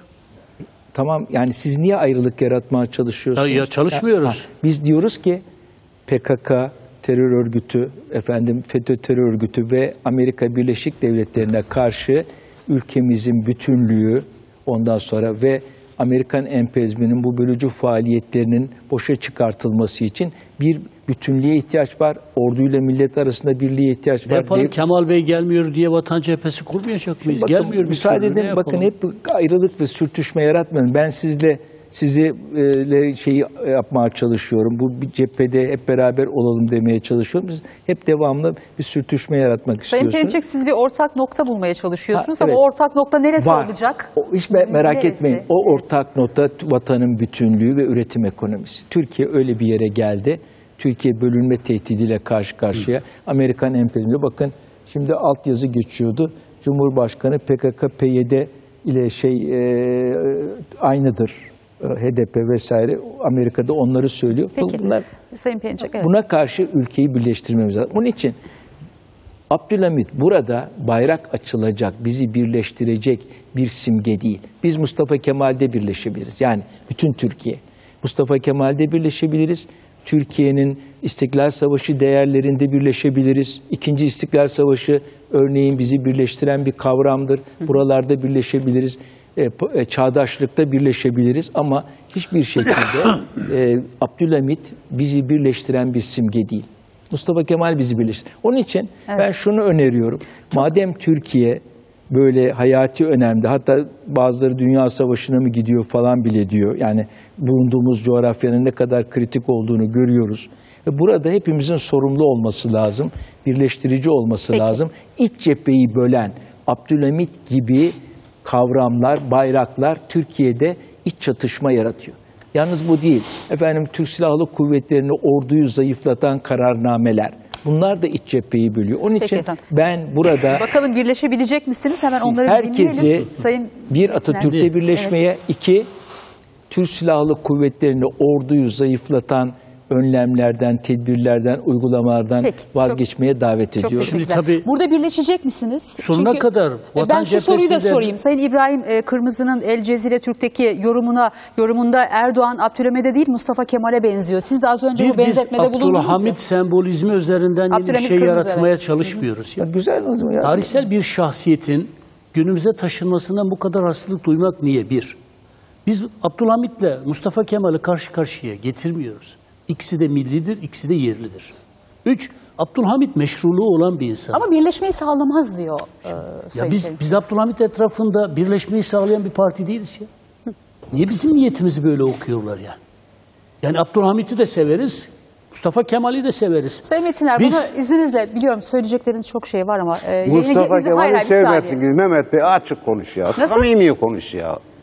Speaker 5: Tamam, yani siz niye ayrılık yaratmaya çalışıyorsunuz?
Speaker 6: Ya- ya çalışmıyoruz.
Speaker 5: Ha, biz diyoruz ki P K K terör örgütü, efendim FETÖ terör örgütü ve Amerika Birleşik Devletleri'ne karşı ülkemizin bütünlüğü, ondan sonra ve Amerikan emperyalizminin bu bölücü faaliyetlerinin boşa çıkartılması için bir bütünlüğe ihtiyaç var. Orduyla millet arasında birliğe ihtiyaç
Speaker 6: Ne
Speaker 5: var.
Speaker 6: yapalım,
Speaker 5: Dev-
Speaker 6: Kemal Bey gelmiyor diye vatan cephesi kurmayacak mıyız?
Speaker 5: Bakın,
Speaker 6: Gelmiyor bir
Speaker 5: müsaade
Speaker 6: türlü, ne
Speaker 5: edin, bakın
Speaker 6: yapalım?
Speaker 5: hep ayrılık ve sürtüşme yaratmayın. Ben sizle sizi e, şeyi yapmaya çalışıyorum. Bu bir cephede hep beraber olalım demeye çalışıyorum. Biz hep devamlı bir sürtüşme yaratmak
Speaker 1: Sayın
Speaker 5: istiyorsunuz.
Speaker 1: Perinçek, siz bir ortak nokta bulmaya çalışıyorsunuz
Speaker 5: Ha,
Speaker 1: ama
Speaker 5: evet.
Speaker 1: o ortak nokta neresi
Speaker 5: Var.
Speaker 1: olacak?
Speaker 5: O, hiç me- merak
Speaker 1: Neresi?
Speaker 5: etmeyin. O ortak nokta vatanın bütünlüğü ve üretim ekonomisi. Türkiye öyle bir yere geldi. Türkiye bölünme tehdidiyle karşı karşıya. Amerikan emperyalizmi. Bakın şimdi altyazı geçiyordu. Cumhurbaşkanı P K K P Y D ile şey e, aynıdır. H D P vesaire. Amerika'da onları söylüyor.
Speaker 1: Peki.
Speaker 5: Bunlar,
Speaker 1: Sayın Perinçek, evet.
Speaker 5: buna karşı ülkeyi birleştirmemiz lazım. Onun için Abdülhamit burada bayrak açılacak, bizi birleştirecek bir simge değil. Biz Mustafa Kemal'de birleşebiliriz. Yani bütün Türkiye. Mustafa Kemal'de birleşebiliriz. Türkiye'nin İstiklal Savaşı değerlerinde birleşebiliriz. İkinci İstiklal Savaşı örneğin bizi birleştiren bir kavramdır. Buralarda birleşebiliriz. E, çağdaşlıkta birleşebiliriz ama hiçbir şekilde e, Abdülhamit bizi birleştiren bir simge değil. Mustafa Kemal bizi birleştirdi. Onun için
Speaker 1: Evet.
Speaker 5: ben şunu öneriyorum. Madem Türkiye böyle hayati önemli, hatta bazıları Dünya Savaşı'na mı gidiyor falan bile diyor. Yani bulunduğumuz coğrafyanın ne kadar kritik olduğunu görüyoruz. Ve burada hepimizin sorumlu olması lazım, birleştirici olması
Speaker 1: Peki.
Speaker 5: lazım. İç cepheyi bölen Abdülhamit gibi kavramlar, bayraklar Türkiye'de iç çatışma yaratıyor. Yalnız bu değil. Efendim Türk Silahlı Kuvvetleri'ni, orduyu zayıflatan kararnameler. Bunlar da iç cepheyi bölüyor. Onun
Speaker 1: Peki
Speaker 5: için
Speaker 1: efendim.
Speaker 5: ben burada
Speaker 1: Bakalım birleşebilecek misiniz? Hemen onları bir
Speaker 5: herkesi
Speaker 1: dinleyelim. Sayın
Speaker 5: bir
Speaker 1: Metiner.
Speaker 5: Atatürk'te birleşmeye, iki Türk Silahlı Kuvvetleri'ni, orduyu zayıflatan önlemlerden, tedbirlerden, uygulamalardan
Speaker 1: Peki,
Speaker 5: vazgeçmeye davet
Speaker 1: Çok
Speaker 5: ediyorum.
Speaker 1: teşekkürler.
Speaker 6: tabii-
Speaker 1: Burada birleşecek misiniz?
Speaker 6: Sonuna kadar
Speaker 1: E,
Speaker 6: vatan
Speaker 1: ben şu soruyu da
Speaker 6: cephesinde-
Speaker 1: sorayım. Sayın İbrahim e, Kırmızı'nın El Cezire Türk'teki yorumuna yorumunda Erdoğan Abdülhamid'e değil Mustafa Kemal'e benziyor. Siz de az önce bu
Speaker 6: Bir, biz
Speaker 1: benzetmede bulundunuz ya.
Speaker 6: Abdülhamit sembolizmi üzerinden yeni bir
Speaker 1: Abdülhamit
Speaker 6: şey
Speaker 1: Kırmızı,
Speaker 6: yaratmaya
Speaker 1: evet.
Speaker 6: çalışmıyoruz.
Speaker 5: Ya güzel o zaman ya.
Speaker 6: Tarihsel bir şahsiyetin günümüze taşınmasından bu kadar hastalık duymak niye? Bir, biz Abdülhamit'le Mustafa Kemal'i karşı karşıya getirmiyoruz. İkisi de millidir, ikisi de yerlidir. Üç, Abdülhamit meşruluğu olan bir insan.
Speaker 1: Ama birleşmeyi sağlamaz diyor. E,
Speaker 6: ya
Speaker 1: Sayın
Speaker 6: biz,
Speaker 1: Selim.
Speaker 6: biz Abdülhamit etrafında birleşmeyi sağlayan bir parti değiliz ya. Niye bizim niyetimizi böyle okuyorlar ya? Yani Abdülhamit'i de severiz, Mustafa Kemal'i de severiz.
Speaker 1: Sayın Metiner,
Speaker 6: Biz-
Speaker 1: buna izninizle biliyorum söyleyecekleriniz çok şey var ama e, yayına
Speaker 7: Mustafa
Speaker 1: gitmenizi- hayır,
Speaker 7: Kemal'i
Speaker 1: hayır, bir saniye.
Speaker 7: sevmezsiniz Mehmet Bey, açık konuş ya. Samimi konuş ya.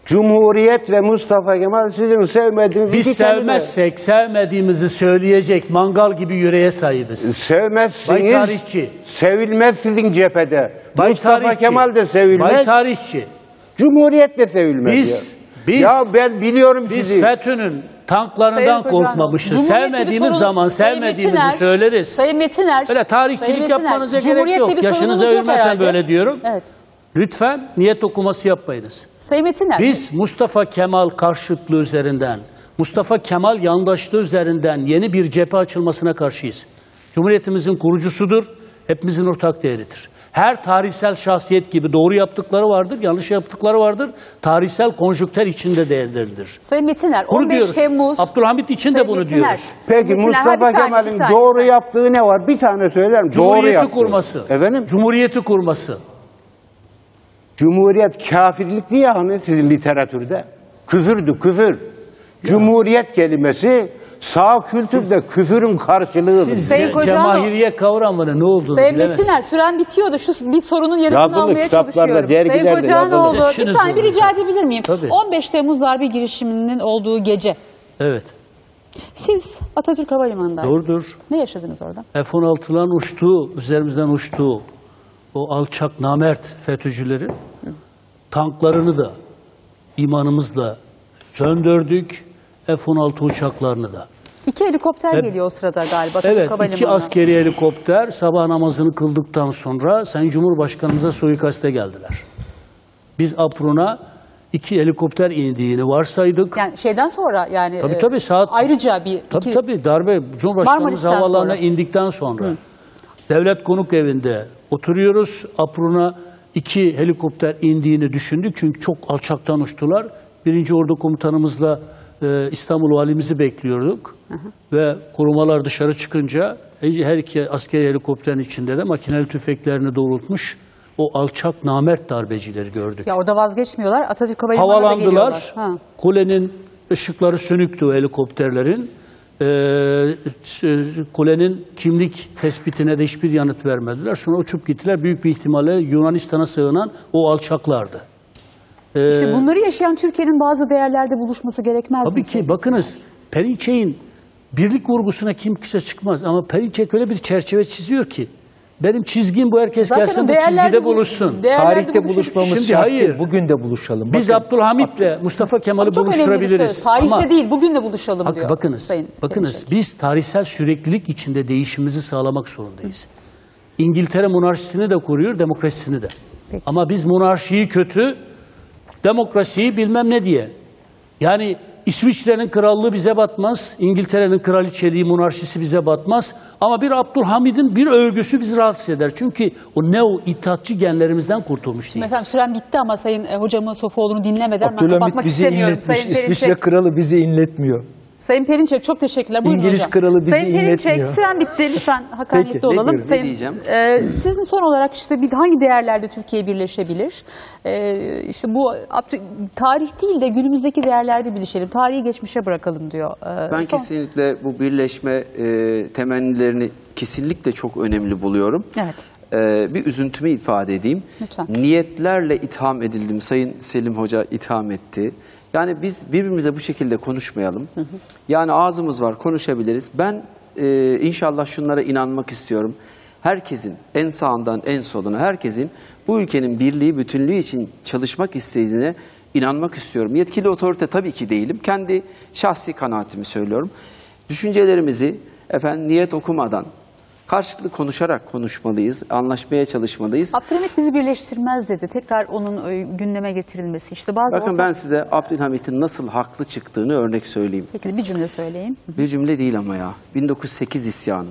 Speaker 7: Cumhuriyet ve Mustafa Kemal sizin sevmediğiniz
Speaker 6: Biz
Speaker 7: iki kelime.
Speaker 6: sevmezsek sevmediğimizi söyleyecek mangal gibi yüreğe sahibiz.
Speaker 7: Sevmezsiniz.
Speaker 6: Bay tarihçi.
Speaker 7: Sevilmez sizin cephede.
Speaker 6: Bay
Speaker 7: Mustafa
Speaker 6: tarihçi.
Speaker 7: Kemal de sevilmez.
Speaker 6: Bay tarihçi.
Speaker 7: Cumhuriyet de sevilmez.
Speaker 6: Biz,
Speaker 7: ya.
Speaker 6: biz,
Speaker 7: ya ben biliyorum
Speaker 6: biz
Speaker 7: sizi.
Speaker 6: FETÖ'nün tanklarından
Speaker 1: Sayın Kocaman,
Speaker 6: korkmamışız.
Speaker 1: Cumhuriyet'te bir
Speaker 6: Sevmediğimiz
Speaker 1: sorun-
Speaker 6: zaman
Speaker 1: Sayın
Speaker 6: sevmediğimizi
Speaker 1: Metiner,
Speaker 6: söyleriz.
Speaker 1: Sayın Metiner.
Speaker 6: Öyle tarihçilik
Speaker 1: Sayın Metiner,
Speaker 6: yapmanıza gerek
Speaker 1: Cumhuriyet'te
Speaker 6: yok.
Speaker 1: bir
Speaker 6: Yaşınıza
Speaker 1: sorunumuz yok
Speaker 6: hürmeten
Speaker 1: herhalde.
Speaker 6: böyle diyorum.
Speaker 1: Evet.
Speaker 6: Lütfen niyet okuması yapmayınız.
Speaker 1: Sayın Metiner.
Speaker 6: Biz Mustafa Kemal karşıtlığı üzerinden, Mustafa Kemal yandaşlığı üzerinden yeni bir cephe açılmasına karşıyız. Cumhuriyetimizin kurucusudur, hepimizin ortak değeridir. Her tarihsel şahsiyet gibi doğru yaptıkları vardır, yanlış yaptıkları vardır. Tarihsel konjüktür içinde değerleridir.
Speaker 1: Sayın Metiner,
Speaker 6: Bunu
Speaker 1: on beş
Speaker 6: diyoruz.
Speaker 1: Temmuz.
Speaker 6: Abdülhamit için de
Speaker 1: Sayın
Speaker 6: bunu
Speaker 1: Metiner,
Speaker 6: diyoruz.
Speaker 1: Sayın
Speaker 7: Peki
Speaker 1: Metiner, hadi
Speaker 7: Mustafa
Speaker 1: bir saniye, bir
Speaker 7: Kemal'in
Speaker 1: saniye,
Speaker 7: doğru
Speaker 1: bir saniye.
Speaker 7: yaptığı ne var? Bir tane söyler mi? Doğru
Speaker 6: Cumhuriyeti
Speaker 7: yaptığı.
Speaker 6: kurması.
Speaker 7: Efendim?
Speaker 6: Cumhuriyeti kurması.
Speaker 7: Cumhuriyet kafirlikti ya hani sizin literatürde. Küfürdü, küfür. Cumhuriyet kelimesi sağ kültürde küfürün karşılığıdır.
Speaker 6: Siz
Speaker 1: Sayın
Speaker 6: ce-
Speaker 1: Kocanoğlu-
Speaker 6: cemahiriye kavramının ne olduğunu
Speaker 1: Sayın
Speaker 6: bilemezsiniz.
Speaker 1: Metiner, süren bitiyordu. Şu bir sorunun yanıtını
Speaker 7: Yazılı,
Speaker 1: almaya
Speaker 7: kitaplarda,
Speaker 1: çalışıyorum.
Speaker 7: dergilerde
Speaker 1: Sayın Kocanoğlu,
Speaker 6: yazılı.
Speaker 1: bir saniye bir rica edebilir miyim?
Speaker 6: Tabii.
Speaker 1: on beş Temmuz darbe girişiminin olduğu gece
Speaker 6: Evet.
Speaker 1: siz Atatürk Havalimanı'ndaydınız.
Speaker 6: Doğrudur.
Speaker 1: Ne yaşadınız orada?
Speaker 6: F on altıların uçtuğu, üzerimizden uçtuğu o alçak namert FETÖ'cülerin tanklarını da imanımızla söndürdük. F on altı uçaklarını da.
Speaker 1: İki helikopter
Speaker 6: Evet.
Speaker 1: geliyor o sırada galiba Atatürk
Speaker 6: Evet,
Speaker 1: Havalimanı'na.
Speaker 6: iki askeri helikopter sabah namazını kıldıktan sonra Sayın Cumhurbaşkanımıza suikaste geldiler. Biz Apron'a iki helikopter indiğini varsaydık.
Speaker 1: Yani şeyden sonra yani
Speaker 6: Tabii
Speaker 1: e,
Speaker 6: tabii saat
Speaker 1: ayrıca bir
Speaker 6: Tabii
Speaker 1: iki,
Speaker 6: tabii darbe Cumhurbaşkanımız
Speaker 1: Marmaris'ten
Speaker 6: havalarına
Speaker 1: sonra.
Speaker 6: indikten sonra devlet konuk evinde oturuyoruz. Apron'a iki helikopter indiğini düşündük çünkü çok alçaktan uçtular. Birinci Ordu Komutanımızla e, İstanbul Valimizi bekliyorduk. Ve korumalar dışarı çıkınca her iki askeri helikopterin içinde de makineli tüfeklerini doğrultmuş o alçak namert darbecileri gördük.
Speaker 1: Ya orada vazgeçmiyorlar. Atatürk Havalimanı'na da
Speaker 6: Havalandılar.
Speaker 1: geliyorlar. Ha.
Speaker 6: Kulenin ışıkları sönüktü o helikopterlerin. Ee, kulenin kimlik tespitine de hiçbir yanıt vermediler. Sonra uçup gittiler. Büyük bir ihtimalle Yunanistan'a sığınan o alçaklardı. Ee,
Speaker 1: İşte bunları yaşayan Türkiye'nin bazı değerlerde buluşması gerekmez mi?
Speaker 6: tabii ki
Speaker 1: Sayın
Speaker 6: bakınız Perinçek'in birlik vurgusuna kimse çıkmaz ama Perinçek öyle bir çerçeve çiziyor ki benim çizgim bu, herkes
Speaker 1: Zaten
Speaker 6: gelsin
Speaker 1: o
Speaker 6: bu
Speaker 1: değerlerde
Speaker 6: çizgide
Speaker 1: bu-
Speaker 6: buluşsun.
Speaker 1: değerlerde
Speaker 5: Tarihte
Speaker 1: buluşuruz.
Speaker 5: buluşmamız
Speaker 6: Şimdi
Speaker 5: şart
Speaker 6: hayır.
Speaker 5: değil. Bugün de buluşalım.
Speaker 6: Biz
Speaker 5: Bakın,
Speaker 6: Abdülhamit'le Mustafa Kemal'i
Speaker 1: Çok önemli bir
Speaker 6: buluşturabiliriz.
Speaker 1: söz. Tarihte
Speaker 6: Ama
Speaker 1: değil, bugün de buluşalım
Speaker 6: Bak,
Speaker 1: diyor.
Speaker 6: bakınız,
Speaker 1: Sayın
Speaker 6: bakınız
Speaker 1: Perinçek.
Speaker 6: biz tarihsel süreklilik içinde değişimimizi sağlamak zorundayız. İngiltere monarşisini de koruyor, demokrasisini de.
Speaker 1: Peki.
Speaker 6: Ama biz monarşiyi kötü, demokrasiyi bilmem ne diye. Yani İsviçre'nin krallığı bize batmaz, İngiltere'nin kraliçeliği, monarşisi bize batmaz. Ama bir Abdülhamid'in bir övgüsü bizi rahatsız eder. Çünkü o neo itaatçı genlerimizden kurtulmuş değiliz.
Speaker 1: Efendim süren bitti ama Sayın e, hocamı Sofuoğlu'nu dinlemeden ben
Speaker 5: Abdülhamit
Speaker 1: kapatmak
Speaker 5: bizi
Speaker 1: istemiyorum.
Speaker 5: inletmiş.
Speaker 1: Sayın
Speaker 5: İsviçre
Speaker 1: Perinçek,
Speaker 5: kralı bizi inletmiyor.
Speaker 1: Sayın Perinçek çok teşekkürler. Buyurun
Speaker 5: İngiliz
Speaker 1: hocam.
Speaker 5: kralı bizi
Speaker 1: Sayın Perinçek
Speaker 5: inletmiyor.
Speaker 1: süren bitti. Lütfen hakkaniyetli
Speaker 5: Peki,
Speaker 1: olalım.
Speaker 4: buyurun, ne
Speaker 1: Sayın,
Speaker 4: diyeceğim?
Speaker 1: e, sizin son olarak işte bir, hangi değerlerde Türkiye birleşebilir? E, işte bu Abdü- tarih değil de günümüzdeki değerlerde birleşelim. Tarihi geçmişe bırakalım diyor. E,
Speaker 4: Ben
Speaker 1: son-
Speaker 4: kesinlikle bu birleşme e, temennilerini kesinlikle çok önemli buluyorum.
Speaker 1: Evet.
Speaker 4: E, bir üzüntümü ifade edeyim.
Speaker 1: Lütfen.
Speaker 4: Niyetlerle itham edildim. Sayın Selim Hoca itham etti. Yani biz birbirimize bu şekilde konuşmayalım. Hı hı. Yani ağzımız var, konuşabiliriz. Ben e, inşallah şunlara inanmak istiyorum. Herkesin en sağından en soluna, herkesin bu ülkenin birliği, bütünlüğü için çalışmak istediğine inanmak istiyorum. Yetkili otorite tabii ki değilim. Kendi şahsi kanaatimi söylüyorum. Düşüncelerimizi efendim niyet okumadan, karşılıklı konuşarak konuşmalıyız, anlaşmaya çalışmalıyız.
Speaker 1: Abdülhamit bizi birleştirmez dedi. Tekrar onun e, gündeme getirilmesi. İşte bazı
Speaker 4: Bakın
Speaker 1: ortak-
Speaker 4: ben size Abdülhamit'in nasıl haklı çıktığını örnek söyleyeyim.
Speaker 1: Peki bir cümle söyleyin.
Speaker 4: Bir cümle değil ama ya. bin dokuz yüz sekiz isyanı.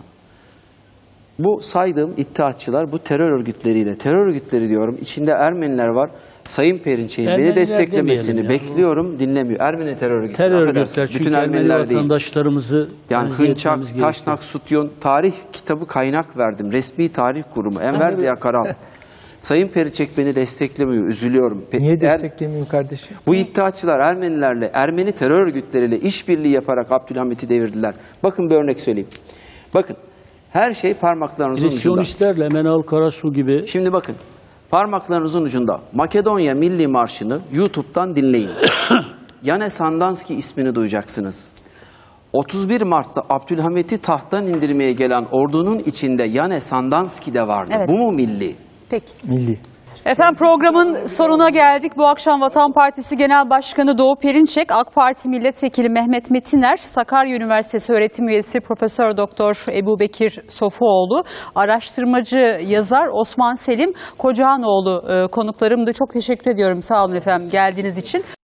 Speaker 4: Bu saydığım iddiatçılar bu terör örgütleriyle, terör örgütleri diyorum, içinde Ermeniler var. Sayın Perinçek'in beni
Speaker 6: Ermeniler
Speaker 4: desteklemesini
Speaker 6: demeyelim ya.
Speaker 4: bekliyorum, dinlemiyor. Ermeni terör örgütleri.
Speaker 6: Terör
Speaker 4: affedersiniz.
Speaker 6: örgütler çünkü
Speaker 4: Bütün
Speaker 6: Ermeni
Speaker 4: Ermeniler değil.
Speaker 6: vatandaşlarımızı
Speaker 4: Yani
Speaker 6: tenzih etmemiz
Speaker 4: Hınçak,
Speaker 6: gerekiyor.
Speaker 4: Taşnak, Sutyon, tarih kitabı kaynak verdim. Resmi Tarih Kurumu, Enver Ziya Karal. Sayın Perinçek beni desteklemiyor, üzülüyorum. Pe-
Speaker 5: Niye
Speaker 4: Er-
Speaker 5: desteklemiyor kardeşim?
Speaker 4: Bu iddiaçılar Ermenilerle, Ermeni terör örgütleriyle işbirliği yaparak Abdülhamit'i devirdiler. Bakın bir örnek söyleyeyim. Bakın her şey parmaklarınızın
Speaker 6: Bir de
Speaker 4: ucunda.
Speaker 6: Siyonistlerle Menal Karasu gibi
Speaker 4: Şimdi bakın Parmaklarınızın ucunda Makedonya Milli Marşı'nı YouTube'dan dinleyin. Yane Sandanski ismini duyacaksınız. otuz bir Mart'ta Abdülhamit'i tahttan indirmeye gelen ordunun içinde Yane Sandanski de vardı.
Speaker 1: Evet.
Speaker 4: Bu mu milli?
Speaker 1: Peki.
Speaker 5: Milli.
Speaker 1: Efendim programın sonuna geldik. Bu akşam Vatan Partisi Genel Başkanı Doğu Perinçek, AK Parti Milletvekili Mehmet Metiner, Sakarya Üniversitesi öğretim üyesi Profesör Doktor Ebubekir Sofuoğlu, araştırmacı yazar Osman Selim Kocahanoğlu e, konuklarımdı. Çok teşekkür ediyorum. Sağ olun efendim geldiğiniz için.